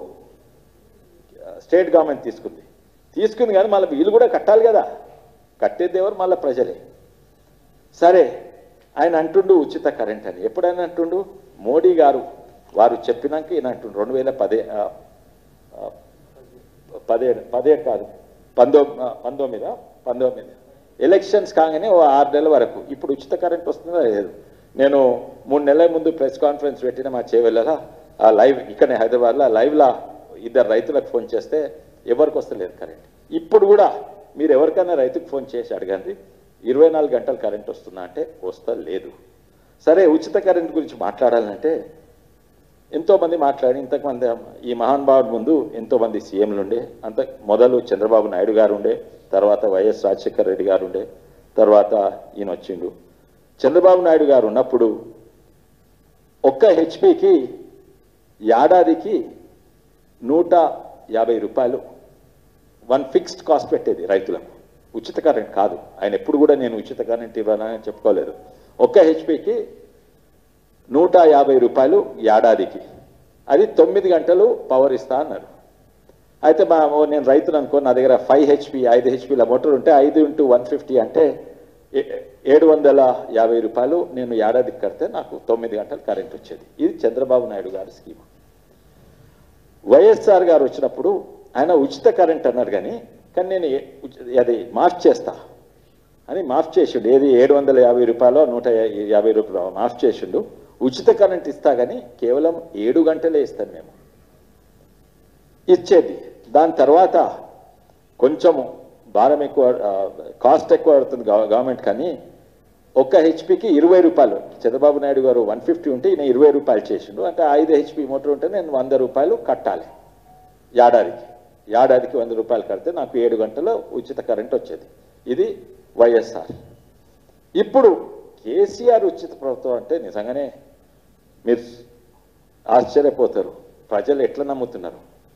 స్టేట్ గవర్నమెంట్ తీసుకుంది తీసుకుంది కానీ మళ్ళీ వీళ్ళు కూడా కట్టాలి కదా, కట్టేది ఎవరు? మళ్ళీ ప్రజలే. సరే, ఆయన అంటుండు ఉచిత కరెంట్ అని. ఎప్పుడైనా అంటుండు? మోడీ గారు వారు చెప్పినాక ఈయన అంటుండు రెండు వేల పదే ఆ, ఆ, పదిహేడు పదిహేడు కాదు పంతొమ్మిది పంతొమ్మిది పంతొమ్మిది ఎలక్షన్స్ కాగానే ఓ ఆరు నెలల వరకు ఇప్పుడు ఉచిత కరెంట్ వస్తుందా లేదు. నేను మూడు నెలల ముందు ప్రెస్ కాన్ఫరెన్స్ పెట్టిన మా చేవెళ్ళరా ఆ లైవ్ ఇక్కడనే హైదరాబాద్లో లైవ్లా ఇద్దరు రైతులకు ఫోన్ చేస్తే ఎవరికి వస్తలేదు కరెంట్. ఇప్పుడు కూడా మీరు ఎవరికైనా రైతుకు ఫోన్ చేసి అడగండి, ఇరవై నాలుగు గంటలు కరెంట్ వస్తుందా అంటే వస్తా లేదు. సరే, ఉచిత కరెంట్ గురించి మాట్లాడాలంటే ఎంతోమంది మాట్లాడి, ఇంతకుమంది ఈ మహానుభావుడి ముందు ఎంతోమంది సీఎంలు ఉండే. అంత మొదలు చంద్రబాబు నాయుడు గారు ఉండే, తర్వాత వైఎస్ రాజశేఖర రెడ్డి గారు ఉండే, తర్వాత ఈయన వచ్చిండు. చంద్రబాబు నాయుడు గారు ఉన్నప్పుడు ఒక్క హెచ్పికి ఏడాదికి నూట యాభై రూపాయలు వన్ ఫిక్స్డ్ కాస్ట్ పెట్టేది రైతులకు, ఉచిత కరెంట్ కాదు. ఆయన ఎప్పుడు కూడా నేను ఉచిత కరెంట్ ఇవ్వాలని చెప్పుకోలేదు. ఒక్క హెచ్పికి నూట యాభై రూపాయలు ఏడాదికి, అది తొమ్మిది గంటలు పవర్ ఇస్తా అన్నారు. అయితే మా ఓ నేను రైతులు అనుకో, నా దగ్గర ఫైవ్ హెచ్పి ఐదు హెచ్పిల మోటార్ ఉంటే ఐదు ఇంటూ వన్ ఫిఫ్టీ అంటే ఏడు వందల యాభై రూపాయలు నేను ఏడాదికి కడితే నాకు తొమ్మిది గంటలు కరెంట్ వచ్చేది. ఇది చంద్రబాబు నాయుడు గారి స్కీమ్. వైఎస్ఆర్ గారు వచ్చినప్పుడు ఆయన ఉచిత కరెంట్ అన్నారు కానీ కానీ నేను అది మాఫ్ చేస్తా అని మాఫ్ చేసిండు. ఏది ఏడు వందల యాభై రూపాయలు నూట యాభై రూపాయలు మాఫ్ చేసిండు. ఉచిత కరెంట్ ఇస్తా కానీ కేవలం ఏడు గంటలే ఇస్తాను మేము ఇచ్చేది. దాని తర్వాత కొంచెము భారం ఎక్కువ, కాస్ట్ ఎక్కువ పడుతుంది గవర్నమెంట్, కానీ ఒక్క హెచ్పికి ఇరవై రూపాయలు చంద్రబాబు నాయుడు గారు వన్ ఫిఫ్టీ ఉంటే ఈయన ఇరవై రూపాయలు చేసిండు. అంటే ఐదు హెచ్పి మోటార్ ఉంటే నేను వంద రూపాయలు కట్టాలి ఏడాదికి. ఏడాదికి వంద రూపాయలు కడితే నాకు ఏడు గంటలు ఉచిత కరెంట్ వచ్చేది. ఇది వైఎస్ఆర్. ఇప్పుడు కేసీఆర్ ఉచిత ప్రభుత్వం అంటే నిజంగానే మీరు ఆశ్చర్యపోతారు. ప్రజలు ఎట్లా నమ్ముతున్నారు?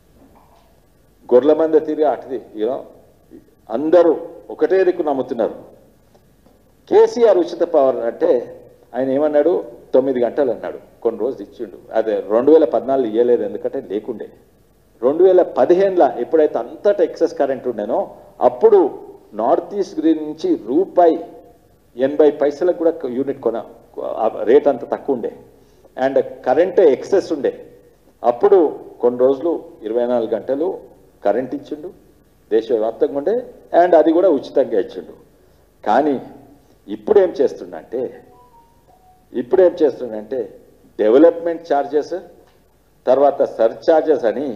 గొర్రెల మంద తిరిగి అటుది యూనో అందరూ ఒకటే దిక్కు నమ్ముతున్నారు. కేసీఆర్ ఉచిత పవర్ అంటే ఆయన ఏమన్నాడు? తొమ్మిది గంటలు అన్నాడు. కొన్ని రోజులు ఇచ్చిండు. అదే రెండు వేల పద్నాలుగు ఇవ్వలేదు, ఎందుకంటే లేకుండే. రెండు వేల పదిహేనులో ఎప్పుడైతే అంతటా ఎక్సెస్ కరెంట్ ఉండేనో అప్పుడు నార్త్ ఈస్ట్ గ్రీన్ నుంచి రూపాయి ఎనభై పైసలకు కూడా యూనిట్ కొన రేట్ అంత తక్కువ ఉండే, అండ్ కరెంట్ ఎక్సెస్ ఉండే. అప్పుడు కొన్ని రోజులు ఇరవై నాలుగు గంటలు కరెంట్ ఇచ్చిండు, దేశవ్యాప్తంగా ఉండే, అండ్ అది కూడా ఉచితంగా ఇచ్చిండు. కానీ ఇప్పుడు ఏం చేస్తుండంటే ఇప్పుడు ఏం చేస్తుండంటే డెవలప్మెంట్ ఛార్జెస్, తర్వాత సర్ఛార్జెస్ అని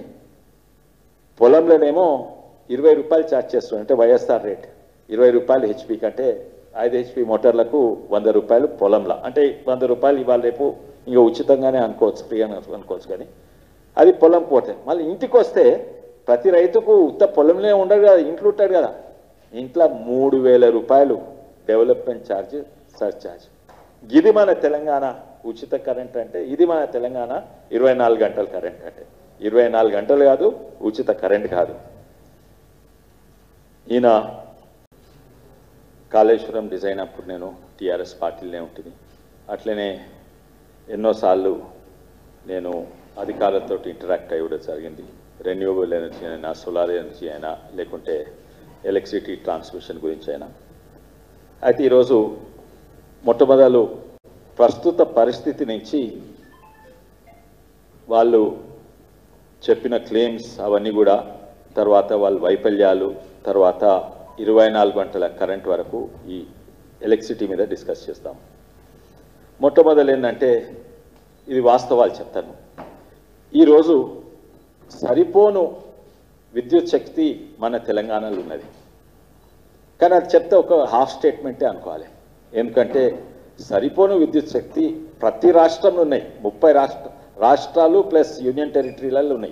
పొలంలోనేమో ఇరవై రూపాయలు ఛార్జ్ చేస్తుండే. అంటే వైఎస్ఆర్ రేట్ ఇరవై రూపాయలు హెచ్పి కంటే ఐదు హెచ్పి మోటార్లకు వంద రూపాయలు పొలంలో, అంటే వంద రూపాయలు ఇవాళ రేపు ఇంకా ఉచితంగానే అనుకోవచ్చు, ఫ్రీ అని అనుకోవచ్చు. కానీ అది పొలం పోతే మళ్ళీ ఇంటికి వస్తే ప్రతి రైతుకు ఉత్త పొలంలో ఉండదు కదా, ఇంట్లో ఉంటాడు కదా, ఇంట్లో మూడు వేల రూపాయలు డెవలప్మెంట్ ఛార్జ్, సర్ఛార్జ్. ఇది మన తెలంగాణ ఉచిత కరెంట్ అంటే, ఇది మన తెలంగాణ ఇరవై నాలుగు గంటల కరెంట్ అంటే. ఇరవై నాలుగు గంటలు కాదు, ఉచిత కరెంట్ కాదు. ఈయన కాళేశ్వరం డిజైన్ అప్పుడు నేను టీఆర్ఎస్ పార్టీలోనే ఉంటుంది. అట్లనే ఎన్నోసార్లు నేను అధికారులతో ఇంటరాక్ట్ అయ్యడం జరిగింది. రెన్యూవబుల్ ఎనర్జీ అయినా, సోలార్ ఎనర్జీ అయినా, లేకుంటే ఎలక్ట్రిసిటీ ట్రాన్స్మిషన్ గురించి అయినా. అయితే ఈరోజు మొట్టమొదలు ప్రస్తుత పరిస్థితి నుంచి వాళ్ళు చెప్పిన క్లెయిమ్స్ అవన్నీ కూడా, తర్వాత వాళ్ళ వైఫల్యాలు, తర్వాత ఇరవై నాలుగు గంటల కరెంట్ వరకు ఈ ఎలక్ట్రిసిటీ మీద డిస్కస్ చేస్తాం. మొట్టమొదలు ఏంటంటే ఇది వాస్తవాలు చెప్తాను. ఈరోజు సరిపోను విద్యుత్ శక్తి మన తెలంగాణలో ఉన్నది, కానీ అది చెప్తే ఒక హాఫ్ స్టేట్మెంటే అనుకోవాలి. ఎందుకంటే సరిపోను విద్యుత్ శక్తి ప్రతి రాష్ట్రంలో ఉన్నాయి, ముప్పై రాష్ట్ర రాష్ట్రాలు ప్లస్ యూనియన్ టెరిటరీలలో ఉన్నాయి.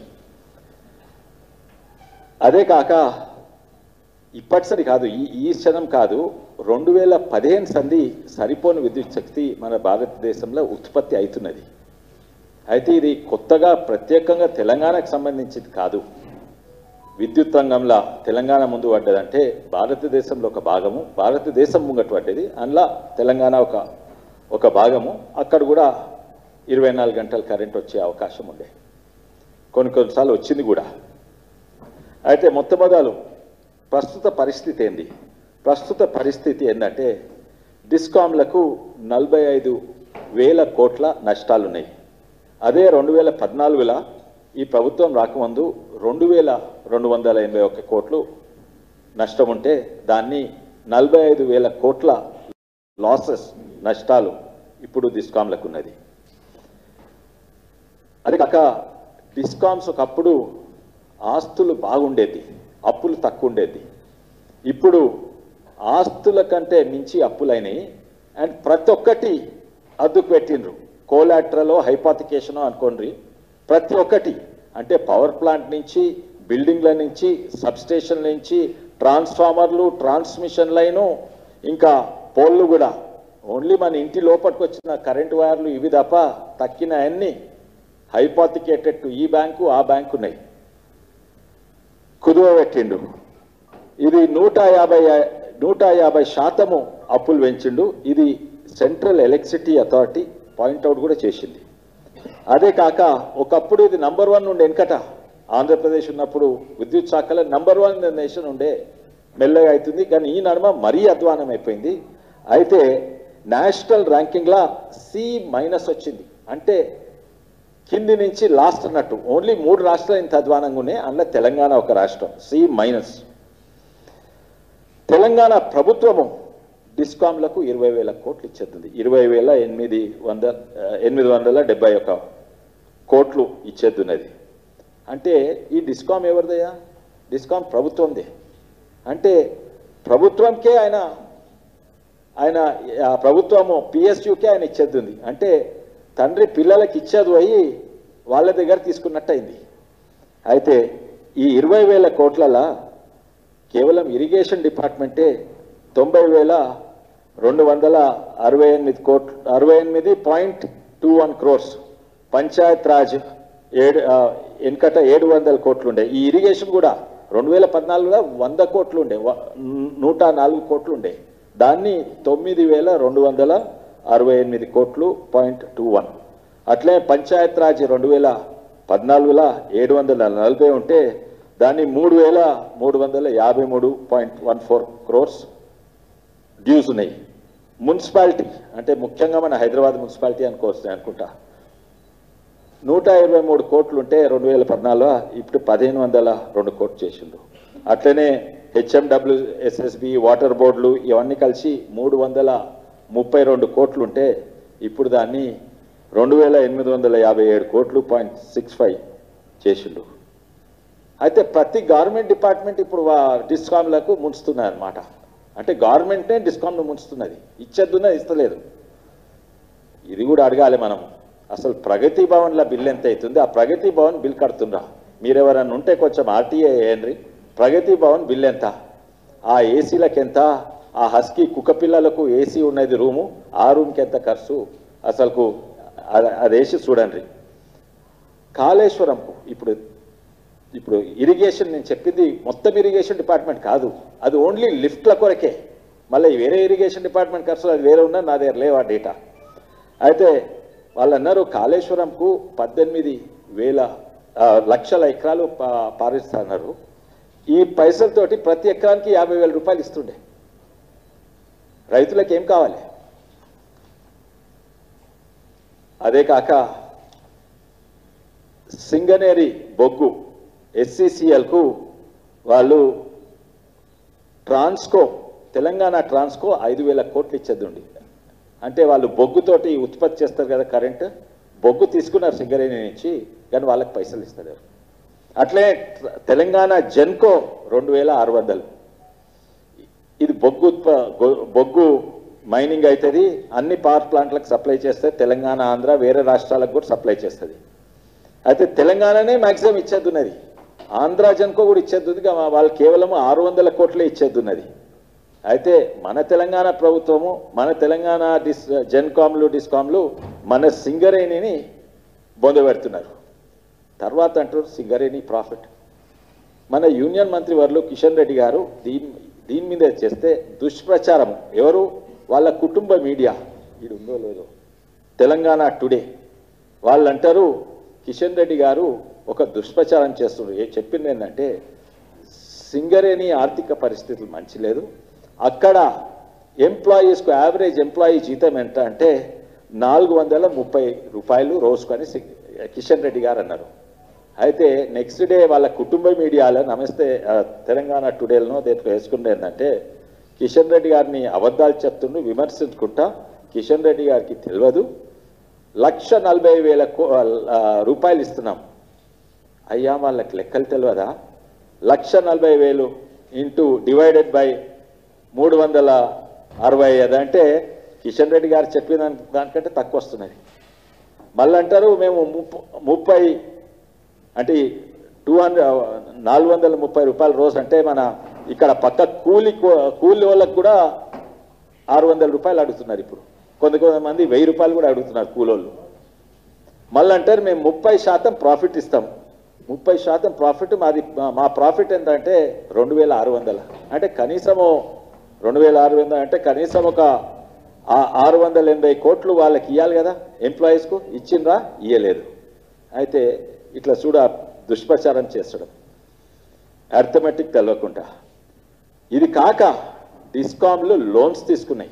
అదే కాక ఇప్పటిసరి కాదు, ఈ ఈ క్షణం కాదు, రెండు వేల పదిహేను సంది సరిపోని విద్యుత్ శక్తి మన భారతదేశంలో ఉత్పత్తి అవుతున్నది. అయితే ఇది కొత్తగా ప్రత్యేకంగా తెలంగాణకు సంబంధించింది కాదు. విద్యుత్ రంగంలో తెలంగాణ ముందు పడ్డదంటే భారతదేశంలో ఒక భాగము, భారతదేశం ముంగట పడ్డది, అందులో తెలంగాణ ఒక ఒక భాగము. అక్కడ కూడా ఇరవై నాలుగు గంటలు కరెంట్ వచ్చే అవకాశం ఉండే, కొన్ని కొన్నిసార్లు వచ్చింది కూడా. అయితే మొట్టమొదలు ప్రస్తుత పరిస్థితి ఏంది? ప్రస్తుత పరిస్థితి ఏంటంటే డిస్కామ్లకు నలభై ఐదు వేల కోట్ల నష్టాలున్నాయి. అదే రెండు వేల పద్నాలుగులో ఈ ప్రభుత్వం రాకముందు రెండు వేల రెండు వందల ఎనభై ఒక్క కోట్లు నష్టం ఉంటే దాన్ని నలభై ఐదు వేల కోట్ల లాసెస్ నష్టాలు ఇప్పుడు డిస్కామ్లకు ఉన్నది. అది కాక డిస్కామ్స్ ఒకప్పుడు ఆస్తులు బాగుండేది, అప్పులు తక్కువ ఉండేది. ఇప్పుడు ఆస్తుల కంటే మించి అప్పులైనవి. అండ్ ప్రతి ఒక్కటి అద్దుకు పెట్టిండ్రు. కోలాట్రలో హైపాతికేషనో అనుకోండి, ప్రతి ఒక్కటి అంటే పవర్ ప్లాంట్ నుంచి, బిల్డింగ్ల నుంచి, సబ్స్టేషన్ల నుంచి, ట్రాన్స్ఫార్మర్లు, ట్రాన్స్మిషన్ లైను, ఇంకా పోల్లు కూడా. ఓన్లీ మన ఇంటి లోపలికి వచ్చిన కరెంట్ వైర్లు ఇవి తప్ప తక్కిన అన్ని హైపాతికేటెడ్ టు ఈ బ్యాంకు ఆ బ్యాంకు ఉన్నాయి. కుదువ పెట్టిండు. ఇది నూట యాభై నూట యాభై శాతము అప్పులు పెంచిండు. ఇది సెంట్రల్ ఎలక్ట్రిసిటీ అథారిటీ పాయింట్అవుట్ కూడా చేసింది. అదే కాక ఒకప్పుడు ఇది నంబర్ వన్ ఉండే, వెనకట ఆంధ్రప్రదేశ్ ఉన్నప్పుడు విద్యుత్ శాఖలో నంబర్ వన్ నేషన్ ఉండే, మెల్లగా అవుతుంది. కానీ ఈ నడుమ మరీ అధ్వానం అయిపోయింది. అయితే నేషనల్ ర్యాంకింగ్లా సి మైనస్ వచ్చింది. అంటే కింది నుంచి లాస్ట్ అన్నట్టు. ఓన్లీ మూడు రాష్ట్రాలు ఇంత అధ్వానంగా ఉన్నాయి, అందులో తెలంగాణ ఒక రాష్ట్రం సి మైనస్. తెలంగాణ ప్రభుత్వము డిస్కామ్లకు ఇరవై వేల కోట్లు ఇచ్చేస్తుంది. ఇరవై వేల ఎనిమిది వంద ఎనిమిది వందల డెబ్బై ఒక కోట్లు ఇచ్చేద్దున్నది. అంటే ఈ డిస్కామ్ ఎవరిదయ్యా? డిస్కామ్ ప్రభుత్వందే. అంటే ప్రభుత్వంకే ఆయన ఆయన ప్రభుత్వము పిఎస్యుకే ఆయన ఇచ్చేద్దుంది. అంటే తండ్రి పిల్లలకి ఇచ్చేది పోయి వాళ్ళ దగ్గర తీసుకున్నట్టయింది. అయితే ఈ ఇరవై వేల కోట్లలో కేవలం ఇరిగేషన్ డిపార్ట్మెంటే తొంభై వేల రెండు వందల అరవై ఎనిమిది కోట్లు అరవై ఎనిమిది point two one crores, Panchayat Raj ఏడు వెనకట ఏడు వందల కోట్లు ఉండే. ఈ ఇరిగేషన్ కూడా రెండు వేల పద్నాలుగులో వంద కోట్లు ఉండే, నూట నాలుగు కోట్లు ఉండే. దాన్ని తొమ్మిది వేల రెండు వందల అరవై ఎనిమిది కోట్లు పాయింట్ టూ వన్. అట్లే పంచాయత్ రాజ్ రెండు వేల పద్నాలుగులో ఏడు వందల నలభై ఉంటే దాన్ని మూడు వేల మూడు వందల యాభై మూడు point one four crores dues ఉన్నాయి. మున్సిపాలిటీ అంటే ముఖ్యంగా మన హైదరాబాద్ మున్సిపాలిటీ అనుకోవచ్చు అనుకుంటా, నూట ఇరవై మూడు కోట్లు ఉంటే రెండు వేల పద్నాలుగులో ఇప్పుడు పదిహేను వందల రెండు కోట్లు చేసిండు. అట్లనే హెచ్ఎండబ్ల్యూ ఎస్ఎస్బి వాటర్ బోర్డులు ఇవన్నీ కలిసి మూడు వందల ముప్పై రెండు కోట్లు ఉంటే ఇప్పుడు దాన్ని రెండు వేల ఎనిమిది వందల యాభై ఏడు కోట్లు పాయింట్ సిక్స్ ఫైవ్ చేసిండు. అయితే ప్రతి గవర్నమెంట్ డిపార్ట్మెంట్ ఇప్పుడు డిస్కామ్లకు ముంచుతున్నారు అన్నమాట. అంటే గవర్నమెంటే డిస్కామ్ను ముంచుతున్నది, ఇచ్చేద్దున్నది ఇస్తలేదు. ఇది కూడా అడగాలి మనం. అసలు ప్రగతి భవన్ల బిల్ ఎంత అవుతుంది? ఆ ప్రగతి భవన్ బిల్ కడుతుండ్రా? మీరెవరన్నా ఉంటే కొంచెం ఆర్టీఏ వేయండి. ప్రగతి భవన్ బిల్ ఎంత? ఆ ఏసీలకు ఎంత? ఆ హస్కీ కుక్క పిల్లలకు ఏసీ ఉన్నది రూము, ఆ రూమ్కి ఎంత ఖర్చు? అసలుకు అది వేసి చూడండి. కాళేశ్వరంకు ఇప్పుడు ఇప్పుడు ఇరిగేషన్ నేను చెప్పింది మొత్తం ఇరిగేషన్ డిపార్ట్మెంట్ కాదు, అది ఓన్లీ లిఫ్ట్ల కొరకే. మళ్ళీ వేరే ఇరిగేషన్ డిపార్ట్మెంట్ ఖర్చు అది వేరే ఉన్నా నా దగ్గర లేవా డేటా. అయితే వాళ్ళు అన్నారు కాళేశ్వరంకు పద్దెనిమిది వేల లక్షల ఎకరాలు పారిస్తున్నారు. ఈ పైసలతోటి ప్రతి ఎకరానికి యాభై వేల రూపాయలు ఇస్తుండే. రైతులకు ఏం కావాలి? అదే కాక సింగనేరి బొగ్గు ఎస్సీసీఎల్కు వాళ్ళు ట్రాన్స్కో తెలంగాణ ట్రాన్స్కో ఐదు వేల కోట్లు ఇచ్చేద్దండి. అంటే వాళ్ళు బొగ్గుతోటి ఉత్పత్తి చేస్తారు కదా కరెంటు, బొగ్గు తీసుకున్నారు సింగరేణి నుంచి, కానీ వాళ్ళకి పైసలు ఇస్తారు. అట్లే తెలంగాణ జెన్కో రెండు వేల ఆరు వందలు ఇది బొగ్గు ఉత్ప బొగ్గు మైనింగ్ అవుతుంది, అన్ని పవర్ ప్లాంట్లకు సప్లై చేస్తే తెలంగాణ ఆంధ్ర వేరే రాష్ట్రాలకు కూడా సప్లై చేస్తుంది. అయితే తెలంగాణనే మ్యాక్సిమం ఇచ్చేద్దున్నది, ఆంధ్ర జెన్కో కూడా ఇచ్చేద్దుంది, వాళ్ళు కేవలం ఆరు వందల కోట్లే ఇచ్చేద్దున్నది. అయితే మన తెలంగాణ ప్రభుత్వము మన తెలంగాణ డిస్ జెన్కామ్లు డిస్కామ్లు మన సింగరేణిని బొందబెడుతున్నారు. తర్వాత అంటారు సింగరేణి ప్రాఫిట్. మన యూనియన్ మంత్రి వర్లు కిషన్ రెడ్డి గారు దీని దీని మీద చేస్తే దుష్ప్రచారం ఎవరు వాళ్ళ కుటుంబ మీడియా ఇది ఉందో లేదో తెలంగాణ టుడే వాళ్ళు అంటారు కిషన్ రెడ్డి గారు ఒక దుష్ప్రచారం చేస్తున్నారు. ఏ చెప్పింది ఏంటంటే సింగరేణి ఆర్థిక పరిస్థితులు మంచి లేదు, అక్కడ ఎంప్లాయీస్కు యావరేజ్ ఎంప్లాయీ జీతం ఎంత అంటే నాలుగు వందల ముప్పై రూపాయలు రోజుకొని కిషన్ రెడ్డి గారు అన్నారు. అయితే నెక్స్ట్ డే వాళ్ళ కుటుంబ మీడియాలో నమస్తే తెలంగాణ టుడేలను దేంట్లో వేసుకుంటే ఏంటంటే కిషన్ రెడ్డి గారిని అబద్ధాలు చెప్తుండ్రు విమర్శించుకుంటా కిషన్ రెడ్డి గారికి తెలియదు లక్ష నలభై వేల రూపాయలు ఇస్తున్నాం. అయ్యా వాళ్ళకి లెక్కలు తెలియదా? లక్ష నలభై వేలు ఇంటూ డివైడెడ్ బై మూడు వందల అరవై ఐదు అంటే కిషన్ రెడ్డి గారు చెప్పిన దానికంటే తక్కువ వస్తున్నది. మళ్ళీ అంటారు మేము ముప్ప ముప్పై అంటే టూ హండ్రెడ్ నాలుగు వందల ముప్పై రూపాయల రోజు అంటే మన ఇక్కడ పక్క కూలి కూలి వాళ్ళకు కూడా ఆరు వందల రూపాయలు అడుగుతున్నారు. ఇప్పుడు కొంత కొంతమంది వెయ్యి రూపాయలు కూడా అడుగుతున్నారు కూలోళ్ళు. మళ్ళీ అంటారు మేము ముప్పై శాతం ప్రాఫిట్ ఇస్తాం. ముప్పై శాతం ప్రాఫిట్ మాది మా ప్రాఫిట్ ఎంత అంటే రెండు వేల ఆరు వందల అంటే కనీసము రెండు వేల ఆరు వందల అంటే కనీసం ఒక ఆరు వందల ఎనభై కోట్లు వాళ్ళకి ఇవ్వాలి కదా ఎంప్లాయీస్కు. ఇచ్చిండ్రా? ఇయ్యలేదు. అయితే ఇట్లా చూడ దుష్ప్రచారం చేస్తడం అర్థమెటిక్ తెలవకుండా. ఇది కాక డిస్కామ్లు లోన్స్ తీసుకున్నాయి.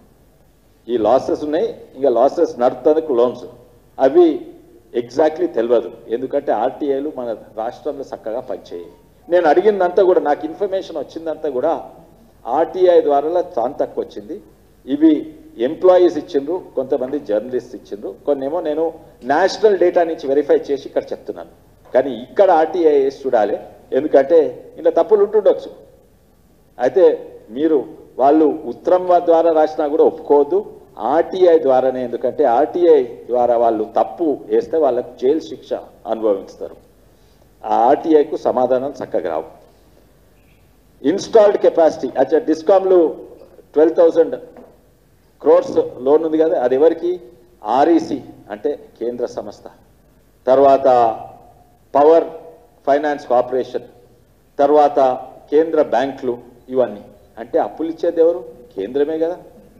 ఈ లాసెస్ ఉన్నాయి, ఇంకా లాసెస్ నడుపుతందుకు లోన్స్ అవి ఎగ్జాక్ట్లీ తెలియదు. ఎందుకంటే ఆర్టీఐలు మన రాష్ట్రంలో చక్కగా పనిచేయాలి. నేను అడిగిందంతా కూడా నాకు ఇన్ఫర్మేషన్ వచ్చిందంతా కూడా ఆర్టీఐ ద్వారా చాలా తక్కువ వచ్చింది. ఇవి ఎంప్లాయీస్ ఇచ్చిండ్రు, కొంతమంది జర్నలిస్ట్ ఇచ్చిండ్రు, కొన్నేమో నేను నేషనల్ డేటా నుంచి వెరిఫై చేసి ఇక్కడ చెప్తున్నాను. కానీ ఇక్కడ ఆర్టీఐ చూడాలి, ఎందుకంటే ఇలా తప్పులు ఉంటుండొచ్చు. అయితే మీరు వాళ్ళు ఉత్తరం ద్వారా రాసినా కూడా ఒప్పుకోవద్దు, ఆర్టీఐ ద్వారానే. ఎందుకంటే ఆర్టీఐ ద్వారా వాళ్ళు తప్పు వేస్తే వాళ్ళకు జైలు శిక్ష అనుభవిస్తారు. ఆ ఆర్టీఐకు సమాధానం చక్కగా రావు. ఇన్స్టాల్డ్ కెపాసిటీ అచ్చా డిస్కామ్లు ట్వెల్వ్ థౌజండ్ క్రోర్స్ లోన్ ఉంది కదా, అది ఎవరికి? ఆర్ఈసి అంటే కేంద్ర సంస్థ, తర్వాత పవర్ ఫైనాన్స్ కార్పొరేషన్, తర్వాత కేంద్ర బ్యాంకులు, ఇవన్నీ అంటే అప్పులు ఇచ్చేది ఎవరు? కేంద్రమే కదా.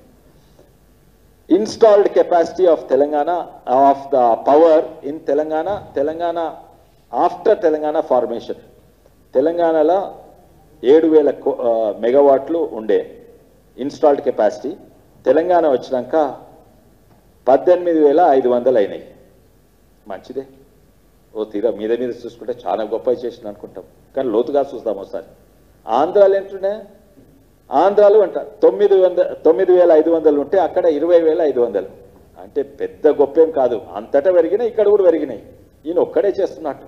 Installed capacity of Telangana of the power in Telangana Telangana after Telangana formation తెలంగాణలో ఏడు వేల మెగావాట్లు ఉండే ఇన్స్టాల్డ్ కెపాసిటీ. తెలంగాణ వచ్చినాక పద్దెనిమిది వేల ఐదు వందలు అయినాయి. మంచిదే, ఓ తీరా మీద మీద చూసుకుంటే చాలా గొప్ప చేసిన అనుకుంటాం, కానీ లోతుగా చూద్దాం ఒకసారి. ఆంధ్రాలు ఏంటంటే ఆంధ్రాలు అంట తొమ్మిది వంద తొమ్మిది వేల ఐదు వందలు ఉంటే అక్కడ ఇరవై వేల ఐదు వందలు అంటే పెద్ద గొప్పేం కాదు. అంతటా పెరిగినాయి, ఇక్కడ కూడా పెరిగినాయి. ఈయన ఒక్కడే చేస్తున్నట్టు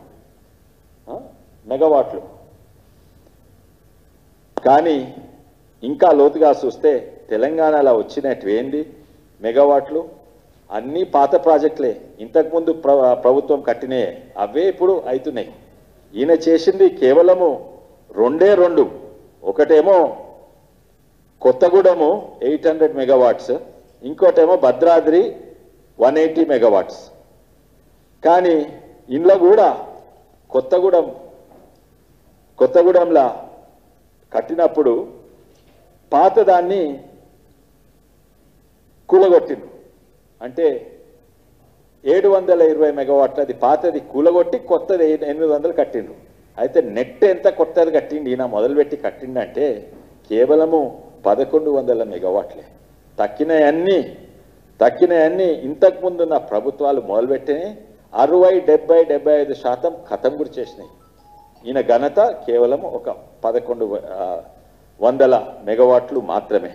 మెగావాట్లు. కానీ ఇంకా లోతుగా చూస్తే తెలంగాణలో వచ్చినట్టు ఏంది మెగావాట్లు? అన్నీ పాత ప్రాజెక్టులే, ఇంతకుముందు ప్ర ప్రభుత్వం కట్టినాయే, అవే ఇప్పుడు అవుతున్నాయి. ఈయన చేసింది కేవలము రెండే రెండు. ఒకటేమో కొత్తగూడెము ఎయిట్ హండ్రెడ్ మెగావాట్స్, ఇంకోటేమో భద్రాద్రి వన్ ఎయిటీ మెగావాట్స్. కానీ ఇంట్లో కూడా కొత్తగూడెం కొత్తగూడెంలా కట్టినప్పుడు పాతదాన్ని కూలగొట్టిండు. అంటే ఏడు వందల ఇరవై మెగావాట్లది పాతది కూలగొట్టి కొత్తది ఎనిమిది వందలు కట్టిండు. అయితే నెట్ ఎంత కొత్తది కట్టిండి ఈయన మొదలుపెట్టి కట్టిండంటే కేవలము పదకొండు వందల మెగావాట్లే. తక్కినవన్నీ తక్కినవన్నీ ఇంతకుముందు నా ప్రభుత్వాలు మొదలుపెట్టినాయి. అరవై డెబ్బై డెబ్బై ఐదు శాతం ఖతం గురి చేసినాయి. ఈయన ఘనత కేవలం ఒక పదకొండు వందల మెగావాట్లు మాత్రమే.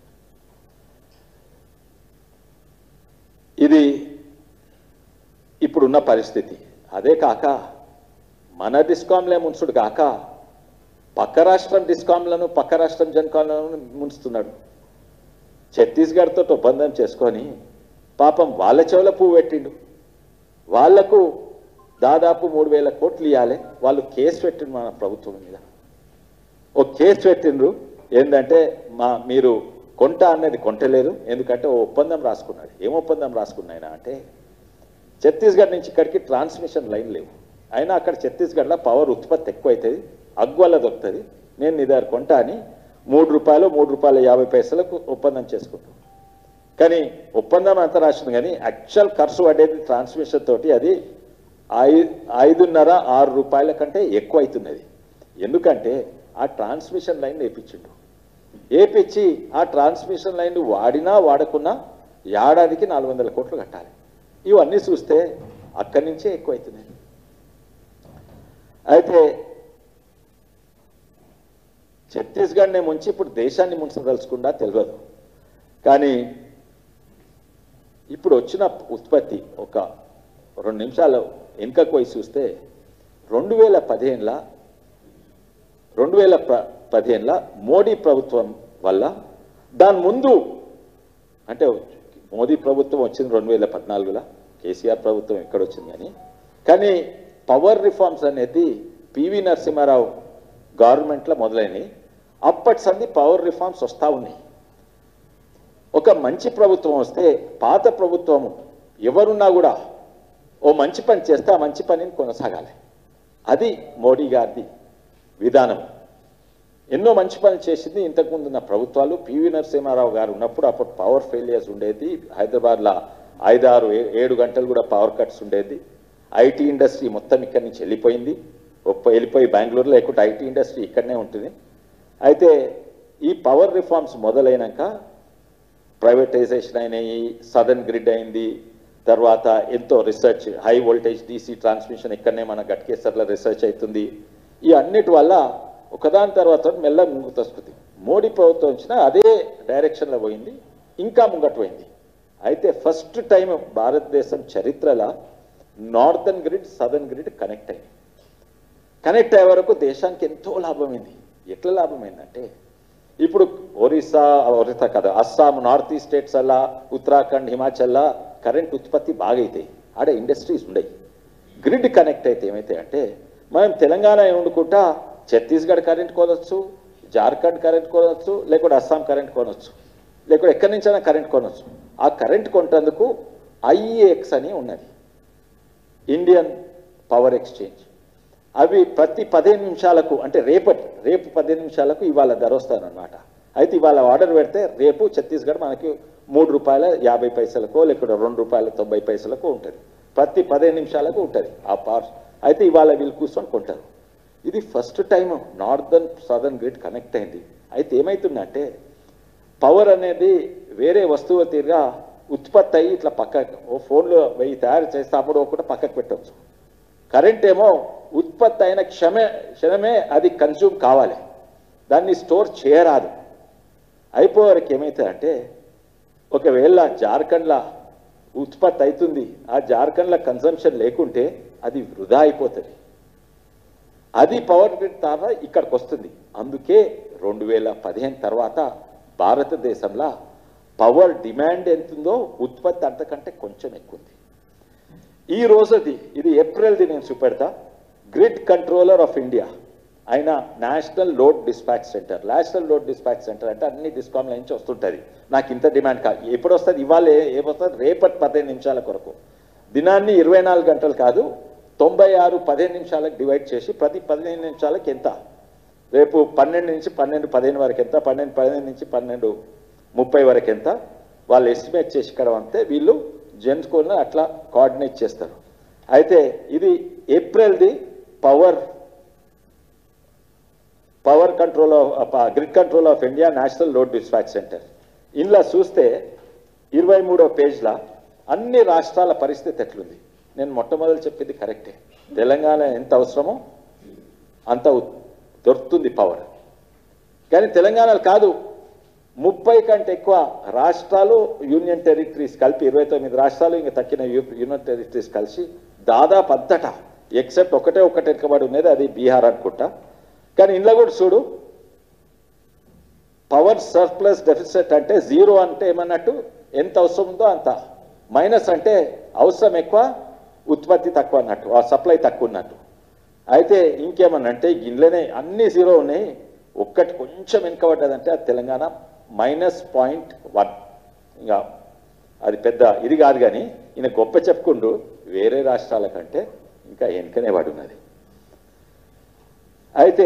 ఇది ఇప్పుడున్న పరిస్థితి. అదే కాక మన డిస్కాంలే ముంచుడు కాక పక్క రాష్ట్రం డిస్కాంలను పక్క రాష్ట్రం జన్కాంలను ముంచుతున్నాడు. ఛత్తీస్గఢ్తో ఒప్పందం చేసుకొని పాపం వాళ్ళ చెవుల పువ్వు పెట్టిండు. వాళ్లకు దాదాపు మూడు వేల కోట్లు ఇవ్వాలి. వాళ్ళు కేసు పెట్టిండ్రు మన ప్రభుత్వం మీద. ఓ కేసు పెట్టిండ్రు. ఏంటంటే మా మీరు కొంట అనేది కొంటలేరు, ఎందుకంటే ఓ ఒప్పందం రాసుకున్నాడు. ఏం ఒప్పందం రాసుకున్నాయినా అంటే ఛత్తీస్గఢ్ నుంచి ఇక్కడికి ట్రాన్స్మిషన్ లైన్ లేవు, అయినా అక్కడ ఛత్తీస్గఢ్లో పవర్ ఉత్పత్తి ఎక్కువ అవుతుంది, అగ్వల్ల దొరుకుతుంది, నేను నీ దగ్గర కొంటా అని మూడు రూపాయలు మూడు రూపాయల యాభై పైసలకు ఒప్పందం చేసుకుంటాం. కానీ ఒప్పందం అంతా రాసింది, కానీ యాక్చువల్ ఖర్చు పడేది ట్రాన్స్మిషన్ తోటి అది ఐ ఐదున్నర ఆరు రూపాయల కంటే ఎక్కువ అవుతున్నది. ఎందుకంటే ఆ ట్రాన్స్మిషన్ లైన్ వేయించిండు, వేపించి ఆ ట్రాన్స్మిషన్ లైన్ వాడినా వాడకున్నా ఏడాదికి నాలుగు వందల కోట్లు కట్టాలి. ఇవన్నీ చూస్తే అక్కడి నుంచే ఎక్కువ అవుతున్నాయి. అయితే ఛత్తీస్గఢ్నే ముంచి ఇప్పుడు దేశాన్ని ముంచదలుచుకుండా తెలియదు, కానీ ఇప్పుడు వచ్చిన ఉత్పత్తి ఒక రెండు నిమిషాలు వెనుకకు పోయి చూస్తే రెండు వేల పదిహేనుల రెండు వేల ప పదిహేనుల మోడీ ప్రభుత్వం వల్ల, దాని ముందు అంటే మోదీ ప్రభుత్వం వచ్చింది రెండు వేల పద్నాలుగులో, కేసీఆర్ ప్రభుత్వం ఎక్కడ వచ్చింది కానీ కానీ పవర్ రిఫార్మ్స్ అనేది పివి నరసింహారావు గవర్నమెంట్లో మొదలైనవి. అప్పటి సంది పవర్ రిఫార్మ్స్ వస్తూ ఉన్నాయి. ఒక మంచి ప్రభుత్వం వస్తే పాత ప్రభుత్వము ఎవరున్నా కూడా ఓ మంచి పని చేస్తే ఆ మంచి పనిని కొనసాగాలి. అది మోడీ గారిది విధానం. ఎన్నో మంచి పనులు చేసింది ఇంతకుముందు ఉన్న ప్రభుత్వాలు. పివి నరసింహారావు గారు ఉన్నప్పుడు అప్పుడు పవర్ ఫెయిలియర్స్ ఉండేది, హైదరాబాద్లో ఐదారు ఏడు గంటలు కూడా పవర్ కట్స్ ఉండేది. ఐటీ ఇండస్ట్రీ మొత్తం ఇక్కడి నుంచి వెళ్ళిపోయింది, వెళ్ళిపోయి బెంగళూరులో, లేకుంటే ఐటీ ఇండస్ట్రీ ఇక్కడనే ఉంటుంది. అయితే ఈ పవర్ రిఫార్మ్స్ మొదలైనాక ప్రైవేటైజేషన్ అయినాయి, సదర్న్ గ్రిడ్ అయింది, తర్వాత ఎంతో research, high voltage DC transmission ఇక్కడనే మన గట్కేసర్లో రీసెర్చ్ అవుతుంది. ఈ అన్నిటి వల్ల ఒకదాని తర్వాత మెల్ల ముందుకు వస్తుంది. మోడీ ప్రభుత్వం వచ్చినా అదే డైరెక్షన్లో పోయింది, ఇంకా ముంగట పోయింది. అయితే ఫస్ట్ టైం భారతదేశం చరిత్రలో northern grid southern grid connect అయింది. కనెక్ట్ అయ్యే వరకు దేశానికి ఎంతో లాభమైంది. ఎట్లా లాభమైందంటే ఇప్పుడు ఒరిస్సా ఒరిస్సా కదా అస్సాం నార్త్ ఈస్ట్ స్టేట్స్ అలా ఉత్తరాఖండ్ హిమాచల్లో కరెంట్ ఉత్పత్తి బాగా అవుతాయి, ఆడ ఇండస్ట్రీస్ ఉండయి. గ్రిడ్ కనెక్ట్ అయితే ఏమైతే అంటే మనం తెలంగాణ వండుకుంటా ఛత్తీస్గఢ్ కరెంట్ కొనవచ్చు, జార్ఖండ్ కరెంట్ కొనవచ్చు, లేకుంటే అస్సాం కరెంట్ కొనవచ్చు, లేకుంటే ఎక్కడి నుంచైనా కరెంట్ కొనవచ్చు. ఆ కరెంట్ కొంటందుకు ఐఈఎక్స్ అని ఉన్నది, ఇండియన్ పవర్ ఎక్స్చేంజ్. అవి ప్రతి పదిహేను నిమిషాలకు అంటే రేపటి రేపు పదిహేను నిమిషాలకు ఇవాళ ధర వస్తానమాట. అయితే ఇవాళ ఆర్డర్ పెడితే రేపు ఛత్తీస్గఢ్ మనకి మూడు రూపాయల యాభై పైసలకో లేకుంటే రెండు రూపాయల తొంభై పైసలకు ఉంటుంది. ప్రతి పదిహేను నిమిషాలకు ఉంటుంది ఆ పవర్. అయితే ఇవాళ వీళ్ళు కూర్చొని కొంటారు. ఇది first time northern southern grid connect అయింది. అయితే ఏమవుతుందంటే పవర్ అనేది వేరే వస్తువు తీరుగా ఉత్పత్తి అయ్యి ఇట్లా పక్కకు ఓ ఫోన్లో వెయ్యి తయారు చేస్తే అప్పుడు ఒకటి పక్కకు పెట్టవచ్చు. కరెంట్ ఏమో ఉత్పత్తి అయిన క్షమే క్షణమే అది కన్జ్యూమ్ కావాలి, దాన్ని స్టోర్ చేయరాదు. అయిపోయేవరకు ఏమవుతుందంటే ఒకవేళ జార్ఖండ్లో ఉత్పత్తి అవుతుంది, ఆ జార్ఖండ్లో కన్సంప్షన్ లేకుంటే అది వృధా అయిపోతుంది. అది పవర్ గ్రిడ్ ద్వారా ఇక్కడికి వస్తుంది. అందుకే రెండు వేల పదిహేను తర్వాత భారతదేశంలో పవర్ డిమాండ్ ఎంతుందో ఉత్పత్తి అంతకంటే కొంచెం ఎక్కువ ఉంది. ఈ రోజుది ఇది ఏప్రిల్ది నేను చూపెడతా. గ్రిడ్ కంట్రోలర్ ఆఫ్ ఇండియా ఆయన national load dispatch centre. National load dispatch centre అంటే అన్ని డిస్కామ్ల నుంచి వస్తుంటుంది. నాకు ఇంత డిమాండ్ కాదు, ఎప్పుడు వస్తుంది, ఇవాళ ఏమొస్తుంది, రేపటి పదిహేను నిమిషాల కొరకు. దినాన్ని ఇరవై నాలుగు గంటలు కాదు, తొంభై ఆరు పదిహేను నిమిషాలకు డివైడ్ చేసి ప్రతి పదిహేను నిమిషాలకు ఎంత, రేపు పన్నెండు నుంచి పన్నెండు పదిహేను వరకు ఎంత, పన్నెండు పదిహేను నుంచి పన్నెండు ముప్పై వరకు ఎంత వాళ్ళు ఎస్టిమేట్ చేసి ఇక్కడ అంతే వీళ్ళు జెన్స్కోల్ని అట్లా కోఆర్డినేట్ చేస్తారు. అయితే ఇది ఏప్రిల్ది power power control of grid control of India national load dispatch centre. ఇందులో చూస్తే ఇరవై మూడో పేజ్లో అన్ని రాష్ట్రాల పరిస్థితి ఎట్లుంది. నేను మొట్టమొదటి చెప్పింది కరెక్టే, తెలంగాణ ఎంత అవసరమో అంత దొరుకుతుంది పవర్. కానీ తెలంగాణలో కాదు, ముప్పై కంటే ఎక్కువ రాష్ట్రాలు యూనియన్ టెరిటరీస్ కలిపి ఇరవై తొమ్మిది రాష్ట్రాలు ఇంకా తక్కిన యూనియన్ టెరిటరీస్ కలిసి దాదాపు అంతటా ఎక్సెప్ట్ ఒకటే ఒకటి ఎక్కబడి ఉన్నది, అది బీహార్ అనుకుంటా. కానీ ఇంట్లో కూడా చూడు, పవర్ సర్ప్లస్ డెఫిసిట్ అంటే జీరో అంటే ఏమన్నట్టు ఎంత అవసరం ఉందో అంత, మైనస్ అంటే అవసరం ఎక్కువ ఉత్పత్తి తక్కువ అన్నట్టు, ఆ సప్లై తక్కువ ఉన్నట్టు. అయితే ఇంకేమన్నంటే ఇంట్లోనే అన్ని జీరో ఉన్నాయి, ఒక్కటి కొంచెం వెనుకబడ్డదంటే అది తెలంగాణ మైనస్ పాయింట్ వన్. ఇంకా అది పెద్ద ఇది కాదు, కానీ ఈయన గొప్ప చెప్పుకుంటూ వేరే రాష్ట్రాల కంటే ఇంకా వెనుకనే పడి ఉన్నది. అయితే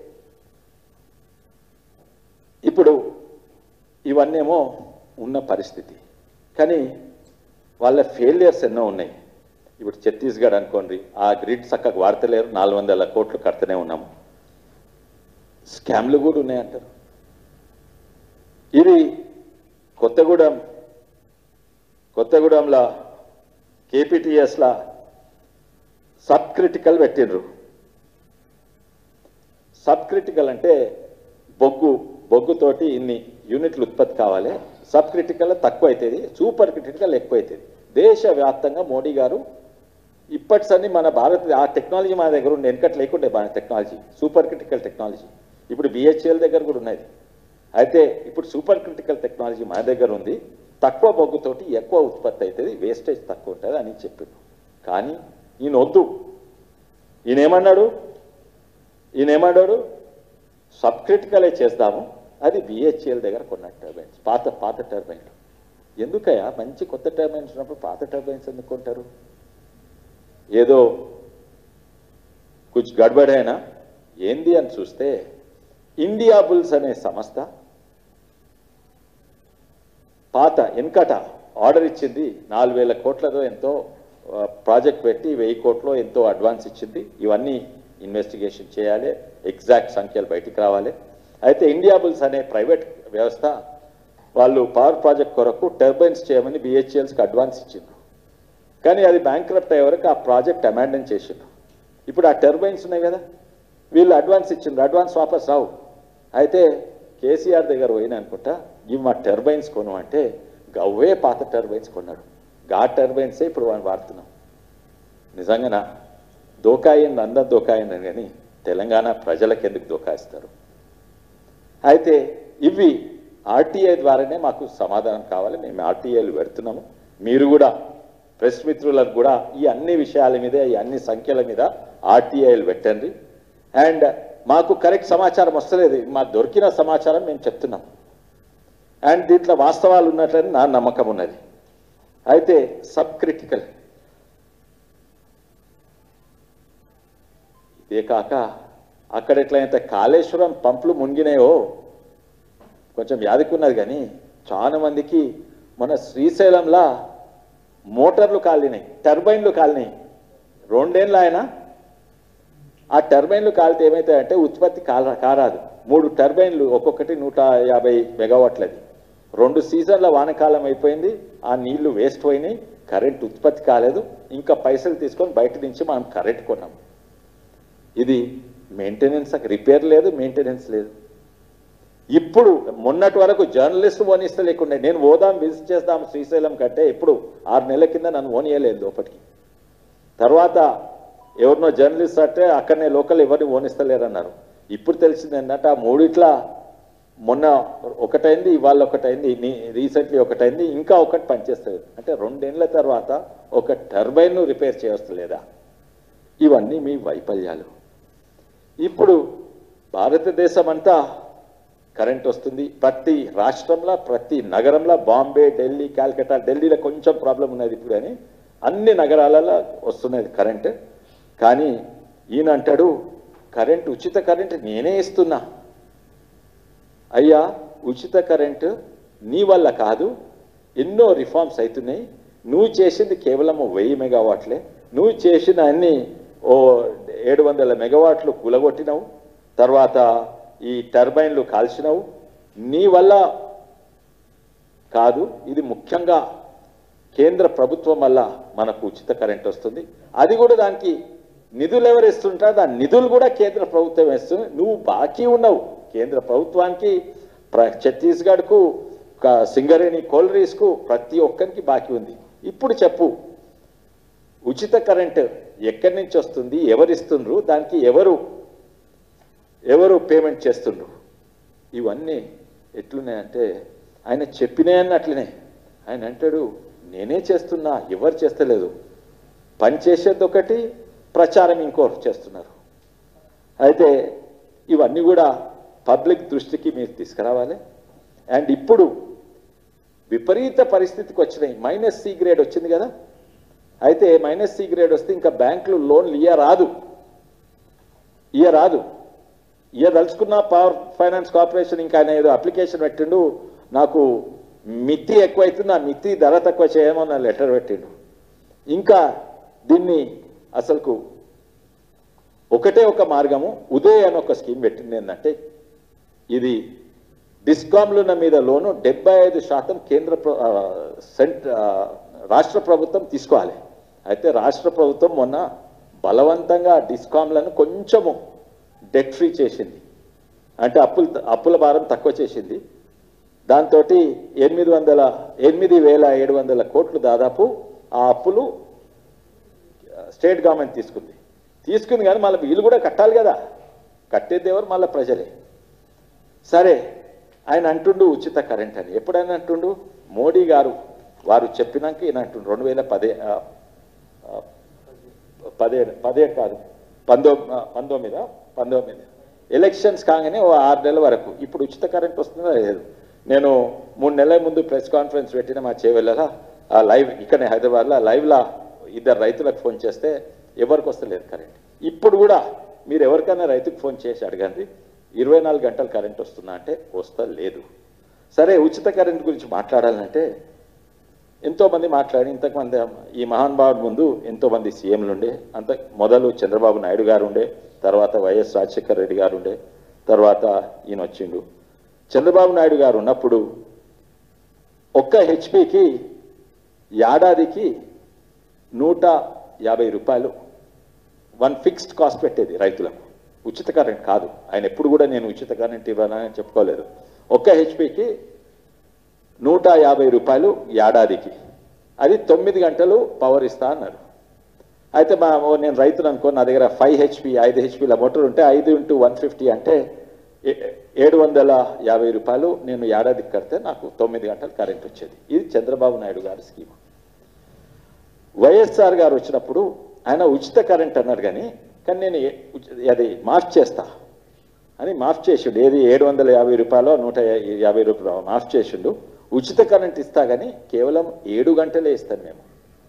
ఇప్పుడు ఇవన్నేమో ఉన్న పరిస్థితి, కానీ వాళ్ళ ఫెయిలియర్స్ ఎన్నో ఉన్నాయి. ఇప్పుడు ఛత్తీస్గఢ్ అనుకోండి, ఆ గ్రిడ్ చక్కగా వాడతలేరు, నాలుగు వందల కోట్లు కడుతూనే ఉన్నాము. స్కామ్లు కూడా ఉన్నాయంటారు. ఇది కొత్తగూడెం కొత్తగూడెంలో కేపీటీఎస్లా సబ్ క్రిటికల్ పెట్టిండ్రు. సబ్ క్రిటికల్ అంటే బొగ్గు బొగ్గుతోటి ఇన్ని యూనిట్లు ఉత్పత్తి కావాలి, సబ్ క్రిటికల్ తక్కువ అవుతుంది, సూపర్ క్రిటికల్ ఎక్కువ అవుతుంది. దేశవ్యాప్తంగా మోడీ గారు ఇప్పటిసన్ని మన భారత ఆ టెక్నాలజీ మన దగ్గర ఉండే, వెనకట్ లేకుండే మన టెక్నాలజీ, సూపర్ క్రిటికల్ టెక్నాలజీ. ఇప్పుడు బిహెచ్ఎల్ దగ్గర కూడా ఉన్నది. అయితే ఇప్పుడు సూపర్ క్రిటికల్ టెక్నాలజీ మన దగ్గర ఉంది, తక్కువ బొగ్గుతోటి ఎక్కువ ఉత్పత్తి అవుతుంది, వేస్టేజ్ తక్కువ ఉంటుంది అని చెప్పిండు. కానీ ఈయన వద్దు, ఈయన ఏమన్నాడు ఈయన ఏమన్నాడు సబ్ క్రిటికలే చేద్దాము, అది బిహెచ్ఎల్ దగ్గర కొన్న టర్బైన్స్, పాత పాత టర్బైన్లు. ఎందుకయ్యా మంచి కొత్త టర్బైన్స్ ఉన్నప్పుడు పాత టర్బైన్స్ ఎందుకు కొంటారు? ఏదో కుछ గడబడైనా ఏంది అని చూస్తే ఇండియా బుల్స్ అనే సంస్థ పాత వెనకట ఆర్డర్ ఇచ్చింది, నాలుగు వేల కోట్లతో ఎంతో ప్రాజెక్ట్ పెట్టి వెయ్యి కోట్లో ఎంతో అడ్వాన్స్ ఇచ్చింది. ఇవన్నీ ఇన్వెస్టిగేషన్ చేయాలి, ఎగ్జాక్ట్ సంఖ్యలు బయటికి రావాలి. అయితే ఇండియా బుల్స్ అనే ప్రైవేట్ వ్యవస్థ వాళ్ళు పవర్ ప్రాజెక్ట్ కొరకు టర్బైన్స్ చేయమని బిహెచ్ఎల్స్కి అడ్వాన్స్ ఇచ్చిండ్రు. కానీ అది బ్యాంక్రప్ట్ అయ్యే వరకు ఆ ప్రాజెక్ట్ అమాండన్ చేసిండ్రు. ఇప్పుడు ఆ టర్బైన్స్ ఉన్నాయి కదా, వీళ్ళు అడ్వాన్స్ ఇచ్చిండ్రు, అడ్వాన్స్ వాపస్ రావు. అయితే కేసీఆర్ దగ్గర పోయిన అనుకుంటా, ఇవి మా టర్బైన్స్ కొను అంటే గవ్వే పాత టర్బైన్స్ కొన్నాడు. గా టర్బైన్సే ఇప్పుడు వాళ్ళు వాడుతున్నాం. నిజంగానా దోకాయింది, అందరు దోకాయిందని, కానీ తెలంగాణ ప్రజలకు ఎందుకు దోకాయిస్తారు? అయితే ఇవి ఆర్టీఐ ద్వారానే మాకు సమాధానం కావాలి. మేము ఆర్టీఐలు పెడుతున్నాము. మీరు కూడా ప్రెస్ మిత్రులకు కూడా ఈ అన్ని విషయాల మీద, ఈ అన్ని సంఖ్యల మీద ఆర్టీఐలు పెట్టండి. అండ్ మాకు కరెక్ట్ సమాచారం వస్తలేదు, మాకు దొరికిన సమాచారం మేము చెప్తున్నాం. అండ్ దీంట్లో వాస్తవాలు ఉన్నట్లని నా నమ్మకం ఉన్నది. అయితే సబ్ క్రిటికల్, ఇదే కాక అక్కడ ఎట్లయితే కాళేశ్వరం పంపులు మునిగినాయో కొంచెం యాదికున్నది, కానీ చాలా మందికి మన శ్రీశైలంలా మోటార్లు కాలినాయి, టర్బైన్లు కాలినాయి. రెండేళ్ళు ఆయన ఆ టర్బైన్లు కాలితే ఏమవుతాయంటే ఉత్పత్తి కాల కారాదు. మూడు టర్బైన్లు ఒక్కొక్కటి నూట యాభై మెగావాట్లది. రెండు సీజన్ల వానకాలం అయిపోయింది, ఆ నీళ్లు వేస్ట్ పోయినాయి, కరెంట్ ఉత్పత్తి కాలేదు. ఇంకా పైసలు తీసుకొని బయట నుంచి మనం కరెంట్ కొన్నాం. ఇది మెయింటెనెన్స్, రిపేర్ లేదు, మెయింటెనెన్స్ లేదు. ఇప్పుడు మొన్నటి వరకు జర్నలిస్ట్ ఓనిస్తా లేకుండా నేను పోదాం విజిట్ చేద్దాం శ్రీశైలం కంటే ఇప్పుడు ఆరు నెలల కింద నన్ను ఓనియలేదు లోపలికి. తర్వాత ఎవరినో జర్నలిస్ట్ అంటే అక్కడనే లోకల్ ఎవరిని ఓనిస్తలేరన్నారు. ఇప్పుడు తెలిసింది ఏంటంటే ఆ మూడిట్లా మొన్న ఒకటైంది, ఇవాళ ఒకటైంది, రీసెంట్లీ ఒకటైంది, ఇంకా ఒకటి పనిచేస్తుంది. అంటే రెండేళ్ల తర్వాత ఒక టర్బైన్ను రిపేర్ చేయవస్తలేదా? ఇవన్నీ మీ వైఫల్యాలు. ఇప్పుడు భారతదేశం అంతా కరెంట్ వస్తుంది, ప్రతి రాష్ట్రంలో ప్రతి నగరంలో, బాంబే, ఢిల్లీ, కాల్కటా, ఢిల్లీలో కొంచెం ప్రాబ్లం ఉన్నది ఇప్పుడు, అని అన్ని నగరాలలో వస్తున్నది కరెంట్. కానీ ఈయన అంటాడు కరెంట్, ఉచిత కరెంట్ నేనే ఇస్తున్నా. అయ్యా ఉచిత కరెంటు నీ వల్ల కాదు, ఎన్నో రిఫార్మ్స్ అవుతున్నాయి. నువ్వు చేసింది కేవలం వెయ్యి మెగావాట్లే, నువ్వు చేసిన అన్ని ఓ ఏడు వందల మెగావాట్లు కూలగొట్టినావు, తర్వాత ఈ టర్బైన్లు కాల్చినావు, నీ వల్ల కాదు. ఇది ముఖ్యంగా కేంద్ర ప్రభుత్వం వల్ల మనకు ఉచిత కరెంట్ వస్తుంది. అది కూడా దానికి నిధులు ఎవరు ఇస్తుంటారు? దాని నిధులు కూడా కేంద్ర ప్రభుత్వం ఇస్తుంది. నువ్వు బాకీ ఉన్నావు కేంద్ర ప్రభుత్వానికి, ఛత్తీస్గఢ్కు, సింగరేణి కోల్రీస్కు, ప్రతి ఒక్కరికి బాకీ ఉంది. ఇప్పుడు చెప్పు, ఉచిత కరెంట్ ఎక్కడి నుంచి వస్తుంది, ఎవరు ఇస్తుండ్రు, దానికి ఎవరు ఎవరు పేమెంట్ చేస్తుండ్రు? ఇవన్నీ ఎట్లున్నాయంటే ఆయన చెప్పినాయని అట్లనే. ఆయన అంటాడు నేనే చేస్తున్నా, ఎవరు చేస్తలేదు. పని చేసేది ఒకటి, ప్రచారం ఇంకోటి చేస్తున్నారు. అయితే ఇవన్నీ కూడా పబ్లిక్ దృష్టికి మీరు తీసుకురావాలి. అండ్ ఇప్పుడు విపరీత పరిస్థితికి వచ్చినాయి. మైనస్ సి గ్రేడ్ వచ్చింది కదా, అయితే మైనస్ సి గ్రేడ్ వస్తే ఇంకా బ్యాంకులు లోన్లు ఇయ్యరాదు ఇయ్యరాదు ఇయ్యదలుచుకున్న పవర్ ఫైనాన్స్ కార్పొరేషన్ ఇంకా ఆయన ఏదో అప్లికేషన్ పెట్టిండు, నాకు మితి ఎక్కువైతుంది, ఆ మితి ధర తక్కువ చేయమని లెటర్ పెట్టిండు. ఇంకా దీన్ని అసలుకు ఒకటే ఒక మార్గము, ఉదయ్ అని ఒక స్కీమ్ పెట్టింది. ఏంటంటే ఇది డిస్కామ్లున్న మీద లోను డెబ్బై ఐదు శాతం కేంద్ర సెంట్ రాష్ట్ర ప్రభుత్వం తీసుకోవాలి. అయితే రాష్ట్ర ప్రభుత్వం మొన్న బలవంతంగా డిస్కామ్లను కొంచెము డెట్ ఫ్రీ చేసింది, అంటే అప్పులు అప్పుల భారం తక్కువ చేసింది. దాంతో ఎనిమిది వందల ఎనిమిది వేల ఏడు వందల కోట్లు దాదాపు ఆ అప్పులు స్టేట్ గవర్నమెంట్ తీసుకుంది తీసుకుంది కానీ మళ్ళీ వీళ్ళు కూడా కట్టాలి కదా, కట్టేది ఎవరు? మళ్ళీ ప్రజలే. సరే, ఆయన అంటుండు ఉచిత కరెంట్ అని. ఎప్పుడైనా అంటుండు? మోడీ గారు వారు చెప్పినాక ఈయన అంటుండు రెండు వేల పదే పదిహేడు పదిహేడు కాదు పంతొమ్మిది పంతొమ్మిది పంతొమ్మిది ఎలక్షన్స్ కాగానే ఓ ఆరు నెలల వరకు ఇప్పుడు ఉచిత కరెంట్ వస్తుందా లేదు. నేను మూడు నెలల ముందు ప్రెస్ కాన్ఫరెన్స్ పెట్టిన మా చేవెళ్ళలా ఆ లైవ్ ఇక్కడనే హైదరాబాద్లో లైవ్లా ఇద్దరు రైతులకు ఫోన్ చేస్తే ఎవరికి వస్తలేదు కరెంట్. ఇప్పుడు కూడా మీరు ఎవరికైనా రైతుకు ఫోన్ చేసి అడగండి, ఇరవై నాలుగు గంటలు కరెంట్ వస్తుందా అంటే వస్తా లేదు. సరే, ఉచిత కరెంట్ గురించి మాట్లాడాలంటే ఎంతోమంది మాట్లాడి, ఇంతకుమంది ఈ మహానుభావుడి ముందు ఎంతోమంది సీఎంలు ఉండే. అంత మొదలు చంద్రబాబు నాయుడు గారు ఉండే, తర్వాత వైఎస్ రాజశేఖర రెడ్డి గారు ఉండే, తర్వాత ఈయన వచ్చిండు. చంద్రబాబు నాయుడు గారు ఉన్నప్పుడు ఒక్క హెచ్పికి ఏడాదికి నూట యాభై రూపాయలు వన్ ఫిక్స్డ్ కాస్ట్ పెట్టేది రైతులకు, ఉచిత కరెంట్ కాదు. ఆయన ఎప్పుడు కూడా నేను ఉచిత కరెంట్ ఇవ్వాలని చెప్పుకోలేదు. ఒక్క హెచ్పికి నూట యాభై రూపాయలు ఏడాదికి, అది తొమ్మిది గంటలు పవర్ ఇస్తా అన్నారు. అయితే మా నేను రైతులు అనుకో, నా దగ్గర ఫైవ్ హెచ్పి ఐదు హెచ్పిల మోటార్ ఉంటే ఐదు ఇంటూ వన్ ఫిఫ్టీ అంటే ఏడు వందల యాభై రూపాయలు నేను ఏడాదికి కడితే నాకు తొమ్మిది గంటలు కరెంట్ వచ్చేది. ఇది చంద్రబాబు నాయుడు గారి స్కీమ్. వైఎస్ఆర్ గారు వచ్చినప్పుడు ఆయన ఉచిత కరెంట్ అన్నారు, కానీ కానీ నేను అది మాఫ్ చేస్తా అని మాఫ్ చేసిండు. ఏది ఏడు వందల యాభై రూపాయలు నూట యాభై రూపాయలు మాఫ్ చేసిండు. ఉచిత కరెంట్ ఇస్తా కానీ కేవలం ఏడు గంటలే ఇస్తాను మేము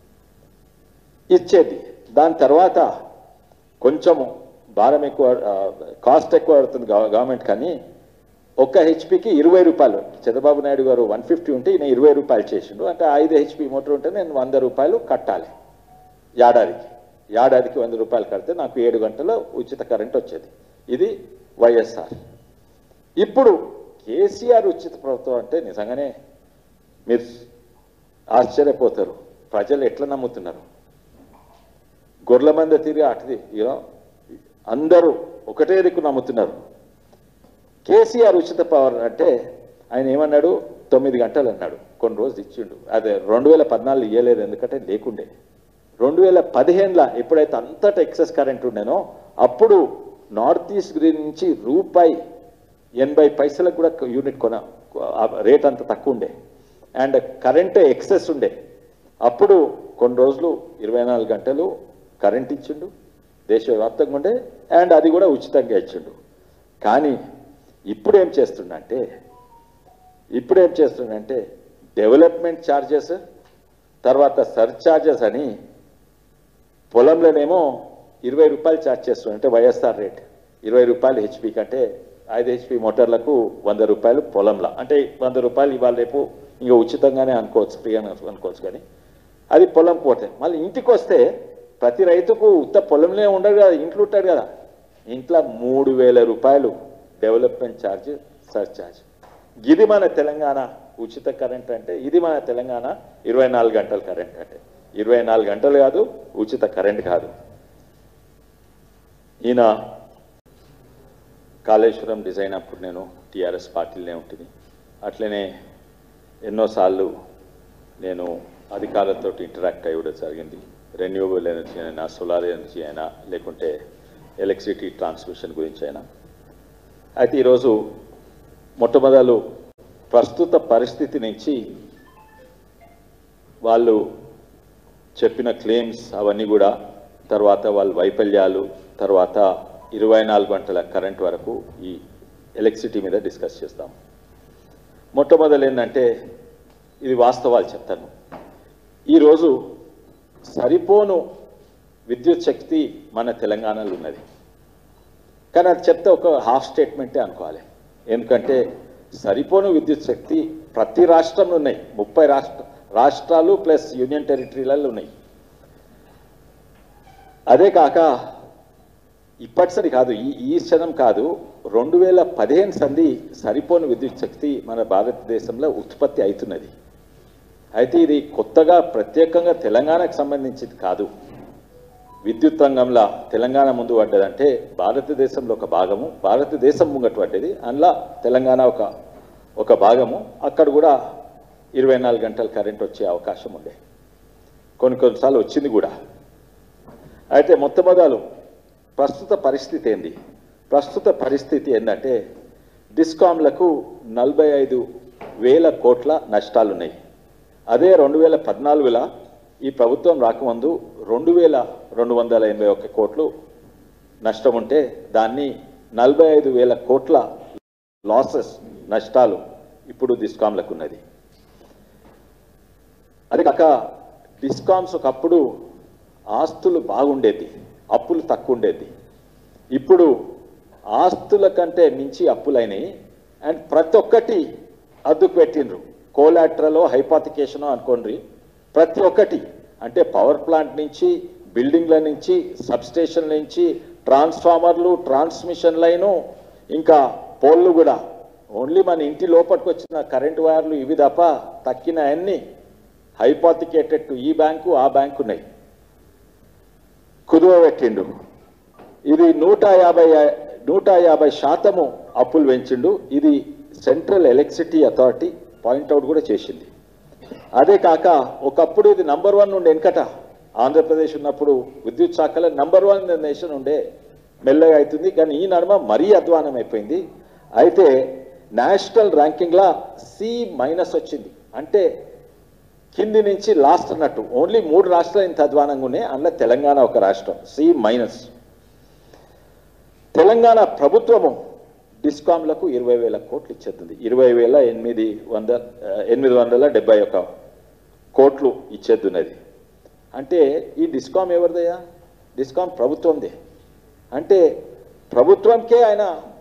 ఇచ్చేది. దాని తర్వాత కొంచెము భారం ఎక్కువ, కాస్ట్ ఎక్కువ పడుతుంది గవర్నమెంట్, కానీ ఒక్క హెచ్పికి ఇరవై రూపాయలు చంద్రబాబు నాయుడు గారు వన్ ఫిఫ్టీ ఉంటే ఈయన ఇరవై రూపాయలు చేసిండు. అంటే ఐదు హెచ్పి మోటార్ ఉంటే నేను వంద రూపాయలు కట్టాలి ఏడాదికి. ఏడాదికి వంద రూపాయలు కడితే నాకు ఏడు గంటల ఉచిత కరెంట్ వచ్చేది. ఇది వైఎస్ఆర్. ఇప్పుడు కేసీఆర్ ఉచిత ప్రభుత్వం అంటే నిజంగానే మీరు ఆశ్చర్యపోతారు. ప్రజలు ఎట్లా నమ్ముతున్నారు? గొర్రెల మంద తిరిగి అటుది అందరూ ఒకటే దిక్కు నమ్ముతున్నారు. కేసీఆర్ ఉచిత పవర్ అంటే ఆయన ఏమన్నాడు? తొమ్మిది గంటలు అన్నాడు, కొన్ని రోజులు ఇచ్చిండు. అదే రెండు వేల పద్నాలుగు ఇవ్వలేదు, ఎందుకంటే లేకుండే. రెండు వేల పదిహేనులో ఎప్పుడైతే అంతటా ఎక్సెస్ కరెంట్ ఉండేనో అప్పుడు నార్త్ ఈస్ట్ గ్రీన్ నుంచి రూపాయి ఎనభై పైసలకు కూడా యూనిట్ కొన రేట్ అంత తక్కువ ఉండే, అండ్ కరెంట్ ఎక్సెస్ ఉండే. అప్పుడు కొన్ని రోజులు ఇరవై నాలుగు గంటలు కరెంట్ ఇచ్చిండు, దేశవ్యాప్తంగా ఉండే, అండ్ అది కూడా ఉచితంగా ఇచ్చిండు. కానీ ఇప్పుడు ఏం చేస్తుండంటే ఇప్పుడు ఏం చేస్తుండంటే డెవలప్మెంట్ ఛార్జెస్, తర్వాత సర్ఛార్జెస్ అని పొలంలోనేమో ఇరవై రూపాయలు ఛార్జ్ చేస్తుంది. అంటే వైఎస్ఆర్ రేట్ ఇరవై రూపాయలు హెచ్పి కంటే ఐదు హెచ్పి మోటార్లకు వంద రూపాయలు పొలంలో, అంటే వంద రూపాయలు ఇవాళ రేపు ఇంకా ఉచితంగానే అనుకోవచ్చు, ఫ్రీ అని అనుకోవచ్చు. కానీ అది పొలం పోతే మళ్ళీ ఇంటికి వస్తే ప్రతి రైతుకు ఉత్త పొలంలో ఉండదు కదా, ఇంట్లో ఉంటాడు కదా, ఇంట్లో మూడు వేల రూపాయలు డెవలప్మెంట్ ఛార్జ్, సర్ఛార్జ్. ఇది మన తెలంగాణ ఉచిత కరెంట్ అంటే, ఇది మన తెలంగాణ ఇరవై నాలుగు గంటల కరెంట్ అంటే. ఇరవై నాలుగు గంటలు కాదు, ఉచిత కరెంట్ కాదు. ఈయన కాళేశ్వరం డిజైన్ అప్పుడు నేను టీఆర్ఎస్ పార్టీలోనే ఉంటుంది. అట్లనే ఎన్నోసార్లు నేను అధికారులతో ఇంటరాక్ట్ అయ్యడం జరిగింది. రెన్యూవబుల్ ఎనర్జీ అయినా, సోలార్ ఎనర్జీ అయినా, లేకుంటే ఎలక్ట్రిసిటీ ట్రాన్స్మిషన్ గురించి అయినా. అయితే ఈరోజు మొట్టమొదలు ప్రస్తుత పరిస్థితి నుంచి వాళ్ళు చెప్పిన క్లెయిమ్స్ అవన్నీ కూడా, తర్వాత వాళ్ళ వైఫల్యాలు, తర్వాత ఇరవై నాలుగు గంటల కరెంట్ వరకు ఈ ఎలక్ట్రిసిటీ మీద డిస్కస్ చేస్తాం. మొట్టమొదలు ఏంటంటే ఇది వాస్తవాలు చెప్తాను. ఈరోజు సరిపోను విద్యుత్ శక్తి మన తెలంగాణలో ఉన్నది. కానీ అది చెప్తే ఒక హాఫ్ స్టేట్మెంటే అనుకోవాలి. ఎందుకంటే సరిపోను విద్యుత్ శక్తి ప్రతి రాష్ట్రంలో ఉన్నాయి. ముప్పై రాష్ట్ర రాష్ట్రాలు ప్లస్ యూనియన్ టెరిటరీలలో ఉన్నాయి. అదే కాక ఇప్పటిసరి కాదు, ఈ ఈ క్షణం కాదు, రెండు వేల పదిహేను సంది సరిపోను విద్యుత్ శక్తి మన భారతదేశంలో ఉత్పత్తి అవుతున్నది. అయితే ఇది కొత్తగా ప్రత్యేకంగా తెలంగాణకు సంబంధించింది కాదు. విద్యుత్ రంగంలో తెలంగాణ ముందు పడ్డదంటే భారతదేశంలో ఒక భాగము, భారతదేశం ముంగట పడ్డది, అందులో తెలంగాణ ఒక ఒక భాగము. అక్కడ కూడా ఇరవై నాలుగు గంటలు కరెంట్ వచ్చే అవకాశం ఉండే, కొన్ని కొన్నిసార్లు వచ్చింది కూడా. అయితే మొట్టమొదలు ప్రస్తుత పరిస్థితి ఏంది? ప్రస్తుత పరిస్థితి ఏంటంటే డిస్కామ్లకు నలభై ఐదు వేల కోట్ల నష్టాలు ఉన్నాయి. అదే రెండు వేల పద్నాలుగులో ఈ ప్రభుత్వం రాకముందు రెండు వేల రెండు వందల ఎనభై ఒక్క కోట్లు నష్టం ఉంటే దాన్ని నలభై ఐదు వేల కోట్ల లాసెస్ నష్టాలు ఇప్పుడు డిస్కామ్లకు ఉన్నది. అదే కాక డిస్కామ్స్ ఒకప్పుడు ఆస్తులు బాగుండేది, అప్పులు తక్కువ ఉండేది. ఇప్పుడు ఆస్తుల కంటే మించి అప్పులైనాయి. అండ్ ప్రతి ఒక్కటి అద్దుకు పెట్టిండ్రు. కోలాట్రలో హైపాతికేషనో అనుకోండి, ప్రతి ఒక్కటి అంటే పవర్ ప్లాంట్ నుంచి, బిల్డింగ్ల నుంచి, సబ్స్టేషన్ల నుంచి, ట్రాన్స్ఫార్మర్లు, ట్రాన్స్మిషన్ లైను, ఇంకా పోల్లు కూడా. ఓన్లీ మన ఇంటి లోపలికి వచ్చిన కరెంటు వైర్లు ఇవి తప్ప తక్కిన అన్ని హైపాతికేటెడ్ టు ఈ బ్యాంకు ఆ బ్యాంకు ఉన్నాయి. కుదువ పెట్టిండు. ఇది నూట యాభై నూట యాభై శాతము అప్పులు పెంచిండు. ఇది సెంట్రల్ ఎలక్ట్రిసిటీ అథారిటీ పాయింట్అవుట్ కూడా చేసింది. అదే కాక ఒకప్పుడు ఇది నంబర్ వన్ ఉండే, వెనకట ఆంధ్రప్రదేశ్ ఉన్నప్పుడు విద్యుత్ శాఖలో నంబర్ వన్ నేషన్ ఉండే, మెల్లగా అవుతుంది. కానీ ఈ నడుమ మరీ అధ్వానం అయిపోయింది. అయితే నేషనల్ ర్యాంకింగ్లా సి మైనస్ వచ్చింది. అంటే కింది నుంచి లాస్ట్ అన్నట్టు. ఓన్లీ మూడు రాష్ట్రాలు ఇంత అధ్వానంగా ఉన్నాయి, అందులో తెలంగాణ ఒక రాష్ట్రం సి మైనస్. తెలంగాణ ప్రభుత్వము డిస్కామ్లకు ఇరవై వేల కోట్లు ఇచ్చేస్తుంది. ఇరవై వేల ఎనిమిది వంద ఎనిమిది వందల డెబ్బై ఒక కోట్లు ఇచ్చేద్దున్నది. అంటే ఈ డిస్కామ్ ఎవరిదయ్యా? డిస్కామ్ ప్రభుత్వందే. అంటే ప్రభుత్వంకే ఆయన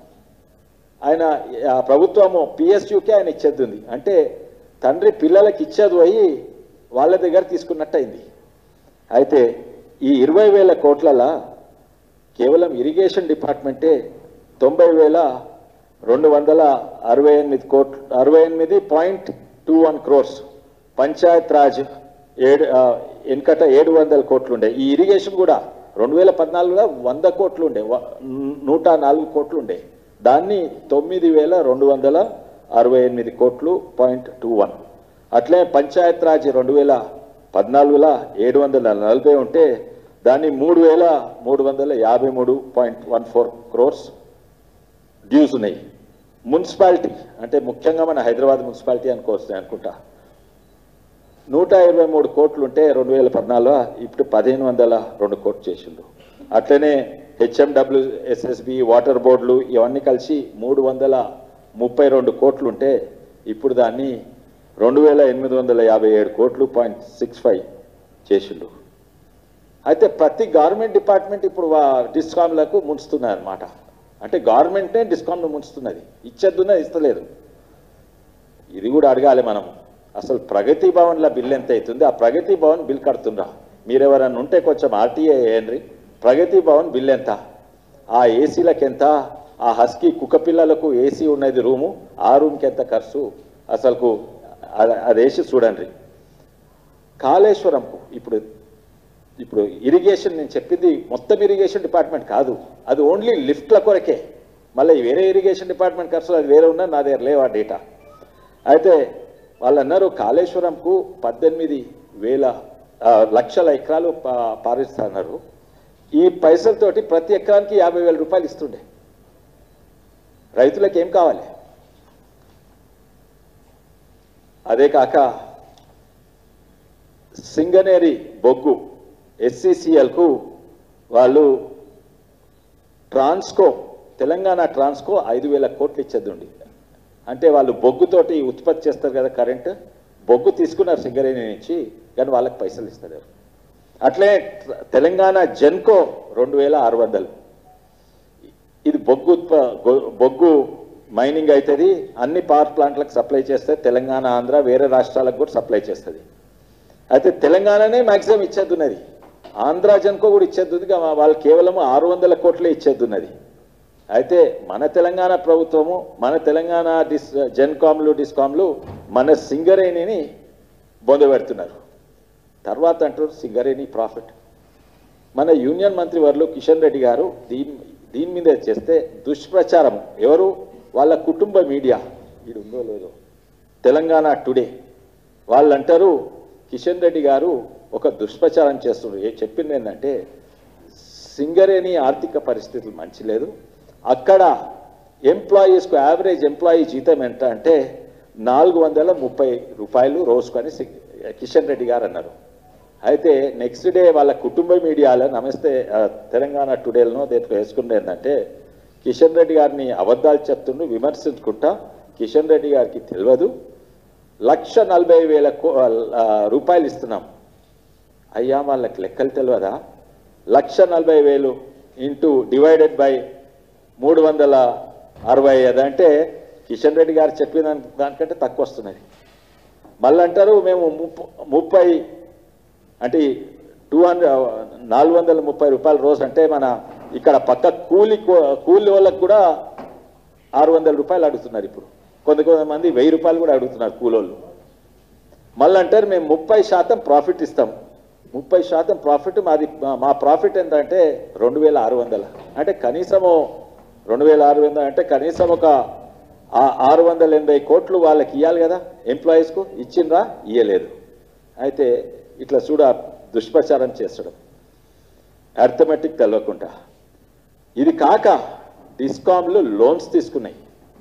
ఆయన ప్రభుత్వము పిఎస్యుకే ఆయన ఇచ్చేద్దుంది. అంటే తండ్రి పిల్లలకి ఇచ్చేది పోయి వాళ్ళ దగ్గర తీసుకున్నట్టు అయింది. అయితే ఈ ఇరవై వేల కోట్లలో కేవలం ఇరిగేషన్ డిపార్ట్మెంటే తొంభై వేల రెండు వందల అరవై ఎనిమిది కోట్లు అరవై ఎనిమిది point two one crores, Panchayat Raj ఏడు వెనుకట ఏడు వందల కోట్లు ఉండే. ఈ ఇరిగేషన్ కూడా రెండు వేల పద్నాలుగులో వంద కోట్లు ఉండే, నూట నాలుగు కోట్లు ఉండే. దాన్ని తొమ్మిది వేల రెండు వందల అరవై ఎనిమిది కోట్లు పాయింట్ టూ వన్. అట్లే పంచాయత్ రాజ్ రెండు వేల పద్నాలుగులో ఏడు వందల నలభై ఉంటే దాన్ని మూడు వేల మూడు వందల యాభై మూడు point one four crores dues ఉన్నాయి. మున్సిపాలిటీ అంటే ముఖ్యంగా మన హైదరాబాద్ మున్సిపాలిటీ అనుకోవచ్చు అనుకుంటా, నూట ఇరవై మూడు కోట్లు ఉంటే రెండు వేల పద్నాలుగులో ఇప్పుడు పదిహేను వందల రెండు కోట్లు చేసిండు. అట్లనే హెచ్ఎండబ్ల్యూ ఎస్ఎస్బి వాటర్ బోర్డులు ఇవన్నీ కలిసి మూడు వందల ముప్పై రెండు కోట్లు ఉంటే ఇప్పుడు దాన్ని రెండు వేల ఎనిమిది వందల యాభై ఏడు కోట్లు పాయింట్ సిక్స్ ఫైవ్ చేసిండు. అయితే ప్రతి గవర్నమెంట్ డిపార్ట్మెంట్ ఇప్పుడు డిస్కామ్లకు ముంచుతున్నది అనమాట. అంటే గవర్నమెంటే డిస్కామ్ను ముంచుతున్నది, ఇచ్చేద్దున్నది ఇస్తలేదు. ఇది కూడా అడగాలి మనం. అసలు ప్రగతి భవన్ల బిల్ ఎంత అవుతుంది? ఆ ప్రగతి భవన్ బిల్ కడుతుండ్రా? మీరెవరన్నా ఉంటే కొంచెం ఆర్టీఏ వేయండి. ప్రగతి భవన్ బిల్ ఎంత? ఆ ఏసీలకు ఎంత? ఆ హస్కీ కుక్క పిల్లలకు ఏసీ ఉన్నది రూము, ఆ రూమ్కి ఎంత ఖర్చు? అసలుకు అది వేసి చూడండి. కాళేశ్వరంకు ఇప్పుడు ఇప్పుడు ఇరిగేషన్ నేను చెప్పింది మొత్తం ఇరిగేషన్ డిపార్ట్మెంట్ కాదు, అది ఓన్లీ లిఫ్ట్ల కొరకే. మళ్ళీ వేరే ఇరిగేషన్ డిపార్ట్మెంట్ ఖర్చులు అది వేరే ఉన్నా నా దగ్గర లేవు ఆ డేటా. అయితే వాళ్ళు అన్నారు కాళేశ్వరంకు పద్దెనిమిది వేల లక్షల ఎకరాలు పారిస్తున్నారు. ఈ పైసలతోటి ప్రతి ఎకరానికి యాభై వేల రూపాయలు ఇస్తుండే. రైతులకు ఏం కావాలి? అదే కాక సింగనేరి బొగ్గు ఎస్సీసీఎల్కు వాళ్ళు ట్రాన్స్కో తెలంగాణ ట్రాన్స్కో ఐదు వేల కోట్లు ఇచ్చేద్దండి. అంటే వాళ్ళు బొగ్గుతోటి ఉత్పత్తి చేస్తారు కదా కరెంటు, బొగ్గు తీసుకున్నారు సింగరేణి నుంచి, కానీ వాళ్ళకి పైసలు ఇస్తారు. అట్లే తెలంగాణ జెన్కో రెండు వేల ఆరు వందలు ఇది బొగ్గు ఉత్ప బొగ్గు మైనింగ్ అవుతుంది, అన్ని పవర్ ప్లాంట్లకు సప్లై చేస్తుంది, తెలంగాణ ఆంధ్ర వేరే రాష్ట్రాలకు కూడా సప్లై చేస్తుంది. అయితే తెలంగాణనే మ్యాక్సిమం ఇచ్చేద్దున్నది, ఆంధ్ర జెన్కో కూడా ఇచ్చేద్దుంది, వాళ్ళు కేవలం ఆరు వందల కోట్లే ఇచ్చేద్దున్నది. అయితే మన తెలంగాణ ప్రభుత్వము మన తెలంగాణ డిస్ జెన్కామ్లు డిస్కామ్లు మన సింగరేణిని బొందబెడుతున్నారు. తర్వాత అంటారు సింగరేణి ప్రాఫిట్. మన యూనియన్ మంత్రి వర్లు కిషన్ రెడ్డి గారు దీని దీని మీద చేస్తే దుష్ప్రచారం, ఎవరు వాళ్ళ కుటుంబ మీడియా, ఇది ఉందో లేదో తెలంగాణ టుడే వాళ్ళు అంటారు కిషన్ రెడ్డి గారు ఒక దుష్ప్రచారం చేస్తున్నారు. ఏ చెప్పింది ఏంటంటే సింగరేణి ఆర్థిక పరిస్థితులు మంచి లేదు, అక్కడ ఎంప్లాయీస్కు యావరేజ్ ఎంప్లాయీ జీతం ఎంత అంటే నాలుగు వందల ముప్పై రూపాయలు రోజుకొని కిషన్ రెడ్డి గారు అన్నారు. అయితే నెక్స్ట్ డే వాళ్ళ కుటుంబ మీడియాలో నమస్తే తెలంగాణ టుడేలను దేంట్లో వేసుకుంటే ఏంటంటే కిషన్ రెడ్డి గారిని అబద్ధాలు చెప్తుండు విమర్శించుకుంటా, కిషన్ రెడ్డి గారికి తెలియదు లక్ష నలభై వేల రూపాయలు ఇస్తున్నాం. అయ్యా వాళ్ళకి లెక్కలు తెలియదా? లక్ష నలభై వేలు ఇంటూ డివైడెడ్ బై మూడు వందల అరవై ఐదు అంటే కిషన్ రెడ్డి గారు చెప్పిన దానికంటే తక్కువ వస్తున్నది. మళ్ళీ అంటారు మేము ముప్పై అంటే టూ హండ్రెడ్ నాలుగు వందల ముప్పై రూపాయల రోజు అంటే మన ఇక్కడ పక్క కూలి కూలి వాళ్ళకు కూడా ఆరు వందల రూపాయలు అడుగుతున్నారు. ఇప్పుడు కొంత కొంతమంది వెయ్యి రూపాయలు కూడా అడుగుతున్నారు కూలోళ్ళు. మళ్ళీ అంటారు మేము ముప్పై శాతం ప్రాఫిట్ ఇస్తాం. ముప్పై శాతం ప్రాఫిట్ మాది, మా ప్రాఫిట్ ఎంత అంటే రెండు వేల ఆరు వందల అంటే కనీసము రెండు వేల ఆరు వందల అంటే కనీసం ఒక ఆరు వందల ఎనభై కోట్లు వాళ్ళకి ఇవ్వాలి కదా ఎంప్లాయీస్కు, ఇచ్చిండ్రా? ఇయ్యలేదు. అయితే ఇట్లా చూడ దుష్ప్రచారం చేస్తడం అర్థమెటిక్ తెలవకుండా. ఇది కాక డిస్కామ్లు లోన్స్ తీసుకున్నాయి,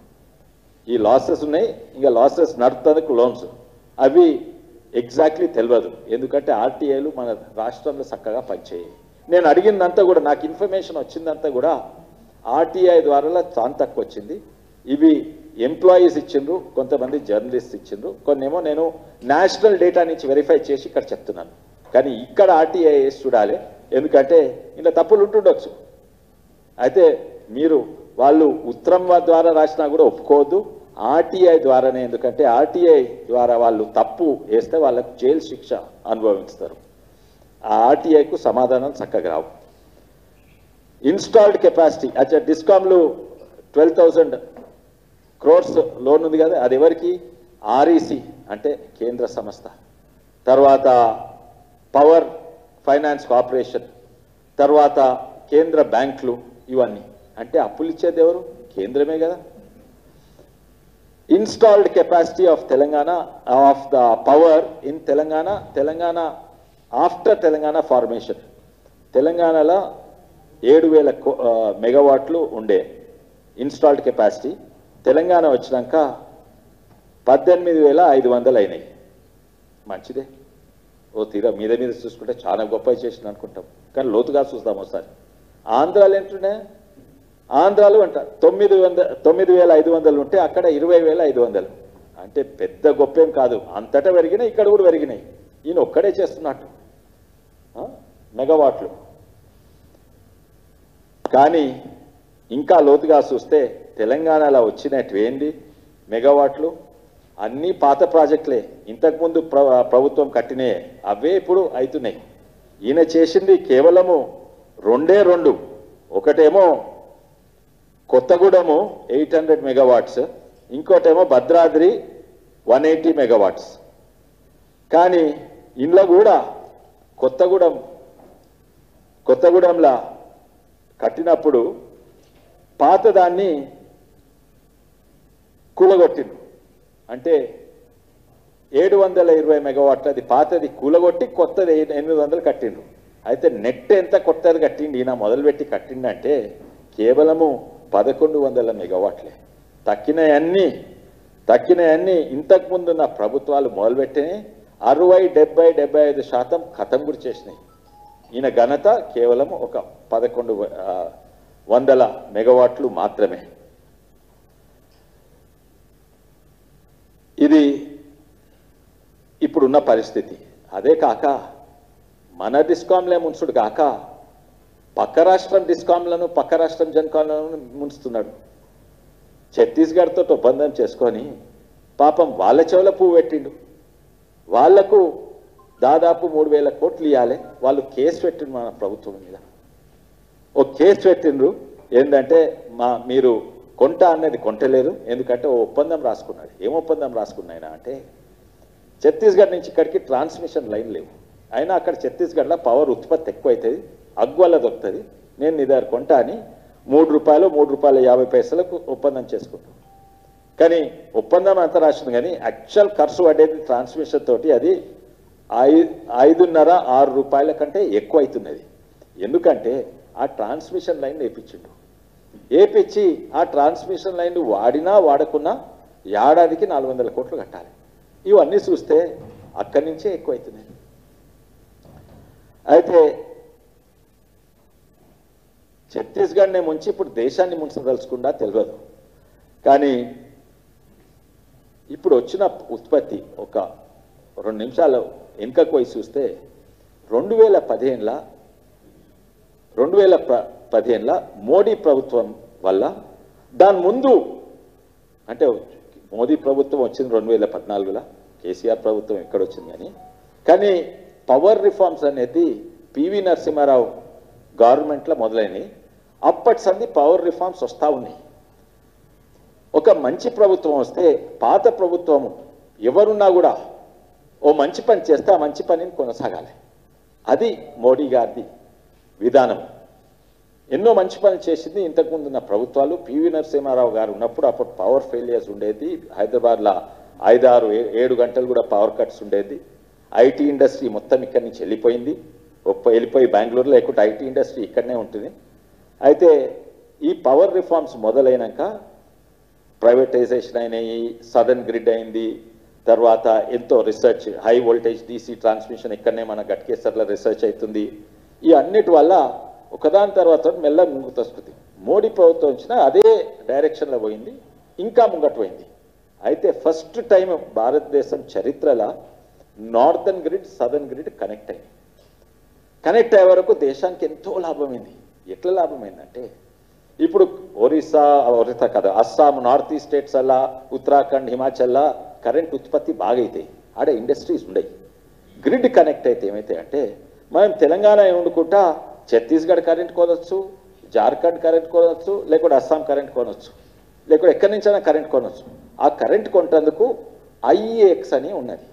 ఈ లాసెస్ ఉన్నాయి, ఇంకా లాసెస్ నడుపుతందుకు లోన్స్, అవి ఎగ్జాక్ట్లీ తెలియదు. ఎందుకంటే ఆర్టీఐలు మన రాష్ట్రంలో చక్కగా పనిచేయాలి. నేను అడిగిందంతా కూడా నాకు ఇన్ఫర్మేషన్ వచ్చిందంతా కూడా ఆర్టీఐ ద్వారా చాలా తక్కువ వచ్చింది. ఇవి ఎంప్లాయీస్ ఇచ్చిండ్రు, కొంతమంది జర్నలిస్ట్ ఇచ్చిండ్రు, కొన్నేమో నేను నేషనల్ డేటా నుంచి వెరిఫై చేసి ఇక్కడ చెప్తున్నాను. కానీ ఇక్కడ ఆర్టీఐ చూడాలి, ఎందుకంటే ఇలా తప్పులు ఉంటుండొచ్చు. అయితే మీరు వాళ్ళు ఉత్తరం ద్వారా రాసినా కూడా ఒప్పుకోవద్దు, ఆర్టీఐ ద్వారానే, ఎందుకంటే ఆర్టీఐ ద్వారా వాళ్ళు తప్పు వేస్తే వాళ్ళకు జైలు శిక్ష అనుభవిస్తారు. ఆ ఆర్టీఐకు సమాధానాలు చక్కగా రావు. ఇన్స్టాల్డ్ కెపాసిటీ అచ్చా డిస్కామ్లు ట్వెల్వ్ థౌజండ్ క్రోర్స్ లోన్ ఉంది కదా, అది ఎవరికి? ఆర్ఈసి అంటే కేంద్ర సంస్థ, తర్వాత పవర్ ఫైనాన్స్ కార్పొరేషన్, తర్వాత కేంద్ర బ్యాంకులు, ఇవన్నీ అంటే అప్పులు ఇచ్చేది ఎవరు? కేంద్రమే కదా. Installed capacity of Telangana of the power in Telangana Telangana after Telangana formation, తెలంగాణలో ఏడు వేల మెగావాట్లు ఉండే ఇన్స్టాల్డ్ కెపాసిటీ, తెలంగాణ వచ్చినాక పద్దెనిమిది వేల ఐదు వందలు అయినాయి. మంచిదే, ఓ తీరా మీద మీద చూసుకుంటే చాలా గొప్ప చేసింది అనుకుంటాం, కానీ లోతుగా చూద్దాం ఒకసారి. ఆంధ్రాలు ఏంటున్నాయి? ఆంధ్రాలు అంట తొమ్మిది వంద తొమ్మిది వేల ఐదు వందలు ఉంటే అక్కడ ఇరవై వేల ఐదు వందలు అంటే పెద్ద గొప్పేం కాదు, అంతటా పెరిగినాయి, ఇక్కడ కూడా పెరిగినాయి. ఈయన ఒక్కడే చేస్తున్నట్టు మెగావాట్లు. కానీ ఇంకా లోతుగా చూస్తే తెలంగాణలో వచ్చినట్టు ఏంది మెగావాట్లు? అన్నీ పాత ప్రాజెక్టులే, ఇంతకుముందు ప్ర ప్రభుత్వం కట్టినాయే, అవే ఇప్పుడు అవుతున్నాయి. ఈయన చేసింది కేవలము రెండే రెండు, ఒకటేమో కొత్తగూడెము ఎయిట్ హండ్రెడ్ మెగావాట్స్, ఇంకోటేమో భద్రాద్రి వన్ ఎయిటీ మెగావాట్స్. కానీ ఇంట్లో కూడా కొత్తగూడెం కొత్తగూడెంలా కట్టినప్పుడు పాతదాన్ని కూలగొట్టిండు, అంటే ఏడు వందల ఇరవై మెగావాట్లు అది పాతది కూలగొట్టి కొత్తది ఎనిమిది వందలు కట్టిండు. అయితే నెట్ ఎంత కొత్తది కట్టిండి ఈయన మొదలుపెట్టి కట్టిండంటే కేవలము పదకొండు వందల మెగావాట్లే. తక్కినవన్నీ తక్కినవన్నీ ఇంతకుముందున్న ప్రభుత్వాలు మొదలుపెట్టినాయి, అరవై డెబ్బై డెబ్బై ఐదు శాతం ఖతం కూడా చేసినాయి. ఈయన ఘనత కేవలం ఒక పదకొండు వందల మెగావాట్లు మాత్రమే. ఇది ఇప్పుడున్న పరిస్థితి. అదే కాక మన డిస్కాంలే ముంచుడు కాక పక్క రాష్ట్రం డిస్కాంలను పక్క రాష్ట్రం జన్కాంలను ముంచుతున్నాడు. ఛత్తీస్గఢ్తో ఒప్పందం చేసుకొని పాపం వాళ్ళ చెవుల పువ్వు పెట్టిండు. వాళ్లకు దాదాపు మూడు వేల కోట్లు ఇవ్వాలి. వాళ్ళు కేసు పెట్టిండు మన ప్రభుత్వం మీద. ఓ కేసు పెట్టిండ్రు ఏంటంటే మా మీరు కొంట అనేది కొంటలేదు, ఎందుకంటే ఓ ఒప్పందం రాసుకున్నాడు. ఏం ఒప్పందం రాసుకున్నాయినా అంటే ఛత్తీస్గఢ్ నుంచి ఇక్కడికి ట్రాన్స్మిషన్ లైన్ లేవు, అయినా అక్కడ ఛత్తీస్గఢ్లో పవర్ ఉత్పత్తి ఎక్కువ అవుతుంది, అగ్వల్ల దొరుకుతుంది, నేను నీ దగ్గర కొంటా అని మూడు రూపాయలు మూడు రూపాయల యాభై పైసలకు ఒప్పందం చేసుకుంటాం. కానీ ఒప్పందం అంతా రాసింది, కానీ యాక్చువల్ ఖర్చు పడేది ట్రాన్స్మిషన్ తోటి అది ఐ ఐదున్నర ఆరు రూపాయల కంటే ఎక్కువ అవుతున్నది. ఎందుకంటే ఆ ట్రాన్స్మిషన్ లైన్ వేయించిండు. వేపించి ఆ ట్రాన్స్మిషన్ లైన్ వాడినా వాడకున్నా ఏడాదికి నాలుగు వందల కోట్లు కట్టాలి. ఇవన్నీ చూస్తే అక్కడి నుంచే ఎక్కువ అవుతున్నాయి. అయితే ఛత్తీస్గఢ్నే ముంచి ఇప్పుడు దేశాన్ని ముంచదలుచుకుండా తెలియదు. కానీ ఇప్పుడు వచ్చిన ఉత్పత్తి ఒక రెండు నిమిషాలు వెనుకకు పోయి చూస్తే రెండు వేల పదిహేనుల రెండు వేల ప పదిహేనుల మోడీ ప్రభుత్వం వల్ల, దాని ముందు అంటే మోదీ ప్రభుత్వం వచ్చింది రెండు వేల పద్నాలుగులో, కేసీఆర్ ప్రభుత్వం ఎక్కడ వచ్చింది కానీ కానీ పవర్ రిఫార్మ్స్ అనేది పివి నరసింహారావు గవర్నమెంట్లో మొదలైనవి. అప్పటి సంది పవర్ రిఫార్మ్స్ వస్తూ ఉన్నాయి. ఒక మంచి ప్రభుత్వం వస్తే పాత ప్రభుత్వం ఎవరున్నా కూడా ఓ మంచి పని చేస్తే ఆ మంచి పనిని కొనసాగాలి. అది మోడీ గారిది విధానం. ఎన్నో మంచి పనులు చేసింది ఇంతకుముందు ఉన్న ప్రభుత్వాలు. పివి నరసింహారావు గారు ఉన్నప్పుడు అప్పుడు పవర్ ఫెయిలియర్స్ ఉండేది. హైదరాబాద్లో ఐదారు ఏడు గంటలు కూడా పవర్ కట్స్ ఉండేది. ఐటీ ఇండస్ట్రీ మొత్తం ఇక్కడి నుంచి వెళ్ళిపోయింది, వెళ్ళిపోయి బెంగళూరు, లేకుంటే ఐటీ ఇండస్ట్రీ ఇక్కడనే ఉంటుంది. అయితే ఈ పవర్ రిఫార్మ్స్ మొదలైనాక ప్రైవేటైజేషన్ అయినాయి, సదర్న్ గ్రిడ్ అయింది, తర్వాత ఎంతో research, high voltage DC transmission ఇక్కడనే మన గట్కేసర్లో రీసెర్చ్ అవుతుంది. ఈ అన్నిటి వల్ల ఒకదాని తర్వాత మెల్ల ముందుకు వస్తుంది. మోడీ ప్రభుత్వం వచ్చిన అదే డైరెక్షన్లో పోయింది, ఇంకా ముంగట పోయింది. అయితే ఫస్ట్ టైం భారతదేశం చరిత్రలో northern grid southern grid connect అయింది. కనెక్ట్ అయ్యే వరకు దేశానికి ఎంతో లాభమైంది. ఎట్లా లాభమైందంటే ఇప్పుడు ఒరిస్సా ఒరిస్సా కదా అస్సాం నార్త్ ఈస్ట్ స్టేట్స్ అలా ఉత్తరాఖండ్ హిమాచల్లో కరెంట్ ఉత్పత్తి బాగా అవుతాయి, ఆడ ఇండస్ట్రీస్ ఉండయి. గ్రిడ్ కనెక్ట్ అయితే ఏమైతే అంటే మనం తెలంగాణ వండుకుంటా ఛత్తీస్గఢ్ కరెంట్ కొనవచ్చు, జార్ఖండ్ కరెంట్ కొనవచ్చు, లేకుంటే అస్సాం కరెంట్ కొనవచ్చు, లేకుంటే ఎక్కడి నుంచైనా కరెంట్ కొనవచ్చు. ఆ కరెంట్ కొంటందుకు ఐఈఎక్స్ అని ఉన్నది,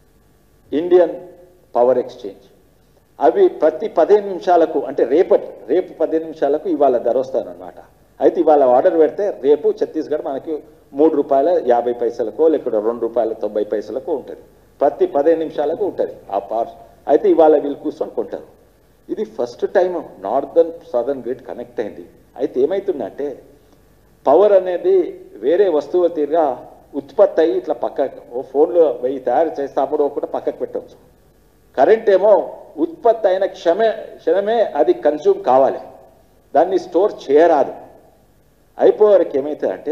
ఇండియన్ పవర్ ఎక్స్చేంజ్. అవి ప్రతి పదిహేను నిమిషాలకు అంటే రేపటి రేపు పదిహేను నిమిషాలకు ఇవాళ ధర వస్తానమాట. అయితే ఇవాళ ఆర్డర్ పెడితే రేపు ఛత్తీస్గఢ్ మనకి మూడు రూపాయల యాభై పైసలకో లేకుంటే రెండు రూపాయల తొంభై పైసలకో ఉంటుంది. ప్రతి పదిహేను నిమిషాలకు ఉంటుంది ఆ పవర్. అయితే ఇవాళ వీళ్ళు కూర్చొని కొంటారు. ఇది first time northern southern grid connect అయింది. అయితే ఏమవుతుందంటే పవర్ అనేది వేరే వస్తువు తీరుగా ఉత్పత్తి అయ్యి ఇట్లా పక్కకు ఓ ఫోన్లో వెయ్యి తయారు చేస్తే అప్పుడు ఒకటి పక్కకు పెట్టవచ్చు. కరెంట్ ఏమో ఉత్పత్తి అయిన క్షమే క్షణమే అది కన్జ్యూమ్ కావాలి, దాన్ని స్టోర్ చేయరాదు. అయిపోయేవరకు ఏమవుతుందంటే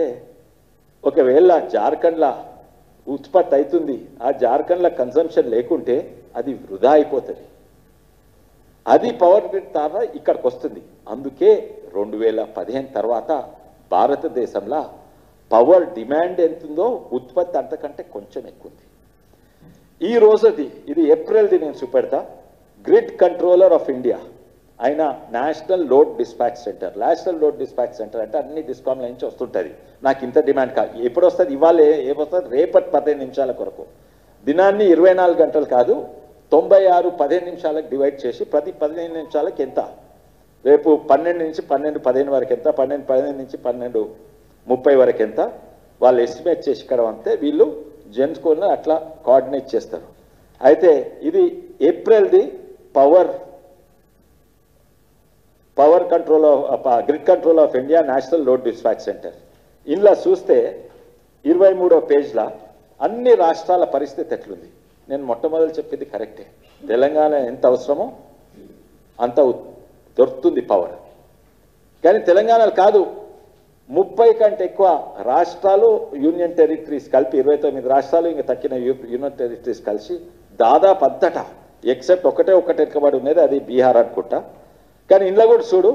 ఒకవేళ జార్ఖండ్లో ఉత్పత్తి అవుతుంది, ఆ జార్ఖండ్లో కన్సంప్షన్ లేకుంటే అది వృధా అయిపోతుంది. అది పవర్ గ్రిడ్ ద్వారా ఇక్కడికి వస్తుంది. అందుకే రెండు వేల పదిహేను తర్వాత భారతదేశంలో పవర్ డిమాండ్ ఎంతుందో ఉత్పత్తి అంతకంటే కొంచెం ఎక్కువ ఉంది. ఈ రోజుది ఇది ఏప్రిల్ది నేను చూపెడతా. గ్రిడ్ కంట్రోలర్ ఆఫ్ ఇండియా ఆయన national load dispatch centre. National load dispatch centre అంటే అన్ని డిస్కామ్ల నుంచి వస్తుంటుంది. నాకు ఇంత డిమాండ్ కాదు, ఎప్పుడు వస్తుంది, ఇవాళ ఏమొస్తుంది, రేపటి పదిహేను నిమిషాల కొరకు. దినాన్ని ఇరవై నాలుగు గంటలు కాదు, తొంభై ఆరు పదిహేను నిమిషాలకు డివైడ్ చేసి ప్రతి పదిహేను నిమిషాలకు ఎంత, రేపు పన్నెండు నుంచి పన్నెండు పదిహేను వరకు ఎంత, పన్నెండు పదిహేను నుంచి పన్నెండు ముప్పై వరకు ఎంత, వాళ్ళు ఎస్టిమేట్ చేసి ఇక్కడ అంతే వీళ్ళు జెన్స్కోని అట్లా కోఆర్డినేట్ చేస్తారు. అయితే ఇది ఏప్రిల్ది power power control of grid control of India national load dispatch centre. ఇందులో చూస్తే ఇరవై మూడో పేజ్లో అన్ని రాష్ట్రాల పరిస్థితి ఎట్లుంది. నేను మొట్టమొదటి చెప్పింది కరెక్టే, తెలంగాణ ఎంత అవసరమో అంత దొరుకుతుంది పవర్. కానీ తెలంగాణలో కాదు, ముప్పై కంటే ఎక్కువ రాష్ట్రాలు యూనియన్ టెరిటరీస్ కలిపి ఇరవై తొమ్మిది రాష్ట్రాలు ఇంకా తక్కిన యూనియన్ టెరిటరీస్ కలిసి దాదాపు అంతటా ఎక్సెప్ట్ ఒకటే ఒకటి ఎక్కబడి ఉన్నది, అది బీహార్ అనుకుంటా. కానీ ఇంట్లో కూడా చూడు,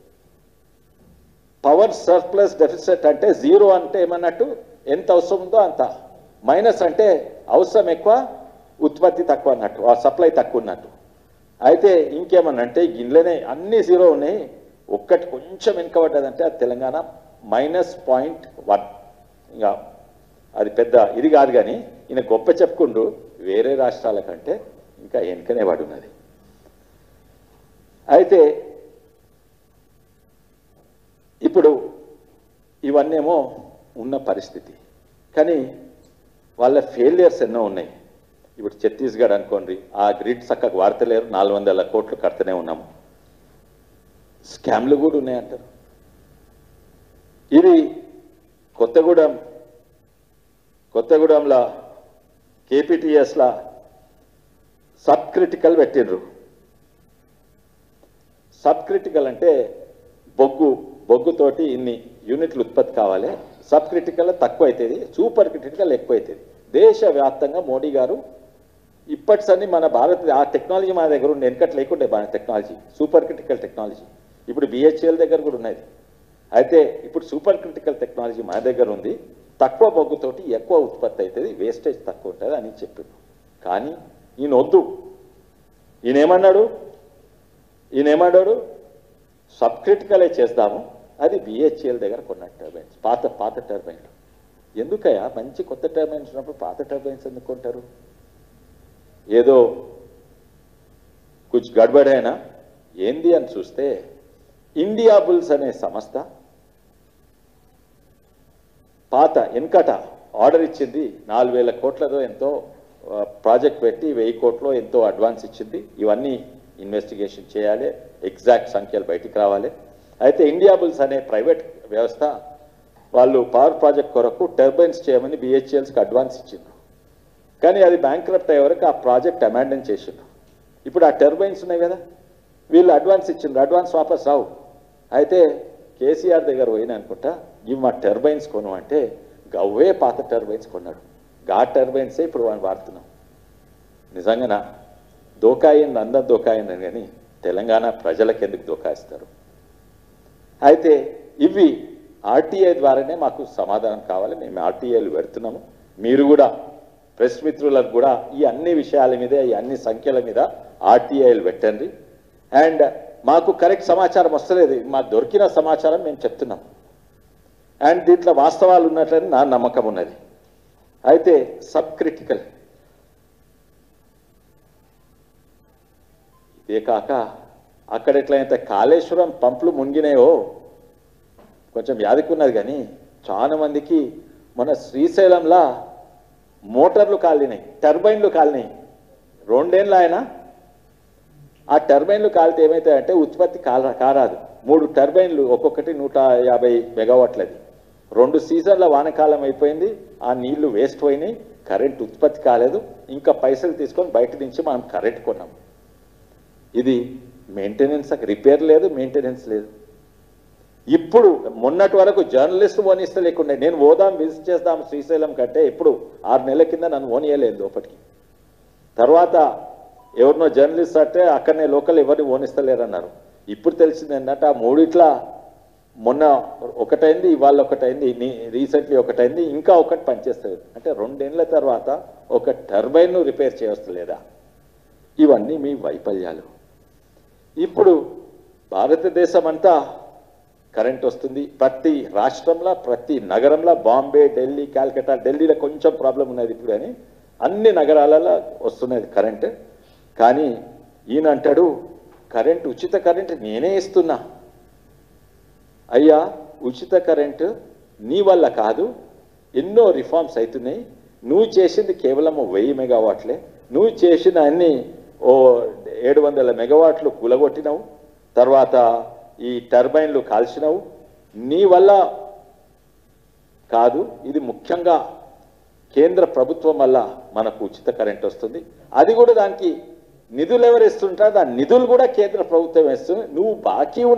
పవర్ సర్ప్లస్ డెఫిసిట్ అంటే జీరో అంటే ఏమన్నట్టు ఎంత అవసరం ఉందో అంత, మైనస్ అంటే అవసరం ఎక్కువ ఉత్పత్తి తక్కువ అన్నట్టు, ఆ సప్లై తక్కువ ఉన్నట్టు. అయితే ఇంకేమన్నంటే గిన్నెలనే అన్ని జీరో ఉన్నాయి, ఒక్కటి కొంచెం వెనుకబడ్డదంటే అది తెలంగాణ మైనస్ పాయింట్ వన్. ఇంకా అది పెద్ద ఇది కాదు, కానీ ఈయన గొప్ప చెప్పుకుంటూ వేరే రాష్ట్రాల కంటే ఇంకా వెనుకనే పడున్నది. అయితే ఇప్పుడు ఇవన్నేమో ఉన్న పరిస్థితి, కానీ వాళ్ళ ఫెయిలియర్స్ ఎన్నో ఉన్నాయి. ఇప్పుడు ఛత్తీస్గఢ్ అనుకోండి, ఆ గ్రిడ్ చక్కగా వాడతలేరు, నాలుగు వందల కోట్లు కడుతూనే ఉన్నాము, స్కామ్లు కూడా ఉన్నాయంటారు. ఇది కొత్తగూడెం కొత్తగూడెంలో కేపీటీఎస్లా సబ్ క్రిటికల్ పెట్టిండ్రు. సబ్ క్రిటికల్ అంటే బొగ్గు బొగ్గుతోటి ఇన్ని యూనిట్లు ఉత్పత్తి కావాలి, సబ్ క్రిటికల్ తక్కువ అవుతుంది, సూపర్ క్రిటికల్ ఎక్కువ అవుతుంది. దేశవ్యాప్తంగా మోడీ గారు ఇప్పటిసన్ని మన భారత్ ఆ టెక్నాలజీ మన దగ్గర ఉండే, వెనకట్ లేకుండే మన టెక్నాలజీ, సూపర్ క్రిటికల్ టెక్నాలజీ. ఇప్పుడు బిహెచ్ఎల్ దగ్గర కూడా ఉన్నది. అయితే ఇప్పుడు సూపర్ క్రిటికల్ టెక్నాలజీ మన దగ్గర ఉంది, తక్కువ బొగ్గుతోటి ఎక్కువ ఉత్పత్తి అవుతుంది, వేస్టేజ్ తక్కువ ఉంటుంది అని చెప్పిండు. కానీ ఈయన వద్దు, ఈయన ఏమన్నాడు ఈయన ఏమన్నాడు సబ్ క్రిటికలే చేద్దాము, అది బిహెచ్ఎల్ దగ్గర కొన్న టర్బైన్స్, పాత పాత టర్బైన్లు. ఎందుకయ్యా మంచి కొత్త టర్బైన్స్ ఉన్నప్పుడు పాత టర్బైన్స్ ఎందుకు కొంటారు? ఏదో కుछ గడబడైనా ఏంది అని చూస్తే ఇండియా బుల్స్ అనే సంస్థ పాత వెనకట ఆర్డర్ ఇచ్చింది, నాలుగు వేల కోట్లతో ఎంతో ప్రాజెక్ట్ పెట్టి వెయ్యి కోట్లో ఎంతో అడ్వాన్స్ ఇచ్చింది. ఇవన్నీ ఇన్వెస్టిగేషన్ చేయాలి, ఎగ్జాక్ట్ సంఖ్యలు బయటికి రావాలి. అయితే ఇండియా బుల్స్ అనే ప్రైవేట్ వ్యవస్థ వాళ్ళు పవర్ ప్రాజెక్ట్ కొరకు టర్బైన్స్ చేయమని బిహెచ్ఎల్స్కి అడ్వాన్స్ ఇచ్చిండ్రు. కానీ అది బ్యాంక్రప్ట్ అయ్యే వరకు ఆ ప్రాజెక్ట్ అమాండన్ చేసిండ్రు. ఇప్పుడు ఆ టర్బైన్స్ ఉన్నాయి కదా, వీళ్ళు అడ్వాన్స్ ఇచ్చిండ్రు, అడ్వాన్స్ వాపస్ రావు. అయితే కేసీఆర్ దగ్గర పోయిన అనుకుంటా, ఇవి మా టర్బైన్స్ కొను అంటే గవ్వే పాత టర్బైన్స్ కొన్నాడు. గా టర్బైన్సే ఇప్పుడు వాళ్ళు వాడుతున్నాం. నిజంగానా దోకాయింది, అందరు దోకాయింది కానీ తెలంగాణ ప్రజలకు ఎందుకు దోకాయిస్తారు? అయితే ఇవి ఆర్టీఐ ద్వారానే మాకు సమాధానం కావాలి, మేము ఆర్టీఐలు పెడుతున్నాము. మీరు కూడా ప్రెస్ మిత్రులకు కూడా ఈ అన్ని విషయాల మీద, ఈ అన్ని సంఖ్యల మీద ఆర్టీఐలు పెట్టండి. అండ్ మాకు కరెక్ట్ సమాచారం వస్తలేదు, మాకు దొరికిన సమాచారం మేము చెప్తున్నాం. అండ్ దీంట్లో వాస్తవాలు ఉన్నట్లని నా నమ్మకం ఉన్నది. అయితే సబ్ క్రిటికల్ ఇదే కాక అక్కడ ఎట్లయితే కాళేశ్వరం పంపులు మునిగినాయో కొంచెం యాదికున్నది, కానీ చాలా మందికి మన శ్రీశైలంలా మోటార్లు కాలినాయి, టర్బైన్లు కాలినాయి. రెండేళ్ళు ఆయన ఆ టర్బైన్లు కాలితే ఏమవుతాయంటే ఉత్పత్తి కాల కారాదు. మూడు టర్బైన్లు ఒక్కొక్కటి నూట యాభై మెగావాట్లది. రెండు సీజన్ల వానకాలం అయిపోయింది, ఆ నీళ్లు వేస్ట్ పోయినాయి, కరెంట్ ఉత్పత్తి కాలేదు. ఇంకా పైసలు తీసుకొని బయట నుంచి మనం కరెంట్ కొన్నాం. ఇది మెయింటెనెన్స్, రిపేర్ లేదు, మెయింటెనెన్స్ లేదు. ఇప్పుడు మొన్నటి వరకు జర్నలిస్ట్ ఓనిస్తే లేకుండా నేను ఓదాం విజిట్ చేద్దాం శ్రీశైలం కంటే ఇప్పుడు ఆరు నెలల కింద నన్ను ఓనియలేదు లోపలికి. తర్వాత ఎవరినో జర్నలిస్ట్ అంటే అక్కడనే లోకల్ ఎవరిని ఓనిస్తలేరన్నారు. ఇప్పుడు తెలిసింది ఏంటంటే ఆ మూడిట్లా మొన్న ఒకటైంది, ఇవాళ ఒకటైంది, రీసెంట్లీ ఒకటైంది, ఇంకా ఒకటి పనిచేస్తుంది. అంటే రెండేళ్ల తర్వాత ఒక టర్బైన్ను రిపేర్ చేయవస్తలేదా? ఇవన్నీ మీ వైఫల్యాలు. ఇప్పుడు భారతదేశం అంతా కరెంట్ వస్తుంది, ప్రతి రాష్ట్రంలో ప్రతి నగరంలో, బాంబే, ఢిల్లీ, కాల్కటా, ఢిల్లీలో కొంచెం ప్రాబ్లం ఉన్నది ఇప్పుడు, కానీ అన్ని నగరాలలో వస్తున్నది కరెంట్. కానీ ఈయన అంటాడు కరెంట్, ఉచిత కరెంట్ నేనే ఇస్తున్నా. అయ్యా ఉచిత కరెంటు నీ వల్ల కాదు, ఎన్నో రిఫార్మ్స్ అవుతున్నాయి. నువ్వు చేసింది కేవలం వెయ్యి మెగావాట్లే, నువ్వు చేసిన అన్ని ఓ ఏడు వందల మెగావాట్లు కూలగొట్టినావు, తర్వాత ఈ టర్బైన్లు కాల్చినావు. నీ వల్ల కాదు, ఇది ముఖ్యంగా కేంద్ర ప్రభుత్వం వల్ల మనకు ఉచిత కరెంట్ వస్తుంది. అది కూడా దానికి నిధులు ఎవరు ఇస్తుంటారో దాని నిధులు కూడా కేంద్ర ప్రభుత్వం ఇస్తుంది. నువ్వు బాకీ ఉన్నావు,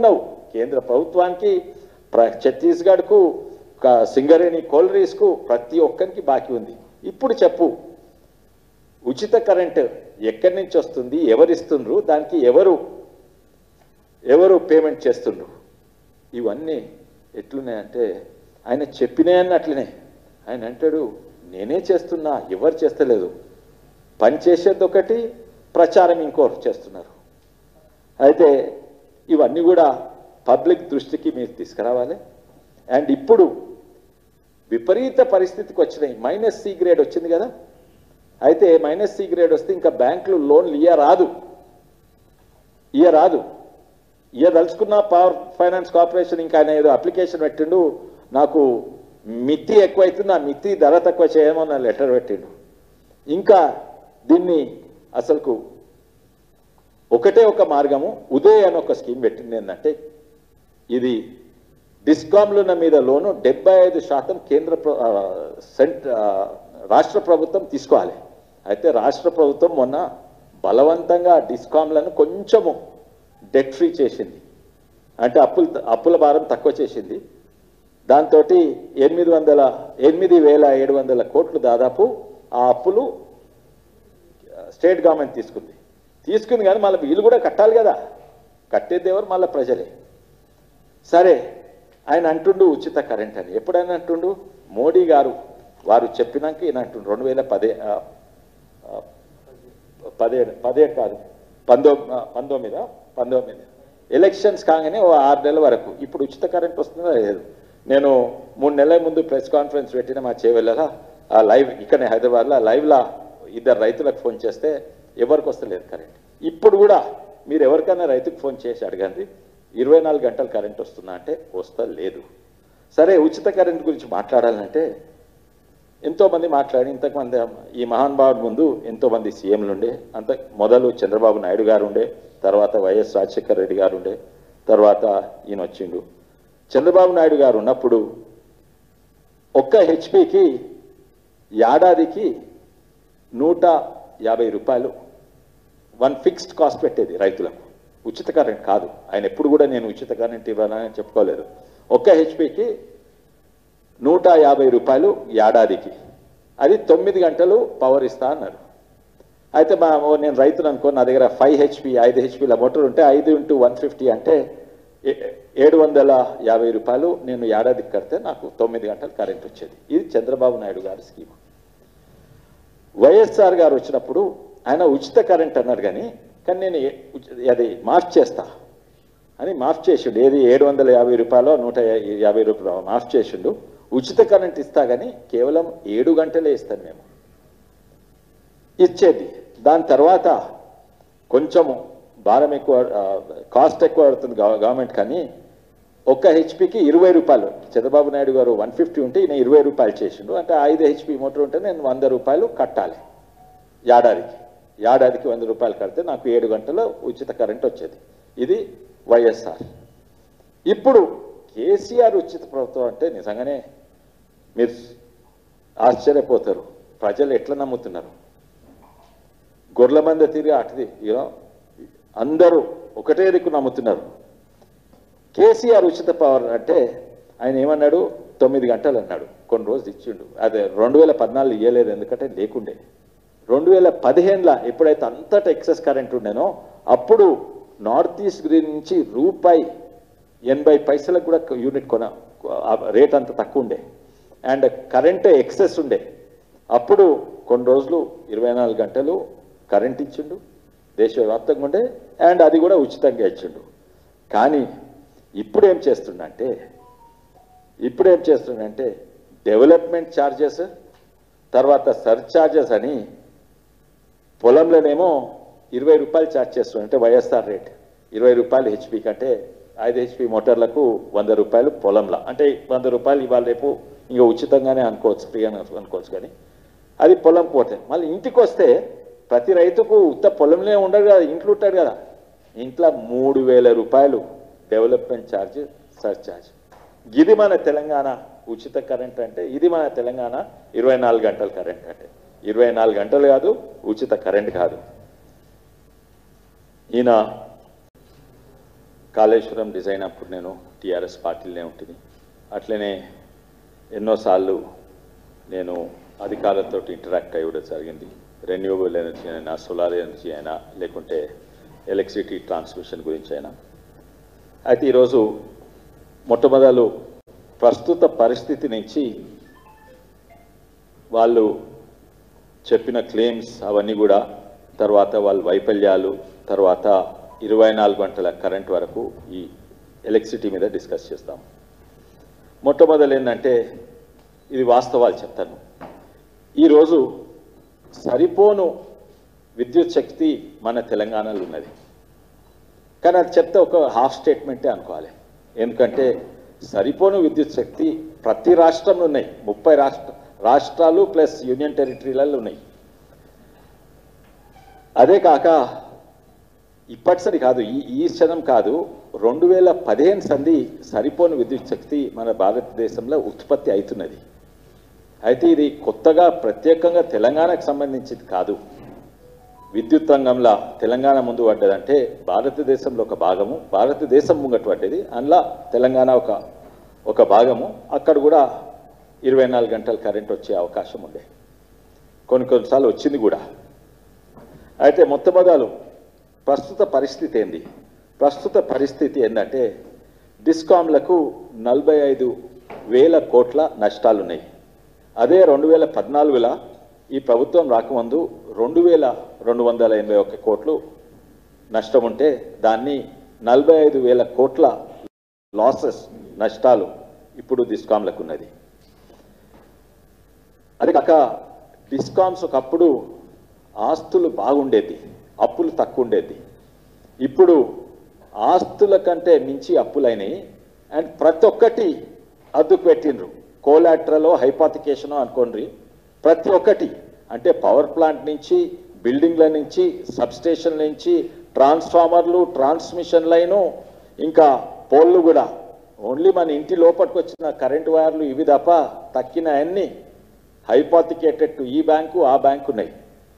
కేంద్ర ప్రభుత్వానికి ప్ర ఛత్తీస్గఢ్కు సింగరేణి కోల్రీస్కు ప్రతి ఒక్కరికి బాకీ ఉంది. ఇప్పుడు చెప్పు, ఉచిత కరెంటు ఎక్కడి నుంచి వస్తుంది, ఎవరిస్తుండ్రు, దానికి ఎవరు ఎవరు పేమెంట్ చేస్తుండ్రు? ఇవన్నీ ఎట్లున్నాయంటే ఆయన చెప్పినాయని అట్లనే ఆయన అంటాడు, నేనే చేస్తున్నా, ఎవరు చేస్తలేదు. పని చేసేది ఒకటి, ప్రచారం ఇంకోరు చేస్తున్నారు. అయితే ఇవన్నీ కూడా పబ్లిక్ దృష్టికి మీరు తీసుకురావాలి. అండ్ ఇప్పుడు విపరీత పరిస్థితికి వచ్చినాయి. మైనస్ సి గ్రేడ్ వచ్చింది కదా, అయితే మైనస్ సి గ్రేడ్ వస్తే ఇంకా బ్యాంకులు లోన్లు ఇయ్యరాదు ఇయ్యరాదు ఇయ్యదలుచుకున్న పవర్ ఫైనాన్స్ కార్పొరేషన్ ఇంకా ఆయన ఏదో అప్లికేషన్ పెట్టిండు, నాకు మితి ఎక్కువైతుంది, ఆ మితి ధర తక్కువ చేయమని లెటర్ పెట్టిండు. ఇంకా దీన్ని అసలుకు ఒకటే ఒక మార్గము, ఉదయ్ అని ఒక స్కీమ్ పెట్టింది. ఏంటంటే ఇది డిస్కామ్లున్న మీద లోను డెబ్బై ఐదు శాతం కేంద్ర సెంట్ రాష్ట్ర ప్రభుత్వం తీసుకోవాలి. అయితే రాష్ట్ర ప్రభుత్వం మొన్న బలవంతంగా డిస్కామ్లను కొంచెము డెట్ ఫ్రీ చేసింది, అంటే అప్పులు అప్పుల భారం తక్కువ చేసింది. దాంతో ఎనిమిది వందల ఎనిమిది వేల ఏడు వందల కోట్లు దాదాపు ఆ అప్పులు స్టేట్ గవర్నమెంట్ తీసుకుంది తీసుకుంది కానీ మళ్ళీ వీళ్ళు కూడా కట్టాలి కదా, కట్టేది ఎవరు? మళ్ళీ ప్రజలే. సరే, ఆయన అంటుండు ఉచిత కరెంట్ అని. ఎప్పుడైనా అంటుండు? మోడీ గారు వారు చెప్పినాక ఈయన అంటుండు రెండు వేల పదే పదిహేడు పదిహేడు కాదు పంతొమ్మిది పంతొమ్మిది పంతొమ్మిది ఎలక్షన్స్ కాగానే ఓ ఆరు నెలల వరకు ఇప్పుడు ఉచిత కరెంట్ వస్తుందో లేదు. నేను మూడు నెలల ముందు ప్రెస్ కాన్ఫరెన్స్ పెట్టిన మా చేవెళ్ళలా ఆ లైవ్ ఇక్కడనే హైదరాబాద్లో లైవ్లా ఇద్దరు రైతులకు ఫోన్ చేస్తే ఎవరికి వస్తలేదు కరెంట్. ఇప్పుడు కూడా మీరు ఎవరికైనా రైతుకు ఫోన్ చేసి అడగండి, ఇరవై నాలుగు గంటలు కరెంట్ వస్తుందా అంటే వస్తా లేదు. సరే, ఉచిత కరెంట్ గురించి మాట్లాడాలంటే ఎంతోమంది మాట్లాడి, ఇంతకుమంది ఈ మహానుభావుడి ముందు ఎంతోమంది సీఎంలు ఉండే. అంత మొదలు చంద్రబాబు నాయుడు గారు ఉండే, తర్వాత వైఎస్ రాజశేఖర రెడ్డి గారు ఉండే, తర్వాత ఈయన వచ్చిండు. చంద్రబాబు నాయుడు గారు ఉన్నప్పుడు ఒక్క హెచ్పికి ఏడాదికి నూట యాభై రూపాయలు వన్ ఫిక్స్డ్ కాస్ట్ పెట్టేది రైతులకు, ఉచిత కరెంట్ కాదు. ఆయన ఎప్పుడు కూడా నేను ఉచిత కరెంట్ ఇవ్వాలని చెప్పుకోలేదు. ఒక్క హెచ్పికి నూట యాభై రూపాయలు ఏడాదికి, అది తొమ్మిది గంటలు పవర్ ఇస్తా అన్నారు. అయితే మా నేను రైతులు అనుకో, నా దగ్గర ఫైవ్ హెచ్పి ఐదు హెచ్పిల మోటార్ ఉంటే ఐదు ఇంటూ వన్ ఫిఫ్టీ అంటే ఏడు వందల యాభై రూపాయలు నేను ఏడాదికి కడితే నాకు తొమ్మిది గంటలు కరెంట్ వచ్చేది. ఇది చంద్రబాబు నాయుడు గారి స్కీమ్. వైఎస్ఆర్ గారు వచ్చినప్పుడు ఆయన ఉచిత కరెంట్ అన్నారు, కానీ కానీ నేను అది మాఫ్ చేస్తా అని మాఫ్ చేసిండు. ఏది ఏడు వందల యాభై రూపాయలు నూట యాభై రూపాయలు మాఫ్ చేసిండు. ఉచిత కరెంట్ ఇస్తా కానీ కేవలం ఏడు గంటలే ఇస్తాను మేము ఇచ్చేది. దాని తర్వాత కొంచెము భారం ఎక్కువ, కాస్ట్ ఎక్కువ పడుతుంది గవర్నమెంట్, కానీ ఒక్క హెచ్పికి ఇరవై రూపాయలు చంద్రబాబు నాయుడు గారు వన్ ఫిఫ్టీ ఉంటే ఈయన ఇరవై రూపాయలు చేసిండు. అంటే ఐదు హెచ్పి మోటార్ ఉంటే నేను వంద రూపాయలు కట్టాలి ఏడాదికి. ఏడాదికి వంద రూపాయలు కడితే నాకు ఏడు గంటలు ఉచిత కరెంట్ వచ్చేది. ఇది వైఎస్ఆర్. ఇప్పుడు కేసీఆర్ ఉచిత ప్రభుత్వం అంటే నిజంగానే మీరు ఆశ్చర్యపోతారు. ప్రజలు ఎట్లా నమ్ముతున్నారు? గొర్రెల మంద తిరిగి అటుది యూనో అందరూ ఒకటే దిక్కు నమ్ముతున్నారు. కేసీఆర్ ఉచిత పవర్ అంటే ఆయన ఏమన్నాడు? తొమ్మిది గంటలు అన్నాడు, కొన్ని రోజులు ఇచ్చిండు. అదే రెండు వేల పద్నాలుగు ఇవ్వలేదు, ఎందుకంటే లేకుండే. రెండు వేల పదిహేనులో ఎప్పుడైతే అంతటా ఎక్సెస్ కరెంట్ ఉండేనో అప్పుడు నార్త్ ఈస్ట్ గ్రీన్ నుంచి రూపాయి ఎనభై పైసలకు కూడా యూనిట్ కొన రేట్ అంత తక్కువ ఉండే, అండ్ కరెంట్ ఎక్సెస్ ఉండే. అప్పుడు కొన్ని రోజులు ఇరవై నాలుగు గంటలు కరెంట్ ఇచ్చిండు, దేశవ్యాప్తంగా ఉండే, అండ్ అది కూడా ఉచితంగా ఇచ్చిండు. కానీ ఇప్పుడు ఏం చేస్తుండంటే ఇప్పుడు ఏం చేస్తుండంటే డెవలప్మెంట్ ఛార్జెస్, తర్వాత సర్ఛార్జెస్ అని పొలంలోనేమో ఇరవై రూపాయలు ఛార్జ్ చేస్తుండే. అంటే వైఎస్ఆర్ రేట్ ఇరవై రూపాయలు హెచ్పి కంటే ఐదు హెచ్పి మోటార్లకు వంద రూపాయలు పొలంలో, అంటే వంద రూపాయలు ఇవాళ రేపు ఇంకా ఉచితంగానే అనుకోవచ్చు, ఫ్రీగా అనుకోవచ్చు. కానీ అది పొలం పోతే మళ్ళీ ఇంటికి వస్తే ప్రతి రైతుకు ఉత్త పొలంలో ఉండదు కదా, ఇంట్లో ఉంటాడు కదా, ఇంట్లో మూడు వేల రూపాయలు డెవలప్మెంట్ ఛార్జ్, సర్ఛార్జ్. ఇది మన తెలంగాణ ఉచిత కరెంట్ అంటే, ఇది మన తెలంగాణ ఇరవై నాలుగు గంటల కరెంట్ అంటే. ఇరవై నాలుగు గంటలు కాదు, ఉచిత కరెంట్ కాదు. ఈయన కాళేశ్వరం డిజైన్ అప్పుడు నేను టీఆర్ఎస్ పార్టీలోనే ఉంటుంది. అట్లనే ఎన్నోసార్లు నేను అధికారులతో ఇంటరాక్ట్ అయ్యడం జరిగింది. రెన్యూవబుల్ ఎనర్జీ అయినా, సోలార్ ఎనర్జీ అయినా, లేకుంటే ఎలక్ట్రిసిటీ ట్రాన్స్మిషన్ గురించి అయినా. అయితే ఈరోజు మొట్టమొదలు ప్రస్తుత పరిస్థితి నుంచి వాళ్ళు చెప్పిన క్లెయిమ్స్ అవన్నీ కూడా, తర్వాత వాళ్ళ వైఫల్యాలు, తర్వాత ఇరవై నాలుగు గంటల కరెంట్ వరకు ఈ ఎలక్ట్రిసిటీ మీద డిస్కస్ చేస్తాం. మొట్టమొదలు ఏంటంటే ఇది వాస్తవాలు చెప్తాను. ఈరోజు సరిపోను విద్యుత్ శక్తి మన తెలంగాణలో ఉన్నది. కానీ అది చెప్తే ఒక హాఫ్ స్టేట్మెంటే అనుకోవాలి. ఎందుకంటే సరిపోను విద్యుత్ శక్తి ప్రతి రాష్ట్రంలో ఉన్నాయి. ముప్పై రాష్ట్ర రాష్ట్రాలు ప్లస్ యూనియన్ టెరిటరీలలో ఉన్నాయి. అదే కాక ఇప్పటిసరి కాదు, ఈ ఈ క్షణం కాదు, రెండు వేల పదిహేను సంది సరిపోని విద్యుత్ శక్తి మన భారతదేశంలో ఉత్పత్తి అవుతున్నది. అయితే ఇది కొత్తగా ప్రత్యేకంగా తెలంగాణకు సంబంధించింది కాదు. విద్యుత్ రంగంలో తెలంగాణ ముందు పడ్డదంటే భారతదేశంలో ఒక భాగము, భారతదేశం ముంగట పడ్డది, అందులో తెలంగాణ ఒక ఒక భాగము. అక్కడ కూడా ఇరవై నాలుగు గంటల కరెంట్ వచ్చే అవకాశం ఉండే, కొన్ని కొన్నిసార్లు వచ్చింది కూడా. అయితే మొట్టమొదలు ప్రస్తుత పరిస్థితి ఏంది? ప్రస్తుత పరిస్థితి ఏంటంటే డిస్కామ్లకు నలభై ఐదు వేల కోట్ల నష్టాలు ఉన్నాయి. అదే రెండు వేల పద్నాలుగులో ఈ ప్రభుత్వం రాకముందు రెండు వేల రెండు వందల ఎనభై ఒక్క కోట్లు నష్టం ఉంటే దాన్ని నలభై ఐదు వేల కోట్ల లాసెస్ నష్టాలు ఇప్పుడు డిస్కామ్లకు ఉన్నది. అది కాక డిస్కామ్స్ ఒకప్పుడు ఆస్తులు బాగుండేది, అప్పులు తక్కువ ఉండేది. ఇప్పుడు ఆస్తుల కంటే మించి అప్పులైనాయి. అండ్ ప్రతి ఒక్కటి అద్దుకు పెట్టిండ్రు. కోలాట్రలో హైపాతికేషనో అనుకోండి, ప్రతి ఒక్కటి అంటే పవర్ ప్లాంట్ నుంచి, బిల్డింగ్ల నుంచి, సబ్స్టేషన్ల నుంచి, ట్రాన్స్ఫార్మర్లు, ట్రాన్స్మిషన్ లైను, ఇంకా పోల్లు కూడా. ఓన్లీ మన ఇంటి లోపలికి వచ్చిన కరెంటు వైర్లు ఇవి తప్ప తక్కిన అన్ని హైపాతికేటెడ్ టు ఈ బ్యాంకు ఆ బ్యాంకు ఉన్నాయి.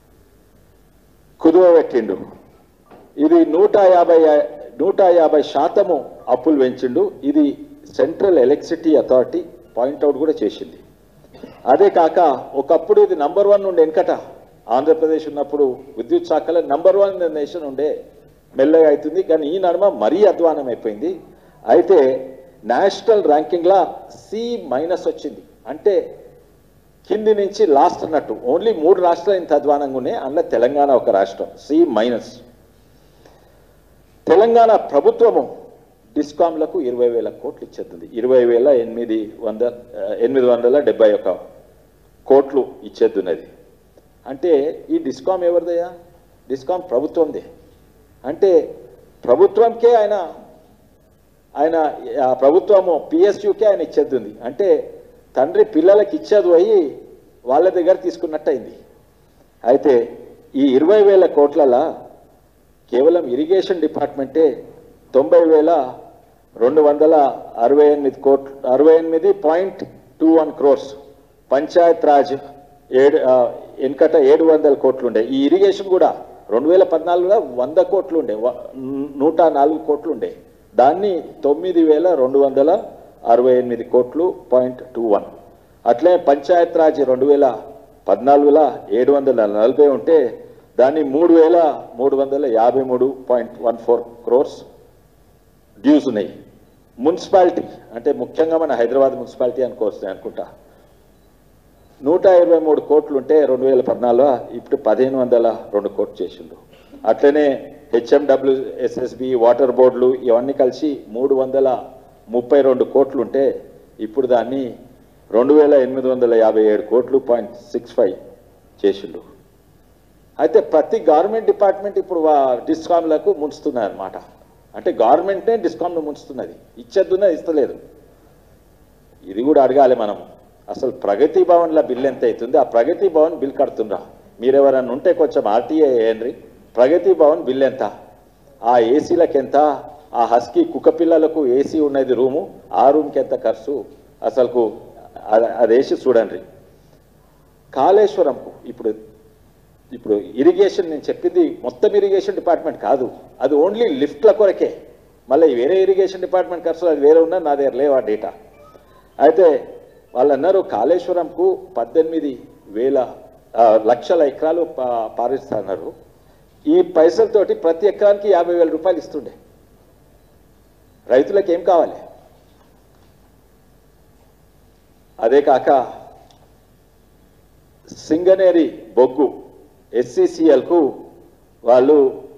కుదువ పెట్టిండు. ఇది నూట యాభై నూట యాభై శాతము అప్పులు పెంచిండు. ఇది సెంట్రల్ ఎలక్ట్రిసిటీ అథారిటీ పాయింట్అవుట్ కూడా చేసింది. అదే కాక ఒకప్పుడు ఇది నంబర్ వన్ ఉండే, వెనకట ఆంధ్రప్రదేశ్ ఉన్నప్పుడు విద్యుత్ శాఖలో నంబర్ వన్ నేషన్ ఉండే, మెల్లగా అవుతుంది. కానీ ఈ నడుమ మరీ అధ్వానం అయిపోయింది. అయితే నేషనల్ ర్యాంకింగ్లా సి మైనస్ వచ్చింది. అంటే కింది నుంచి లాస్ట్ అన్నట్టు. ఓన్లీ మూడు రాష్ట్రాలు ఇంత అధ్వానంగా ఉన్నాయి, అందులో తెలంగాణ ఒక రాష్ట్రం సి మైనస్. తెలంగాణ ప్రభుత్వము డిస్కామ్లకు ఇరవై వేల కోట్లు ఇచ్చేస్తుంది. ఇరవై వేల ఎనిమిది వంద ఎనిమిది వందల డెబ్బై ఒక కోట్లు ఇచ్చేద్దున్నది. అంటే ఈ డిస్కామ్ ఎవరిదయ్యా? డిస్కామ్ ప్రభుత్వందే. అంటే ప్రభుత్వంకే ఆయన ఆయన ప్రభుత్వము పిఎస్యుకే ఆయన ఇచ్చేద్దుంది. అంటే తండ్రి పిల్లలకి ఇచ్చేది పోయి వాళ్ళ దగ్గర తీసుకున్నట్టు అయింది. అయితే ఈ ఇరవై వేల కోట్లలో కేవలం ఇరిగేషన్ డిపార్ట్మెంటే తొంభై వేల రెండు వందల అరవై ఎనిమిది కోట్లు అరవై ఎనిమిది point two one crores, Panchayat Raj ఏడు వెనకట ఏడు వందల కోట్లు ఉండే. ఈ ఇరిగేషన్ కూడా రెండు వేల పద్నాలుగులో వంద కోట్లు ఉండే, నూట నాలుగు కోట్లు ఉండే. దాన్ని తొమ్మిది వేల రెండు వందల అరవై ఎనిమిది కోట్లు పాయింట్ టూ వన్. అట్లే పంచాయత్ రాజ్ రెండు వేల పద్నాలుగులో ఏడు వందల నలభై ఉంటే దాన్ని మూడు వేల మూడు వందల యాభై మూడు point one four crores dues ఉన్నాయి. మున్సిపాలిటీ అంటే ముఖ్యంగా మన హైదరాబాద్ మున్సిపాలిటీ అనుకోవచ్చు అనుకుంటా, నూట ఇరవై మూడు కోట్లు ఉంటే రెండు వేల పద్నాలుగులో ఇప్పుడు పదిహేను వందల రెండు కోట్లు చేసిండు. అట్లనే హెచ్ఎండబ్ల్యూ ఎస్ఎస్బి వాటర్ బోర్డులు ఇవన్నీ కలిసి మూడు వందల ముప్పై రెండు కోట్లు ఉంటే ఇప్పుడు దాన్ని రెండు వేల ఎనిమిది వందల యాభై ఏడు కోట్లు పాయింట్ సిక్స్ ఫైవ్ చేసిండు. అయితే ప్రతి గవర్నమెంట్ డిపార్ట్మెంట్ ఇప్పుడు డిస్కామ్లకు ముంచుతున్నది అనమాట. అంటే గవర్నమెంటే డిస్కామ్ను ముంచుతున్నది, ఇచ్చేద్దున్నది ఇస్తలేదు. ఇది కూడా అడగాలి మనం. అసలు ప్రగతి భవన్ల బిల్ ఎంత అవుతుంది? ఆ ప్రగతి భవన్ బిల్ కడుతుండ్రా? మీరెవరన్నా ఉంటే కొంచెం ఆర్టీఏ వేయండి. ప్రగతి భవన్ బిల్ ఎంత? ఆ ఏసీలకు ఎంత? ఆ హస్కీ కుక్క పిల్లలకు ఏసీ ఉన్నది రూము, ఆ రూమ్కి ఎంత ఖర్చు? అసలుకు అది వేసి చూడండి. కాళేశ్వరంకు ఇప్పుడు ఇప్పుడు ఇరిగేషన్ నేను చెప్పింది మొత్తం ఇరిగేషన్ డిపార్ట్మెంట్ కాదు, అది ఓన్లీ లిఫ్ట్ల కొరకే. మళ్ళీ వేరే ఇరిగేషన్ డిపార్ట్మెంట్ ఖర్చులు అది వేరే ఉన్నా నా దగ్గర లేవు ఆ డేటా. అయితే వాళ్ళు అన్నారు కాళేశ్వరంకు పద్దెనిమిది వేల లక్షల ఎకరాలు పారిస్తున్నారు. ఈ పైసలతోటి ప్రతి ఎకరానికి యాభై వేల రూపాయలు ఇస్తుండే. రైతులకు ఏం కావాలి? అదే కాక సింగనేరి బొగ్గు ఎస్సీసీఎల్కు వాళ్ళు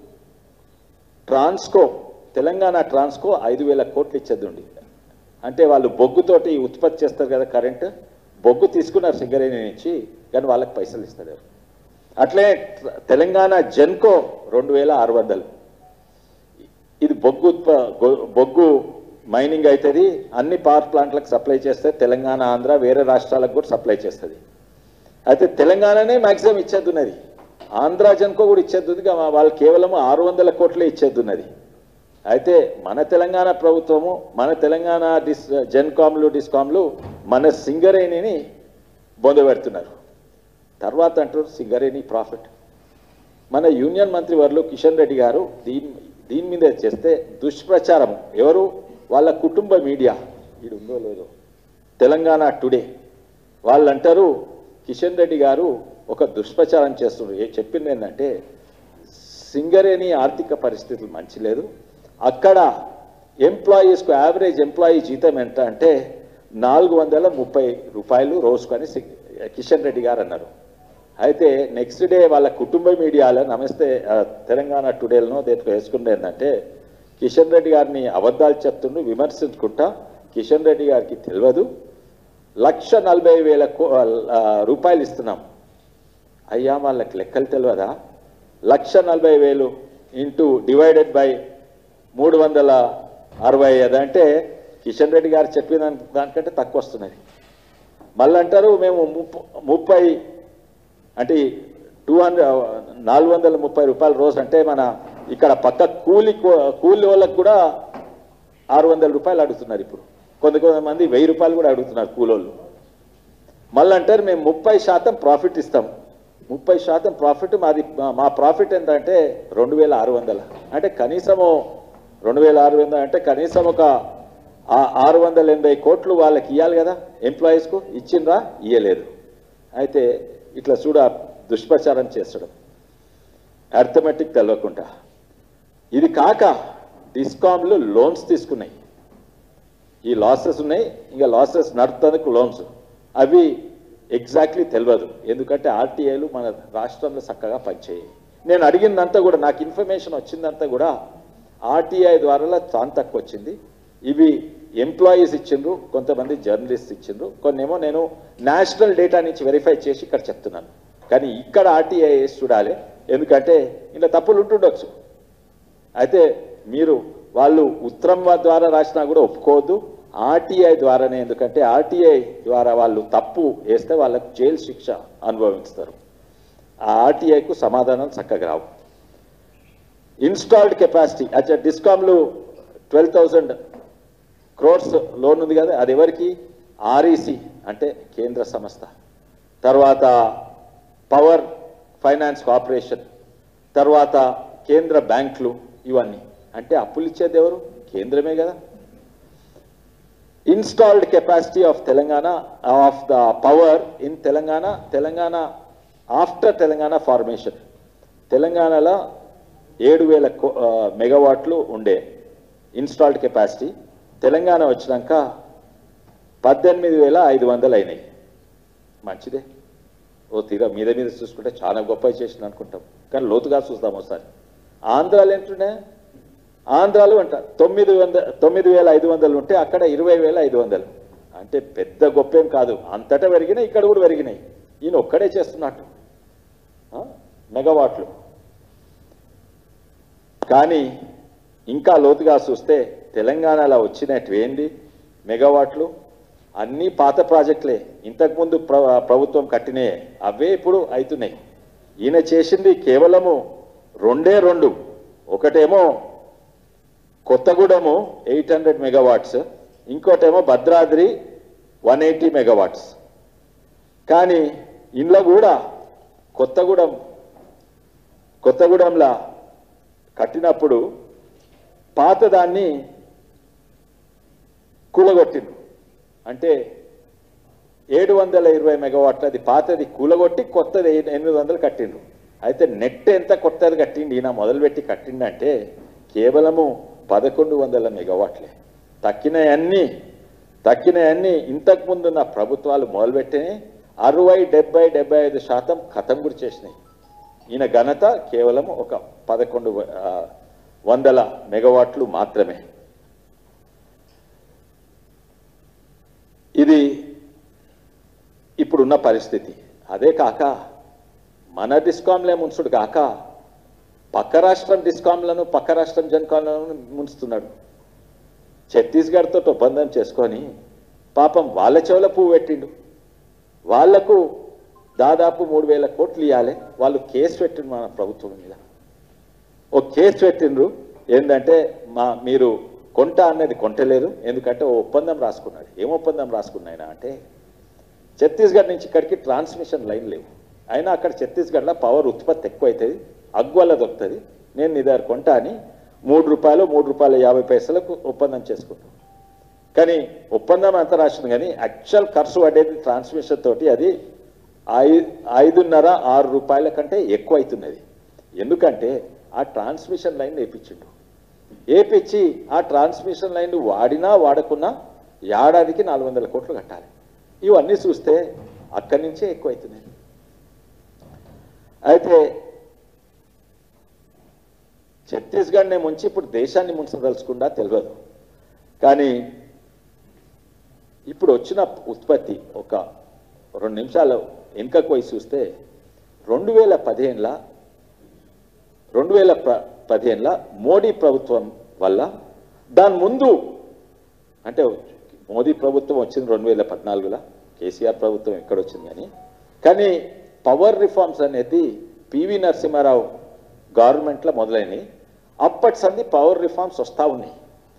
ట్రాన్స్కో తెలంగాణ ట్రాన్స్కో ఐదు వేల కోట్లు ఇచ్చేద్దండి. అంటే వాళ్ళు బొగ్గుతోటి ఉత్పత్తి చేస్తారు కదా కరెంటు, బొగ్గు తీసుకున్నారు సింగరేణి నుంచి, కానీ వాళ్ళకి పైసలు ఇస్తారు. అట్లే తెలంగాణ జెన్కో రెండు వేల ఆరు వందలు ఇది బొగ్గు ఉత్ప బొగ్గు మైనింగ్ అవుతుంది, అన్ని పవర్ ప్లాంట్లకు సప్లై చేస్తే తెలంగాణ ఆంధ్ర వేరే రాష్ట్రాలకు కూడా సప్లై చేస్తుంది. అయితే తెలంగాణనే మ్యాక్సిమం ఇచ్చేద్దున్నది, ఆంధ్ర జెన్కో కూడా ఇచ్చేద్దుంది, వాళ్ళు కేవలం ఆరు వందల కోట్లే ఇచ్చేద్దున్నది. అయితే మన తెలంగాణ ప్రభుత్వము మన తెలంగాణ డిస్ జెన్కామ్లు డిస్కామ్లు మన సింగరేణిని బొందబెడుతున్నారు. తర్వాత అంటారు సింగరేణి ప్రాఫిట్. మన యూనియన్ మంత్రి వర్లు కిషన్ రెడ్డి గారు దీని దీని మీద చేస్తే దుష్ప్రచారం, ఎవరు వాళ్ళ కుటుంబ మీడియా ఇది ఉందో లేదో తెలంగాణ టుడే వాళ్ళు అంటారు కిషన్ రెడ్డి గారు ఒక దుష్ప్రచారం చేస్తున్నారు. ఏ చెప్పింది ఏంటంటే సింగరేణి ఆర్థిక పరిస్థితులు మంచి లేదు, అక్కడ ఎంప్లాయీస్కు యావరేజ్ ఎంప్లాయీ జీతం ఎంత అంటే నాలుగు వందల ముప్పై రూపాయలు రోజుకొని కిషన్ రెడ్డి గారు అన్నారు. అయితే నెక్స్ట్ డే వాళ్ళ కుటుంబ మీడియాలో నమస్తే తెలంగాణ టుడేలను దేనికి వేసుకుంటే ఏంటంటే కిషన్ రెడ్డి గారిని అబద్ధాలు చెప్తుండు విమర్శించుకుంటా, కిషన్ రెడ్డి గారికి తెలియదు లక్ష నలభై వేల రూపాయలు ఇస్తున్నాం. అయ్యా వాళ్ళకి లెక్కలు తెలియదా? లక్ష నలభై వేలు ఇంటూ డివైడెడ్ బై మూడు వందల అరవై ఐదు అంటే కిషన్ రెడ్డి గారు చెప్పిన దానికంటే తక్కువ వస్తున్నది. మళ్ళీ అంటారు మేము ముప్పై అంటే టూ హండ్రెడ్ నాలుగు వందల ముప్పై రూపాయల రోజు అంటే మన ఇక్కడ పక్క కూలి కూలి వాళ్ళకు కూడా ఆరు వందల రూపాయలు అడుగుతున్నారు. ఇప్పుడు కొంత కొంతమంది వెయ్యి రూపాయలు కూడా అడుగుతున్నారు కూలోళ్ళు. మళ్ళీ అంటారు మేము ముప్పై శాతం ప్రాఫిట్ ఇస్తాం. ముప్పై శాతం ప్రాఫిట్ మాది, మా ప్రాఫిట్ ఏంటంటే రెండు వేల ఆరు వందల అంటే కనీసము రెండు వేల ఆరు వందలు అంటే కనీసం ఒక ఆరు వందల ఎనభై కోట్లు వాళ్ళకి ఇవ్వాలి కదా ఎంప్లాయీస్కు, ఇచ్చిండ్రా? ఇయ్యలేదు. అయితే ఇట్లా చూడ దుష్ప్రచారం చేస్తడం అర్థమెటిక్ తెలవకుండా. ఇది కాక డిస్కామ్లు లోన్స్ తీసుకున్నాయి, ఈ లాసెస్ ఉన్నాయి, ఇంకా లాసెస్ నడుపుతందుకు లోన్స్, అవి ఎగ్జాక్ట్లీ తెలియదు. ఎందుకంటే ఆర్టీఐలు మన రాష్ట్రంలో చక్కగా పనిచేయాలి. నేను అడిగిందంతా కూడా నాకు ఇన్ఫర్మేషన్ వచ్చిందంతా కూడా ఆర్టీఐ ద్వారా చాలా తక్కువ వచ్చింది. ఇవి ఎంప్లాయీస్ ఇచ్చిండ్రు, కొంతమంది జర్నలిస్ట్ ఇచ్చిండ్రు, కొన్నేమో నేను నేషనల్ డేటా నుంచి వెరిఫై చేసి ఇక్కడ చెప్తున్నాను. కానీ ఇక్కడ ఆర్టీఐ చూడాలి, ఎందుకంటే ఇలా తప్పులు ఉంటుండొచ్చు. అయితే మీరు వాళ్ళు ఉత్తరం ద్వారా రాసినా కూడా ఒప్పుకోవద్దు, ఆర్టీఐ ద్వారానే. ఎందుకంటే ఆర్టీఐ ద్వారా వాళ్ళు తప్పు వేస్తే వాళ్ళకు జైలు శిక్ష అనుభవిస్తారు. ఆ ఆర్టీఐకు సమాధానం చక్కగా రావు. ఇన్స్టాల్డ్ కెపాసిటీ అచ్చా డిస్కామ్లు ట్వెల్వ్ థౌజండ్ క్రోర్స్ లోన్ ఉంది కదా, అది ఎవరికి? ఆర్ఈసి అంటే కేంద్ర సంస్థ, తర్వాత పవర్ ఫైనాన్స్ కార్పొరేషన్, తర్వాత కేంద్ర బ్యాంకులు, ఇవన్నీ అంటే అప్పులు ఇచ్చేది ఎవరు? కేంద్రమే కదా. Installed capacity of Telangana of the power in Telangana Telangana after Telangana formation, తెలంగాణలో ఏడు వేల మెగావాట్లు ఉండే ఇన్స్టాల్డ్ కెపాసిటీ, తెలంగాణ వచ్చినాక పద్దెనిమిది వేల ఐదు వందలు అయినాయి. మంచిదే, ఓ తీరా మీద మీద చూసుకుంటే చాలా గొప్ప చేసింది అనుకుంటాం, కానీ లోతుగా చూస్తాం ఒకసారి. ఆంధ్రాలో ఏంటంటే ఆంధ్రాలో అంట తొమ్మిది వంద తొమ్మిది వేల ఐదు వందలు ఉంటే అక్కడ ఇరవై వేల ఐదు వందలు అంటే పెద్ద గొప్పేం కాదు. అంతటా పెరిగినాయి, ఇక్కడ కూడా పెరిగినాయి. ఈయన ఒక్కడే చేస్తున్నట్టు మెగావాట్లు. కానీ ఇంకా లోతుగా చూస్తే తెలంగాణలో వచ్చినట్టు ఏంది మెగావాట్లు? అన్నీ పాత ప్రాజెక్టులే, ఇంతకుముందు ప్ర ప్రభుత్వం కట్టినే అవే ఇప్పుడు అవుతున్నాయి. ఈయన చేసింది కేవలము రెండే రెండు, ఒకటేమో కొత్తగూడెము ఎయిట్ హండ్రెడ్ మెగావాట్స్, ఇంకోటేమో భద్రాద్రి వన్ ఎయిటీ మెగావాట్స్. కానీ ఇంట్లో కూడా కొత్తగూడెం కొత్తగూడెంలా కట్టినప్పుడు పాతదాన్ని కూలగొట్టిండ్రు. అంటే ఏడు వందల ఇరవై మెగావాట్లది పాతది కూలగొట్టి కొత్తది ఎనిమిది వందలు కట్టిండ్రు. అయితే నెట్ ఎంత కొత్తది కట్టిండి ఈయన మొదలుపెట్టి కట్టిండంటే కేవలము పదకొండు వందల మెగావాట్లే. తక్కినవన్నీ తక్కినవన్నీ ఇంతకుముందున్న ప్రభుత్వాలు మొదలుపెట్టినాయి. అరవై డెబ్బై డెబ్బై ఐదు శాతం ఖతం గురి చేసినాయి. ఈయన ఘనత కేవలం ఒక పదకొండు వందల మెగావాట్లు మాత్రమే. ఇది ఇప్పుడున్న పరిస్థితి. అదే కాక మన డిస్కాంలే ముంచుడు కాక పక్క రాష్ట్రం డిస్కాంలను పక్క రాష్ట్రం జన్కాంలను ముంచుతున్నాడు. ఛత్తీస్గఢ్తో ఒప్పందం చేసుకొని పాపం వాళ్ళ చెవుల పువ్వు పెట్టిండు. వాళ్లకు దాదాపు మూడు వేల కోట్లు ఇవ్వాలి. వాళ్ళు కేసు పెట్టిండ్రు మన ప్రభుత్వం మీద. ఓ కేసు పెట్టిండ్రు ఏంటంటే మా మీరు కొంట అన్నది కొంటలేదు, ఎందుకంటే ఓ ఒప్పందం రాసుకున్నాడు. ఏం ఒప్పందం రాసుకున్నాయినా అంటే ఛత్తీస్గఢ్ నుంచి ఇక్కడికి ట్రాన్స్మిషన్ లైన్ లేవు, అయినా అక్కడ ఛత్తీస్గఢ్లో పవర్ ఉత్పత్తి ఎక్కువ అవుతుంది, అగ్వల్ల దొరుకుతుంది, నేను నీ దగ్గర కొంటా అని మూడు రూపాయలు మూడు రూపాయల యాభై పైసలకు ఒప్పందం చేసుకుంటాం. కానీ ఒప్పందం అంత రాసింది కానీ యాక్చువల్ ఖర్చు పడేది ట్రాన్స్మిషన్ తోటి అది ఐ ఐదున్నర ఆరు రూపాయల కంటే ఎక్కువ అవుతున్నది. ఎందుకంటే ఆ ట్రాన్స్మిషన్ లైన్ వేయించిండు. వేపించి ఆ ట్రాన్స్మిషన్ లైన్ వాడినా వాడకున్నా ఏడాదికి నాలుగు వందల కోట్లు కట్టాలి. ఇవన్నీ చూస్తే అక్కడి నుంచే ఎక్కువ అవుతున్నాయి. అయితే ఛత్తీస్గఢ్నే ముంచి ఇప్పుడు దేశాన్ని ముంచదలుచుకుండా తెలియదు. కానీ ఇప్పుడు వచ్చిన ఉత్పత్తి ఒక రెండు నిమిషాలు వెనుకకు పోయి చూస్తే రెండు వేల పదిహేనుల రెండు వేల ప పదిహేనుల మోడీ ప్రభుత్వం వల్ల దాని ముందు అంటే మోదీ ప్రభుత్వం వచ్చింది రెండు వేల పద్నాలుగులో, కేసీఆర్ ప్రభుత్వం ఎక్కడ వచ్చింది కానీ కానీ పవర్ రిఫార్మ్స్ అనేది పివి నరసింహారావు గవర్నమెంట్లో మొదలైనవి. అప్పటి సంది పవర్ రిఫార్మ్స్ వస్తూ ఉన్నాయి.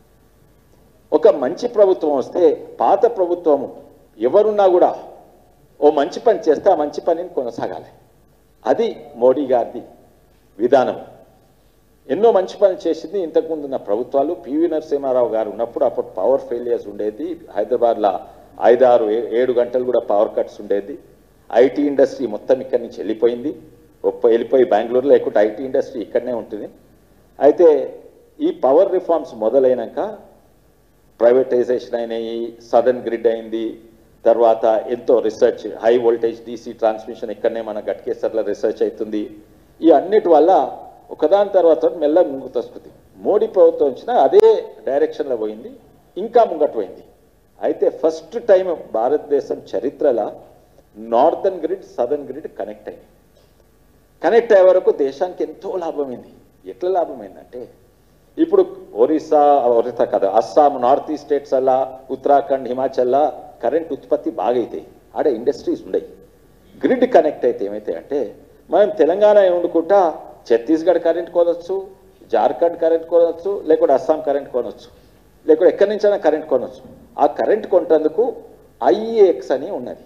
ఒక మంచి ప్రభుత్వం వస్తే పాత ప్రభుత్వము ఎవరున్నా కూడా ఓ మంచి పని చేస్తే ఆ మంచి పనిని కొనసాగాలి. అది మోడీ గారిది విధానం. ఎన్నో మంచి పనులు చేసింది ఇంతకుముందు ఉన్న ప్రభుత్వాలు. పివి నరసింహారావు గారు ఉన్నప్పుడు అప్పుడు పవర్ ఫెయిలియర్స్ ఉండేది. హైదరాబాద్లో ఐదారు ఏడు గంటలు కూడా పవర్ కట్స్ ఉండేది. ఐటీ ఇండస్ట్రీ మొత్తం ఇక్కడి నుంచి వెళ్ళిపోయింది. ఒప్ప వెళ్ళిపోయి బెంగళూరులో లేకుంటే ఐటీ ఇండస్ట్రీ ఇక్కడనే ఉంటుంది. అయితే ఈ పవర్ రిఫార్మ్స్ మొదలైనాక ప్రైవేటైజేషన్ అయినాయి, సడన్ గ్రిడ్ అయింది, తర్వాత ఎంతో research high voltage DC transmission ఇక్కడనే మన గట్కేసర్లో రీసెర్చ్ అవుతుంది. ఈ అన్నిటి వల్ల ఒకదాని తర్వాత మెల్ల ముందుకు వస్తుంది. మోడీ ప్రభుత్వం వచ్చినా అదే డైరెక్షన్లో పోయింది, ఇంకా ముంగట పోయింది. అయితే ఫస్ట్ టైం భారతదేశం చరిత్రలో northern grid southern grid connect అయింది. కనెక్ట్ అయ్యే వరకు దేశానికి ఎంతో లాభమైంది. ఎట్లా లాభమైందంటే ఇప్పుడు ఒరిస్సా ఒరిస్సా కదా అస్సాం నార్త్ ఈస్ట్ స్టేట్స్ అలా ఉత్తరాఖండ్ హిమాచల్లో కరెంట్ ఉత్పత్తి బాగా అవుతాయి. ఆడ ఇండస్ట్రీస్ ఉండయి. గ్రిడ్ కనెక్ట్ అయితే ఏమైతే అంటే మనం తెలంగాణ వండుకుంటా ఛత్తీస్గఢ్ కరెంట్ కొనవచ్చు, జార్ఖండ్ కరెంట్ కొనవచ్చు, లేకుంటే అస్సాం కరెంట్ కొనవచ్చు, లేకుంటే ఎక్కడి నుంచైనా కరెంట్ కొనవచ్చు. ఆ కరెంట్ కొంటందుకు ఐఏఎక్స్ అని ఉన్నది,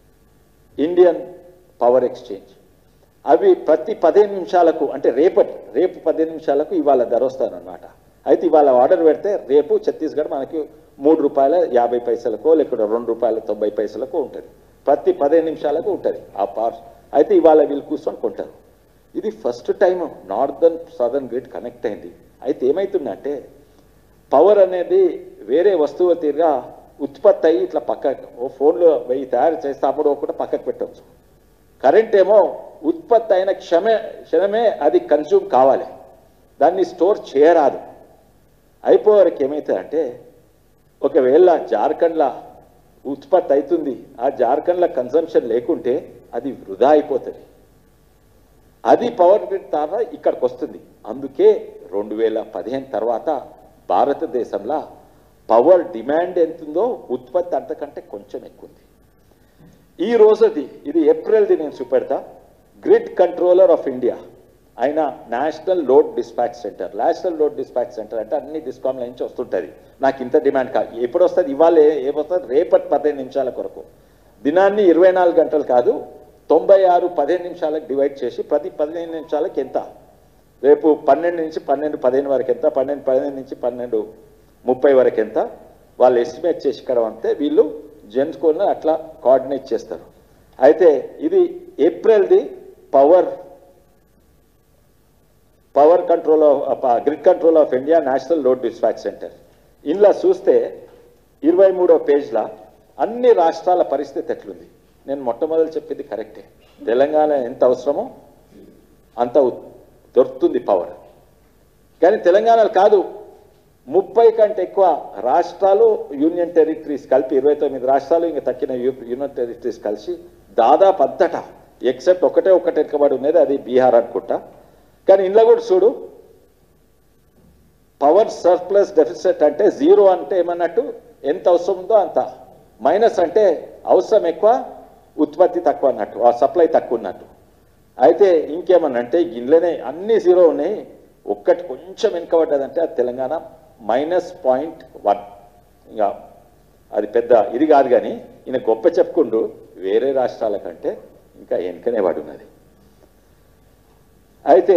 ఇండియన్ పవర్ ఎక్స్చేంజ్. అవి ప్రతి పదిహేను నిమిషాలకు అంటే రేపటి రేపు పదిహేను నిమిషాలకు ఇవాళ ధర వస్తానమాట. అయితే ఇవాళ ఆర్డర్ పెడితే రేపు ఛత్తీస్గఢ్ మనకి మూడు రూపాయల యాభై పైసలకో లేకుంటే రెండు రూపాయల తొంభై పైసలకో ఉంటుంది. ప్రతి పదిహేను నిమిషాలకు ఉంటుంది ఆ పవర్. అయితే ఇవాళ వీళ్ళు కూర్చొని కొంటారు. ఇది first time northern southern grid connect అయింది. అయితే ఏమవుతుందంటే పవర్ అనేది వేరే వస్తువు తీరుగా ఉత్పత్తి అయ్యి ఇట్లా పక్కకు ఓ ఫోన్లో వెయ్యి తయారు చేస్తే అప్పుడు ఒకటి పక్కకు పెట్టవచ్చు. కరెంట్ ఏమో ఉత్పత్తి అయిన క్షమే క్షణమే అది కన్జ్యూమ్ కావాలి, దాన్ని స్టోర్ చేయరాదు. అయిపోయేవరకు ఏమవుతుందంటే ఒకవేళ జార్ఖండ్లో ఉత్పత్తి అవుతుంది, ఆ జార్ఖండ్లో కన్సంప్షన్ లేకుంటే అది వృధా అయిపోతుంది. అది పవర్ గ్రిడ్ ద్వారా ఇక్కడికి వస్తుంది. అందుకే రెండు వేల పదిహేను తర్వాత భారతదేశంలో పవర్ డిమాండ్ ఎంతుందో ఉత్పత్తి అంతకంటే కొంచెం ఎక్కువ ఉంది. ఈ రోజుది ఇది ఏప్రిల్ది నేను చూపెడతా. గ్రిడ్ కంట్రోలర్ ఆఫ్ ఇండియా ఆయన national load dispatch centre. National load dispatch centre అంటే అన్ని డిస్కామ్ల నుంచి వస్తుంటుంది. నాకు ఇంత డిమాండ్ కాదు, ఎప్పుడు వస్తుంది, ఇవాళ ఏమొస్తుంది, రేపటి పదిహేను నిమిషాల కొరకు. దినాన్ని ఇరవై నాలుగు గంటలు కాదు, తొంభై ఆరు పదిహేను నిమిషాలకు డివైడ్ చేసి ప్రతి పదిహేను నిమిషాలకు ఎంత రేపు పన్నెండు నుంచి పన్నెండు పదిహేను వరకు ఎంత, పన్నెండు పదిహేను నుంచి పన్నెండు ముప్పై వరకు ఎంత వాళ్ళు ఎస్టిమేట్ చేసి ఇక్కడ అంతే వీళ్ళు జెన్స్కోని అట్లా కోఆర్డినేట్ చేస్తారు. అయితే ఇది ఏప్రిల్ది power power control of grid control of India national load dispatch centre. ఇందులో చూస్తే ఇరవై మూడో పేజ్లో అన్ని రాష్ట్రాల పరిస్థితి ఎట్లుంది. నేను మొట్టమొదటి చెప్పింది కరెక్టే, తెలంగాణ ఎంత అవసరమో అంత దొరుకుతుంది పవర్. కానీ తెలంగాణలో కాదు, ముప్పై కంటే ఎక్కువ రాష్ట్రాలు యూనియన్ టెరిటరీస్ కలిపి ఇరవై తొమ్మిది రాష్ట్రాలు ఇంకా తక్కిన యూనియన్ టెరిటరీస్ కలిసి దాదాపు అంతట ఎక్సెప్ట్ ఒకటే ఒకటి ఎక్కబడి ఉన్నది, అది బీహార్ అనుకుంటా. కానీ ఇంట్లో కూడా చూడు, పవర్ సర్ప్లస్ డెఫిసిట్ అంటే జీరో అంటే ఏమన్నట్టు ఎంత అవసరం ఉందో అంత, మైనస్ అంటే అవసరం ఎక్కువ ఉత్పత్తి తక్కువ అన్నట్టు, ఆ సప్లై తక్కువ ఉన్నట్టు. అయితే ఇంకేమన్నంటే గిన్నెలనే అన్ని జీరో ఉన్నాయి, ఒక్కటి కొంచెం వెనుకబడ్డదంటే అది తెలంగాణ మైనస్ పాయింట్ వన్. ఇంకా అది పెద్ద ఇది కాదు, కానీ ఈయన గొప్ప చెప్పుకుంటూ వేరే రాష్ట్రాల కంటే ఇంకా వెనుకనే పడి ఉన్నది. అయితే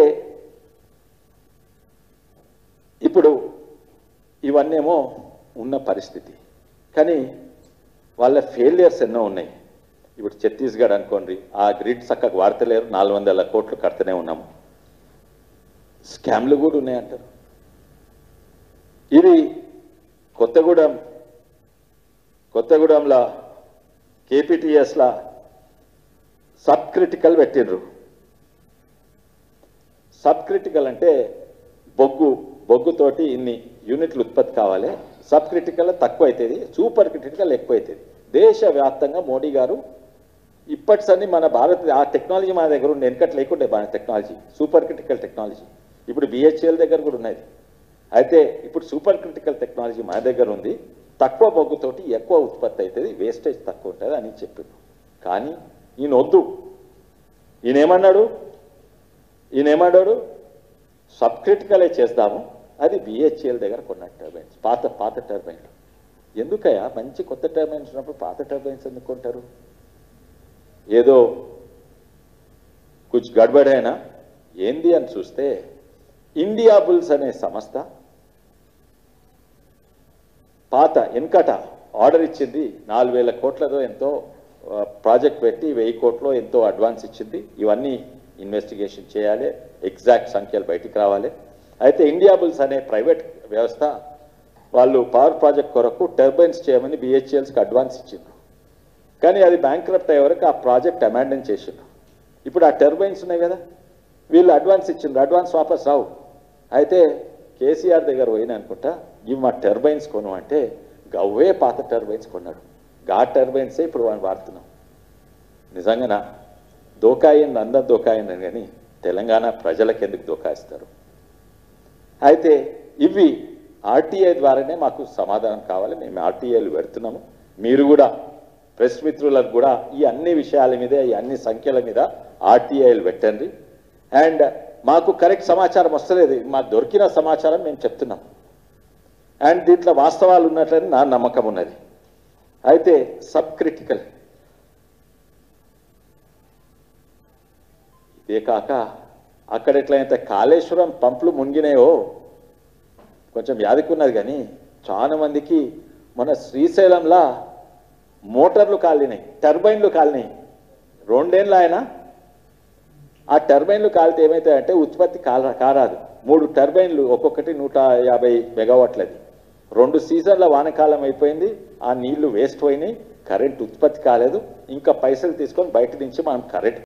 ఇప్పుడు ఇవన్నేమో ఉన్న పరిస్థితి, కానీ వాళ్ళ ఫెయిలియర్స్ ఎన్నో ఉన్నాయి. ఇప్పుడు ఛత్తీస్గఢ్ అనుకోండి, ఆ గ్రిడ్ చక్కగా వాడతలేరు, నాలుగు వందల కోట్లు కడుతూనే ఉన్నాము, స్కామ్లు కూడా ఉన్నాయంటారు. ఇది కొత్తగూడెం కొత్తగూడెంలో కేపీటీఎస్లా సబ్ క్రిటికల్ పెట్టిండ్రు. సబ్ క్రిటికల్ అంటే బొగ్గు బొగ్గుతోటి ఇన్ని యూనిట్లు ఉత్పత్తి కావాలి, సబ్ క్రిటికల్ తక్కువ అవుతుంది, సూపర్ క్రిటికల్ ఎక్కువ అవుతుంది. దేశవ్యాప్తంగా మోడీ గారు ఇప్పటి సన్ని మన భారత్ ఆ టెక్నాలజీ మన దగ్గర ఉండే, వెనకట్ లేకుండే మన టెక్నాలజీ, సూపర్ క్రిటికల్ టెక్నాలజీ. ఇప్పుడు బిహెచ్ఎల్ దగ్గర కూడా ఉన్నది. అయితే ఇప్పుడు సూపర్ క్రిటికల్ టెక్నాలజీ మన దగ్గర ఉంది, తక్కువ బొగ్గుతోటి ఎక్కువ ఉత్పత్తి అవుతుంది, వేస్టేజ్ తక్కువ ఉంటుంది అని చెప్పిండు. కానీ ఈయన వద్దు, ఈయన ఏమన్నాడు ఈయన ఏమన్నాడు సబ్ క్రిటికలే చేద్దాము, అది బిహెచ్ఎల్ దగ్గర కొన్న టర్బైన్స్, పాత పాత టర్బైన్లు. ఎందుకయ్యా మంచి కొత్త టర్బైన్స్ ఉన్నప్పుడు పాత టర్బైన్స్ ఎందుకు కొంటారు? ఏదో కుछ గడబడైనా ఏంది అని చూస్తే ఇండియా బుల్స్ అనే సంస్థ పాత వెనకట ఆర్డర్ ఇచ్చింది, నాలుగు వేల కోట్లతో ఎంతో ప్రాజెక్ట్ పెట్టి వెయ్యి కోట్లో ఎంతో అడ్వాన్స్ ఇచ్చింది. ఇవన్నీ ఇన్వెస్టిగేషన్ చేయాలి, ఎగ్జాక్ట్ సంఖ్యలు బయటికి రావాలి. అయితే ఇండియా బుల్స్ అనే ప్రైవేట్ వ్యవస్థ వాళ్ళు పవర్ ప్రాజెక్ట్ కొరకు టర్బైన్స్ చేయమని బిహెచ్ఎల్స్కి అడ్వాన్స్ ఇచ్చిండ్రు. కానీ అది బ్యాంక్రప్ట్ అయ్యే వరకు ఆ ప్రాజెక్ట్ అమాండన్ చేసిండ్రు. ఇప్పుడు ఆ టర్బైన్స్ ఉన్నాయి కదా, వీళ్ళు అడ్వాన్స్ ఇచ్చిండ్రు, అడ్వాన్స్ వాపస్ రావు. అయితే కేసీఆర్ దగ్గర పోయినా అనుకుంటా, ఇవి మా టర్బైన్స్ కొను అంటే గవ్వే పాత టర్బైన్స్ కొన్నాడు. గా టర్బైన్సే ఇప్పుడు వాళ్ళు వాడుతున్నాం. నిజంగానా దోకాయింది, అందరు దోకాయింది, కానీ తెలంగాణ ప్రజలకు ఎందుకు దోకాయిస్తారు? అయితే ఇవి ఆర్టీఐ ద్వారానే మాకు సమాధానం కావాలి. మేము ఆర్టీఐలు పెడుతున్నాము. మీరు కూడా ప్రెస్ మిత్రులకు కూడా ఈ అన్ని విషయాల మీద, ఈ అన్ని సంఖ్యల మీద ఆర్టీఐలు పెట్టండి. అండ్ మాకు కరెక్ట్ సమాచారం వస్తలేదు, మాకు దొరికిన సమాచారం మేము చెప్తున్నాం. అండ్ దీంట్లో వాస్తవాలు ఉన్నట్లని నా నమ్మకం ఉన్నది. అయితే సబ్ క్రిటికల్ ఇదే కాక అక్కడ ఎట్లయితే కాళేశ్వరం పంపులు మునిగినాయో కొంచెం యాదికున్నది, కానీ చాలా మందికి మన శ్రీశైలంలా మోటార్లు కాలినాయి, టర్బైన్లు కాలినాయి. రెండేళ్ళు ఆయన ఆ టర్బైన్లు కాలితే ఏమవుతాయంటే ఉత్పత్తి కాల కారాదు. మూడు టర్బైన్లు ఒక్కొక్కటి నూట యాభై మెగావాట్లది. రెండు సీజన్ల వానకాలం అయిపోయింది, ఆ నీళ్లు వేస్ట్ పోయినాయి, కరెంట్ ఉత్పత్తి కాలేదు. ఇంకా పైసలు తీసుకొని బయట నుంచి మనం కరెంట్